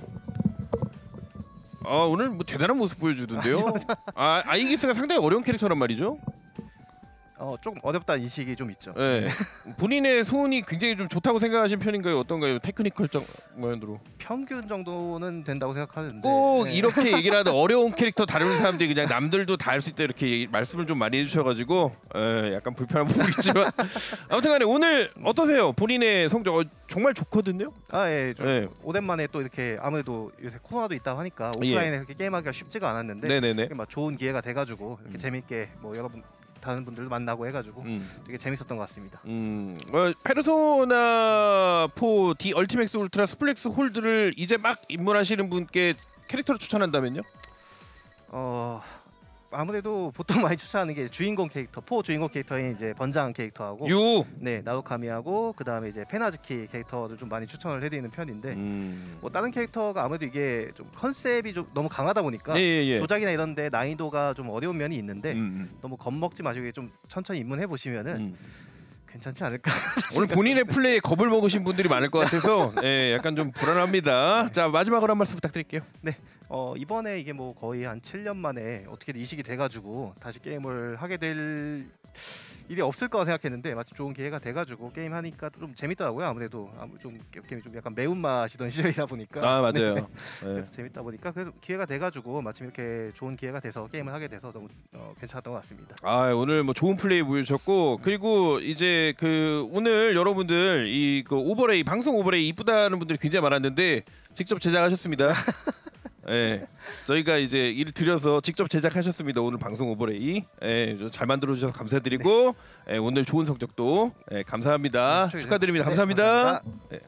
아, 오늘 뭐 대단한 모습 보여주던데요. 아, 아이기스가 상당히 어려운 캐릭터란 말이죠. 어, 조금 어렵다는 인식이 좀 있죠. 예. 본인의 소운이 굉장히 좀 좋다고 생각하시는 편인가요? 어떤가요? 테크니컬적 면으로. 평균 정도는 된다고 생각하는데 꼭 네. 이렇게 얘기를 하는 어려운 캐릭터 다루는 사람들이 그냥 남들도 다 할 수 있다 이렇게 얘기- 말씀을 좀 많이 해주셔가지고 에, 약간 불편한 부분이 있지만 아무튼간에 오늘 어떠세요? 본인의 성적 어, 정말 좋거든요. 아, 예. 좀 예. 오랜만에 또 이렇게 아무래도 요새 코로나도 있다 하니까 예. 오프라인에 그렇게 게임하기가 쉽지가 않았는데 네네네. 막 좋은 기회가 돼가지고 이렇게 재밌게 뭐 여러분 다른 분들도 만나고 해가지고 되게 재밌었던 것 같습니다. 음, 어, 페르소나 사 디 얼티맥스 울트라 스플렉스 홀드를 이제 막 입문하시는 분께 캐릭터를 추천한다면요? 어 아무래도 보통 많이 추천하는 게 주인공 캐릭터, 포 주인공 캐릭터인 이제 번장 캐릭터하고 유. 네 나루카미하고 그 다음에 이제 페나즈키 캐릭터를 좀 많이 추천을 해드리는 편인데 음. 뭐 다른 캐릭터가 아무래도 이게 좀 컨셉이 좀 너무 강하다 보니까 예, 예, 예. 조작이나 이런데 난이도가 좀 어려운 면이 있는데 음. 너무 겁먹지 마시고 좀 천천히 입문해 보시면은 괜찮지 않을까. 오늘 본인의 플레이에 겁을 먹으신 분들이 많을 것 같아서 예, 약간 좀 불안합니다. 자, 마지막으로 한 말씀 부탁드릴게요. 네. 어, 이번에 이게 뭐 거의 한 칠 년 만에 어떻게든 이식이 돼가지고 다시 게임을 하게 될 일이 없을 거라 생각했는데 마침 좋은 기회가 돼가지고 게임 하니까 좀 재밌더라고요. 아무래도 아무 좀 게임이 좀 약간 매운맛이던 시절이다 보니까. 아, 맞아요. 네. 네. 그래서 재밌다 보니까 그래서 기회가 돼가지고 마침 이렇게 좋은 기회가 돼서 게임을 하게 돼서 너무 어, 괜찮았던 것 같습니다. 아, 오늘 뭐 좋은 플레이 보여주셨고 그리고 이제 그 오늘 여러분들 이 그 오버레이 방송 오버레이 이쁘다는 분들이 굉장히 많았는데 직접 제작하셨습니다. 예, 저희가 이제 일 들여서 직접 제작하셨습니다. 오늘 방송 오버레이 예, 잘 만들어 주셔서 감사드리고 예, 오늘 좋은 성적도 예, 감사합니다. 네, 축하드립니다. 네, 감사합니다. 감사합니다. 예.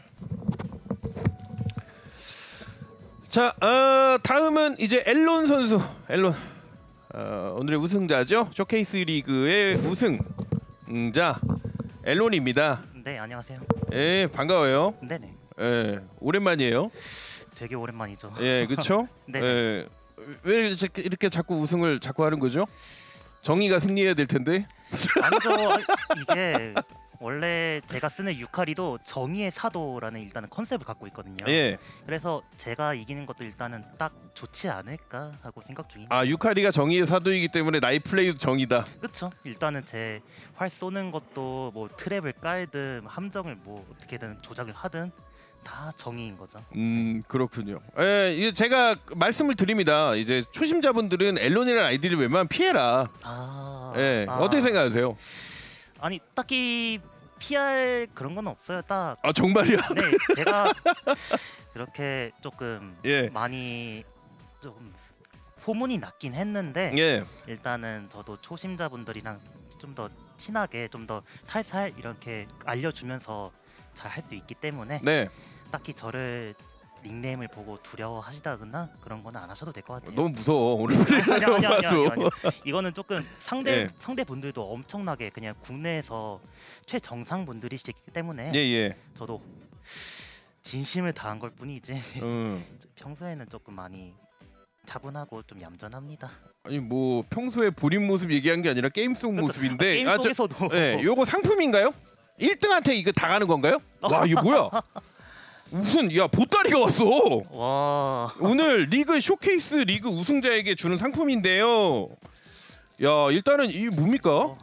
자, 어, 다음은 이제 엘론 선수. 엘론 어, 오늘의 우승자죠. 쇼케이스 리그의 우승자 엘론입니다. 네, 안녕하세요. 예, 반가워요. 네네. 예, 오랜만이에요. 되게 오랜만이죠. 예, 그렇죠? 네. 예, 왜 이렇게, 이렇게 자꾸 우승을 자꾸 하는 거죠? 정의가 승리해야 될 텐데. 아니죠. 아, 이게 원래 제가 쓰는 유카리도 정의의 사도라는 일단은 컨셉을 갖고 있거든요. 예. 그래서 제가 이기는 것도 일단은 딱 좋지 않을까 하고 생각 중입니다. 아, 유카리가 정의의 사도이기 때문에 나의 플레이도 정의다. 그렇죠. 일단은 제 활 쏘는 것도 뭐 트랩을 깔든 함정을 뭐 어떻게든 조작을 하든 다 정의인 거죠. 음, 그렇군요. 예, 이게 제가 말씀을 드립니다. 이제 초심자분들은 엘론이라는 아이디를 웬만하면 피해라. 아, 예, 아. 어떻게 생각하세요? 아니 딱히 피할 그런 건 없어요. 딱. 아, 정말이야? 네, 제가 그렇게 조금 예. 많이 좀 소문이 났긴 했는데 예. 일단은 저도 초심자분들이랑 좀 더 친하게 좀 더 살살 이렇게 알려주면서 잘 할 수 있기 때문에 네. 딱히 저를 닉네임을 보고 두려워하시다거나 그런 건 안 하셔도 될 것 같아요. 너무 무서워. 오늘 아니, 아니, 아니, 아니, 봐도. 아니. 이거는 조금 상대 예. 상대 분들도 엄청나게 그냥 국내에서 최정상 분들이시기 때문에 예, 예. 저도 진심을 다한 걸 뿐이지 음. 평소에는 조금 많이 차분하고 좀 얌전합니다. 아니 뭐 평소에 본인 모습 얘기한 게 아니라 게임 속 모습인데 게임 아, 저- 속에서도. 예, 요거 상품인가요? 일 등한테 이거 다 가는 건가요? 와, 이거 뭐야? 무슨 야 보따리가 왔어. 와. 오늘 리그 쇼케이스 리그 우승자에게 주는 상품인데요. 야, 일단은 이 뭡니까?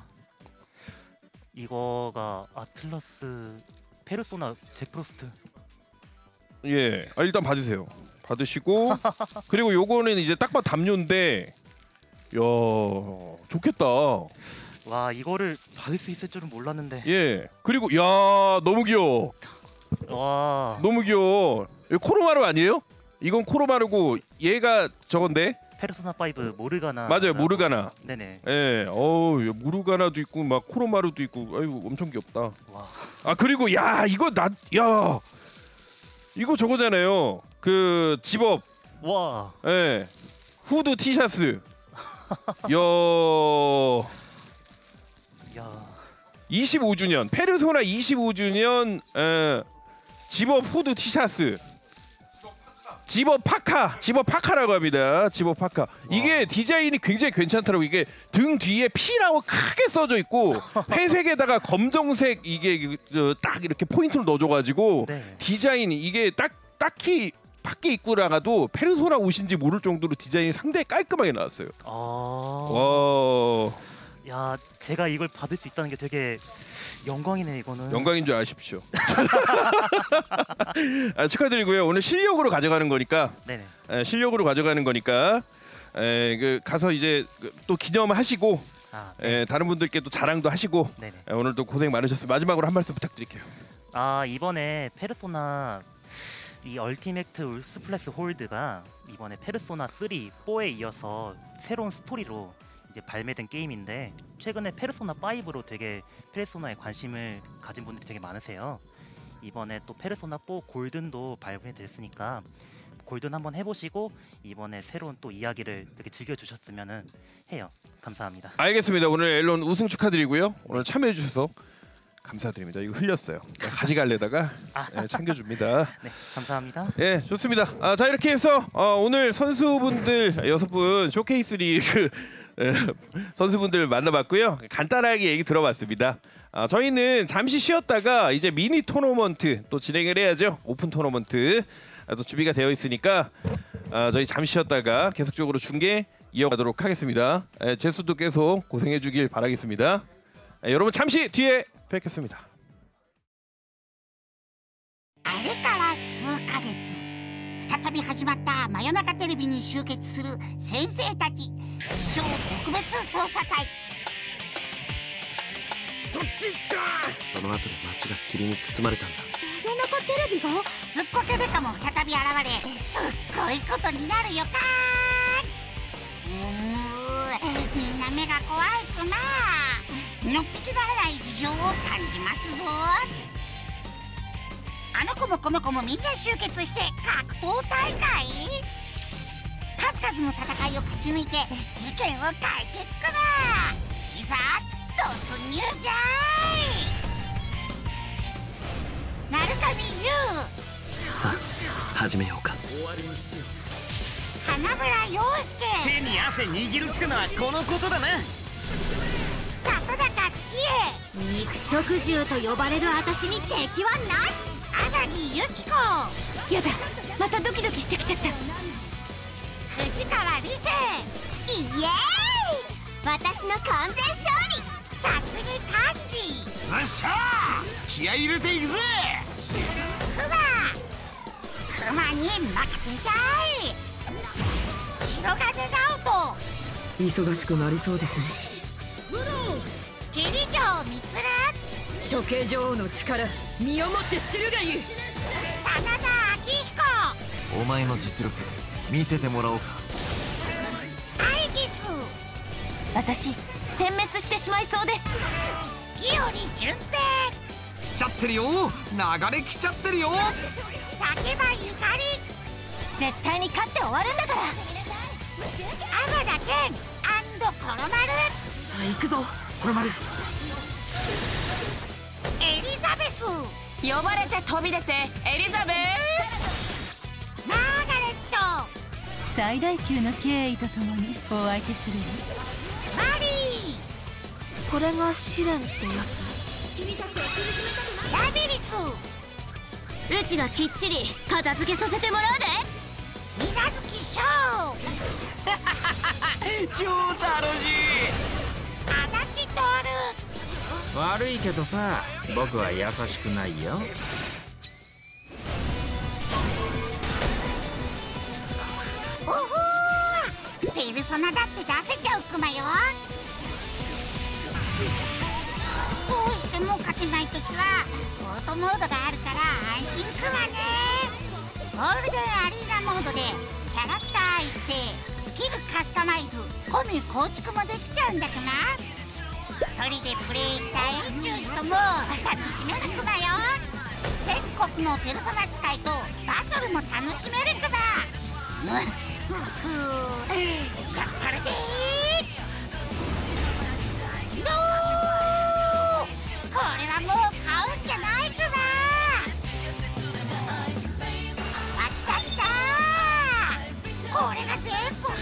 이거가 아틀라스 페르소나 잭프로스트. 예, 아, 일단 받으세요. 받으시고 그리고 요거는 이제 딱 봐 담요인데, 야 좋겠다. 와, 이거를 받을 수 있을 줄은 몰랐는데. 예, 그리고 야 너무 귀여워. 와. 너무 귀여워. 이거 코로마루 아니에요? 이건 코로마루고 얘가 저건데 페르소나 파이브 모르가나. 맞아요, 모르가나. 네네. 예, 어우 모르가나도 있고 막 코로마루도 있고, 아이고 엄청 귀엽다. 와. 아 그리고 야 이거 나 야 이거 저거잖아요. 그 집업. 와. 예, 후드 티셔츠. 야. 야. 이십오 주년 페르소나 이십오 주년 에, 집업 후드 티셔츠. 집업 파카, 집업 파카라고 합니다. 집업 파카. 이게 디자인이 굉장히 괜찮더라고. 이게 등 뒤에 P라고 크게 써져 있고 회색에다가 검정색 이게 저, 딱 이렇게 포인트를 넣어줘가지고 네. 디자인이 이게 딱 딱히 밖에 입고 나가도 페르소나 옷인지 모를 정도로 디자인이 상당히 깔끔하게 나왔어요. 아. 와. 야, 제가 이걸 받을 수 있다는 게 되게 영광이네 이거는. 영광인 줄 아십시오. 아, 축하드리고요. 오늘 실력으로 가져가는 거니까. 네네. 에, 실력으로 가져가는 거니까 에, 그 가서 이제 그, 또 기념하시고 아, 에, 다른 분들께 또 자랑도 하시고 네네. 에, 오늘도 고생 많으셨습니다. 마지막으로 한 말씀 부탁드릴게요. 아, 이번에 페르소나 이 얼티메트 울스플래시 홀드가 이번에 페르소나 쓰리, 포에 이어서 새로운 스토리로 이제 발매된 게임인데, 최근에 페르소나 파이브로 되게 페르소나에 관심을 가진 분들이 되게 많으세요. 이번에 또 페르소나 포 골든도 발매됐으니까 골든 한번 해보시고 이번에 새로운 또 이야기를 이렇게 즐겨주셨으면 해요. 감사합니다. 알겠습니다. 오늘 앨런 우승 축하드리고요. 오늘 참여해 주셔서 감사드립니다. 이거 흘렸어요. 가져갈래다가 예, 챙겨줍니다. 네, 감사합니다. 예, 좋습니다. 아, 자 이렇게 해서 어, 오늘 선수분들 여섯 분 쇼케이스 리그 에, 선수분들 만나봤고요. 간단하게 얘기 들어봤습니다. 아, 저희는 잠시 쉬었다가 이제 미니 토너먼트 또 진행을 해야죠. 오픈 토너먼트 아, 또 준비가 되어 있으니까 아, 저희 잠시 쉬었다가 계속적으로 중계 이어가도록 하겠습니다. 에, 제수도 계속 고생해주길 바라겠습니다. 에, 여러분 잠시 뒤에 뵙겠습니다. あれから数ヶ月、再び始まった真夜中テレビに集結する先生たち自称特別捜査隊。 そっちっすか。その後で街が霧に包まれたんだ。 真夜中テレビがずっこけデカも再び現れ、すっごいことになる予感。うーみんな目が怖いくな。のっぴきならない事情を感じますぞ。あの子もこの子もみんな集結して格闘大会。数々の戦いを勝ち抜いて事件を解決かな。いざ突入じゃい。鳴神優。 さあ始めようか。 終わりにしよう。花村陽介。 手に汗握るってのはこのことだな。 里高千恵。 肉食獣と呼ばれる私に敵はなし。 天城由紀子。 やだ、またドキドキしてきちゃった。 藤川理瀬。イエーイ。私の完全勝利。辰巳寛治。 よっしゃー、気合い入れていくぜ。 クマクマに任せちゃい。白金直人。 忙しくなりそうですね。 桐城充。 処刑女王の力、身をもって知るがいい。 真田昭彦。 お前の実力見せてもらおうか。 アイギス。 私殲滅してしまいそうです。 伊織淳平。 来ちゃってるよ、流れ来ちゃってるよ。 竹場ゆかり。 絶対に勝って終わるんだから。 天田健コロマル。 さあ行くぞコロマル。 エリザベス。 呼ばれて飛び出てエリザベス。 マーガレット。 最大級の敬意とともにお相手するわ。マリー。 これが試練ってやつ。 君たちを苦しめたくない。ラビリス。 うちがきっちり片付けさせてもらうで。 水無月翔。 超楽しい。 足立徹。 悪いけどさ、僕は優しくないよ。 おほー、ペルソナだって出せちゃうクマよ。どうしても勝てないときはオートモードがあるから安心クマね。ゴールデンアリーナモードでキャラクター育成、スキル開カスタマイズコミュ構築もできちゃうんだクマ。一人でプレイしたいっちゅう人も楽しめるクマよ。全国のペルソナ使いとバトルも楽しめるクマ。むっふふやったるでー。どーこれはもう買うんじゃないクマ。あ、来た来た。これが全部